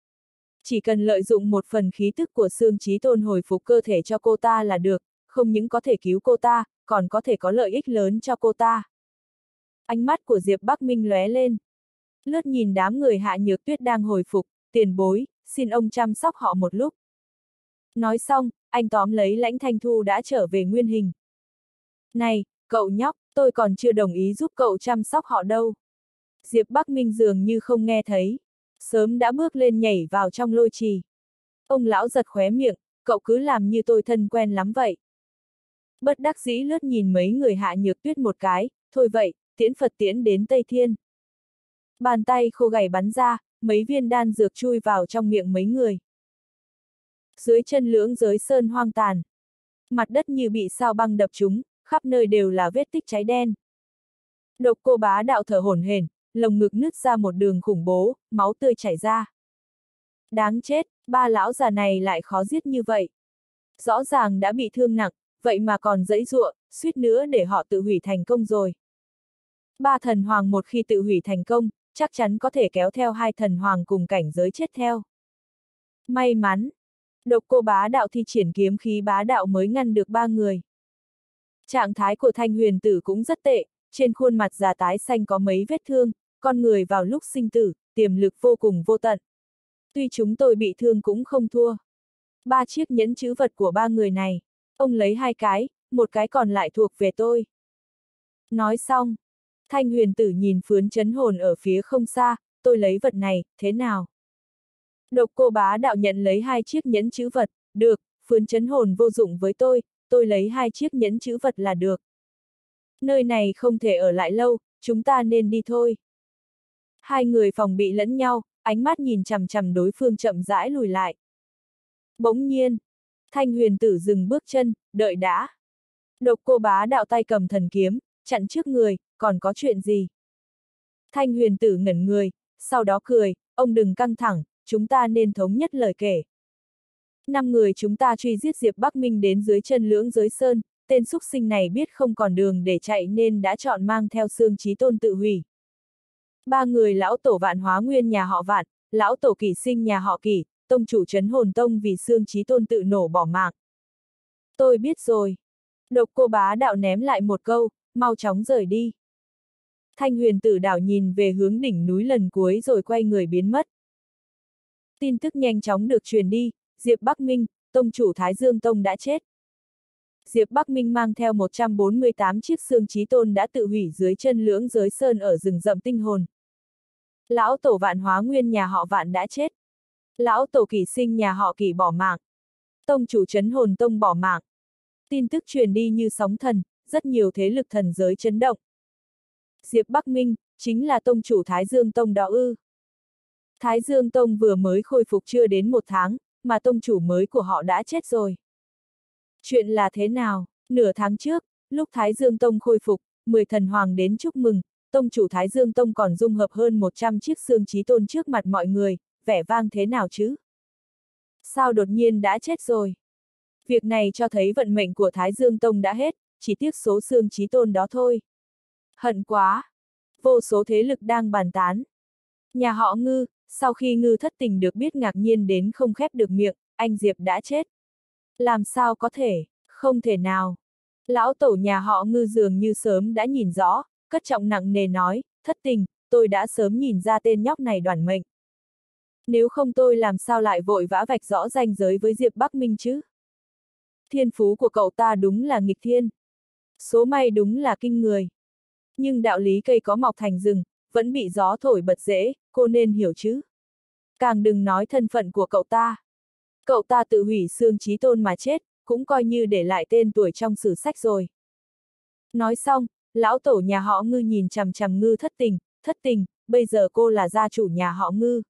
Chỉ cần lợi dụng một phần khí tức của xương chí tôn hồi phục cơ thể cho cô ta là được, không những có thể cứu cô ta, còn có thể có lợi ích lớn cho cô ta. Ánh mắt của Diệp Bắc Minh lóe lên. Lướt nhìn đám người Hạ Nhược Tuyết đang hồi phục, tiền bối, xin ông chăm sóc họ một lúc. Nói xong, anh tóm lấy Lãnh Thanh Thu đã trở về nguyên hình. Này, cậu nhóc, tôi còn chưa đồng ý giúp cậu chăm sóc họ đâu. Diệp Bắc Minh dường như không nghe thấy, sớm đã bước lên nhảy vào trong lôi trì. Ông lão giật khóe miệng, cậu cứ làm như tôi thân quen lắm vậy. Bất đắc dĩ lướt nhìn mấy người Hạ Nhược Tuyết một cái, thôi vậy, tiễn Phật tiễn đến Tây Thiên. Bàn tay khô gầy bắn ra, mấy viên đan dược chui vào trong miệng mấy người. Dưới chân lưỡng giới sơn hoang tàn. Mặt đất như bị sao băng đập trúng, khắp nơi đều là vết tích cháy đen. Độc Cô Bá Đạo thở hổn hển, lồng ngực nứt ra một đường khủng bố, máu tươi chảy ra. Đáng chết, ba lão già này lại khó giết như vậy. Rõ ràng đã bị thương nặng, vậy mà còn giãy giụa, suýt nữa để họ tự hủy thành công rồi. Ba thần hoàng một khi tự hủy thành công, chắc chắn có thể kéo theo hai thần hoàng cùng cảnh giới chết theo. May mắn, Độc Cô Bá Đạo thi triển kiếm khí bá đạo mới ngăn được ba người. Trạng thái của Thanh Huyền Tử cũng rất tệ, trên khuôn mặt già tái xanh có mấy vết thương, con người vào lúc sinh tử, tiềm lực vô cùng vô tận. Tuy chúng tôi bị thương cũng không thua. Ba chiếc nhẫn chữ vật của ba người này, ông lấy hai cái, một cái còn lại thuộc về tôi. Nói xong, Thanh Huyền Tử nhìn phướn chấn hồn ở phía không xa, tôi lấy vật này, thế nào? Độc Cô Bá Đạo nhận lấy hai chiếc nhẫn chữ vật, được, phướn chấn hồn vô dụng với tôi, tôi lấy hai chiếc nhẫn chữ vật là được. Nơi này không thể ở lại lâu, chúng ta nên đi thôi. Hai người phòng bị lẫn nhau, ánh mắt nhìn chằm chằm đối phương chậm rãi lùi lại. Bỗng nhiên, Thanh Huyền Tử dừng bước chân, đợi đã. Độc Cô Bá Đạo tay cầm thần kiếm, chặn trước người, còn có chuyện gì? Thanh Huyền Tử ngẩn người, sau đó cười, ông đừng căng thẳng, chúng ta nên thống nhất lời kể. Năm người chúng ta truy giết Diệp Bắc Minh đến dưới chân Lưỡng Giới Sơn, tên súc sinh này biết không còn đường để chạy nên đã chọn mang theo xương chí tôn tự hủy. Ba người lão tổ Vạn Hóa Nguyên nhà họ Vạn, lão tổ Kỷ Sinh nhà họ Kỷ, tông chủ Trấn Hồn Tông vì xương chí tôn tự nổ bỏ mạng. Tôi biết rồi. Độc Cô Bá Đạo ném lại một câu, mau chóng rời đi. Thanh Huyền Tử đảo nhìn về hướng đỉnh núi lần cuối rồi quay người biến mất. Tin tức nhanh chóng được truyền đi, Diệp Bắc Minh, tông chủ Thái Dương Tông đã chết. Diệp Bắc Minh mang theo một trăm bốn mươi tám chiếc xương chí tôn đã tự hủy dưới chân Lưỡng Giới Sơn ở rừng rậm tinh hồn. Lão tổ Vạn Hóa Nguyên nhà họ Vạn đã chết. Lão tổ Kỷ Sinh nhà họ Kỷ bỏ mạng. Tông chủ Trấn Hồn Tông bỏ mạng. Tin tức truyền đi như sóng thần, rất nhiều thế lực thần giới chấn động. Diệp Bắc Minh, chính là tông chủ Thái Dương Tông đó ư. Thái Dương Tông vừa mới khôi phục chưa đến một tháng, mà tông chủ mới của họ đã chết rồi. Chuyện là thế nào? Nửa tháng trước, lúc Thái Dương Tông khôi phục, mười thần hoàng đến chúc mừng, tông chủ Thái Dương Tông còn dung hợp hơn một trăm chiếc xương chí tôn trước mặt mọi người, vẻ vang thế nào chứ? Sao đột nhiên đã chết rồi? Việc này cho thấy vận mệnh của Thái Dương Tông đã hết, chỉ tiếc số xương chí tôn đó thôi. Hận quá! Vô số thế lực đang bàn tán. Nhà họ Ngư, sau khi Ngư thất tình được biết ngạc nhiên đến không khép được miệng, anh Diệp đã chết. Làm sao có thể, không thể nào. Lão tổ nhà họ Ngư dường như sớm đã nhìn rõ, cất trọng nặng nề nói, thất tình, tôi đã sớm nhìn ra tên nhóc này đoản mệnh. Nếu không tôi làm sao lại vội vã vạch rõ ranh giới với Diệp Bắc Minh chứ? Thiên phú của cậu ta đúng là nghịch thiên. Số may đúng là kinh người. Nhưng đạo lý cây có mọc thành rừng, vẫn bị gió thổi bật rễ, cô nên hiểu chứ. Càng đừng nói thân phận của cậu ta. Cậu ta tự hủy xương chí tôn mà chết, cũng coi như để lại tên tuổi trong sử sách rồi. Nói xong, lão tổ nhà họ Ngư nhìn chằm chằm Ngư thất tình, thất tình, bây giờ cô là gia chủ nhà họ Ngư.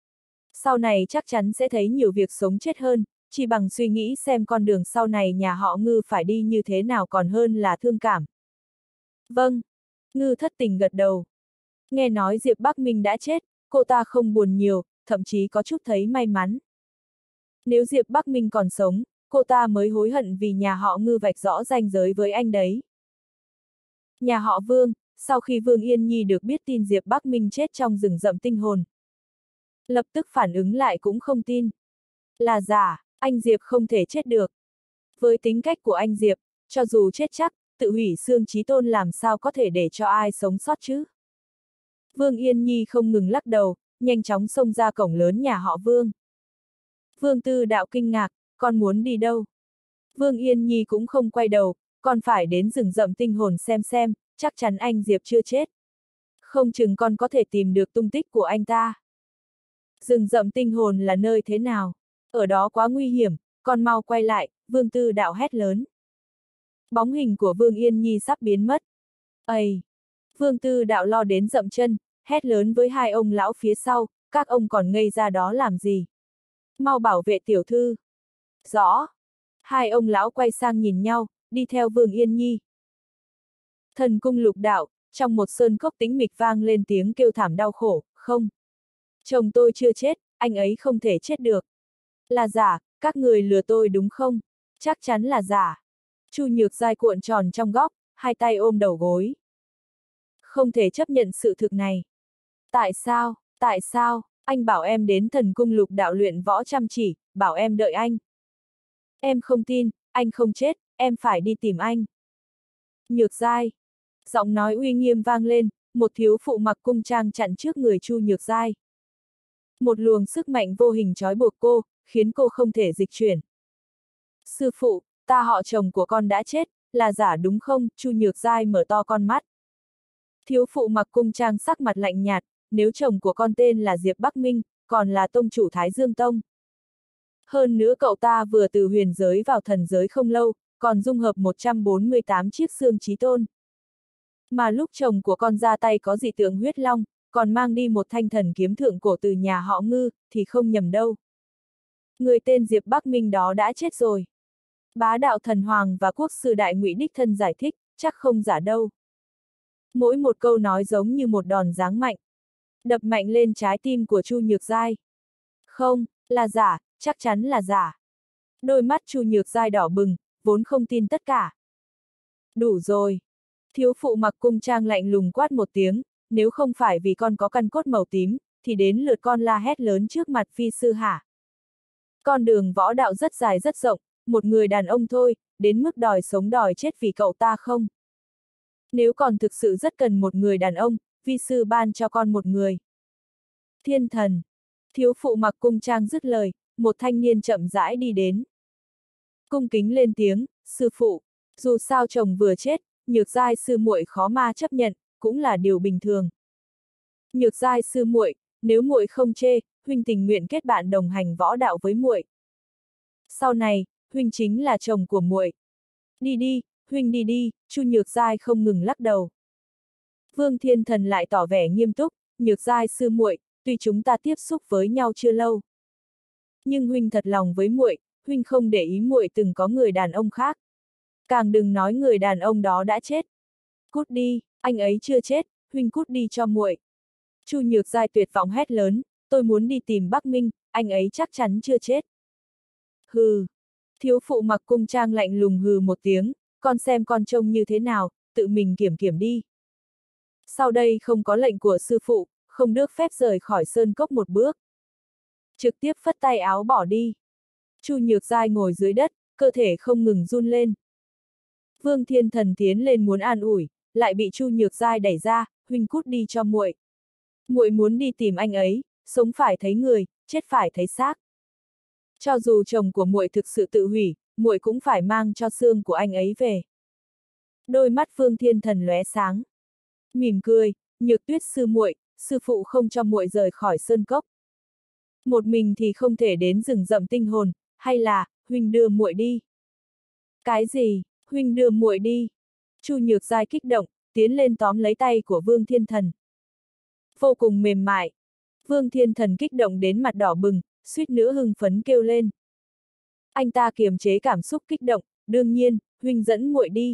Sau này chắc chắn sẽ thấy nhiều việc sống chết hơn, chỉ bằng suy nghĩ xem con đường sau này nhà họ Ngư phải đi như thế nào còn hơn là thương cảm. Vâng, Ngư thất tình gật đầu. Nghe nói Diệp Bắc Minh đã chết, cô ta không buồn nhiều, thậm chí có chút thấy may mắn. Nếu Diệp Bắc Minh còn sống, cô ta mới hối hận vì nhà họ Ngư vạch rõ ranh giới với anh đấy. Nhà họ Vương, sau khi Vương Yên Nhi được biết tin Diệp Bắc Minh chết trong rừng rậm tinh hồn, lập tức phản ứng lại cũng không tin. Là giả, anh Diệp không thể chết được. Với tính cách của anh Diệp, cho dù chết chắc, tự hủy xương chí tôn làm sao có thể để cho ai sống sót chứ? Vương Yên Nhi không ngừng lắc đầu, nhanh chóng xông ra cổng lớn nhà họ Vương. Vương Tư Đạo kinh ngạc, con muốn đi đâu? Vương Yên Nhi cũng không quay đầu, con phải đến rừng rậm tinh hồn xem xem, chắc chắn anh Diệp chưa chết. Không chừng con có thể tìm được tung tích của anh ta. Rừng rậm tinh hồn là nơi thế nào? Ở đó quá nguy hiểm, con mau quay lại, Vương Tư Đạo hét lớn. Bóng hình của Vương Yên Nhi sắp biến mất. Ây! Vương Tư Đạo lo đến dậm chân, hét lớn với hai ông lão phía sau, các ông còn ngây ra đó làm gì? Mau bảo vệ tiểu thư. Rõ. Hai ông lão quay sang nhìn nhau, đi theo Vương Yên Nhi. Thần cung lục đạo, trong một sơn cốc tĩnh mịch vang lên tiếng kêu thảm đau khổ, không. Chồng tôi chưa chết, anh ấy không thể chết được. Là giả, các người lừa tôi đúng không? Chắc chắn là giả. Chu Nhược Giai cuộn tròn trong góc, hai tay ôm đầu gối. Không thể chấp nhận sự thực này. Tại sao, tại sao, anh bảo em đến thần cung lục đạo luyện võ chăm chỉ, bảo em đợi anh. Em không tin, anh không chết, em phải đi tìm anh. Nhược Giai. Giọng nói uy nghiêm vang lên, một thiếu phụ mặc cung trang chặn trước người Chu Nhược Giai. Một luồng sức mạnh vô hình trói buộc cô, khiến cô không thể dịch chuyển. Sư phụ, ta họ chồng của con đã chết, là giả đúng không? Chu Nhược Giai mở to con mắt. Thiếu phụ mặc cung trang sắc mặt lạnh nhạt, nếu chồng của con tên là Diệp Bắc Minh, còn là tông chủ Thái Dương Tông. Hơn nữa cậu ta vừa từ huyền giới vào thần giới không lâu, còn dung hợp một trăm bốn mươi tám chiếc xương chí tôn. Mà lúc chồng của con ra tay có dị tượng huyết long, còn mang đi một thanh thần kiếm thượng cổ từ nhà họ Ngư, thì không nhầm đâu. Người tên Diệp Bắc Minh đó đã chết rồi. Bá đạo thần hoàng và quốc sư đại ngụy đích thân giải thích, chắc không giả đâu. Mỗi một câu nói giống như một đòn giáng mạnh. Đập mạnh lên trái tim của Chu Nhược Giai. Không, là giả, chắc chắn là giả. Đôi mắt Chu Nhược Giai đỏ bừng, vốn không tin tất cả. Đủ rồi. Thiếu phụ mặc cung trang lạnh lùng quát một tiếng, nếu không phải vì con có căn cốt màu tím, thì đến lượt con la hét lớn trước mặt phi sư hả? Con đường võ đạo rất dài rất rộng, một người đàn ông thôi, đến mức đòi sống đòi chết vì cậu ta không? Nếu còn thực sự rất cần một người đàn ông, vi sư ban cho con một người. Thiên thần. Thiếu phụ mặc cung trang dứt lời, một thanh niên chậm rãi đi đến. Cung kính lên tiếng, sư phụ, dù sao chồng vừa chết, Nhược Giai sư muội khó mà chấp nhận, cũng là điều bình thường. Nhược Giai sư muội, nếu muội không chê, huynh tình nguyện kết bạn đồng hành võ đạo với muội. Sau này, huynh chính là chồng của muội. Đi đi, huynh đi đi, Chu Nhược Giai không ngừng lắc đầu. Vương Thiên Thần lại tỏ vẻ nghiêm túc, Nhược Giai sư muội, tuy chúng ta tiếp xúc với nhau chưa lâu, nhưng huynh thật lòng với muội, huynh không để ý muội từng có người đàn ông khác. Càng đừng nói người đàn ông đó đã chết. Cút đi, anh ấy chưa chết, huynh cút đi cho muội. Chu Nhược Giai tuyệt vọng hét lớn, tôi muốn đi tìm Bắc Minh, anh ấy chắc chắn chưa chết. Hừ. Thiếu phụ mặc cung trang lạnh lùng hừ một tiếng, con xem con trông như thế nào, tự mình kiểm kiểm đi. Sau đây không có lệnh của sư phụ, không được phép rời khỏi sơn cốc một bước. Trực tiếp phất tay áo bỏ đi. Chu Nhược Giai ngồi dưới đất, cơ thể không ngừng run lên. Vương Thiên Thần tiến lên muốn an ủi, lại bị Chu Nhược Giai đẩy ra, huynh cút đi cho muội. Muội muốn đi tìm anh ấy, sống phải thấy người, chết phải thấy xác. Cho dù chồng của muội thực sự tự hủy, muội cũng phải mang cho xương của anh ấy về. Đôi mắt Vương Thiên Thần lóe sáng. Mỉm cười, Nhược Tuyết sư muội, sư phụ không cho muội rời khỏi sơn cốc. Một mình thì không thể đến rừng rậm tinh hồn, hay là, huynh đưa muội đi. Cái gì, huynh đưa muội đi? Chu Nhược Giai kích động, tiến lên tóm lấy tay của Vương Thiên Thần. Vô cùng mềm mại. Vương Thiên Thần kích động đến mặt đỏ bừng, suýt nữa hưng phấn kêu lên. Anh ta kiềm chế cảm xúc kích động, đương nhiên, huynh dẫn muội đi.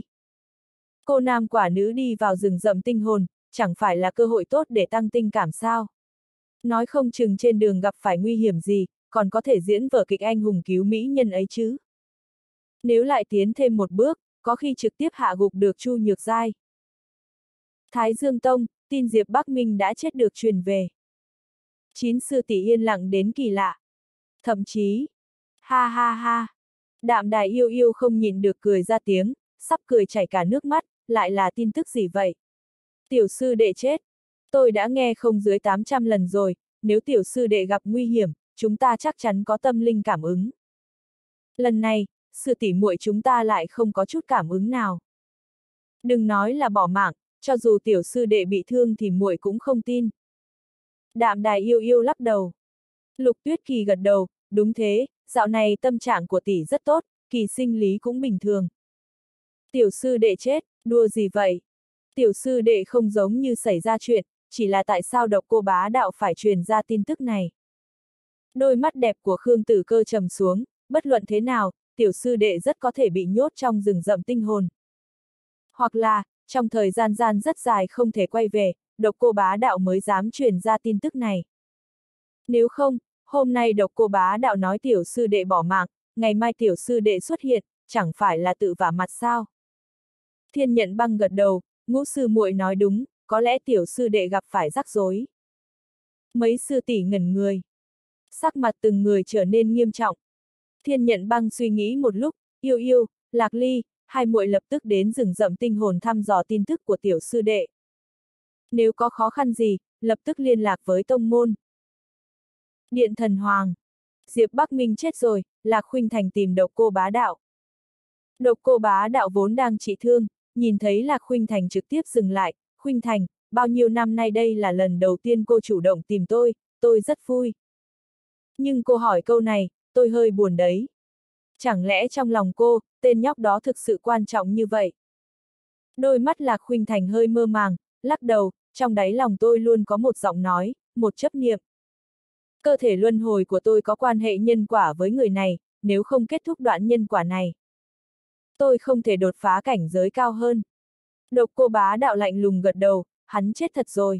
Cô nam quả nữ đi vào rừng rậm tinh hồn, chẳng phải là cơ hội tốt để tăng tình cảm sao? Nói không chừng trên đường gặp phải nguy hiểm gì, còn có thể diễn vở kịch anh hùng cứu mỹ nhân ấy chứ. Nếu lại tiến thêm một bước, có khi trực tiếp hạ gục được Chu Nhược Giai. Thái Dương Tông, tin Diệp Bắc Minh đã chết được truyền về. Chín sư tỷ yên lặng đến kỳ lạ. Thậm chí, ha ha ha, Đạm Đài yêu yêu không nhịn được cười ra tiếng, sắp cười chảy cả nước mắt, lại là tin tức gì vậy? Tiểu sư đệ chết. Tôi đã nghe không dưới tám trăm lần rồi, nếu tiểu sư đệ gặp nguy hiểm, chúng ta chắc chắn có tâm linh cảm ứng. Lần này, sư tỷ muội chúng ta lại không có chút cảm ứng nào. Đừng nói là bỏ mạng, cho dù tiểu sư đệ bị thương thì muội cũng không tin. Đạm Đài yêu yêu lắc đầu. Lục Tuyết Kỳ gật đầu, đúng thế, dạo này tâm trạng của tỷ rất tốt, kỳ sinh lý cũng bình thường. Tiểu sư đệ chết, đùa gì vậy? Tiểu sư đệ không giống như xảy ra chuyện, chỉ là tại sao Độc Cô Bá Đạo phải truyền ra tin tức này. Đôi mắt đẹp của Khương Tử Cơ trầm xuống, bất luận thế nào, tiểu sư đệ rất có thể bị nhốt trong rừng rậm tinh hồn. Hoặc là, trong thời gian gian rất dài không thể quay về, Độc Cô Bá Đạo mới dám truyền ra tin tức này. Nếu không, hôm nay Độc Cô Bá Đạo nói tiểu sư đệ bỏ mạng, ngày mai tiểu sư đệ xuất hiện, chẳng phải là tự vả mặt sao? Thiên Nhận Băng gật đầu, ngũ sư muội nói đúng, có lẽ tiểu sư đệ gặp phải rắc rối. Mấy sư tỷ ngẩn người. Sắc mặt từng người trở nên nghiêm trọng. Thiên Nhận Băng suy nghĩ một lúc, Yêu Yêu, Lạc Ly, hai muội lập tức đến rừng rậm tinh hồn thăm dò tin tức của tiểu sư đệ. Nếu có khó khăn gì, lập tức liên lạc với tông môn. Điện Thần Hoàng. Diệp Bắc Minh chết rồi, Lạc Khuynh Thành tìm Độc Cô Bá Đạo. Độc Cô Bá Đạo vốn đang trị thương, nhìn thấy Lạc Khuynh Thành trực tiếp dừng lại, Khuynh Thành, bao nhiêu năm nay đây là lần đầu tiên cô chủ động tìm tôi, tôi rất vui. Nhưng cô hỏi câu này, tôi hơi buồn đấy. Chẳng lẽ trong lòng cô, tên nhóc đó thực sự quan trọng như vậy? Đôi mắt Lạc Khuynh Thành hơi mơ màng, lắc đầu, trong đáy lòng tôi luôn có một giọng nói, một chấp niệm. Cơ thể luân hồi của tôi có quan hệ nhân quả với người này, nếu không kết thúc đoạn nhân quả này, tôi không thể đột phá cảnh giới cao hơn. Độc Cô Bá Đạo lạnh lùng gật đầu, hắn chết thật rồi.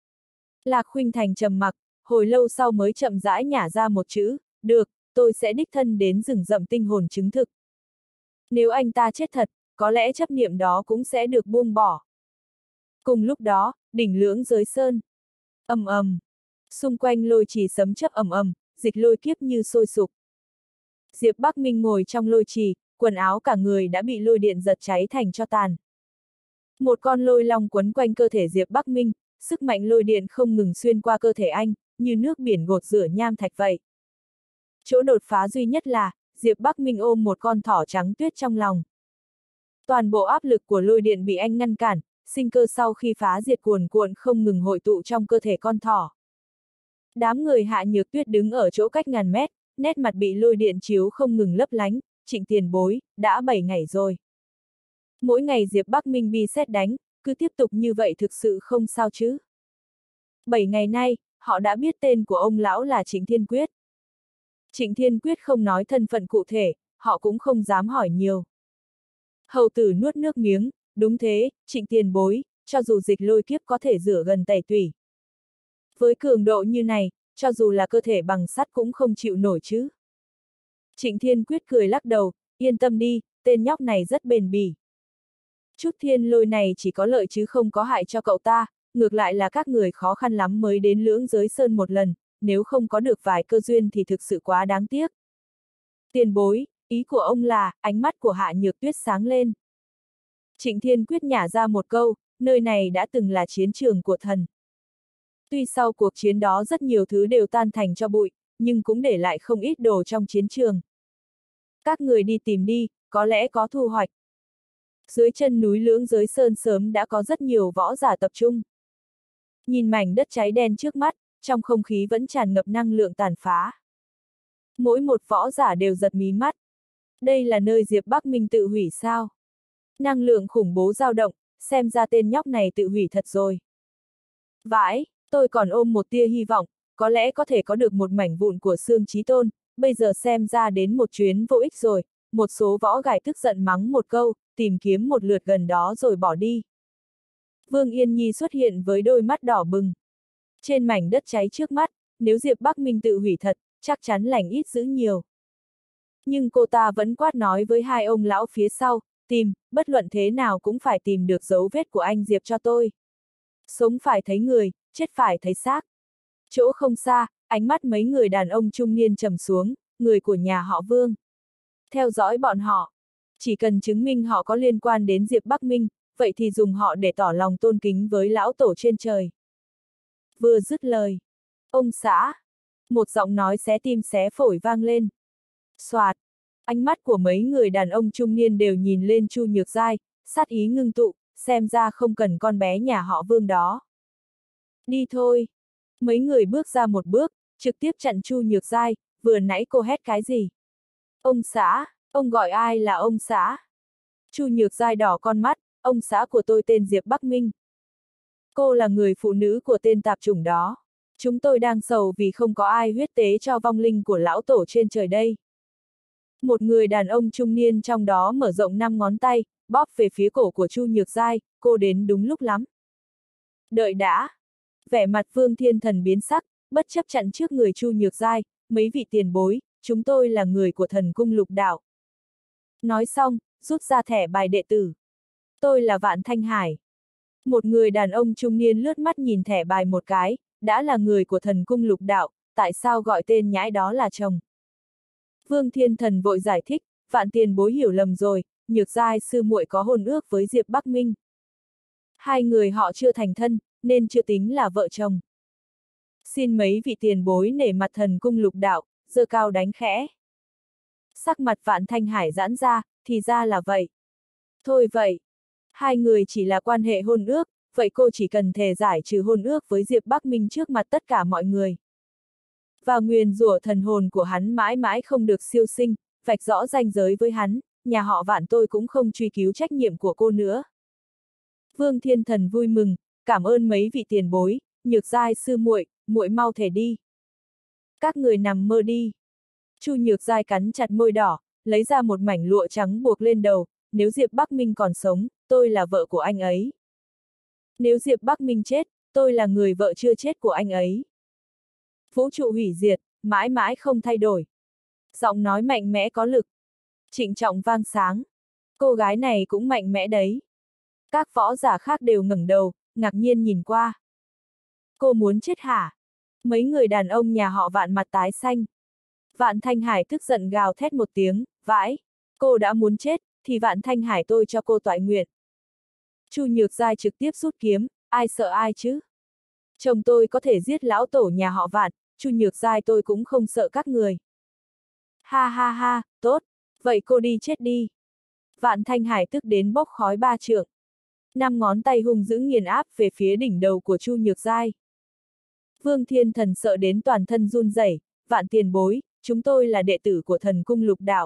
Lạc Khuynh Thành trầm mặc, hồi lâu sau mới chậm rãi nhả ra một chữ, được, tôi sẽ đích thân đến rừng rậm tinh hồn chứng thực. Nếu anh ta chết thật, có lẽ chấp niệm đó cũng sẽ được buông bỏ. Cùng lúc đó, đỉnh Lưỡng Giới Sơn. Ầm ầm, xung quanh lôi trì sấm chớp ầm ầm, dịch lôi kiếp như sôi sục. Diệp Bắc Minh ngồi trong lôi trì, quần áo cả người đã bị lôi điện giật cháy thành tro tàn. Một con lôi long quấn quanh cơ thể Diệp Bắc Minh, sức mạnh lôi điện không ngừng xuyên qua cơ thể anh, như nước biển gột rửa nham thạch vậy. Chỗ đột phá duy nhất là, Diệp Bắc Minh ôm một con thỏ trắng tuyết trong lòng. Toàn bộ áp lực của lôi điện bị anh ngăn cản, sinh cơ sau khi phá diệt cuồn cuộn không ngừng hội tụ trong cơ thể con thỏ. Đám người Hạ Nhược Tuyết đứng ở chỗ cách ngàn mét, nét mặt bị lôi điện chiếu không ngừng lấp lánh, Trịnh tiền bối, đã bảy ngày rồi. Mỗi ngày Diệp Bắc Minh bị sét đánh, cứ tiếp tục như vậy thực sự không sao chứ. Bảy ngày nay, họ đã biết tên của ông lão là Trịnh Thiên Quyết. Trịnh Thiên Quyết không nói thân phận cụ thể, họ cũng không dám hỏi nhiều. Hầu tử nuốt nước miếng, đúng thế, Trịnh tiền bối, cho dù dịch lôi kiếp có thể rửa gần tẩy tủy. Với cường độ như này, cho dù là cơ thể bằng sắt cũng không chịu nổi chứ. Trịnh Thiên Quyết cười lắc đầu, yên tâm đi, tên nhóc này rất bền bỉ. Chút thiên lôi này chỉ có lợi chứ không có hại cho cậu ta, ngược lại là các người khó khăn lắm mới đến Lưỡng Giới Sơn một lần, nếu không có được vài cơ duyên thì thực sự quá đáng tiếc. Tiền bối, ý của ông là, ánh mắt của Hạ Nhược Tuyết sáng lên. Trịnh Thiên Quyết nhả ra một câu, nơi này đã từng là chiến trường của thần. Tuy sau cuộc chiến đó rất nhiều thứ đều tan thành cho bụi, nhưng cũng để lại không ít đồ trong chiến trường. Các người đi tìm đi, có lẽ có thu hoạch. Dưới chân núi Lưỡng Giới Sơn sớm đã có rất nhiều võ giả tập trung. Nhìn mảnh đất cháy đen trước mắt, trong không khí vẫn tràn ngập năng lượng tàn phá. Mỗi một võ giả đều giật mí mắt. Đây là nơi Diệp Bắc Minh tự hủy sao? Năng lượng khủng bố dao động, xem ra tên nhóc này tự hủy thật rồi. Vãi, tôi còn ôm một tia hy vọng, có lẽ có thể có được một mảnh vụn của xương chí tôn, bây giờ xem ra đến một chuyến vô ích rồi. Một số võ gải tức giận mắng một câu, tìm kiếm một lượt gần đó rồi bỏ đi. Vương Yên Nhi xuất hiện với đôi mắt đỏ bừng. Trên mảnh đất cháy trước mắt, nếu Diệp Bắc Minh tự hủy thật, chắc chắn lành ít dữ nhiều. Nhưng cô ta vẫn quát nói với hai ông lão phía sau, tìm, bất luận thế nào cũng phải tìm được dấu vết của anh Diệp cho tôi. Sống phải thấy người, chết phải thấy xác. Chỗ không xa, ánh mắt mấy người đàn ông trung niên trầm xuống, người của nhà họ Vương. Theo dõi bọn họ. Chỉ cần chứng minh họ có liên quan đến Diệp Bắc Minh, vậy thì dùng họ để tỏ lòng tôn kính với lão tổ trên trời. Vừa dứt lời. Ông xã. Một giọng nói xé tim xé phổi vang lên. Soạt. Ánh mắt của mấy người đàn ông trung niên đều nhìn lên Chu Nhược Giai, sát ý ngưng tụ, xem ra không cần con bé nhà họ Vương đó. Đi thôi. Mấy người bước ra một bước, trực tiếp chặn Chu Nhược Giai, vừa nãy cô hét cái gì? Ông xã, ông gọi ai là ông xã? Chu Nhược Giai đỏ con mắt, ông xã của tôi tên Diệp Bắc Minh. Cô là người phụ nữ của tên tạp chủng đó. Chúng tôi đang sầu vì không có ai huyết tế cho vong linh của lão tổ trên trời đây. Một người đàn ông trung niên trong đó mở rộng năm ngón tay, bóp về phía cổ của Chu Nhược Giai, cô đến đúng lúc lắm. Đợi đã. Vẻ mặt Vương Thiên Thần biến sắc, bất chấp chặn trước người Chu Nhược Giai, mấy vị tiền bối, chúng tôi là người của thần cung lục đạo. Nói xong, rút ra thẻ bài đệ tử. Tôi là Vạn Thanh Hải. Một người đàn ông trung niên lướt mắt nhìn thẻ bài một cái, đã là người của thần cung lục đạo, tại sao gọi tên nhãi đó là chồng? Vương Thiên Thần vội giải thích, Vạn tiền bối hiểu lầm rồi, Nhược Giai sư muội có hôn ước với Diệp Bắc Minh. Hai người họ chưa thành thân, nên chưa tính là vợ chồng. Xin mấy vị tiền bối nể mặt thần cung lục đạo, giơ cao đánh khẽ. Sắc mặt Vạn Thanh Hải giãn ra, thì ra là vậy. Thôi vậy, hai người chỉ là quan hệ hôn ước, vậy cô chỉ cần thề giải trừ hôn ước với Diệp Bắc Minh trước mặt tất cả mọi người. Và nguyền rủa thần hồn của hắn mãi mãi không được siêu sinh, vạch rõ ranh giới với hắn, nhà họ Vạn tôi cũng không truy cứu trách nhiệm của cô nữa. Vương Thiên Thần vui mừng, cảm ơn mấy vị tiền bối, Nhược Giai sư muội, muội mau thề đi. Các người nằm mơ đi. Chu Nhược Giai cắn chặt môi đỏ, lấy ra một mảnh lụa trắng buộc lên đầu, nếu Diệp Bắc Minh còn sống, tôi là vợ của anh ấy. Nếu Diệp Bắc Minh chết, tôi là người vợ chưa chết của anh ấy. Vũ trụ hủy diệt, mãi mãi không thay đổi. Giọng nói mạnh mẽ có lực. Trịnh trọng vang sáng. Cô gái này cũng mạnh mẽ đấy. Các võ giả khác đều ngẩng đầu, ngạc nhiên nhìn qua. Cô muốn chết hả? Mấy người đàn ông nhà họ Vạn mặt tái xanh. Vạn Thanh Hải tức giận gào thét một tiếng, vãi. Cô đã muốn chết, thì Vạn Thanh Hải tôi cho cô toại nguyện. Chu Nhược Giai trực tiếp rút kiếm, ai sợ ai chứ? Chồng tôi có thể giết lão tổ nhà họ Vạn, Chu Nhược Giai tôi cũng không sợ các người. Ha ha ha, tốt, vậy cô đi chết đi. Vạn Thanh Hải tức đến bốc khói ba trượng. Năm ngón tay hung dữ nghiền áp về phía đỉnh đầu của Chu Nhược Giai. Vương Thiên Thần sợ đến toàn thân run rẩy, Vạn tiền bối, chúng tôi là đệ tử của thần cung lục đạo.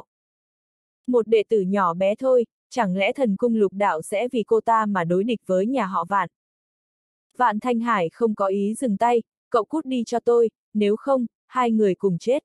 Một đệ tử nhỏ bé thôi, chẳng lẽ thần cung lục đạo sẽ vì cô ta mà đối địch với nhà họ Vạn? Vạn Thanh Hải không có ý dừng tay, cậu cút đi cho tôi, nếu không, hai người cùng chết.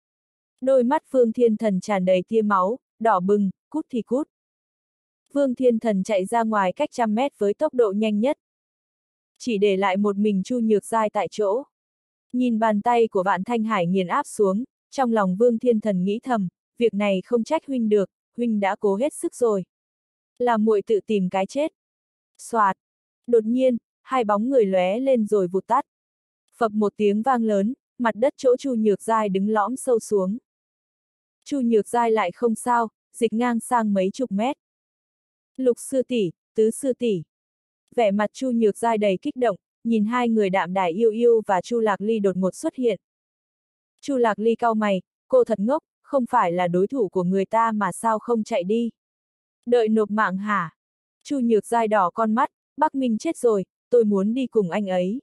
Đôi mắt Vương Thiên Thần tràn đầy tia máu, đỏ bừng, cút thì cút. Vương Thiên Thần chạy ra ngoài cách trăm mét với tốc độ nhanh nhất. Chỉ để lại một mình Chu Nhược Giai tại chỗ. Nhìn bàn tay của Vạn Thanh Hải nghiền áp xuống, trong lòng Vương Thiên Thần nghĩ thầm, việc này không trách huynh được, huynh đã cố hết sức rồi. Là muội tự tìm cái chết. Soạt. Đột nhiên, hai bóng người lóe lên rồi vụt tắt. Phập một tiếng vang lớn, mặt đất chỗ Chu Nhược Giai đứng lõm sâu xuống. Chu Nhược Giai lại không sao, dịch ngang sang mấy chục mét. Lục sư tỷ, tứ sư tỷ. Vẻ mặt Chu Nhược Giai đầy kích động, nhìn hai người Đạm Đài Yêu Yêu và Chu Lạc Ly đột ngột xuất hiện. Chu Lạc Ly cau mày, cô thật ngốc, không phải là đối thủ của người ta mà sao không chạy đi. Đợi nộp mạng hả? Chu Nhược Giai đỏ con mắt, Bắc Minh chết rồi, tôi muốn đi cùng anh ấy.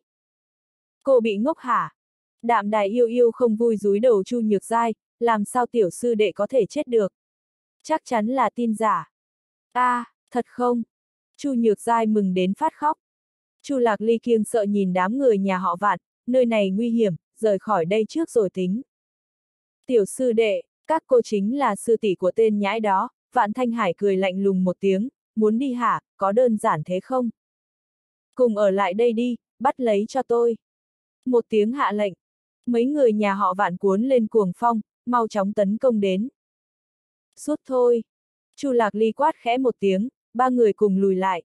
Cô bị ngốc hả? Đạm Đài Yêu Yêu không vui dúi đầu Chu Nhược Giai, làm sao tiểu sư đệ có thể chết được? Chắc chắn là tin giả. A, à, thật không? Chu Nhược Giai mừng đến phát khóc. Chu Lạc Ly kiêng sợ nhìn đám người nhà họ Vạn, nơi này nguy hiểm, rời khỏi đây trước rồi tính. Tiểu sư đệ, các cô chính là sư tỷ của tên nhãi đó. Vạn Thanh Hải cười lạnh lùng một tiếng, muốn đi hả, có đơn giản thế không? Cùng ở lại đây đi, bắt lấy cho tôi. Một tiếng hạ lệnh. Mấy người nhà họ Vạn cuốn lên cuồng phong, mau chóng tấn công đến. Rút thôi. Chu Lạc Ly quát khẽ một tiếng, ba người cùng lùi lại.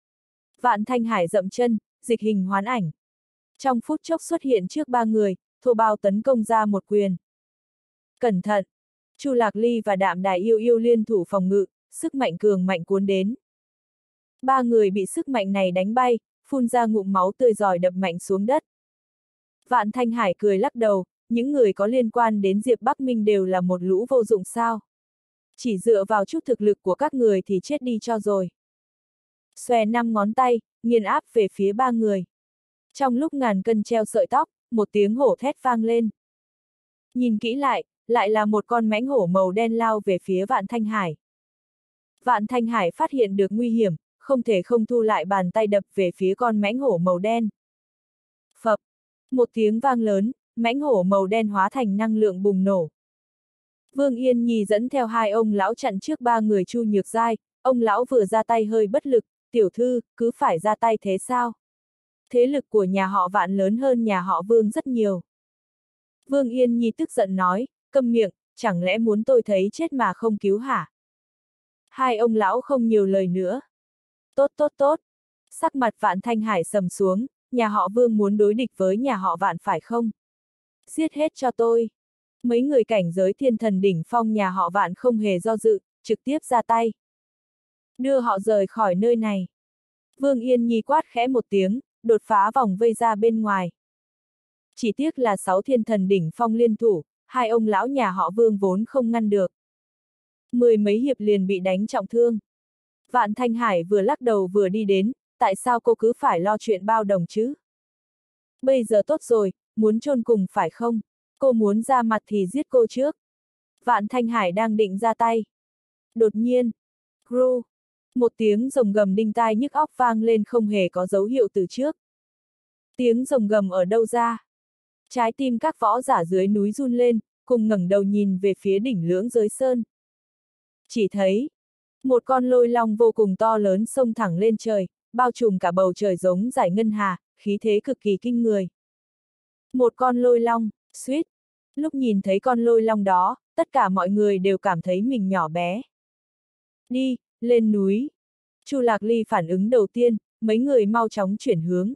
Vạn Thanh Hải dậm chân, dịch hình hoán ảnh. Trong phút chốc xuất hiện trước ba người, thô bao tấn công ra một quyền. Cẩn thận! Chu Lạc Ly và Đạm Đài Yêu Yêu liên thủ phòng ngự, sức mạnh cường mạnh cuốn đến. Ba người bị sức mạnh này đánh bay, phun ra ngụm máu tươi ròi đập mạnh xuống đất. Vạn Thanh Hải cười lắc đầu, những người có liên quan đến Diệp Bắc Minh đều là một lũ vô dụng sao. Chỉ dựa vào chút thực lực của các người thì chết đi cho rồi. Xòe năm ngón tay, nghiền áp về phía ba người. Trong lúc ngàn cân treo sợi tóc, một tiếng hổ thét vang lên. Nhìn kỹ lại, lại là một con mãnh hổ màu đen lao về phía Vạn Thanh Hải. Vạn Thanh Hải phát hiện được nguy hiểm, không thể không thu lại bàn tay đập về phía con mãnh hổ màu đen. Phập! Một tiếng vang lớn, mãnh hổ màu đen hóa thành năng lượng bùng nổ. Vương Yên Nhi dẫn theo hai ông lão chặn trước ba người Chu Nhược Giai, ông lão vừa ra tay hơi bất lực, tiểu thư, cứ phải ra tay thế sao? Thế lực của nhà họ Vạn lớn hơn nhà họ Vương rất nhiều. Vương Yên Nhi tức giận nói, câm miệng, chẳng lẽ muốn tôi thấy chết mà không cứu hả? Hai ông lão không nhiều lời nữa. Tốt tốt tốt. Sắc mặt Vạn Thanh Hải sầm xuống, nhà họ Vương muốn đối địch với nhà họ Vạn phải không? Giết hết cho tôi. Mấy người cảnh giới thiên thần đỉnh phong nhà họ Vạn không hề do dự, trực tiếp ra tay. Đưa họ rời khỏi nơi này. Vương Yên Nhi quát khẽ một tiếng, đột phá vòng vây ra bên ngoài. Chỉ tiếc là sáu thiên thần đỉnh phong liên thủ, hai ông lão nhà họ Vương vốn không ngăn được. Mười mấy hiệp liền bị đánh trọng thương. Vạn Thanh Hải vừa lắc đầu vừa đi đến, tại sao cô cứ phải lo chuyện bao đồng chứ? Bây giờ tốt rồi, muốn chôn cùng phải không? Cô muốn ra mặt thì giết cô trước. Vạn Thanh Hải đang định ra tay. Đột nhiên, gru, một tiếng rồng gầm đinh tai nhức óc vang lên không hề có dấu hiệu từ trước. Tiếng rồng gầm ở đâu ra? Trái tim các võ giả dưới núi run lên, cùng ngẩng đầu nhìn về phía đỉnh Lưỡng Giới Sơn. Chỉ thấy, một con lôi long vô cùng to lớn xông thẳng lên trời, bao trùm cả bầu trời giống dải ngân hà, khí thế cực kỳ kinh người. Một con lôi long, suýt. Lúc nhìn thấy con lôi long đó, tất cả mọi người đều cảm thấy mình nhỏ bé. Đi, lên núi. Chu Lạc Ly phản ứng đầu tiên, mấy người mau chóng chuyển hướng.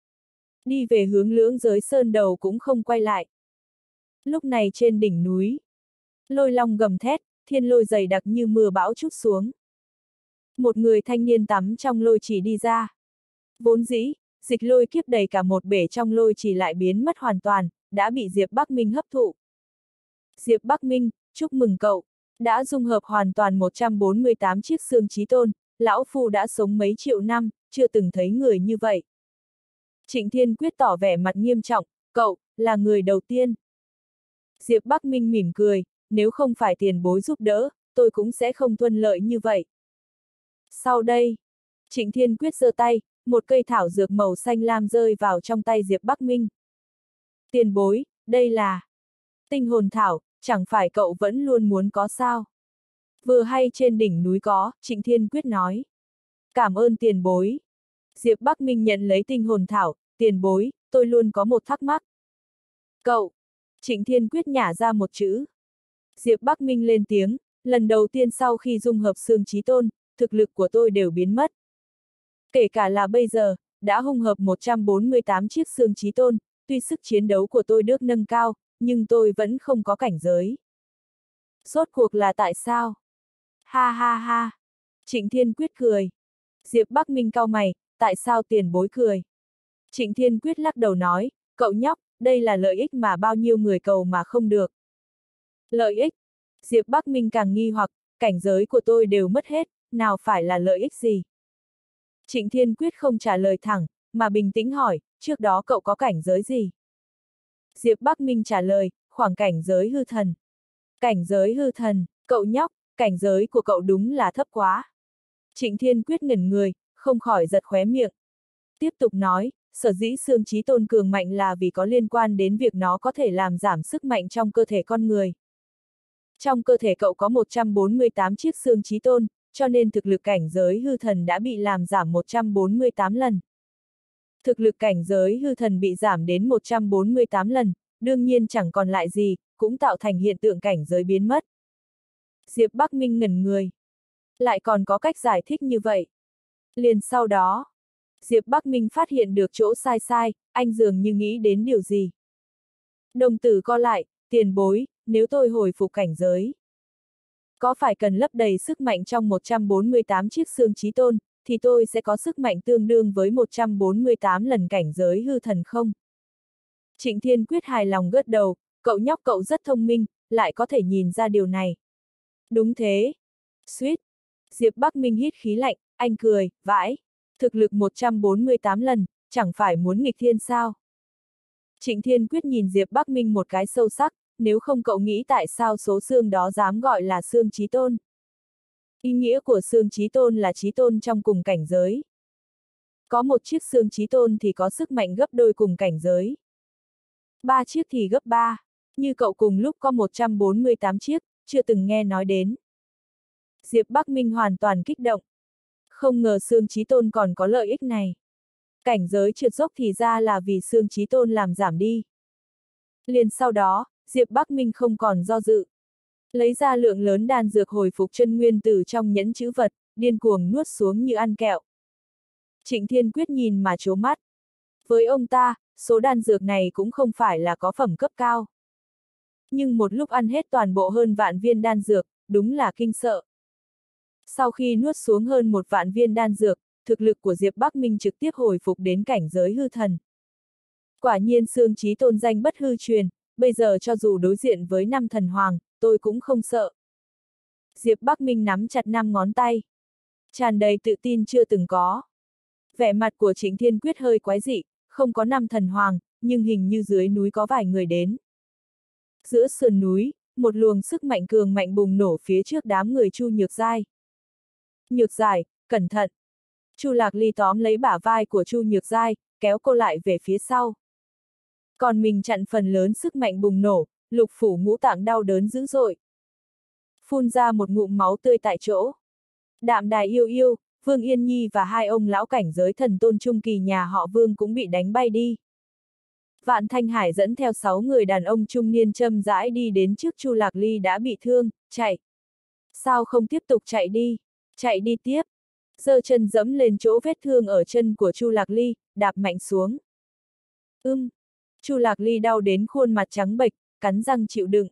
Đi về hướng Lưỡng Giới Sơn đầu cũng không quay lại. Lúc này trên đỉnh núi, lôi long gầm thét, thiên lôi dày đặc như mưa bão trút xuống. Một người thanh niên tắm trong lôi chỉ đi ra. Vốn dĩ, dịch lôi kiếp đầy cả một bể trong lôi chỉ lại biến mất hoàn toàn, đã bị Diệp Bắc Minh hấp thụ. Diệp Bắc Minh, chúc mừng cậu, đã dung hợp hoàn toàn một trăm bốn mươi tám chiếc xương chí tôn, lão phu đã sống mấy triệu năm, chưa từng thấy người như vậy. Trịnh Thiên Quyết tỏ vẻ mặt nghiêm trọng, cậu, là người đầu tiên. Diệp Bắc Minh mỉm cười, nếu không phải tiền bối giúp đỡ, tôi cũng sẽ không thuận lợi như vậy. Sau đây, Trịnh Thiên Quyết giơ tay, một cây thảo dược màu xanh lam rơi vào trong tay Diệp Bắc Minh. Tiền bối, đây là tinh hồn thảo, chẳng phải cậu vẫn luôn muốn có sao? Vừa hay trên đỉnh núi có, Trịnh Thiên Quyết nói. Cảm ơn tiền bối. Diệp Bắc Minh nhận lấy tinh hồn thảo, tiền bối, tôi luôn có một thắc mắc. Cậu, Trịnh Thiên Quyết nhả ra một chữ. Diệp Bắc Minh lên tiếng, lần đầu tiên sau khi dung hợp xương chí tôn, thực lực của tôi đều biến mất. Kể cả là bây giờ, đã hung hợp một trăm bốn mươi tám chiếc xương chí tôn, tuy sức chiến đấu của tôi được nâng cao, nhưng tôi vẫn không có cảnh giới. Rốt cuộc là tại sao? Ha ha ha! Trịnh Thiên Quyết cười. Diệp Bắc Minh cau mày, tại sao tiền bối cười? Trịnh Thiên Quyết lắc đầu nói, cậu nhóc, đây là lợi ích mà bao nhiêu người cầu mà không được. Lợi ích? Diệp Bắc Minh càng nghi hoặc, cảnh giới của tôi đều mất hết, nào phải là lợi ích gì? Trịnh Thiên Quyết không trả lời thẳng, mà bình tĩnh hỏi, trước đó cậu có cảnh giới gì? Diệp Bắc Minh trả lời, khoảng cảnh giới hư thần. Cảnh giới hư thần, cậu nhóc, cảnh giới của cậu đúng là thấp quá. Trịnh Thiên Quyết ngẩn người, không khỏi giật khóe miệng. Tiếp tục nói, sở dĩ xương chí tôn cường mạnh là vì có liên quan đến việc nó có thể làm giảm sức mạnh trong cơ thể con người. Trong cơ thể cậu có một trăm bốn mươi tám chiếc xương chí tôn, cho nên thực lực cảnh giới hư thần đã bị làm giảm một trăm bốn mươi tám lần. Thực lực cảnh giới hư thần bị giảm đến một trăm bốn mươi tám lần, đương nhiên chẳng còn lại gì, cũng tạo thành hiện tượng cảnh giới biến mất. Diệp Bắc Minh ngẩn người. Lại còn có cách giải thích như vậy. Liền sau đó, Diệp Bắc Minh phát hiện được chỗ sai sai, anh dường như nghĩ đến điều gì. Đồng tử co lại, tiền bối, nếu tôi hồi phục cảnh giới, có phải cần lấp đầy sức mạnh trong một trăm bốn mươi tám chiếc xương chí tôn, thì tôi sẽ có sức mạnh tương đương với một trăm bốn mươi tám lần cảnh giới hư thần không? Trịnh Thiên Quyết hài lòng gật đầu, cậu nhóc cậu rất thông minh, lại có thể nhìn ra điều này. Đúng thế. Suýt. Diệp Bắc Minh hít khí lạnh, anh cười, vãi. Thực lực một trăm bốn mươi tám lần, chẳng phải muốn nghịch thiên sao? Trịnh Thiên Quyết nhìn Diệp Bắc Minh một cái sâu sắc, nếu không cậu nghĩ tại sao số xương đó dám gọi là xương chí tôn? Ý nghĩa của xương chí tôn là chí tôn trong cùng cảnh giới. Có một chiếc xương chí tôn thì có sức mạnh gấp đôi cùng cảnh giới. Ba chiếc thì gấp ba, như cậu cùng lúc có một trăm bốn mươi tám chiếc, chưa từng nghe nói đến. Diệp Bắc Minh hoàn toàn kích động. Không ngờ xương chí tôn còn có lợi ích này. Cảnh giới trượt dốc thì ra là vì xương chí tôn làm giảm đi. Liền sau đó, Diệp Bắc Minh không còn do dự. Lấy ra lượng lớn đan dược hồi phục chân nguyên từ trong nhẫn trữ vật, điên cuồng nuốt xuống như ăn kẹo. Trịnh Thiên Quyết nhìn mà trố mắt. Với ông ta, số đan dược này cũng không phải là có phẩm cấp cao. Nhưng một lúc ăn hết toàn bộ hơn vạn viên đan dược, đúng là kinh sợ. Sau khi nuốt xuống hơn một vạn viên đan dược, thực lực của Diệp Bắc Minh trực tiếp hồi phục đến cảnh giới hư thần. Quả nhiên xương chí tôn danh bất hư truyền, bây giờ cho dù đối diện với năm thần hoàng, tôi cũng không sợ. Diệp Bắc Minh nắm chặt năm ngón tay. Tràn đầy tự tin chưa từng có. Vẻ mặt của Trịnh Thiên Quyết hơi quái dị, không có năm thần hoàng, nhưng hình như dưới núi có vài người đến. Giữa sườn núi, một luồng sức mạnh cường mạnh bùng nổ phía trước đám người Chu Nhược Giai. Nhược Giai, cẩn thận! Chu Lạc Ly tóm lấy bả vai của Chu Nhược Giai, kéo cô lại về phía sau. Còn mình chặn phần lớn sức mạnh bùng nổ, lục phủ ngũ tạng đau đớn dữ dội. Phun ra một ngụm máu tươi tại chỗ. Đạm Đài Yêu Yêu, Vương Yên Nhi và hai ông lão cảnh giới thần tôn trung kỳ nhà họ Vương cũng bị đánh bay đi. Vạn Thanh Hải dẫn theo sáu người đàn ông trung niên châm rãi đi đến trước Chu Lạc Ly đã bị thương, chạy. Sao không tiếp tục chạy đi? Chạy đi tiếp. Giơ chân dẫm lên chỗ vết thương ở chân của Chu Lạc Ly, đạp mạnh xuống. Ưm. Chu Lạc Ly đau đến khuôn mặt trắng bệch, cắn răng chịu đựng.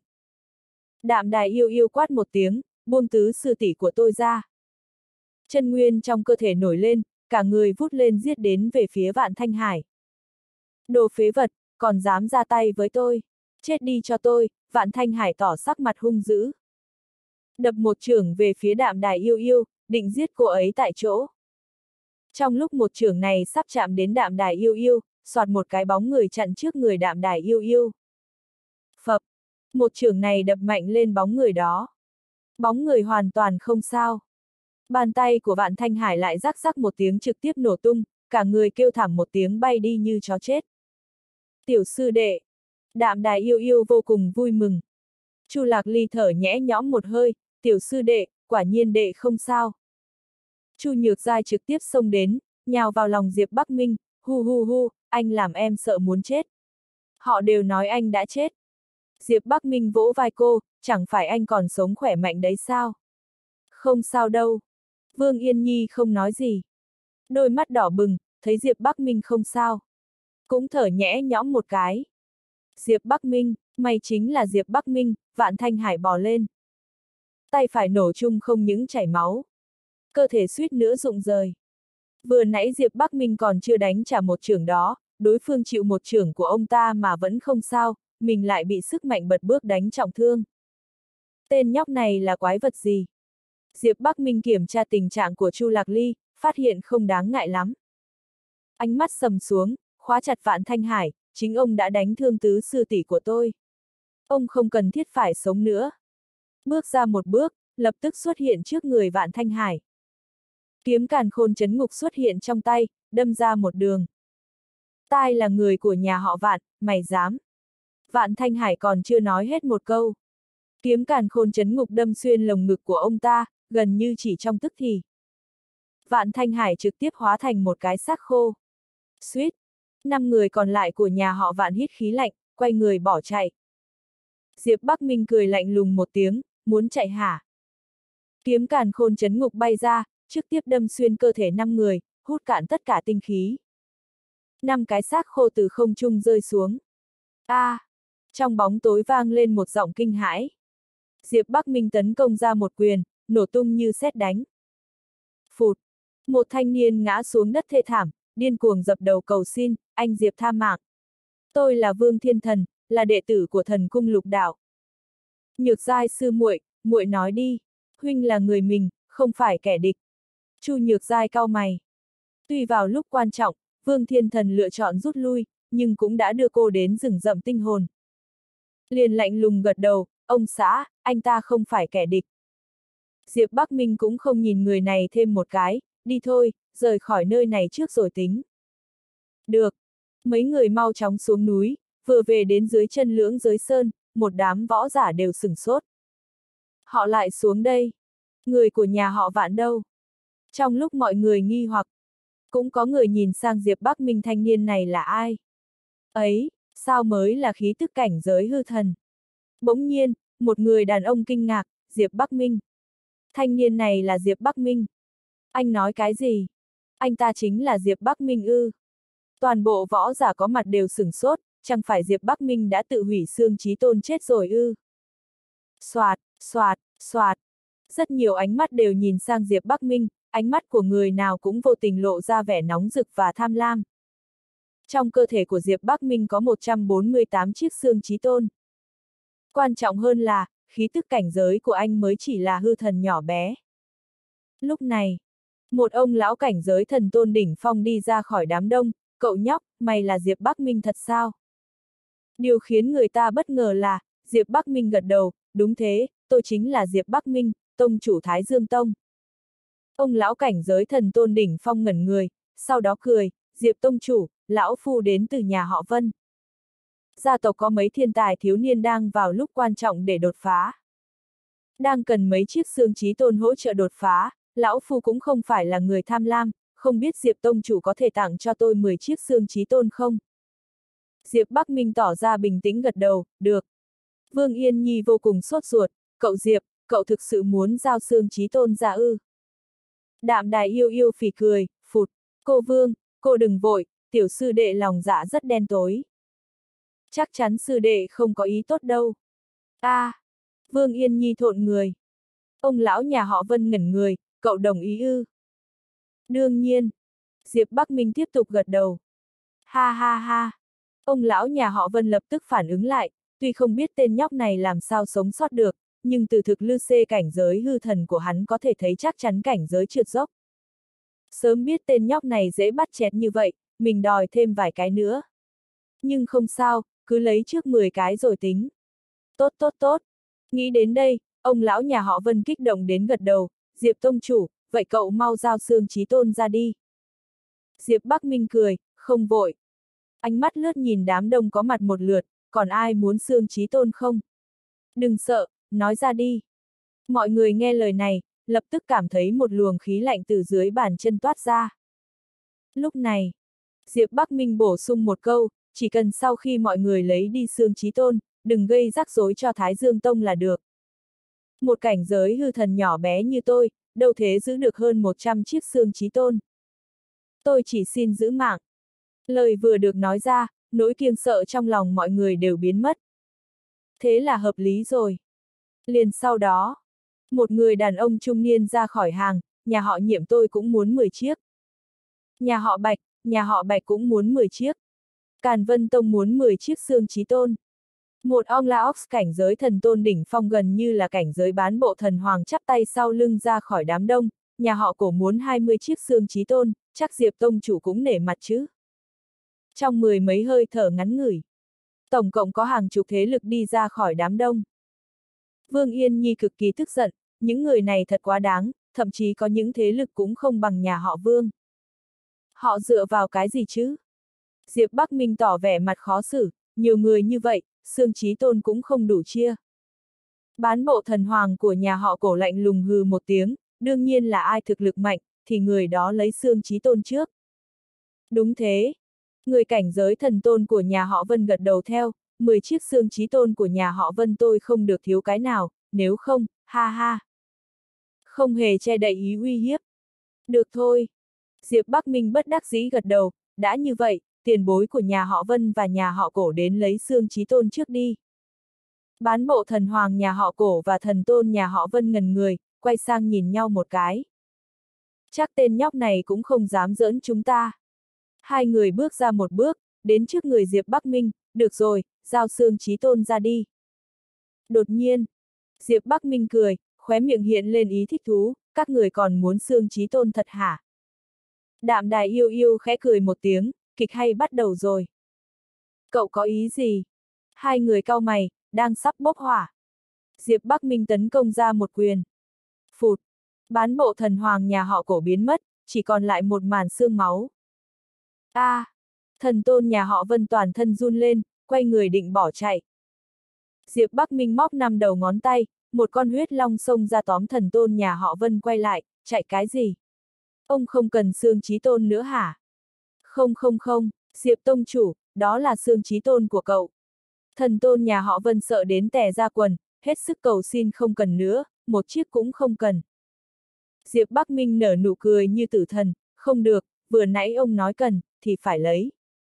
Đạm Đài Yêu Yêu quát một tiếng, buông tứ sư tỷ của tôi ra. Chân nguyên trong cơ thể nổi lên, cả người vút lên giết đến về phía Vạn Thanh Hải. Đồ phế vật, còn dám ra tay với tôi. Chết đi cho tôi, Vạn Thanh Hải tỏ sắc mặt hung dữ. Đập một chưởng về phía Đạm Đài Yêu Yêu, định giết cô ấy tại chỗ. Trong lúc một chưởng này sắp chạm đến Đạm Đài Yêu Yêu, xoạt một cái bóng người chặn trước người Đạm Đài Yêu Yêu. Phập, một chưởng này đập mạnh lên bóng người đó. Bóng người hoàn toàn không sao. Bàn tay của Vạn Thanh Hải lại rắc rắc một tiếng trực tiếp nổ tung, cả người kêu thảm một tiếng bay đi như chó chết. Tiểu sư đệ. Đạm Đài Yêu Yêu vô cùng vui mừng. Chu Lạc Ly thở nhẽ nhõm một hơi, tiểu sư đệ, quả nhiên đệ không sao. Chu Nhược Giai trực tiếp xông đến, nhào vào lòng Diệp Bắc Minh, hu hu hu, anh làm em sợ muốn chết. Họ đều nói anh đã chết. Diệp Bắc Minh vỗ vai cô, chẳng phải anh còn sống khỏe mạnh đấy sao? Không sao đâu. Vương Yên Nhi không nói gì. Đôi mắt đỏ bừng, thấy Diệp Bắc Minh không sao. Cũng thở nhẽ nhõm một cái. Diệp Bắc Minh, mày chính là Diệp Bắc Minh, Vạn Thanh Hải bò lên. Tay phải nổ chung không những chảy máu. Cơ thể suýt nữa rụng rời. Vừa nãy Diệp Bắc Minh còn chưa đánh trả một chưởng đó, đối phương chịu một chưởng của ông ta mà vẫn không sao, mình lại bị sức mạnh bật bước đánh trọng thương. Tên nhóc này là quái vật gì? Diệp Bắc Minh kiểm tra tình trạng của Chu Lạc Ly, phát hiện không đáng ngại lắm. Ánh mắt sầm xuống, khóa chặt Vạn Thanh Hải, chính ông đã đánh thương tứ sư tỷ của tôi. Ông không cần thiết phải sống nữa. Bước ra một bước, lập tức xuất hiện trước người Vạn Thanh Hải. Kiếm càn khôn chấn ngục xuất hiện trong tay, đâm ra một đường. Tai là người của nhà họ Vạn, mày dám. Vạn Thanh Hải còn chưa nói hết một câu. Kiếm càn khôn chấn ngục đâm xuyên lồng ngực của ông ta, gần như chỉ trong tức thì. Vạn Thanh Hải trực tiếp hóa thành một cái xác khô. Suýt, năm người còn lại của nhà họ Vạn hít khí lạnh, quay người bỏ chạy. Diệp Bắc Minh cười lạnh lùng một tiếng, muốn chạy hả? Kiếm càn khôn chấn ngục bay ra, trực tiếp đâm xuyên cơ thể năm người, hút cạn tất cả tinh khí. Năm cái xác khô từ không trung rơi xuống. A! À, trong bóng tối vang lên một giọng kinh hãi. Diệp Bắc Minh tấn công ra một quyền, nổ tung như sét đánh. Phụt! Một thanh niên ngã xuống đất thê thảm, điên cuồng dập đầu cầu xin, anh Diệp tha mạng. Tôi là Vương Thiên Thần, là đệ tử của Thần Cung Lục Đạo. Nhược Giai sư muội, muội nói đi, huynh là người mình, không phải kẻ địch. Chu Nhược Giai cau mày. Tuy vào lúc quan trọng, Vương Thiên Thần lựa chọn rút lui, nhưng cũng đã đưa cô đến rừng rậm tinh hồn. Liền lạnh lùng gật đầu, ông xã, anh ta không phải kẻ địch. Diệp Bắc Minh cũng không nhìn người này thêm một cái, đi thôi, rời khỏi nơi này trước rồi tính. Được. Mấy người mau chóng xuống núi, vừa về đến dưới chân Lưỡng Giới Sơn, một đám võ giả đều sửng sốt. Họ lại xuống đây. Người của nhà họ Vạn đâu? Trong lúc mọi người nghi hoặc, cũng có người nhìn sang Diệp Bắc Minh, thanh niên này là ai? Ấy, sao mới là khí tức cảnh giới hư thần? Bỗng nhiên, một người đàn ông kinh ngạc, Diệp Bắc Minh. Thanh niên này là Diệp Bắc Minh. Anh nói cái gì? Anh ta chính là Diệp Bắc Minh ư? Toàn bộ võ giả có mặt đều sửng sốt, chẳng phải Diệp Bắc Minh đã tự hủy xương chí tôn chết rồi ư? Soạt, soạt, soạt. Rất nhiều ánh mắt đều nhìn sang Diệp Bắc Minh, ánh mắt của người nào cũng vô tình lộ ra vẻ nóng rực và tham lam. Trong cơ thể của Diệp Bắc Minh có một trăm bốn mươi tám chiếc xương chí tôn. Quan trọng hơn là, khí tức cảnh giới của anh mới chỉ là hư thần nhỏ bé. Lúc này, một ông lão cảnh giới thần tôn đỉnh phong đi ra khỏi đám đông, cậu nhóc, mày là Diệp Bắc Minh thật sao? Điều khiến người ta bất ngờ là, Diệp Bắc Minh gật đầu, đúng thế, tôi chính là Diệp Bắc Minh, tông chủ Thái Dương Tông. Ông lão cảnh giới thần tôn đỉnh phong ngẩn người, sau đó cười, Diệp tông chủ, lão phu đến từ nhà họ Vân. Gia tộc có mấy thiên tài thiếu niên đang vào lúc quan trọng để đột phá. Đang cần mấy chiếc xương chí tôn hỗ trợ đột phá, lão phu cũng không phải là người tham lam, không biết Diệp tông chủ có thể tặng cho tôi mười chiếc xương chí tôn không? Diệp Bắc Minh tỏ ra bình tĩnh gật đầu, được. Vương Yên Nhi vô cùng sốt ruột, cậu Diệp, cậu thực sự muốn giao xương chí tôn ra ư? Đạm Đài yêu yêu phì cười, phụt, cô Vương, cô đừng vội, tiểu sư đệ lòng dạ rất đen tối. Chắc chắn sư đệ không có ý tốt đâu. A, à, Vương Yên Nhi thộn người. Ông lão nhà họ Vân ngẩn người, cậu đồng ý ư? Đương nhiên. Diệp Bắc Minh tiếp tục gật đầu. Ha ha ha. Ông lão nhà họ Vân lập tức phản ứng lại, tuy không biết tên nhóc này làm sao sống sót được, nhưng từ thực lư xê cảnh giới hư thần của hắn có thể thấy chắc chắn cảnh giới trượt dốc. Sớm biết tên nhóc này dễ bắt chẹt như vậy, mình đòi thêm vài cái nữa. Nhưng không sao, cứ lấy trước mười cái rồi tính. Tốt tốt tốt. Nghĩ đến đây, ông lão nhà họ Vân kích động đến gật đầu, Diệp tông chủ, vậy cậu mau giao xương chí tôn ra đi. Diệp Bắc Minh cười, không vội. Ánh mắt lướt nhìn đám đông có mặt một lượt, còn ai muốn xương chí tôn không? Đừng sợ, nói ra đi. Mọi người nghe lời này, lập tức cảm thấy một luồng khí lạnh từ dưới bàn chân toát ra. Lúc này, Diệp Bắc Minh bổ sung một câu, chỉ cần sau khi mọi người lấy đi xương chí tôn, đừng gây rắc rối cho Thái Dương Tông là được. Một cảnh giới hư thần nhỏ bé như tôi, đâu thế giữ được hơn một trăm chiếc xương chí tôn. Tôi chỉ xin giữ mạng. Lời vừa được nói ra, nỗi kiêng sợ trong lòng mọi người đều biến mất. Thế là hợp lý rồi. Liền sau đó, một người đàn ông trung niên ra khỏi hàng, nhà họ Nhiệm tôi cũng muốn mười chiếc. Nhà họ Bạch, nhà họ Bạch cũng muốn mười chiếc. Càn Vân Tông muốn mười chiếc xương chí tôn. Một ông Laox cảnh giới thần tôn đỉnh phong gần như là cảnh giới bán bộ thần hoàng chắp tay sau lưng ra khỏi đám đông, nhà họ Cổ muốn hai mươi chiếc xương chí tôn, chắc Diệp tông chủ cũng nể mặt chứ. Trong mười mấy hơi thở ngắn ngủi, tổng cộng có hàng chục thế lực đi ra khỏi đám đông. Vương Yên Nhi cực kỳ tức giận, những người này thật quá đáng, thậm chí có những thế lực cũng không bằng nhà họ Vương. Họ dựa vào cái gì chứ? Diệp Bắc Minh tỏ vẻ mặt khó xử, nhiều người như vậy, xương chí tôn cũng không đủ chia. Bán bộ thần hoàng của nhà họ Cổ lạnh lùng hừ một tiếng, đương nhiên là ai thực lực mạnh, thì người đó lấy xương chí tôn trước. Đúng thế. Người cảnh giới thần tôn của nhà họ Vân gật đầu theo, mười chiếc xương chí tôn của nhà họ Vân tôi không được thiếu cái nào, nếu không, ha ha. Không hề che đậy ý uy hiếp. Được thôi. Diệp Bắc Minh bất đắc dĩ gật đầu, đã như vậy, tiền bối của nhà họ Vân và nhà họ Cổ đến lấy xương chí tôn trước đi. Bán bộ thần hoàng nhà họ Cổ và thần tôn nhà họ Vân ngần người, quay sang nhìn nhau một cái. Chắc tên nhóc này cũng không dám giỡn chúng ta. Hai người bước ra một bước, đến trước người Diệp Bắc Minh, được rồi, giao xương chí tôn ra đi. Đột nhiên, Diệp Bắc Minh cười, khóe miệng hiện lên ý thích thú, các người còn muốn xương chí tôn thật hả? Đạm Đài yêu yêu khẽ cười một tiếng, kịch hay bắt đầu rồi. Cậu có ý gì? Hai người cau mày, đang sắp bốc hỏa. Diệp Bắc Minh tấn công ra một quyền. Phụt, bán bộ thần hoàng nhà họ Cổ biến mất, chỉ còn lại một màn xương máu. A, à, thần tôn nhà họ Vân toàn thân run lên, quay người định bỏ chạy. Diệp Bắc Minh móc năm đầu ngón tay, một con huyết long xông ra tóm thần tôn nhà họ Vân quay lại, chạy cái gì? Ông không cần xương chí tôn nữa hả? Không không không, Diệp tông chủ, đó là xương chí tôn của cậu. Thần tôn nhà họ Vân sợ đến tè ra quần, hết sức cầu xin không cần nữa, một chiếc cũng không cần. Diệp Bắc Minh nở nụ cười như tử thần, không được, vừa nãy ông nói cần, thì phải lấy.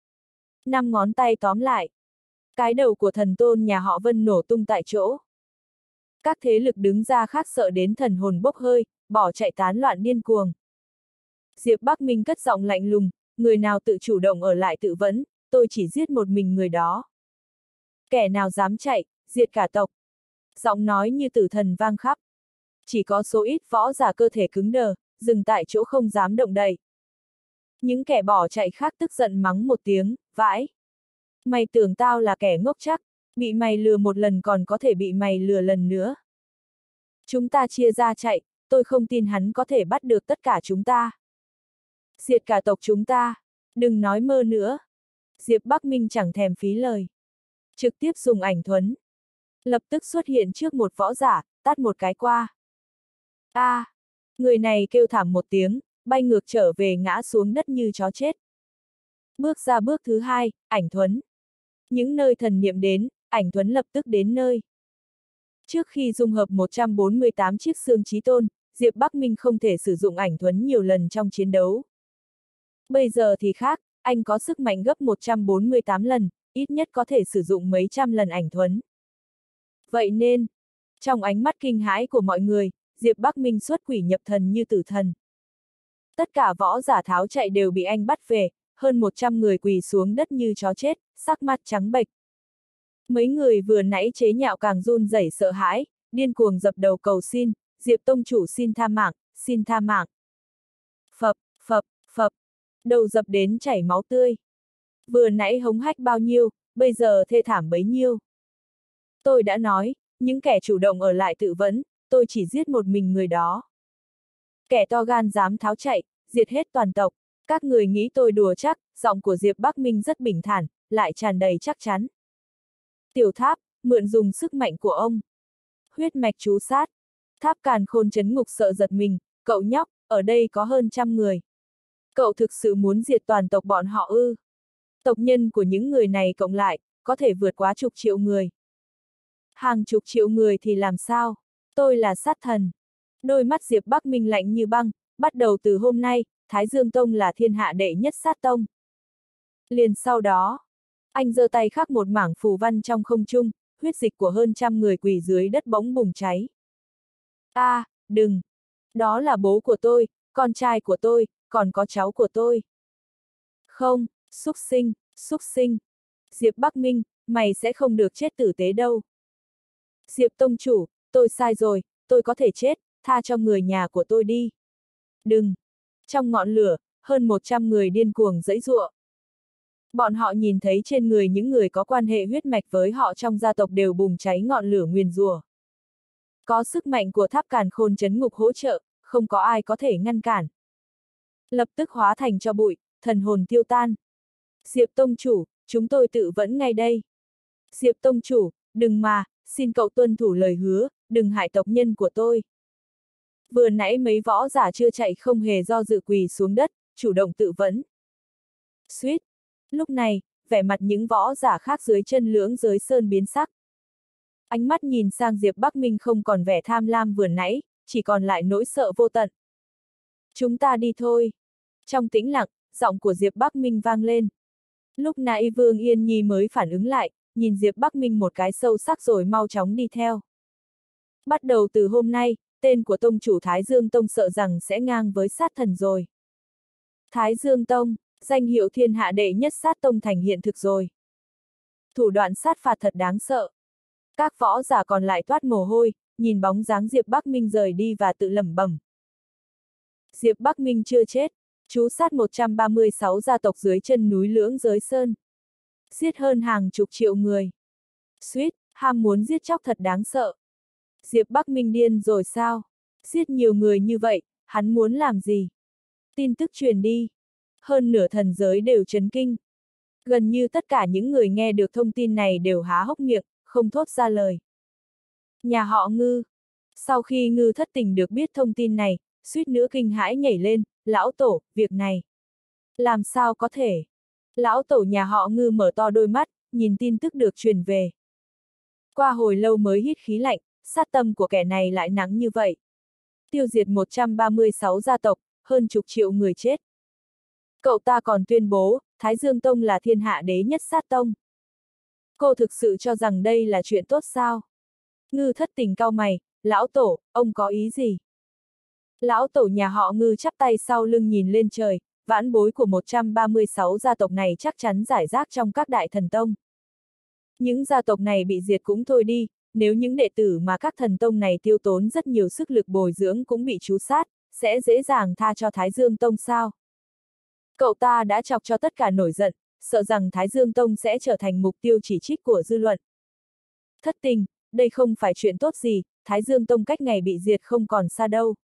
Năm ngón tay tóm lại. Cái đầu của thần tôn nhà họ Vân nổ tung tại chỗ. Các thế lực đứng ra khác sợ đến thần hồn bốc hơi, bỏ chạy tán loạn điên cuồng. Diệp Bắc Minh cất giọng lạnh lùng, người nào tự chủ động ở lại tự vẫn, tôi chỉ giết một mình người đó. Kẻ nào dám chạy, diệt cả tộc. Giọng nói như tử thần vang khắp. Chỉ có số ít võ giả cơ thể cứng đờ, dừng tại chỗ không dám động đậy. Những kẻ bỏ chạy khác tức giận mắng một tiếng, vãi. Mày tưởng tao là kẻ ngốc chắc, bị mày lừa một lần còn có thể bị mày lừa lần nữa. Chúng ta chia ra chạy, tôi không tin hắn có thể bắt được tất cả chúng ta. Diệt cả tộc chúng ta, đừng nói mơ nữa. Diệp Bắc Minh chẳng thèm phí lời. Trực tiếp dùng ảnh thuẫn. Lập tức xuất hiện trước một võ giả, tát một cái qua. A, à, người này kêu thảm một tiếng, bay ngược trở về ngã xuống đất như chó chết. Bước ra bước thứ hai, ảnh thuẫn. Những nơi thần niệm đến, ảnh thuẫn lập tức đến nơi. Trước khi dung hợp một trăm bốn mươi tám chiếc xương chí tôn, Diệp Bắc Minh không thể sử dụng ảnh thuẫn nhiều lần trong chiến đấu. Bây giờ thì khác, anh có sức mạnh gấp một trăm bốn mươi tám lần, ít nhất có thể sử dụng mấy trăm lần ảnh thuẫn. Vậy nên, trong ánh mắt kinh hãi của mọi người, Diệp Bắc Minh xuất quỷ nhập thần như tử thần. Tất cả võ giả tháo chạy đều bị anh bắt về, hơn một trăm người quỳ xuống đất như chó chết, sắc mặt trắng bệch. Mấy người vừa nãy chế nhạo càng run rẩy sợ hãi, điên cuồng dập đầu cầu xin, Diệp tông chủ xin tha mạng, xin tha mạng. Phập, phập, phập, đầu dập đến chảy máu tươi. Vừa nãy hống hách bao nhiêu, bây giờ thê thảm bấy nhiêu. Tôi đã nói, những kẻ chủ động ở lại tự vẫn, tôi chỉ giết một mình người đó. Kẻ to gan dám tháo chạy, diệt hết toàn tộc. Các người nghĩ tôi đùa chắc, giọng của Diệp Bắc Minh rất bình thản, lại tràn đầy chắc chắn. Tiểu Tháp, mượn dùng sức mạnh của ông. Huyết mạch chú sát. Tháp Càn Khôn chấn ngục sợ giật mình, cậu nhóc, ở đây có hơn trăm người. Cậu thực sự muốn diệt toàn tộc bọn họ ư? Tộc nhân của những người này cộng lại, có thể vượt quá chục triệu người. Hàng chục triệu người thì làm sao? Tôi là sát thần. Đôi mắt Diệp Bắc Minh lạnh như băng, bắt đầu từ hôm nay, Thái Dương Tông là thiên hạ đệ nhất sát tông. Liền sau đó, anh giơ tay khắc một mảng phù văn trong không trung, huyết dịch của hơn trăm người quỳ dưới đất bỗng bùng cháy. A, à, đừng! Đó là bố của tôi, con trai của tôi, còn có cháu của tôi. Không, xúc sinh, xúc sinh. Diệp Bắc Minh, mày sẽ không được chết tử tế đâu. Diệp tông chủ, tôi sai rồi, tôi có thể chết, tha cho người nhà của tôi đi. Đừng! Trong ngọn lửa, hơn một trăm người điên cuồng giãy giụa. Bọn họ nhìn thấy trên người những người có quan hệ huyết mạch với họ trong gia tộc đều bùng cháy ngọn lửa nguyền rủa. Có sức mạnh của Tháp Càn Khôn chấn ngục hỗ trợ, không có ai có thể ngăn cản. Lập tức hóa thành tro bụi, thần hồn tiêu tan. Diệp tông chủ, chúng tôi tự vẫn ngay đây. Diệp tông chủ, đừng mà, xin cậu tuân thủ lời hứa, đừng hại tộc nhân của tôi. Vừa nãy mấy võ giả chưa chạy không hề do dự quỳ xuống đất, chủ động tự vẫn. Suýt! Lúc này, vẻ mặt những võ giả khác dưới chân lưỡng giới sơn biến sắc. Ánh mắt nhìn sang Diệp Bắc Minh không còn vẻ tham lam vừa nãy, chỉ còn lại nỗi sợ vô tận. Chúng ta đi thôi. Trong tĩnh lặng, giọng của Diệp Bắc Minh vang lên. Lúc nãy Vương Yên Nhi mới phản ứng lại, nhìn Diệp Bắc Minh một cái sâu sắc rồi mau chóng đi theo. Bắt đầu từ hôm nay, tên của tông chủ Thái Dương Tông sợ rằng sẽ ngang với sát thần rồi. Thái Dương Tông, danh hiệu thiên hạ đệ nhất sát tông thành hiện thực rồi. Thủ đoạn sát phạt thật đáng sợ. Các võ giả còn lại toát mồ hôi, nhìn bóng dáng Diệp Bắc Minh rời đi và tự lẩm bẩm. Diệp Bắc Minh chưa chết, trú sát một trăm ba mươi sáu gia tộc dưới chân núi Lưỡng Giới Sơn. Giết hơn hàng chục triệu người. Suýt, ham muốn giết chóc thật đáng sợ. Diệp Bắc Minh điên rồi sao? Giết nhiều người như vậy, hắn muốn làm gì? Tin tức truyền đi. Hơn nửa thần giới đều chấn kinh. Gần như tất cả những người nghe được thông tin này đều há hốc miệng, không thốt ra lời. Nhà họ Ngư. Sau khi Ngư thất tình được biết thông tin này, suýt nữa kinh hãi nhảy lên, lão tổ, việc này. Làm sao có thể? Lão tổ nhà họ Ngư mở to đôi mắt, nhìn tin tức được truyền về. Qua hồi lâu mới hít khí lạnh, sát tâm của kẻ này lại nặng như vậy. Tiêu diệt một trăm ba mươi sáu gia tộc, hơn chục triệu người chết. Cậu ta còn tuyên bố, Thái Dương Tông là thiên hạ đế nhất sát tông. Cô thực sự cho rằng đây là chuyện tốt sao? Ngư Thất Tình cau mày, lão tổ, ông có ý gì? Lão tổ nhà họ Ngư chắp tay sau lưng nhìn lên trời, vãn bối của một trăm ba mươi sáu gia tộc này chắc chắn giải rác trong các đại thần tông. Những gia tộc này bị diệt cũng thôi đi, nếu những đệ tử mà các thần tông này tiêu tốn rất nhiều sức lực bồi dưỡng cũng bị tru sát, sẽ dễ dàng tha cho Thái Dương Tông sao? Cậu ta đã chọc cho tất cả nổi giận, sợ rằng Thái Dương Tông sẽ trở thành mục tiêu chỉ trích của dư luận. Thất Tình, đây không phải chuyện tốt gì, Thái Dương Tông cách ngày bị diệt không còn xa đâu.